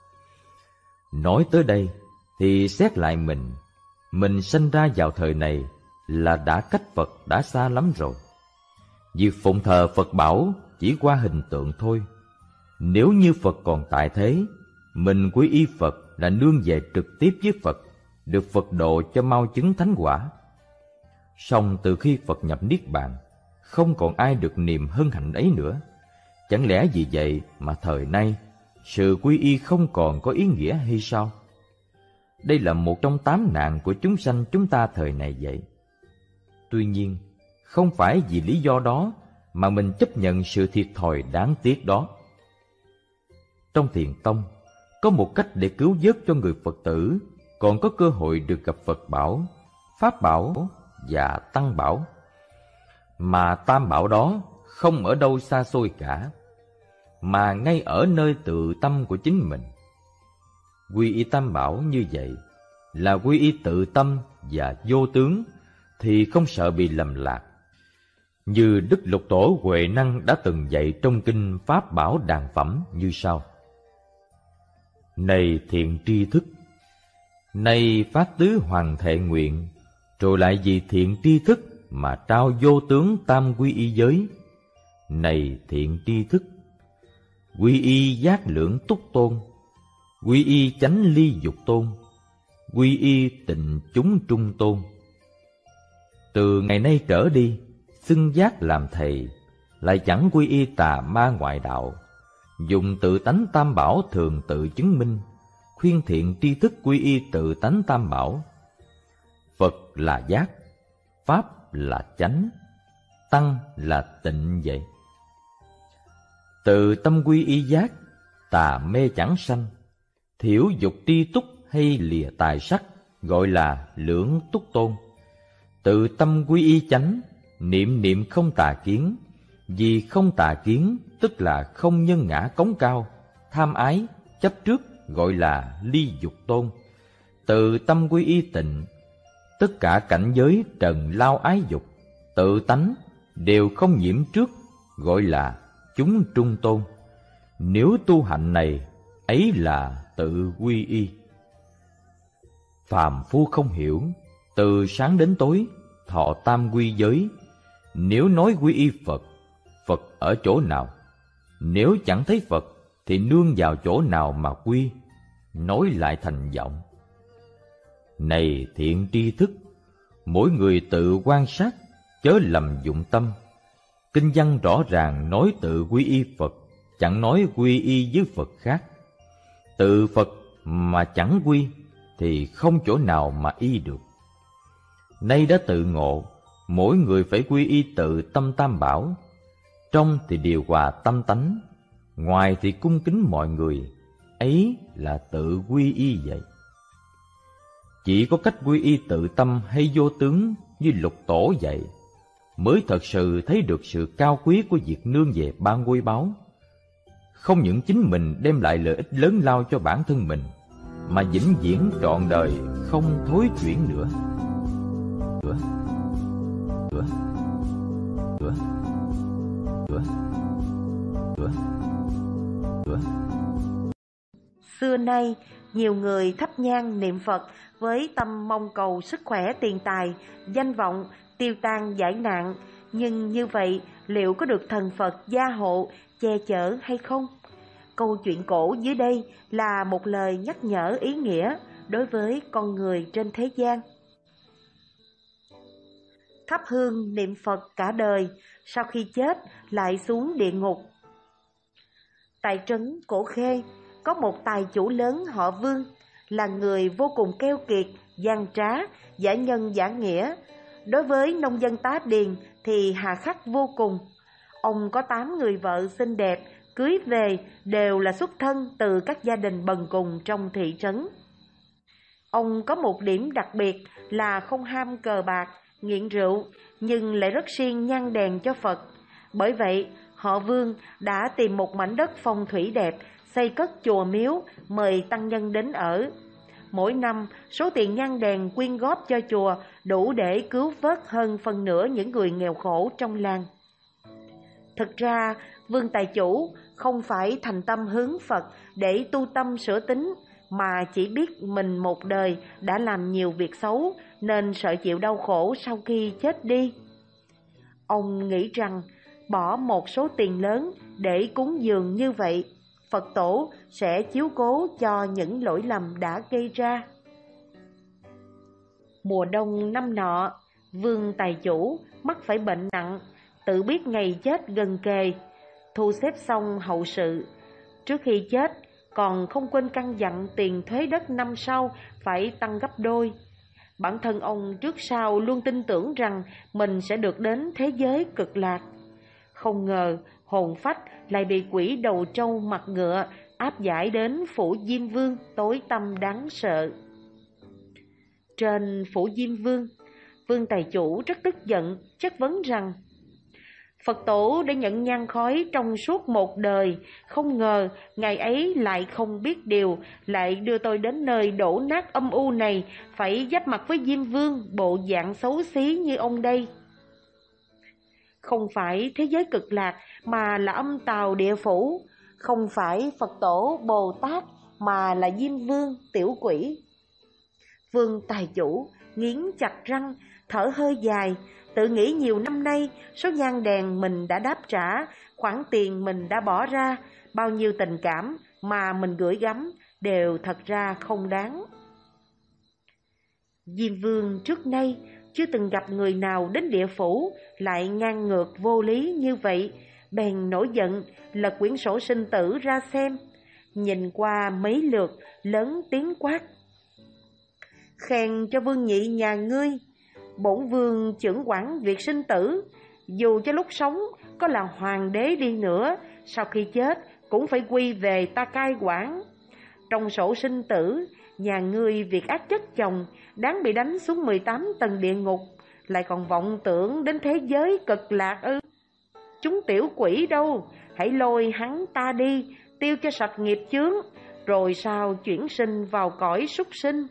Nói tới đây thì xét lại mình, mình sanh ra vào thời này là đã cách Phật đã xa lắm rồi. Việc phụng thờ Phật bảo chỉ qua hình tượng thôi. Nếu như Phật còn tại thế, mình quy y Phật là nương về trực tiếp với Phật, được Phật độ cho mau chứng thánh quả. Song từ khi Phật nhập Niết Bàn, không còn ai được niềm hân hạnh ấy nữa. Chẳng lẽ vì vậy mà thời nay sự quy y không còn có ý nghĩa hay sao? Đây là một trong tám nạn của chúng sanh chúng ta thời này vậy. Tuy nhiên, không phải vì lý do đó mà mình chấp nhận sự thiệt thòi đáng tiếc đó. Trong Thiền Tông, có một cách để cứu vớt cho người Phật tử còn có cơ hội được gặp Phật bảo, Pháp bảo và Tăng bảo. Mà Tam bảo đó không ở đâu xa xôi cả, mà ngay ở nơi tự tâm của chính mình. Quy y Tam bảo như vậy là quy y tự tâm và vô tướng, thì không sợ bị lầm lạc. Như Đức Lục Tổ Huệ Năng đã từng dạy trong kinh Pháp Bảo Đàn Phẩm như sau: này thiện tri thức, nay phát tứ hoàng thệ nguyện, rồi lại vì thiện tri thức mà trao vô tướng tam quy y giới. Này thiện tri thức, quy y giác lượng túc tôn, quy y chánh ly dục tôn, quy y tịnh chúng trung tôn. Từ ngày nay trở đi, xưng giác làm thầy, lại chẳng quy y tà ma ngoại đạo, dùng tự tánh tam bảo thường tự chứng minh, khuyên thiện tri thức quy y tự tánh tam bảo. Phật là giác, Pháp là chánh, Tăng là tịnh vậy. Từ tâm quy y giác, tà mê chẳng sanh, thiểu dục tri túc hay lìa tài sắc, gọi là lưỡng túc tôn. Từ tâm quy y chánh, niệm niệm không tà kiến, vì không tà kiến tức là không nhân ngã cống cao, tham ái, chấp trước, gọi là ly dục tôn. Từ tâm quy y tịnh, tất cả cảnh giới trần lao ái dục, tự tánh đều không nhiễm trước, gọi là chúng trung tôn. Nếu tu hạnh này, ấy là tự quy y. Phàm phu không hiểu, từ sáng đến tối, thọ tam quy giới. Nếu nói quy y Phật, Phật ở chỗ nào? Nếu chẳng thấy Phật, thì nương vào chỗ nào mà quy? Nói lại thành giọng. Này thiện tri thức, mỗi người tự quan sát, chớ lầm dụng tâm. Kinh văn rõ ràng nói tự quy y Phật, chẳng nói quy y với Phật khác. Tự Phật mà chẳng quy, thì không chỗ nào mà y được. Nay đã tự ngộ, mỗi người phải quy y tự tâm tam bảo. Trong thì điều hòa tâm tánh, ngoài thì cung kính mọi người, ấy là tự quy y vậy. Chỉ có cách quy y tự tâm hay vô tướng như Lục Tổ dạy, mới thật sự thấy được sự cao quý của việc nương về ban quy báu. Không những chính mình đem lại lợi ích lớn lao cho bản thân mình, mà vĩnh viễn trọn đời không thối chuyển nữa. Nữa. Nữa. Nữa. Nữa. Nữa. Nữa. Xưa nay, nhiều người thắp nhang niệm Phật với tâm mong cầu sức khỏe, tiền tài, danh vọng, tiêu tan giải nạn. Nhưng như vậy, liệu có được thần Phật gia hộ, che chở hay không? Câu chuyện cổ dưới đây là một lời nhắc nhở ý nghĩa đối với con người trên thế gian. Thắp hương niệm Phật cả đời, sau khi chết lại xuống địa ngục. Tại trấn Cổ Khê, có một tài chủ lớn họ Vương, là người vô cùng keo kiệt, gian trá, giả nhân giả nghĩa. Đối với nông dân tá điền thì hà khắc vô cùng. Ông có tám người vợ xinh đẹp, cưới về đều là xuất thân từ các gia đình bần cùng trong thị trấn. Ông có một điểm đặc biệt là không ham cờ bạc, nghiện rượu, nhưng lại rất siêng nhang đèn cho Phật. Bởi vậy, họ Vương đã tìm một mảnh đất phong thủy đẹp, xây cất chùa miếu, mời tăng nhân đến ở. Mỗi năm, số tiền nhang đèn quyên góp cho chùa đủ để cứu vớt hơn phân nửa những người nghèo khổ trong làng. Thực ra, Vương tài chủ không phải thành tâm hướng Phật để tu tâm sửa tính, mà chỉ biết mình một đời đã làm nhiều việc xấu nên sợ chịu đau khổ sau khi chết đi. Ông nghĩ rằng bỏ một số tiền lớn để cúng dường như vậy, Phật tổ sẽ chiếu cố cho những lỗi lầm đã gây ra. Mùa đông năm nọ, Vương tài chủ mắc phải bệnh nặng, tự biết ngày chết gần kề, thu xếp xong hậu sự. Trước khi chết, còn không quên căn dặn tiền thuế đất năm sau phải tăng gấp đôi. Bản thân ông trước sau luôn tin tưởng rằng mình sẽ được đến thế giới cực lạc. Không ngờ hồn phách lại bị quỷ đầu trâu mặt ngựa áp giải đến phủ Diêm Vương tối tăm đáng sợ. Trên phủ Diêm Vương, Vương tài chủ rất tức giận, chất vấn rằng: Phật tổ đã nhận nhang khói trong suốt một đời, không ngờ ngày ấy lại không biết điều, lại đưa tôi đến nơi đổ nát âm u này, phải giáp mặt với Diêm Vương bộ dạng xấu xí như ông đây. Không phải thế giới cực lạc mà là âm tào địa phủ, không phải Phật tổ Bồ Tát mà là Diêm Vương tiểu quỷ. Vương tài chủ nghiến chặt răng, thở hơi dài, tự nghĩ nhiều năm nay số nhang đèn mình đã đáp trả, khoản tiền mình đã bỏ ra, bao nhiêu tình cảm mà mình gửi gắm đều thật ra không đáng. Diêm Vương trước nay chưa từng gặp người nào đến địa phủ lại ngang ngược vô lý như vậy, bèn nổi giận lật quyển sổ sinh tử ra xem, nhìn qua mấy lượt lớn tiếng quát: "Khen cho Vương nhị nhà ngươi, bổn vương chưởng quản việc sinh tử, dù cho lúc sống có là hoàng đế đi nữa, sau khi chết cũng phải quy về ta cai quản. Trong sổ sinh tử, nhà ngươi việc ác chất chồng, đáng bị đánh xuống mười tám tầng địa ngục, lại còn vọng tưởng đến thế giới cực lạc ư? Chúng tiểu quỷ đâu, hãy lôi hắn ta đi, tiêu cho sạch nghiệp chướng, rồi sao chuyển sinh vào cõi súc sinh."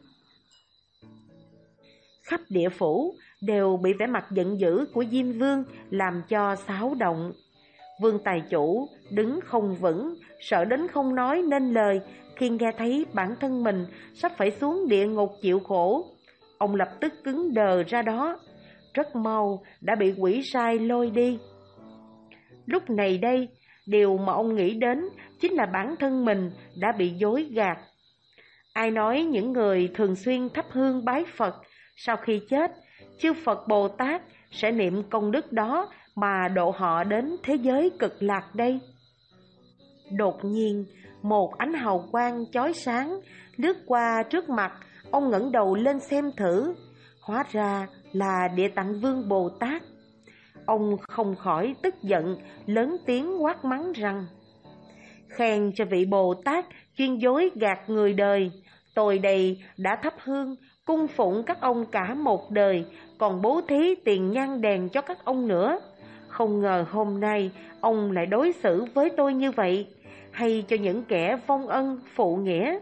Khắp địa phủ đều bị vẻ mặt giận dữ của Diêm Vương làm cho xáo động. Vương tài chủ đứng không vững, sợ đến không nói nên lời khi nghe thấy bản thân mình sắp phải xuống địa ngục chịu khổ. Ông lập tức cứng đờ ra đó, rất mau đã bị quỷ sai lôi đi. Lúc này đây, điều mà ông nghĩ đến chính là bản thân mình đã bị dối gạt. Ai nói những người thường xuyên thắp hương bái Phật, sau khi chết, chư Phật Bồ Tát sẽ niệm công đức đó mà độ họ đến thế giới cực lạc đây? Đột nhiên, một ánh hào quang chói sáng lướt qua trước mặt, ông ngẩng đầu lên xem thử, hóa ra là Địa Tạng Vương Bồ Tát. Ông không khỏi tức giận, lớn tiếng quát mắng rằng: "Khen cho vị Bồ Tát chuyên dối gạt người đời, tôi đây đã thắp hương cung phụng các ông cả một đời, còn bố thí tiền nhang đèn cho các ông nữa. Không ngờ hôm nay ông lại đối xử với tôi như vậy, hay cho những kẻ vong ân phụ nghĩa."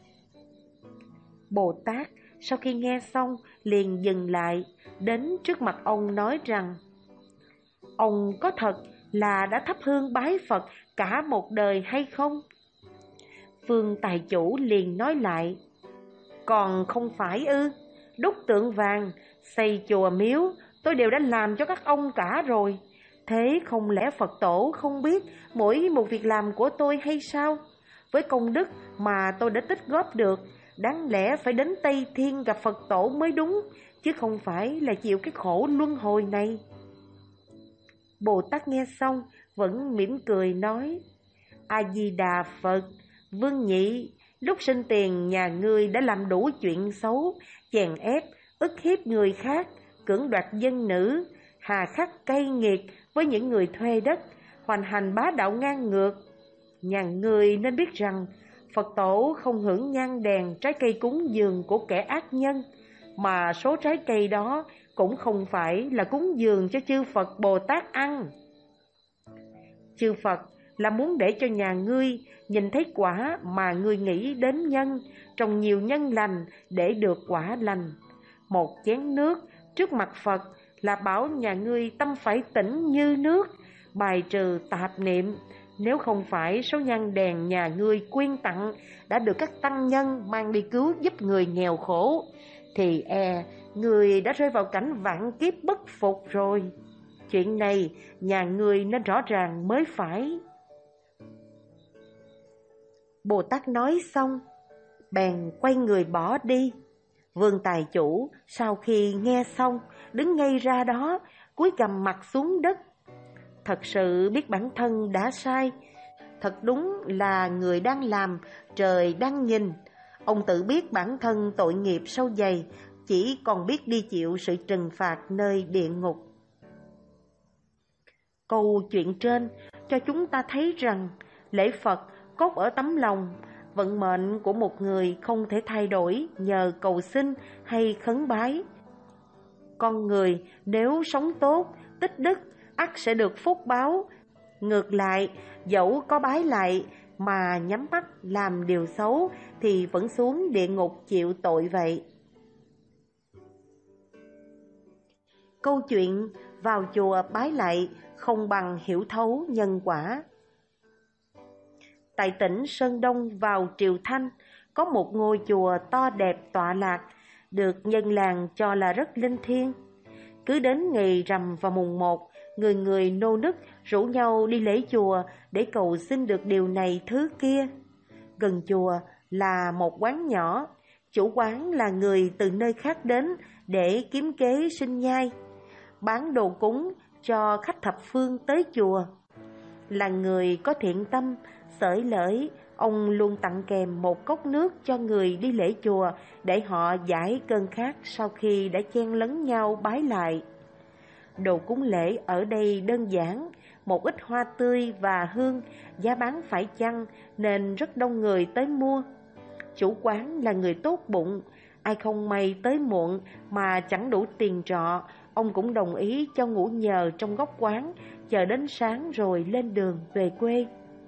Bồ Tát sau khi nghe xong liền dừng lại, đến trước mặt ông nói rằng: "Ông có thật là đã thắp hương bái Phật cả một đời hay không?" Vương tài chủ liền nói lại: "Còn không phải ư? Đúc tượng vàng, xây chùa miếu, tôi đều đã làm cho các ông cả rồi. Thế không lẽ Phật tổ không biết mỗi một việc làm của tôi hay sao? Với công đức mà tôi đã tích góp được, đáng lẽ phải đến Tây Thiên gặp Phật tổ mới đúng, chứ không phải là chịu cái khổ luân hồi này." Bồ Tát nghe xong vẫn mỉm cười nói: "A-di-đà Phật, Vương nhị, lúc sinh tiền nhà ngươi đã làm đủ chuyện xấu, chèn ép, ức hiếp người khác, cưỡng đoạt dân nữ, hà khắc cay nghiệt với những người thuê đất, hoành hành bá đạo ngang ngược. Nhà ngươi nên biết rằng Phật tổ không hưởng nhang đèn trái cây cúng dường của kẻ ác nhân, mà số trái cây đó cũng không phải là cúng dường cho chư Phật Bồ Tát ăn. Chư Phật là muốn để cho nhà ngươi nhìn thấy quả mà ngươi nghĩ đến nhân, trồng nhiều nhân lành để được quả lành. Một chén nước trước mặt Phật là bảo nhà ngươi tâm phải tĩnh như nước, bài trừ tạp niệm. Nếu không phải số nhang đèn nhà ngươi quyên tặng đã được các tăng nhân mang đi cứu giúp người nghèo khổ, thì e người đã rơi vào cảnh vạn kiếp bất phục rồi. Chuyện này nhà ngươi nên rõ ràng mới phải." Bồ Tát nói xong, bèn quay người bỏ đi. Vương tài chủ sau khi nghe xong đứng ngay ra đó, cúi gằm mặt xuống đất. Thật sự biết bản thân đã sai, thật đúng là người đang làm, trời đang nhìn. Ông tự biết bản thân tội nghiệp sâu dày, chỉ còn biết đi chịu sự trừng phạt nơi địa ngục. Câu chuyện trên cho chúng ta thấy rằng lễ Phật cốt ở tấm lòng. Vận mệnh của một người không thể thay đổi nhờ cầu xin hay khấn bái. Con người nếu sống tốt, tích đức, ắt sẽ được phúc báo. Ngược lại, dẫu có bái lại mà nhắm mắt làm điều xấu thì vẫn xuống địa ngục chịu tội vậy. Câu chuyện vào chùa bái lại không bằng hiểu thấu nhân quả. Tại tỉnh Sơn Đông vào triều Thanh, có một ngôi chùa to đẹp tọa lạc, được dân làng cho là rất linh thiêng. Cứ đến ngày rằm và mùng một, người người nô nức rủ nhau đi lễ chùa để cầu xin được điều này thứ kia. Gần chùa là một quán nhỏ, chủ quán là người từ nơi khác đến để kiếm kế sinh nhai, bán đồ cúng cho khách thập phương tới chùa. Là người có thiện tâm, xởi lởi, ông luôn tặng kèm một cốc nước cho người đi lễ chùa để họ giải cơn khát sau khi đã chen lấn nhau bái lại. Đồ cúng lễ ở đây đơn giản, một ít hoa tươi và hương, giá bán phải chăng nên rất đông người tới mua. Chủ quán là người tốt bụng, ai không may tới muộn mà chẳng đủ tiền trọ, ông cũng đồng ý cho ngủ nhờ trong góc quán, chờ đến sáng rồi lên đường về quê.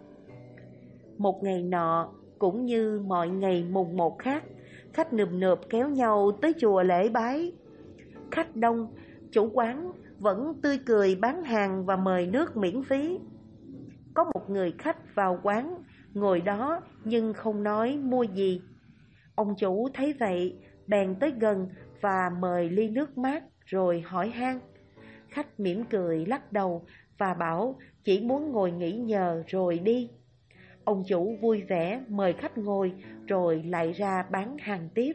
Một ngày nọ, cũng như mọi ngày mùng một khác, khách nườm nượp kéo nhau tới chùa lễ bái. Khách đông, chủ quán vẫn tươi cười bán hàng và mời nước miễn phí. Có một người khách vào quán, ngồi đó nhưng không nói mua gì. Ông chủ thấy vậy, bèn tới gần và mời ly nước mát rồi hỏi han. Khách mỉm cười lắc đầu và bảo chỉ muốn ngồi nghỉ nhờ rồi đi. Ông chủ vui vẻ mời khách ngồi rồi lại ra bán hàng tiếp.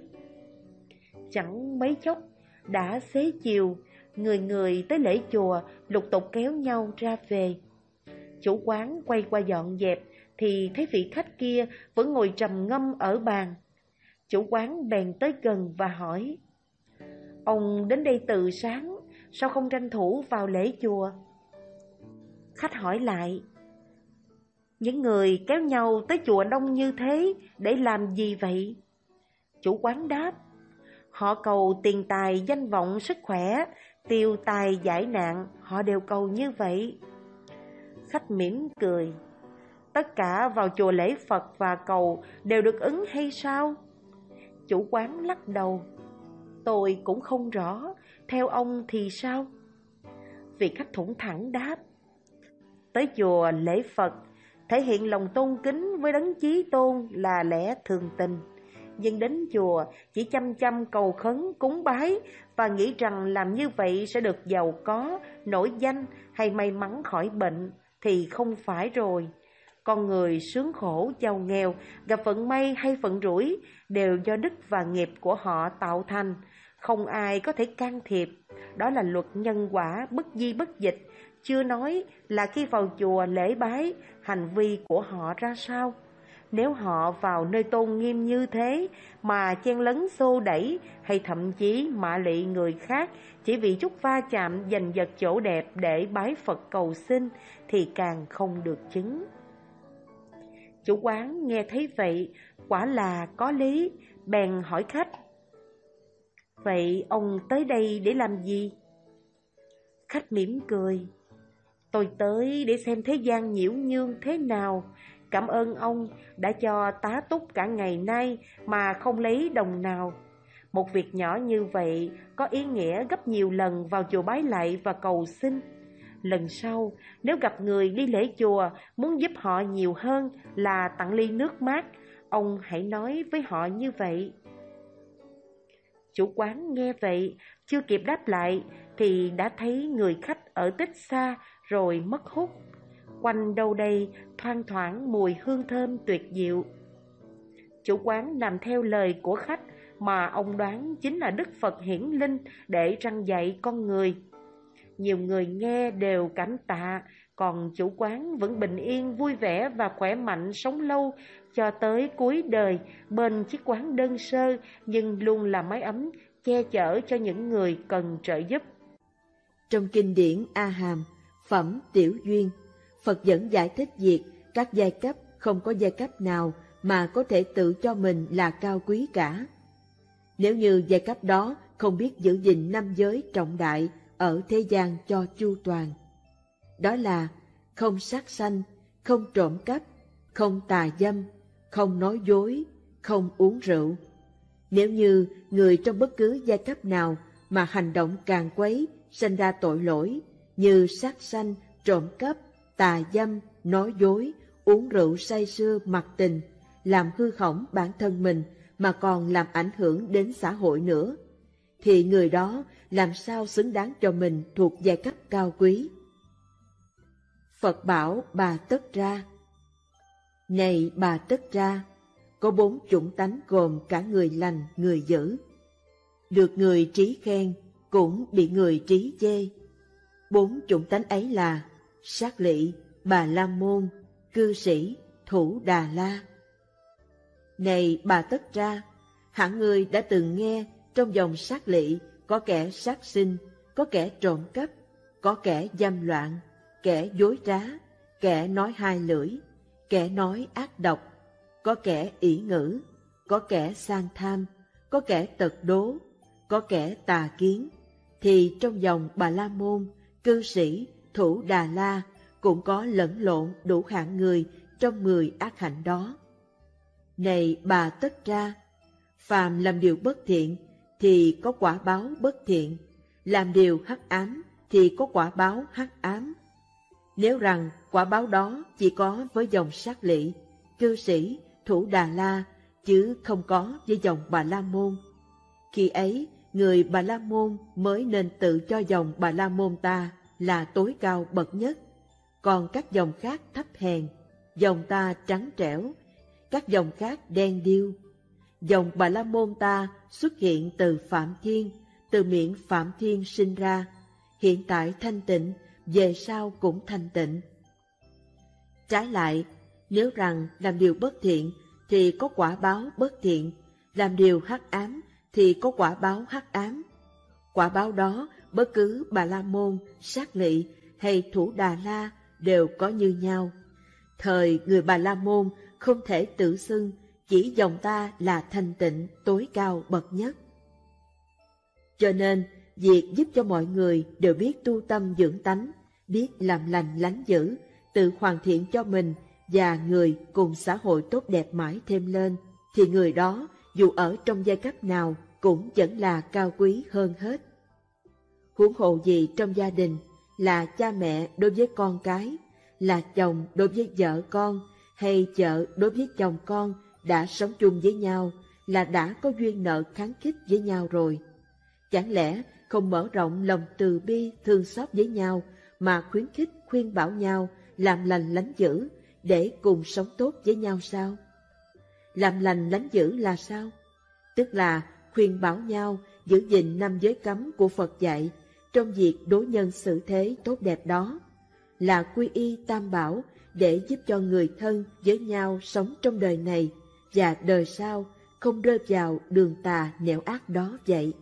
Chẳng mấy chốc đã xế chiều, người người tới lễ chùa lục tục kéo nhau ra về. Chủ quán quay qua dọn dẹp thì thấy vị khách kia vẫn ngồi trầm ngâm ở bàn. Chủ quán bèn tới gần và hỏi: "Ông đến đây từ sáng, sao không tranh thủ vào lễ chùa?" Khách hỏi lại: "Những người kéo nhau tới chùa đông như thế để làm gì vậy?" Chủ quán đáp: "Họ cầu tiền tài, danh vọng, sức khỏe, tiêu tài giải nạn, họ đều cầu như vậy." Khách mỉm cười: "Tất cả vào chùa lễ Phật và cầu đều được ứng hay sao?" Chủ quán lắc đầu: "Tôi cũng không rõ, theo ông thì sao?" Vị khách thủng thẳng đáp: "Tới chùa lễ Phật, thể hiện lòng tôn kính với đấng chí tôn là lẽ thường tình. Nhưng đến chùa chỉ chăm chăm cầu khấn cúng bái và nghĩ rằng làm như vậy sẽ được giàu có, nổi danh hay may mắn khỏi bệnh thì không phải rồi. Con người sướng khổ, giàu nghèo, gặp vận may hay vận rủi đều do đức và nghiệp của họ tạo thành, không ai có thể can thiệp. Đó là luật nhân quả bất di bất dịch, chưa nói là khi vào chùa lễ bái, hành vi của họ ra sao. Nếu họ vào nơi tôn nghiêm như thế mà chen lấn xô đẩy hay thậm chí mạ lị người khác chỉ vì chút va chạm giành giật chỗ đẹp để bái Phật cầu xin thì càng không được chứng." Chủ quán nghe thấy vậy, quả là có lý, bèn hỏi khách: "Vậy ông tới đây để làm gì?" Khách mỉm cười: "Tôi tới để xem thế gian nhiễu nhương thế nào. Cảm ơn ông đã cho tá túc cả ngày nay mà không lấy đồng nào. Một việc nhỏ như vậy có ý nghĩa gấp nhiều lần vào chùa bái lạy và cầu xin. Lần sau nếu gặp người đi lễ chùa muốn giúp họ nhiều hơn là tặng ly nước mát, ông hãy nói với họ như vậy." Chủ quán nghe vậy, chưa kịp đáp lại thì đã thấy người khách ở tích xa rồi mất hút. Quanh đâu đây thoang thoảng mùi hương thơm tuyệt diệu. Chủ quán làm theo lời của khách mà ông đoán chính là Đức Phật hiển linh để răn dạy con người. Nhiều người nghe đều cảm tạ, còn chủ quán vẫn bình yên, vui vẻ và khỏe mạnh sống lâu cho tới cuối đời bên chiếc quán đơn sơ nhưng luôn là mái ấm che chở cho những người cần trợ giúp. Trong kinh điển A Hàm, phẩm Tiểu Duyên, Phật dẫn giải thích việc các giai cấp không có giai cấp nào mà có thể tự cho mình là cao quý cả. Nếu như giai cấp đó không biết giữ gìn năm giới trọng đại ở thế gian cho chu toàn, đó là không sát sanh, không trộm cắp, không tà dâm, không nói dối, không uống rượu. Nếu như người trong bất cứ giai cấp nào mà hành động càn quấy, sinh ra tội lỗi như sát sanh, trộm cắp, tà dâm, nói dối, uống rượu say sưa mặc tình, làm hư hỏng bản thân mình mà còn làm ảnh hưởng đến xã hội nữa, thì người đó làm sao xứng đáng cho mình thuộc giai cấp cao quý. Phật bảo Bà Tất Ra: Này Bà Tất Ra, có bốn chủng tánh gồm cả người lành, người dữ. Được người trí khen, cũng bị người trí chê. Bốn chủng tánh ấy là Sát Lị, Bà La Môn, Cư Sĩ, Thủ Đà La. Này Bà Tất Ra, hẳn người đã từng nghe trong dòng Sát Lị có kẻ sát sinh, có kẻ trộm cắp, có kẻ dâm loạn, kẻ dối trá, kẻ nói hai lưỡi, kẻ nói ác độc, có kẻ ỷ ngữ, có kẻ sang tham, có kẻ tật đố, có kẻ tà kiến, thì trong dòng Bà La Môn, Cư Sĩ, Thủ Đà La cũng có lẫn lộn đủ hạng người trong mười ác hạnh đó. Này Bà Tất Ra, phàm làm điều bất thiện thì có quả báo bất thiện, làm điều hắc ám thì có quả báo hắc ám. Nếu rằng quả báo đó chỉ có với dòng Sát Lị, Cư Sĩ, Thủ Đà La, chứ không có với dòng Bà La Môn, khi ấy người Bà La Môn mới nên tự cho dòng Bà La Môn ta là tối cao bậc nhất, còn các dòng khác thấp hèn, dòng ta trắng trẻo, các dòng khác đen điêu. Dòng Bà La Môn ta xuất hiện từ Phạm Thiên, từ miệng Phạm Thiên sinh ra, hiện tại thanh tịnh, về sau cũng thanh tịnh. Trái lại, nếu rằng làm điều bất thiện thì có quả báo bất thiện, làm điều hắc ám thì có quả báo hắc ám. Quả báo đó bất cứ Bà La Môn, Sát Lị hay Thủ Đà La đều có như nhau. Thời người Bà La Môn không thể tự xưng chỉ dòng ta là thanh tịnh tối cao bậc nhất. Cho nên, việc giúp cho mọi người đều biết tu tâm dưỡng tánh, biết làm lành lánh dữ, tự hoàn thiện cho mình và người cùng xã hội tốt đẹp mãi thêm lên, thì người đó dù ở trong giai cấp nào cũng vẫn là cao quý hơn hết. Huống hồ gì trong gia đình, là cha mẹ đối với con cái, là chồng đối với vợ con, hay vợ đối với chồng con đã sống chung với nhau, là đã có duyên nợ kháng khích với nhau rồi. Chẳng lẽ không mở rộng lòng từ bi thương xót với nhau, mà khuyến khích khuyên bảo nhau làm lành lánh dữ để cùng sống tốt với nhau sao? Làm lành lánh dữ là sao? Tức là khuyên bảo nhau giữ gìn năm giới cấm của Phật dạy trong việc đối nhân xử thế tốt đẹp đó, là quy y tam bảo để giúp cho người thân với nhau sống trong đời này và đời sau không rơi vào đường tà nẻo ác đó vậy.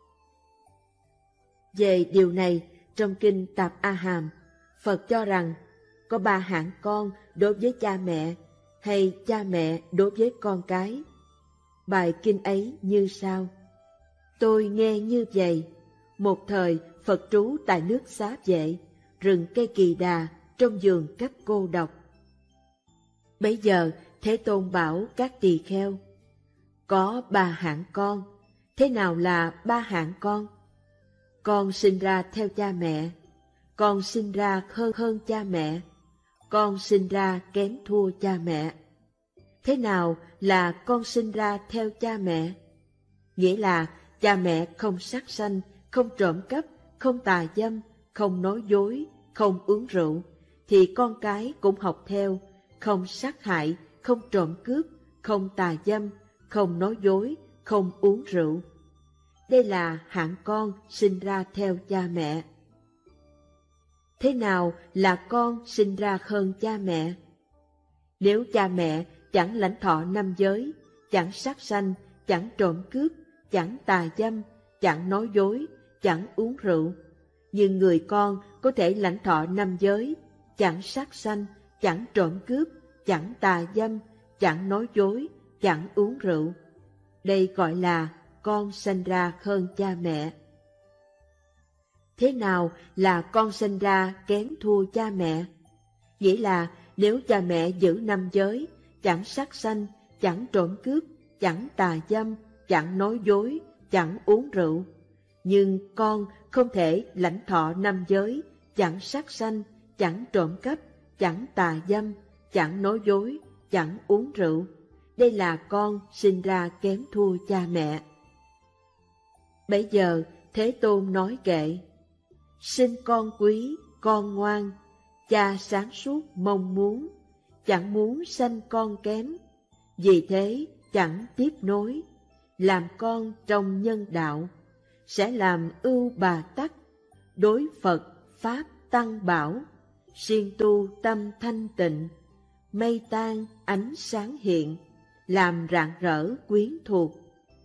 Về điều này, trong kinh Tạp A Hàm, Phật cho rằng có ba hạng con đối với cha mẹ, hay cha mẹ đối với con cái. Bài kinh ấy như sau: Tôi nghe như vậy, một thời Phật trú tại nước Xá Vệ, rừng cây kỳ đà, trong vườn cách cô độc. Bấy giờ Thế Tôn bảo các tỳ kheo: Có ba hạng con. Thế nào là ba hạng con? Con sinh ra theo cha mẹ, con sinh ra hơn hơn cha mẹ, con sinh ra kém thua cha mẹ. Thế nào là con sinh ra theo cha mẹ? Nghĩa là cha mẹ không sát sanh, không trộm cắp, không tà dâm, không nói dối, không uống rượu, thì con cái cũng học theo, không sát hại, không trộm cướp, không tà dâm, không nói dối, không uống rượu. Đây là hạng con sinh ra theo cha mẹ. Thế nào là con sinh ra hơn cha mẹ? Nếu cha mẹ chẳng lãnh thọ năm giới, chẳng sát sanh, chẳng trộm cướp, chẳng tà dâm, chẳng nói dối, chẳng uống rượu, nhưng người con có thể lãnh thọ năm giới, chẳng sát sanh, chẳng trộm cướp, chẳng tà dâm, chẳng nói dối, chẳng uống rượu. Đây gọi là con sinh ra hơn cha mẹ. Thế nào là con sinh ra kém thua cha mẹ? Nghĩa là nếu cha mẹ giữ năm giới, chẳng sát sanh, chẳng trộm cướp, chẳng tà dâm, chẳng nói dối, chẳng uống rượu, nhưng con không thể lãnh thọ năm giới, chẳng sát sanh, chẳng trộm cắp, chẳng tà dâm, chẳng nói dối, chẳng uống rượu. Đây là con sinh ra kém thua cha mẹ. Bấy giờ Thế Tôn nói kệ: sinh con quý, con ngoan, cha sáng suốt mong muốn, chẳng muốn sanh con kém, vì thế chẳng tiếp nối, làm con trong nhân đạo, sẽ làm ưu bà tắc, đối Phật Pháp Tăng bảo, siêng tu tâm thanh tịnh, mây tan ánh sáng hiện, làm rạng rỡ quyến thuộc.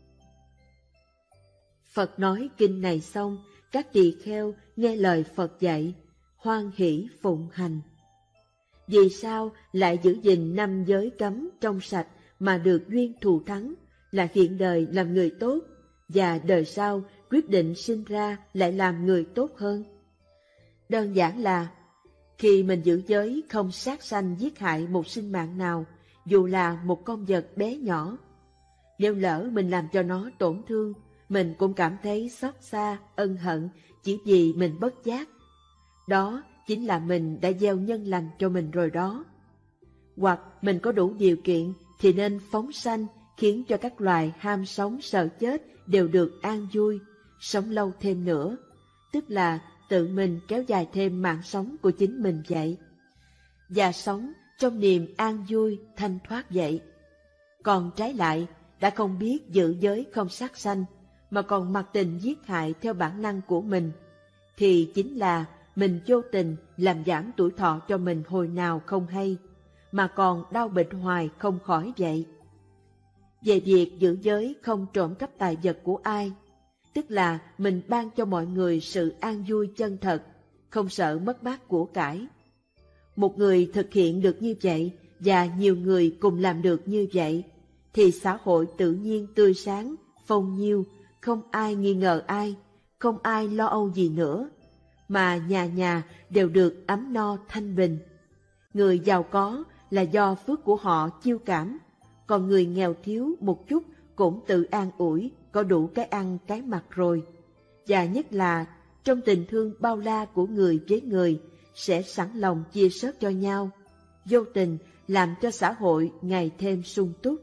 Phật nói kinh này xong, các tỳ kheo nghe lời Phật dạy, hoan hỷ phụng hành. Vì sao lại giữ gìn năm giới cấm trong sạch mà được duyên thù thắng, là hiện đời làm người tốt, và đời sau quyết định sinh ra lại làm người tốt hơn? Đơn giản là, khi mình giữ giới không sát sanh giết hại một sinh mạng nào, dù là một con vật bé nhỏ, nếu lỡ mình làm cho nó tổn thương, mình cũng cảm thấy xót xa, ân hận chỉ vì mình bất giác. Đó chính là mình đã gieo nhân lành cho mình rồi đó. Hoặc mình có đủ điều kiện thì nên phóng sanh, khiến cho các loài ham sống sợ chết đều được an vui, sống lâu thêm nữa, tức là tự mình kéo dài thêm mạng sống của chính mình vậy, và sống trong niềm an vui thanh thoát vậy. Còn trái lại, đã không biết giữ giới không sát sanh, mà còn mặc tình giết hại theo bản năng của mình, thì chính là mình vô tình làm giảm tuổi thọ cho mình hồi nào không hay, mà còn đau bệnh hoài không khỏi vậy. Về việc giữ giới không trộm cắp tài vật của ai, tức là mình ban cho mọi người sự an vui chân thật, không sợ mất mát của cải. Một người thực hiện được như vậy, và nhiều người cùng làm được như vậy, thì xã hội tự nhiên tươi sáng, phong nhiêu, không ai nghi ngờ ai, không ai lo âu gì nữa, mà nhà nhà đều được ấm no thanh bình. Người giàu có là do phước của họ chiêu cảm, còn người nghèo thiếu một chút cũng tự an ủi, có đủ cái ăn cái mặc rồi. Và nhất là trong tình thương bao la của người với người, sẽ sẵn lòng chia sớt cho nhau, vô tình làm cho xã hội ngày thêm sung túc.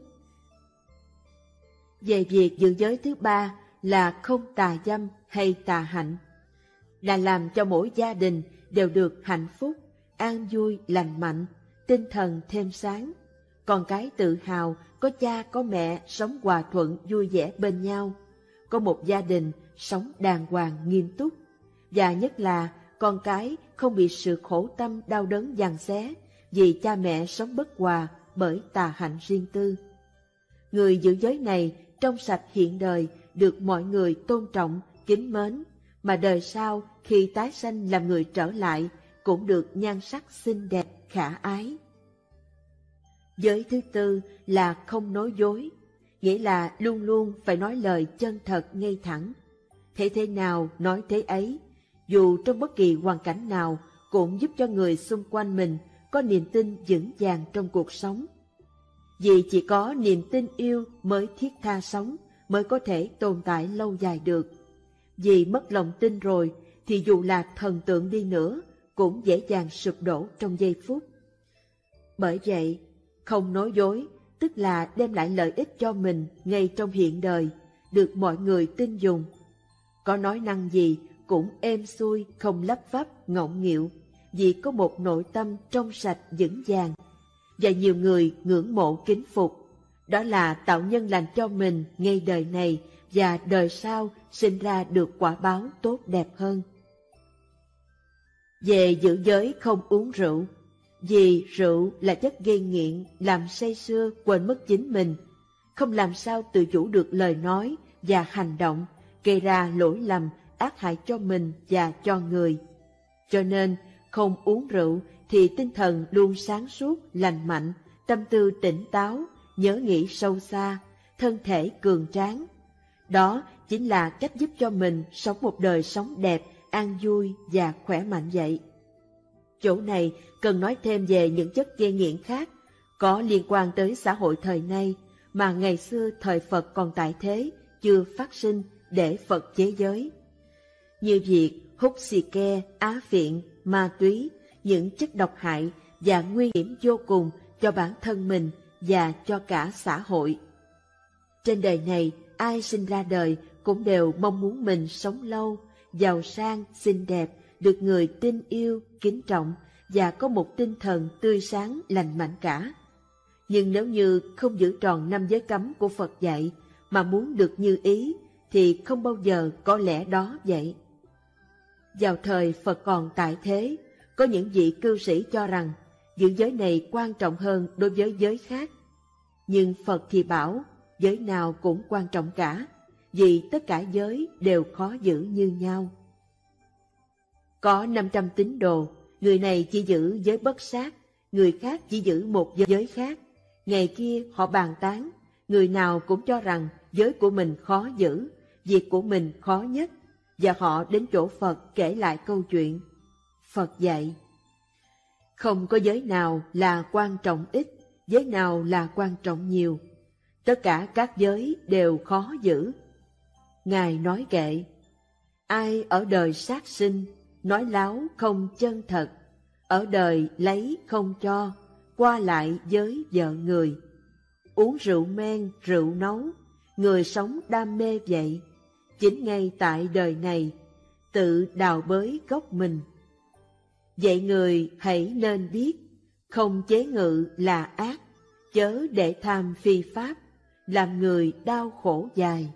Về việc giữ giới thứ ba là không tà dâm hay tà hạnh, là làm cho mỗi gia đình đều được hạnh phúc, an vui, lành mạnh, tinh thần thêm sáng, con cái tự hào có cha có mẹ sống hòa thuận vui vẻ bên nhau, có một gia đình sống đàng hoàng nghiêm túc, và nhất là con cái không bị sự khổ tâm đau đớn giằng xé vì cha mẹ sống bất hòa bởi tà hạnh riêng tư. Người giữ giới này trong sạch hiện đời được mọi người tôn trọng, kính mến, mà đời sau khi tái sanh làm người trở lại cũng được nhan sắc xinh đẹp, khả ái. Giới thứ tư là không nói dối, nghĩa là luôn luôn phải nói lời chân thật ngay thẳng. Thế thế nào nói thế ấy, dù trong bất kỳ hoàn cảnh nào cũng giúp cho người xung quanh mình có niềm tin vững vàng trong cuộc sống. Vì chỉ có niềm tin yêu mới thiết tha sống, mới có thể tồn tại lâu dài được. Vì mất lòng tin rồi thì dù là thần tượng đi nữa cũng dễ dàng sụp đổ trong giây phút. Bởi vậy, không nói dối tức là đem lại lợi ích cho mình ngay trong hiện đời, được mọi người tin dùng. Có nói năng gì cũng êm xuôi, không lấp vấp, ngọng nghịu, vì có một nội tâm trong sạch vững vàng, và nhiều người ngưỡng mộ kính phục. Đó là tạo nhân lành cho mình ngay đời này, và đời sau sinh ra được quả báo tốt đẹp hơn. Về giữ giới không uống rượu, vì rượu là chất gây nghiện, làm say sưa quên mất chính mình, không làm sao tự chủ được lời nói và hành động, gây ra lỗi lầm ác hại cho mình và cho người. Cho nên không uống rượu thì tinh thần luôn sáng suốt, lành mạnh, tâm tư tỉnh táo, nhớ nghĩ sâu xa, thân thể cường tráng. Đó chính là cách giúp cho mình sống một đời sống đẹp, an vui và khỏe mạnh vậy. Chỗ này cần nói thêm về những chất gây nghiện khác, có liên quan tới xã hội thời nay, mà ngày xưa thời Phật còn tại thế, chưa phát sinh để Phật chế giới. Như việc hút xì ke, á phiện, ma túy, những chất độc hại và nguy hiểm vô cùng cho bản thân mình và cho cả xã hội. Trên đời này, ai sinh ra đời cũng đều mong muốn mình sống lâu, giàu sang, xinh đẹp, được người tin yêu, kính trọng và có một tinh thần tươi sáng, lành mạnh cả. Nhưng nếu như không giữ tròn năm giới cấm của Phật dạy mà muốn được như ý, thì không bao giờ có lẽ đó vậy. Vào thời Phật còn tại thế, có những vị cư sĩ cho rằng giữ giới này quan trọng hơn đối với giới khác. Nhưng Phật thì bảo giới nào cũng quan trọng cả, vì tất cả giới đều khó giữ như nhau. Có năm trăm tín đồ, người này chỉ giữ giới bất sát, người khác chỉ giữ một giới khác. Ngày kia họ bàn tán, người nào cũng cho rằng giới của mình khó giữ, việc của mình khó nhất, và họ đến chỗ Phật kể lại câu chuyện. Phật dạy, không có giới nào là quan trọng ít, giới nào là quan trọng nhiều. Tất cả các giới đều khó giữ. Ngài nói kệ, ai ở đời sát sinh, nói láo không chân thật, ở đời lấy không cho, qua lại với vợ người. Uống rượu men, rượu nấu, người sống đam mê vậy, chính ngay tại đời này, tự đào bới gốc mình. Vậy người hãy nên biết, không chế ngự là ác, chớ để tham phi pháp, làm người đau khổ dài.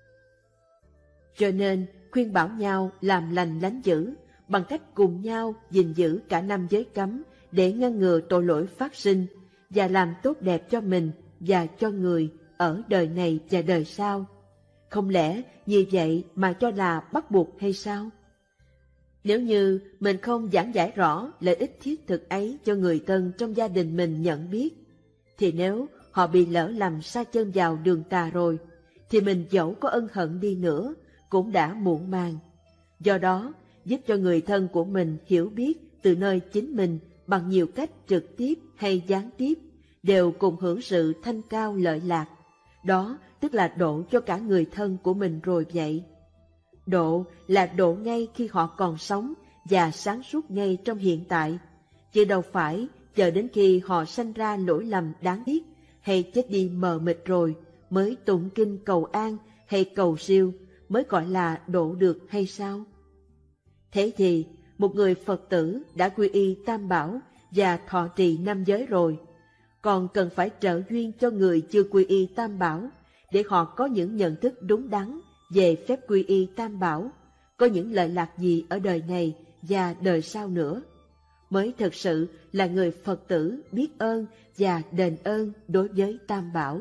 Cho nên khuyên bảo nhau làm lành lánh dữ, bằng cách cùng nhau gìn giữ cả năm giới cấm để ngăn ngừa tội lỗi phát sinh và làm tốt đẹp cho mình và cho người ở đời này và đời sau. Không lẽ như vậy mà cho là bắt buộc hay sao? Nếu như mình không giảng giải rõ lợi ích thiết thực ấy cho người thân trong gia đình mình nhận biết, thì nếu họ bị lỡ lầm sa chân vào đường tà rồi, thì mình dẫu có ân hận đi nữa cũng đã muộn màng. Do đó, giúp cho người thân của mình hiểu biết từ nơi chính mình bằng nhiều cách trực tiếp hay gián tiếp, đều cùng hưởng sự thanh cao lợi lạc. Đó tức là độ cho cả người thân của mình rồi vậy. Độ là độ ngay khi họ còn sống và sáng suốt ngay trong hiện tại, chứ đâu phải chờ đến khi họ sanh ra lỗi lầm đáng tiếc hay chết đi mờ mịt rồi mới tụng kinh cầu an hay cầu siêu mới gọi là độ được hay sao? Thế thì một người Phật tử đã quy y Tam Bảo và thọ trì năm giới rồi, còn cần phải trợ duyên cho người chưa quy y Tam Bảo để họ có những nhận thức đúng đắn về phép quy y Tam Bảo, có những lợi lạc gì ở đời này và đời sau nữa, mới thực sự là người Phật tử biết ơn và đền ơn đối với Tam Bảo.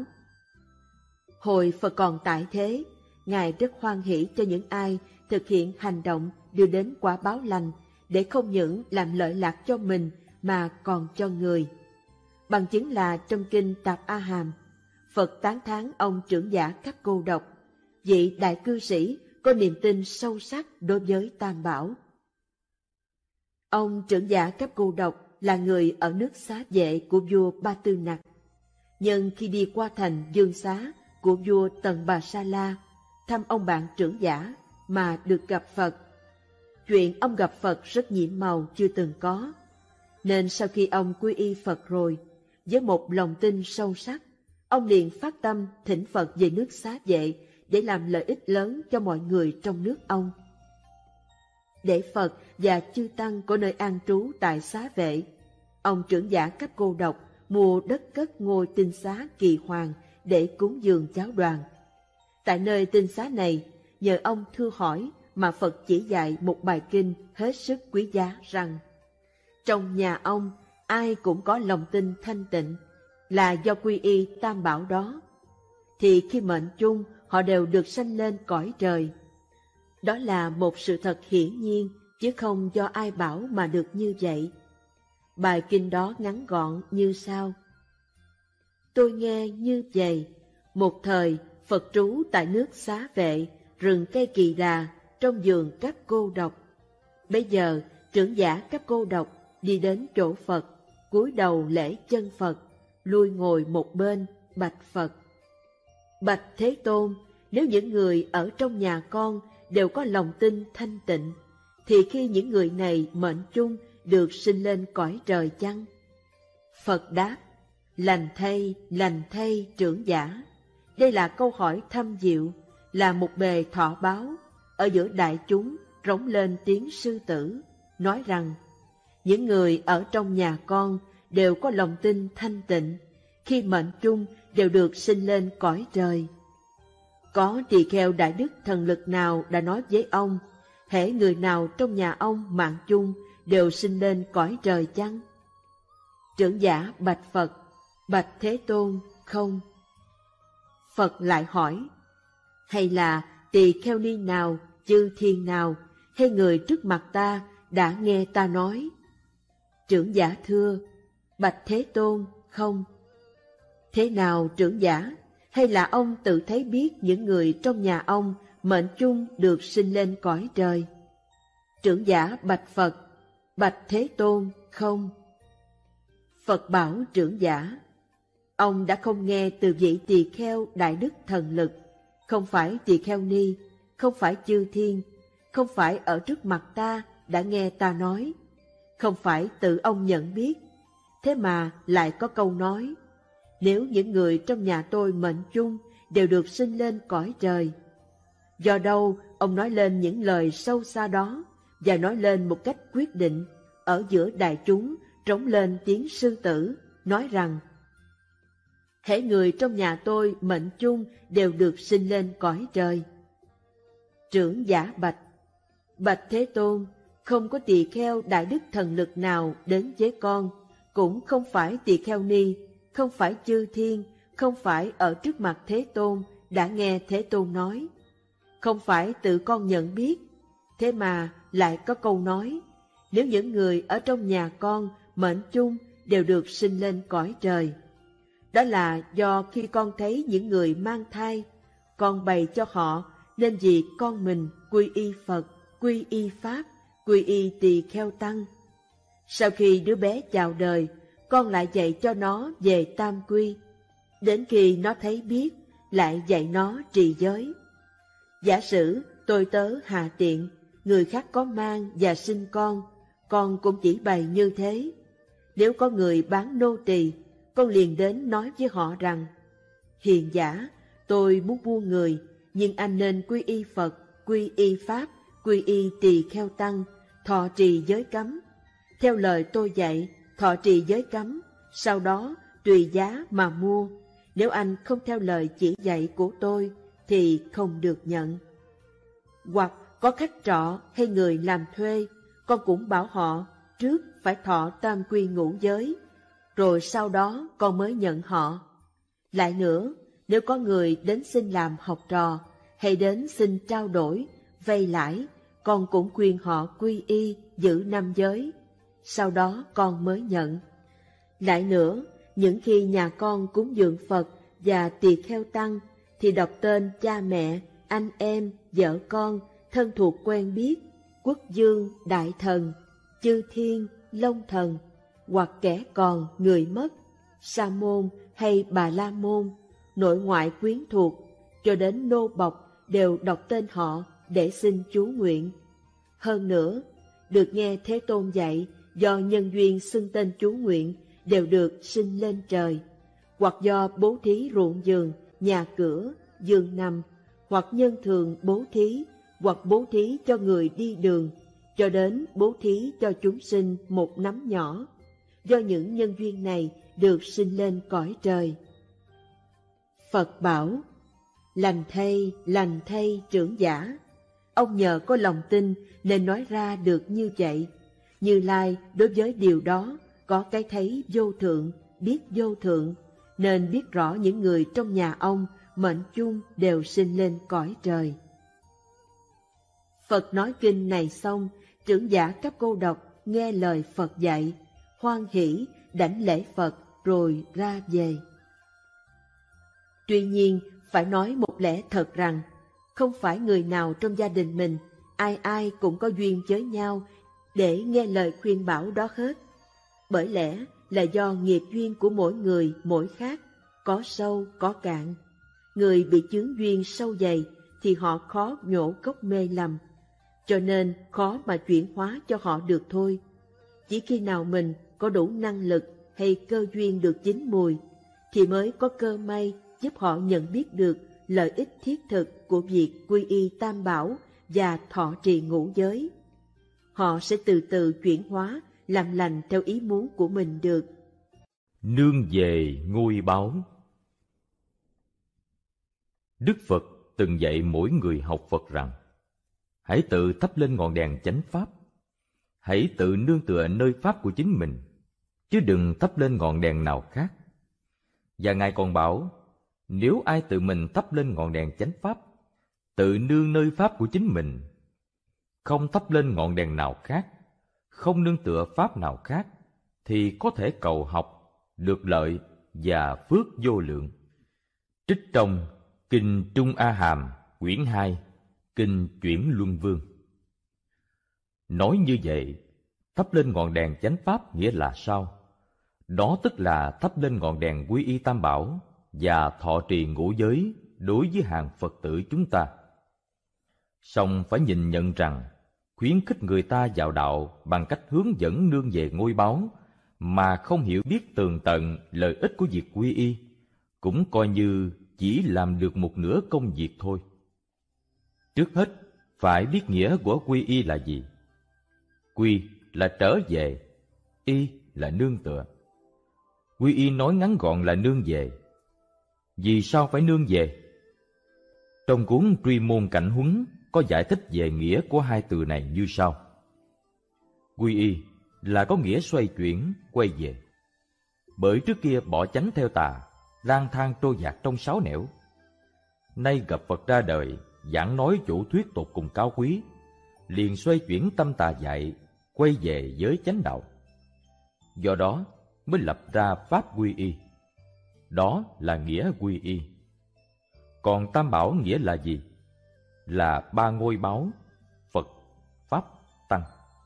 Hồi Phật còn tại thế, Ngài rất hoan hỷ cho những ai thực hiện hành động đưa đến quả báo lành, để không những làm lợi lạc cho mình mà còn cho người. Bằng chứng là trong kinh Tạp A Hàm, Phật tán thán ông trưởng giả Cấp Cô Độc, vị đại cư sĩ có niềm tin sâu sắc đối với Tam Bảo. Ông trưởng giả Cấp Cô Độc là người ở nước Xá Vệ của vua Ba Tư Nặc. Nhưng khi đi qua thành Dương Xá của vua Tần Bà Sa La, thăm ông bạn trưởng giả mà được gặp Phật. Chuyện ông gặp Phật rất nhiệm màu chưa từng có, nên sau khi ông quy y Phật rồi, với một lòng tin sâu sắc, ông liền phát tâm thỉnh Phật về nước Xá Vệ để làm lợi ích lớn cho mọi người trong nước ông. Để Phật và chư tăng có nơi an trú tại Xá Vệ, ông trưởng giả Cấp Cô Độc mua đất cất ngôi tinh xá Kỳ Hoàng để cúng dường giáo đoàn. Tại nơi tinh xá này, nhờ ông thưa hỏi mà Phật chỉ dạy một bài kinh hết sức quý giá rằng: trong nhà ông ai cũng có lòng tin thanh tịnh, là do quy y Tam Bảo đó, thì khi mệnh chung họ đều được sanh lên cõi trời. Đó là một sự thật hiển nhiên, chứ không do ai bảo mà được như vậy. Bài kinh đó ngắn gọn như sau: tôi nghe như vậy, một thời Phật trú tại nước Xá Vệ, rừng cây Kỳ Đà, trong vườn Cấp Cô Độc. Bây giờ trưởng giả Cấp Cô Độc đi đến chỗ Phật, cúi đầu lễ chân Phật, lui ngồi một bên, bạch Phật: bạch Thế Tôn, nếu những người ở trong nhà con đều có lòng tin thanh tịnh, thì khi những người này mệnh chung được sinh lên cõi trời chăng? Phật đáp: lành thay, lành thay trưởng giả. Đây là câu hỏi thâm diệu, là một bề thọ báo, ở giữa đại chúng rống lên tiếng sư tử, nói rằng những người ở trong nhà con đều có lòng tin thanh tịnh, khi mệnh chung đều được sinh lên cõi trời. Có tỳ kheo đại đức thần lực nào đã nói với ông, hễ người nào trong nhà ông mạng chung đều sinh lên cõi trời chăng? Trưởng giả bạch Phật, bạch Thế Tôn, không. Phật lại hỏi, hay là tỳ kheo ni nào, chư thiên nào, hay người trước mặt ta đã nghe ta nói? Trưởng giả thưa, bạch Thế Tôn, không. Thế nào trưởng giả? Hay là ông tự thấy biết những người trong nhà ông mệnh chung được sinh lên cõi trời? Trưởng giả bạch Phật, bạch Thế Tôn, không. Phật bảo trưởng giả, ông đã không nghe từ vị tỳ kheo đại đức thần lực, không phải tỳ kheo ni, không phải chư thiên, không phải ở trước mặt ta đã nghe ta nói, không phải tự ông nhận biết, thế mà lại có câu nói, nếu những người trong nhà tôi mệnh chung đều được sinh lên cõi trời. Do đâu ông nói lên những lời sâu xa đó, và nói lên một cách quyết định, ở giữa đại chúng trống lên tiếng sư tử, nói rằng, hễ người trong nhà tôi mệnh chung đều được sinh lên cõi trời. Trưởng giả bạch, bạch Thế Tôn, không có tỳ kheo đại đức thần lực nào đến với con, cũng không phải tỳ kheo ni, không phải chư thiên, không phải ở trước mặt Thế Tôn đã nghe Thế Tôn nói, không phải tự con nhận biết, thế mà lại có câu nói, nếu những người ở trong nhà con mệnh chung đều được sinh lên cõi trời. Đó là do khi con thấy những người mang thai, con bày cho họ nên vì con mình quy y Phật, quy y Pháp, quy y tỳ kheo tăng. Sau khi đứa bé chào đời, con lại dạy cho nó về tam quy. Đến khi nó thấy biết, lại dạy nó trì giới. Giả sử tôi tớ hà tiện, người khác có mang và sinh con, con cũng chỉ bày như thế. Nếu có người bán nô tỳ, con liền đến nói với họ rằng, hiền giả, tôi muốn mua người, nhưng anh nên quy y Phật, quy y Pháp, quy y tỳ kheo tăng, thọ trì giới cấm. Theo lời tôi dạy, thọ trì giới cấm, sau đó tùy giá mà mua. Nếu anh không theo lời chỉ dạy của tôi, thì không được nhận. Hoặc có khách trọ hay người làm thuê, con cũng bảo họ trước phải thọ tam quy ngũ giới, rồi sau đó con mới nhận họ. Lại nữa, nếu có người đến xin làm học trò, hay đến xin trao đổi, vay lãi, con cũng khuyên họ quy y, giữ năm giới, sau đó con mới nhận. Lại nữa, những khi nhà con cúng dường Phật và tỳ kheo tăng, thì đọc tên cha mẹ, anh em, vợ con, thân thuộc quen biết, quốc vương, đại thần, chư thiên, long thần, hoặc kẻ còn, người mất, sa môn hay bà la môn, nội ngoại quyến thuộc, cho đến nô bộc đều đọc tên họ để xin chú nguyện. Hơn nữa, được nghe Thế Tôn dạy, do nhân duyên xưng tên chú nguyện đều được sinh lên trời, hoặc do bố thí ruộng vườn, nhà cửa, giường nằm, hoặc nhân thường bố thí, hoặc bố thí cho người đi đường, cho đến bố thí cho chúng sinh một nắm nhỏ, do những nhân duyên này được sinh lên cõi trời. Phật bảo, lành thay, lành thay trưởng giả, ông nhờ có lòng tin nên nói ra được như vậy. Như Lai đối với điều đó có cái thấy vô thượng, biết vô thượng, nên biết rõ những người trong nhà ông mệnh chung đều sinh lên cõi trời. Phật nói kinh này xong, trưởng giả các cô độc nghe lời Phật dạy, hoan hỷ đảnh lễ Phật rồi ra về. Tuy nhiên, phải nói một lẽ thật rằng, không phải người nào trong gia đình mình, ai ai cũng có duyên với nhau để nghe lời khuyên bảo đó hết. Bởi lẽ là do nghiệp duyên của mỗi người mỗi khác, có sâu có cạn. Người bị chướng duyên sâu dày thì họ khó nhổ cốc mê lầm, cho nên khó mà chuyển hóa cho họ được thôi. Chỉ khi nào mình có đủ năng lực hay cơ duyên được chín mùi, thì mới có cơ may giúp họ nhận biết được lợi ích thiết thực của việc quy y Tam Bảo và thọ trì ngũ giới. Họ sẽ từ từ chuyển hóa, làm lành theo ý muốn của mình được. Nương về ngôi báu. Đức Phật từng dạy mỗi người học Phật rằng: hãy tự thắp lên ngọn đèn chánh pháp, hãy tự nương tựa nơi pháp của chính mình, chứ đừng thắp lên ngọn đèn nào khác. Và Ngài còn bảo, nếu ai tự mình thắp lên ngọn đèn chánh pháp, tự nương nơi pháp của chính mình, không thắp lên ngọn đèn nào khác, không nương tựa pháp nào khác, thì có thể cầu học, được lợi và phước vô lượng. Trích trong Kinh Trung A Hàm, quyển hai, Kinh Chuyển Luân Vương. Nói như vậy, thắp lên ngọn đèn chánh pháp nghĩa là sao? Đó tức là thắp lên ngọn đèn quy y Tam Bảo và thọ trì ngũ giới đối với hàng Phật tử chúng ta. Song phải nhìn nhận rằng, khuyến khích người ta vào đạo bằng cách hướng dẫn nương về ngôi báu mà không hiểu biết tường tận lợi ích của việc quy y, cũng coi như chỉ làm được một nửa công việc thôi. Trước hết, phải biết nghĩa của quy y là gì. Quy là trở về, y là nương tựa. Quy y nói ngắn gọn là nương về. Vì sao phải nương về? Trong cuốn Truy Môn Cảnh Huấn có giải thích về nghĩa của hai từ này như sau. Quy y là có nghĩa xoay chuyển, quay về. Bởi trước kia bỏ chánh theo tà, lang thang trôi dạt trong sáu nẻo. Nay gặp Phật ra đời, giảng nói chủ thuyết tột cùng cao quý, liền xoay chuyển tâm tà dại, quay về với chánh đạo. Do đó mới lập ra pháp quy y. Đó là nghĩa quy y. Còn Tam Bảo nghĩa là gì? Là ba ngôi báu: Phật, Pháp, Tăng.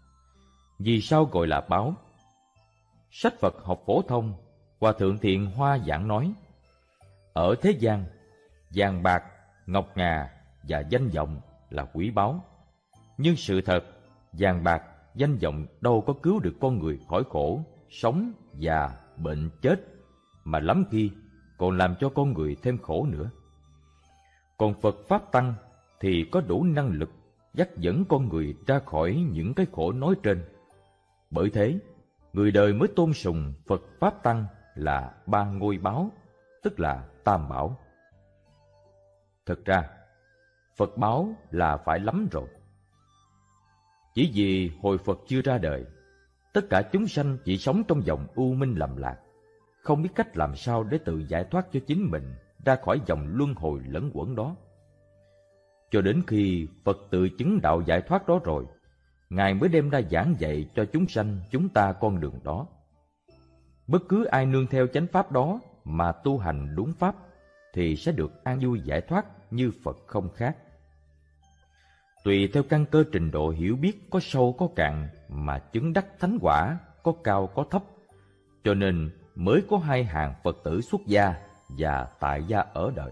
Vì sao gọi là báu? Sách Phật học phổ thông, Hòa Thượng Thiện Hoa giảng nói, ở thế gian, vàng bạc, ngọc ngà và danh vọng là quý báu. Nhưng sự thật, vàng bạc, danh vọng đâu có cứu được con người khỏi khổ, sống, già, bệnh, chết, mà lắm khi còn làm cho con người thêm khổ nữa. Còn Phật Pháp Tăng thì có đủ năng lực dắt dẫn con người ra khỏi những cái khổ nói trên. Bởi thế, người đời mới tôn sùng Phật Pháp Tăng là ba ngôi báu, tức là Tam Bảo. Thực ra, Phật báo là phải lắm rồi. Chỉ vì hồi Phật chưa ra đời, tất cả chúng sanh chỉ sống trong vòng u minh lầm lạc, không biết cách làm sao để tự giải thoát cho chính mình ra khỏi vòng luân hồi lẫn quẩn đó. Cho đến khi Phật tự chứng đạo giải thoát đó rồi, Ngài mới đem ra giảng dạy cho chúng sanh chúng ta con đường đó. Bất cứ ai nương theo chánh pháp đó mà tu hành đúng pháp thì sẽ được an vui giải thoát như Phật không khác. Tùy theo căn cơ trình độ hiểu biết có sâu có cạn mà chứng đắc thánh quả có cao có thấp, cho nên mới có hai hàng Phật tử xuất gia và tại gia ở đời.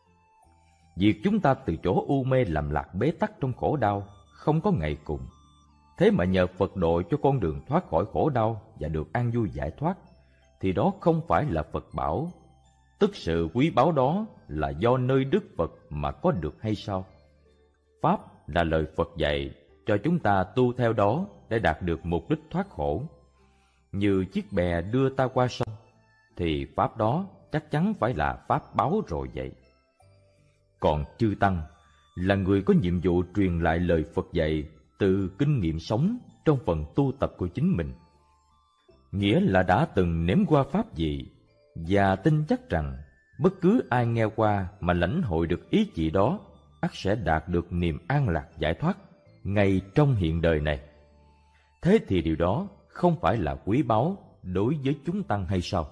Việc chúng ta từ chỗ u mê lầm lạc bế tắc trong khổ đau không có ngày cùng, thế mà nhờ Phật độ cho con đường thoát khỏi khổ đau và được an vui giải thoát, thì đó không phải là Phật bảo, tức sự quý báu đó là do nơi Đức Phật mà có được hay sao? Pháp là lời Phật dạy cho chúng ta tu theo đó để đạt được mục đích thoát khổ. Như chiếc bè đưa ta qua sông, thì Pháp đó chắc chắn phải là Pháp báu rồi vậy. Còn chư Tăng là người có nhiệm vụ truyền lại lời Phật dạy từ kinh nghiệm sống trong phần tu tập của chính mình. Nghĩa là đã từng nếm qua Pháp gì và tin chắc rằng bất cứ ai nghe qua mà lãnh hội được ý chỉ đó, ắt sẽ đạt được niềm an lạc giải thoát ngay trong hiện đời này. Thế thì điều đó không phải là quý báu đối với chúng tăng hay sao?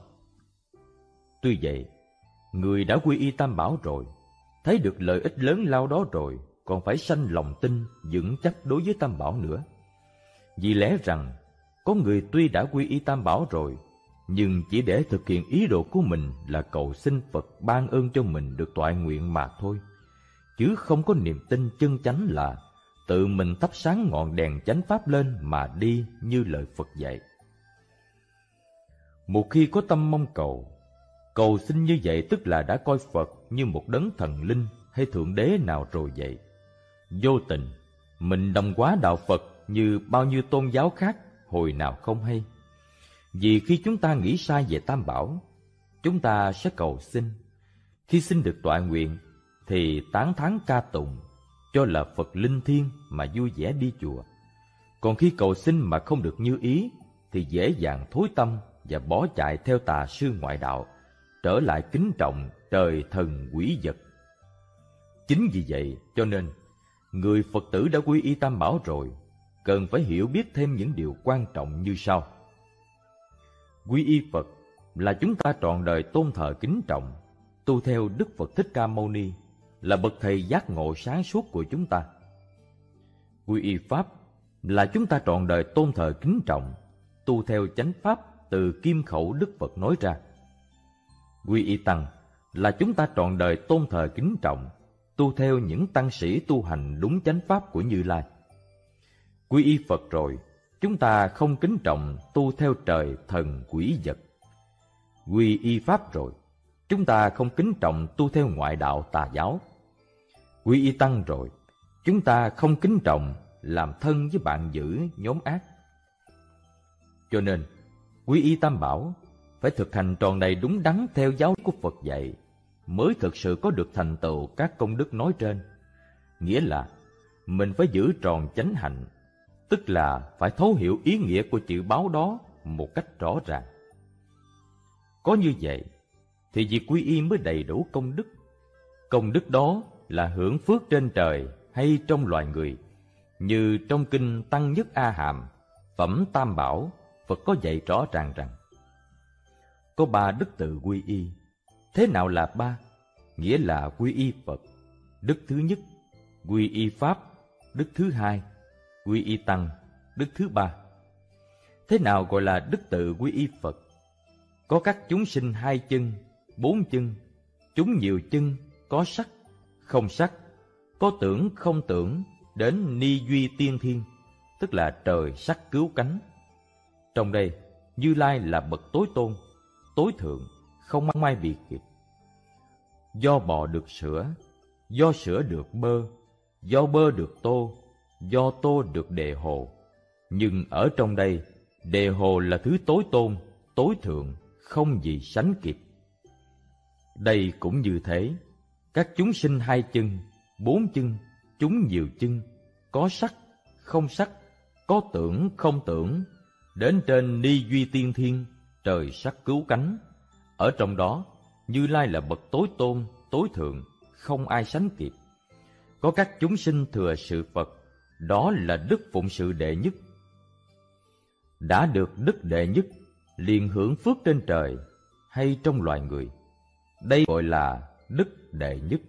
Tuy vậy, người đã quy y Tam Bảo rồi, thấy được lợi ích lớn lao đó rồi, còn phải sanh lòng tin vững chắc đối với Tam Bảo nữa. Vì lẽ rằng, có người tuy đã quy y Tam Bảo rồi, nhưng chỉ để thực hiện ý đồ của mình là cầu xin Phật ban ơn cho mình được toại nguyện mà thôi, chứ không có niềm tin chân chánh là tự mình thắp sáng ngọn đèn chánh pháp lên mà đi như lời Phật dạy. Một khi có tâm mong cầu, Cầu xin như vậy tức là đã coi Phật như một đấng thần linh hay thượng đế nào rồi vậy. Vô tình, mình đồng hóa đạo Phật như bao nhiêu tôn giáo khác hồi nào không hay. Vì khi chúng ta nghĩ sai về Tam Bảo, chúng ta sẽ cầu xin. Khi xin được tọa nguyện thì tán thán ca tụng, cho là Phật linh thiêng mà vui vẻ đi chùa. Còn khi cầu xin mà không được như ý thì dễ dàng thối tâm và bỏ chạy theo tà sư ngoại đạo, trở lại kính trọng trời thần quỷ vật. Chính vì vậy cho nên, người Phật tử đã quy y Tam Bảo rồi, cần phải hiểu biết thêm những điều quan trọng như sau. Quy y Phật là chúng ta trọn đời tôn thờ kính trọng, tu theo Đức Phật Thích Ca Mâu Ni, là bậc thầy giác ngộ sáng suốt của chúng ta. Quy y Pháp là chúng ta trọn đời tôn thờ kính trọng, tu theo chánh pháp từ kim khẩu Đức Phật nói ra. Quy y Tăng là chúng ta trọn đời tôn thờ kính trọng, tu theo những tăng sĩ tu hành đúng chánh pháp của Như Lai. Quy y Phật rồi, chúng ta không kính trọng tu theo trời thần quỷ vật. Quy y Pháp rồi, chúng ta không kính trọng tu theo ngoại đạo tà giáo. Quy y Tăng rồi, chúng ta không kính trọng làm thân với bạn dữ nhóm ác. Cho nên, quy y Tam Bảo phải thực hành tròn đầy đúng đắn theo giáo của Phật dạy, mới thực sự có được thành tựu các công đức nói trên. Nghĩa là mình phải giữ tròn chánh hạnh, tức là phải thấu hiểu ý nghĩa của chữ báo đó một cách rõ ràng. Có như vậy thì việc quy y mới đầy đủ công đức. Công đức đó là hưởng phước trên trời hay trong loài người, như trong kinh Tăng Nhất A Hàm, phẩm Tam Bảo, Phật có dạy rõ ràng rằng có ba đức tự quy y. Thế nào là ba? Nghĩa là quy y Phật, đức thứ nhất; quy y Pháp, đức thứ hai; quy y Tăng, đức thứ ba. Thế nào gọi là đức tự quy y Phật? Có các chúng sinh hai chân, bốn chân, chúng nhiều chân, có sắc, không sắc, có tưởng, không tưởng, đến ni duy tiên thiên, tức là trời sắc cứu cánh. Trong đây, Như Lai là bậc tối tôn, tối thượng, không mai bị kịp. Do bò được sữa, do sữa được bơ, do bơ được tô, do tô được đề hồ. Nhưng ở trong đây, đề hồ là thứ tối tôn, tối thượng, không gì sánh kịp. Đây cũng như thế, các chúng sinh hai chân, bốn chân, chúng nhiều chân, có sắc, không sắc, có tưởng, không tưởng, đến trên ni duy tiên thiên, trời sắc cứu cánh. Ở trong đó, Như Lai là bậc tối tôn, tối thượng, không ai sánh kịp. Có các chúng sinh thừa sự Phật, đó là đức phụng sự đệ nhất. Đã được đức đệ nhất, liền hưởng phước trên trời hay trong loài người. Đây gọi là đức đệ nhất.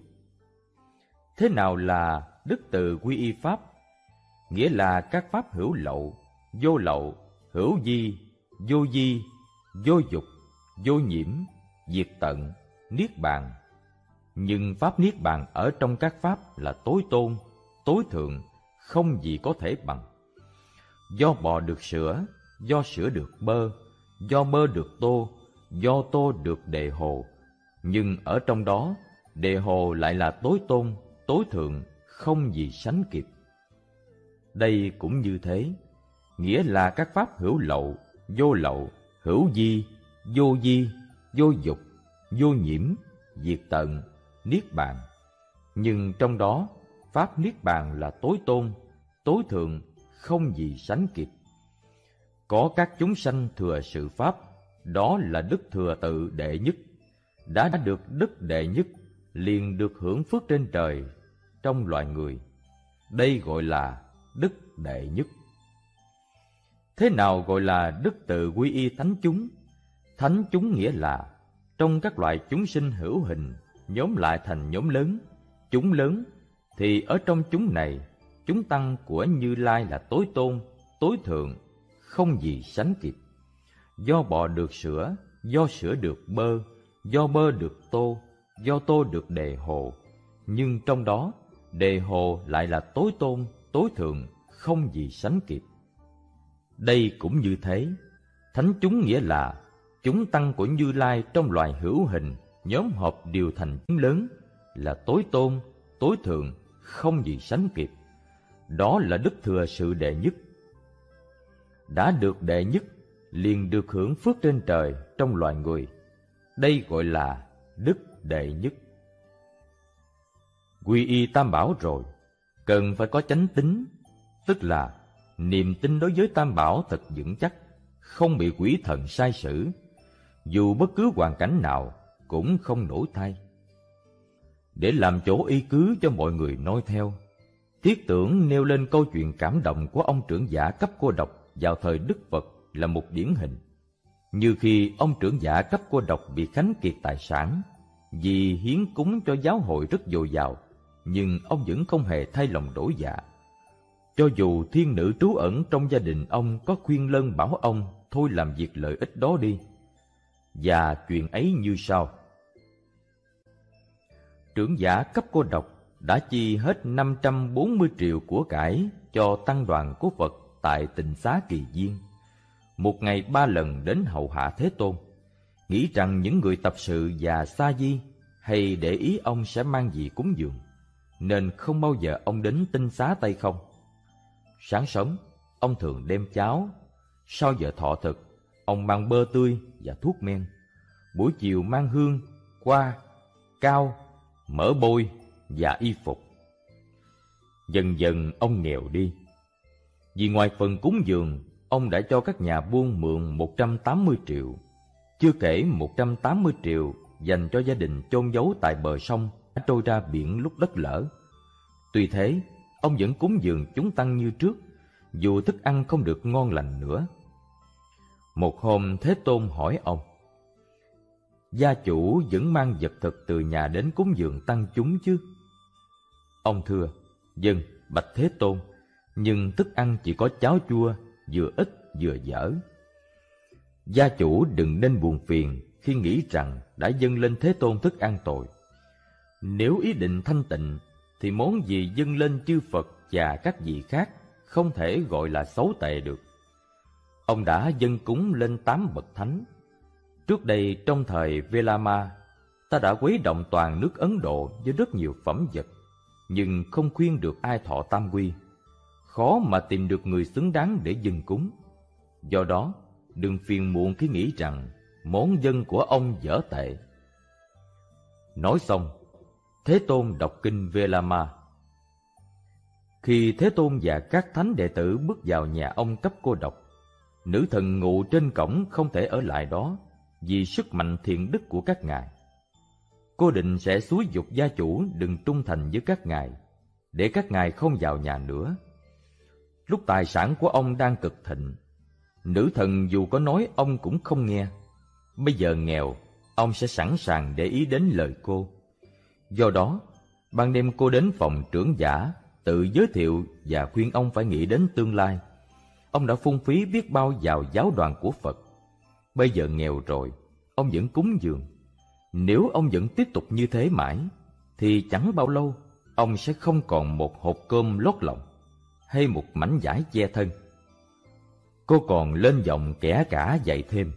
Thế nào là đức từ quy y Pháp? Nghĩa là các pháp hữu lậu, vô lậu, hữu di, vô di, vô dục, vô nhiễm, diệt tận, niết bàn. Nhưng pháp niết bàn ở trong các pháp là tối tôn, tối thượng, không gì có thể bằng. Do bò được sữa, do sữa được bơ, do bơ được tô, do tô được đề hồ. Nhưng ở trong đó, đề hồ lại là tối tôn, tối thượng, không gì sánh kịp. Đây cũng như thế, nghĩa là các pháp hữu lậu, vô lậu, hữu di, vô di, vô dục, vô nhiễm, diệt tận, niết bàn. Nhưng trong đó, pháp niết bàn là tối tôn, tối thượng, không gì sánh kịp. Có các chúng sanh thừa sự pháp, đó là đức thừa tự đệ nhất. Đã được đức đệ nhất, liền được hưởng phước trên trời, trong loài người. Đây gọi là đức đệ nhất. Thế nào gọi là đức tự quy y thánh chúng? Thánh chúng nghĩa là trong các loại chúng sinh hữu hình, nhóm lại thành nhóm lớn, chúng lớn, thì ở trong chúng này, chúng tăng của Như Lai là tối tôn, tối thượng, không gì sánh kịp. Do bò được sữa, do sữa được bơ, do bơ được tô, do tô được đề hồ. Nhưng trong đó, đề hồ lại là tối tôn, tối thượng, không gì sánh kịp. Đây cũng như thế, thánh chúng nghĩa là chúng tăng của Như Lai trong loài hữu hình nhóm họp đều thành chúng lớn, là tối tôn, tối thượng, không gì sánh kịp. Đó là đức thừa sự đệ nhất. Đã được đệ nhất, liền được hưởng phước trên trời trong loài người. Đây gọi là đức đệ nhất. Quy y Tam Bảo rồi, cần phải có chánh tín, tức là niềm tin đối với Tam Bảo thật vững chắc, không bị quỷ thần sai sử, dù bất cứ hoàn cảnh nào cũng không đổi thay. Để làm chỗ y cứ cho mọi người noi theo, Thiết Tưởng nêu lên câu chuyện cảm động của ông trưởng giả cấp cô độc vào thời Đức Phật là một điển hình. Như khi ông trưởng giả cấp cô độc bị khánh kiệt tài sản, vì hiến cúng cho giáo hội rất dồi dào, nhưng ông vẫn không hề thay lòng đổi dạ. Cho dù thiên nữ trú ẩn trong gia đình ông có khuyên lơn bảo ông thôi làm việc lợi ích đó đi. Và chuyện ấy như sau. Trưởng giả cấp cô độc đã chi hết năm trăm bốn mươi triệu của cải cho tăng đoàn của Phật tại Tịnh Xá Kỳ Viên, một ngày ba lần đến hầu hạ Thế Tôn, nghĩ rằng những người tập sự và sa di hay để ý ông sẽ mang gì cúng dường, nên không bao giờ ông đến tinh xá tay không. Sáng sớm, ông thường đem cháo, sau giờ thọ thực, ông mang bơ tươi và thuốc men, buổi chiều mang hương, hoa, cao, mỡ bôi và y phục. Dần dần ông nghèo đi. Vì ngoài phần cúng dường, ông đã cho các nhà buôn mượn một trăm tám mươi triệu, chưa kể một trăm tám mươi triệu dành cho gia đình chôn giấu tại bờ sông đã trôi ra biển lúc đất lở. Tuy thế, ông vẫn cúng dường chúng tăng như trước, dù thức ăn không được ngon lành nữa. Một hôm Thế Tôn hỏi ông: gia chủ vẫn mang vật thực từ nhà đến cúng dường tăng chúng chứ? Ông thưa: vâng, bạch Thế Tôn, nhưng thức ăn chỉ có cháo chua, vừa ít vừa dở. Gia chủ đừng nên buồn phiền khi nghĩ rằng đã dâng lên Thế Tôn thức ăn tội. Nếu ý định thanh tịnh, thì món gì dâng lên chư Phật và các vị khác không thể gọi là xấu tệ được. Ông đã dâng cúng lên tám bậc thánh. Trước đây trong thời Velama, ta đã khuấy động toàn nước Ấn Độ với rất nhiều phẩm vật, nhưng không khuyên được ai thọ tam quy. Khó mà tìm được người xứng đáng để dâng cúng. Do đó, đừng phiền muộn khi nghĩ rằng món dâng của ông dở tệ. Nói xong, Thế Tôn đọc kinh Velama. Khi Thế Tôn và các thánh đệ tử bước vào nhà ông cấp cô độc, nữ thần ngụ trên cổng không thể ở lại đó vì sức mạnh thiện đức của các ngài. Cô định sẽ xúi giục gia chủ đừng trung thành với các ngài, để các ngài không vào nhà nữa. Lúc tài sản của ông đang cực thịnh, nữ thần dù có nói ông cũng không nghe. Bây giờ nghèo, ông sẽ sẵn sàng để ý đến lời cô. Do đó, ban đêm cô đến phòng trưởng giả, tự giới thiệu và khuyên ông phải nghĩ đến tương lai. Ông đã phung phí biết bao vào giáo đoàn của Phật. Bây giờ nghèo rồi, ông vẫn cúng dường. Nếu ông vẫn tiếp tục như thế mãi, thì chẳng bao lâu ông sẽ không còn một hộp cơm lót lòng hay một mảnh vải che thân. Cô còn lên giọng kẻ cả dạy thêm: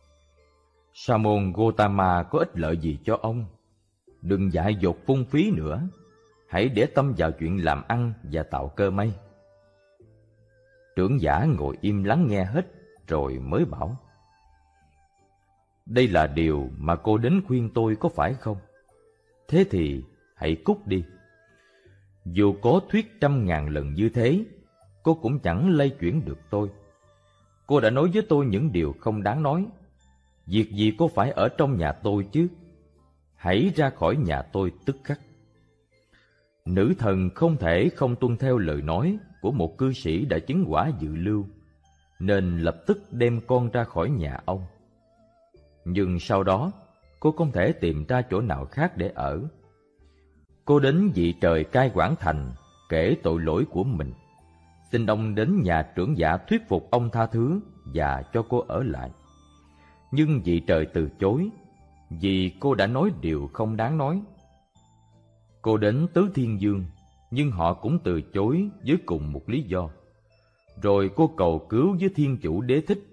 Sa môn Gotama có ích lợi gì cho ông? Đừng dại dột phung phí nữa, hãy để tâm vào chuyện làm ăn và tạo cơ may. Trưởng giả ngồi im lắng nghe hết rồi mới bảo: đây là điều mà cô đến khuyên tôi có phải không? Thế thì hãy cút đi. Dù có thuyết trăm ngàn lần như thế, cô cũng chẳng lay chuyển được tôi. Cô đã nói với tôi những điều không đáng nói. Việc gì cô phải ở trong nhà tôi chứ? Hãy ra khỏi nhà tôi tức khắc. Nữ thần không thể không tuân theo lời nói của một cư sĩ đã chứng quả dự lưu, nên lập tức đem con ra khỏi nhà ông. Nhưng sau đó, cô không thể tìm ra chỗ nào khác để ở. Cô đến vị trời cai quản thành, kể tội lỗi của mình, xin ông đến nhà trưởng giả thuyết phục ông tha thứ và cho cô ở lại. Nhưng vị trời từ chối, vì cô đã nói điều không đáng nói. Cô đến Tứ Thiên Dương, nhưng họ cũng từ chối với cùng một lý do. Rồi cô cầu cứu với Thiên Chủ Đế Thích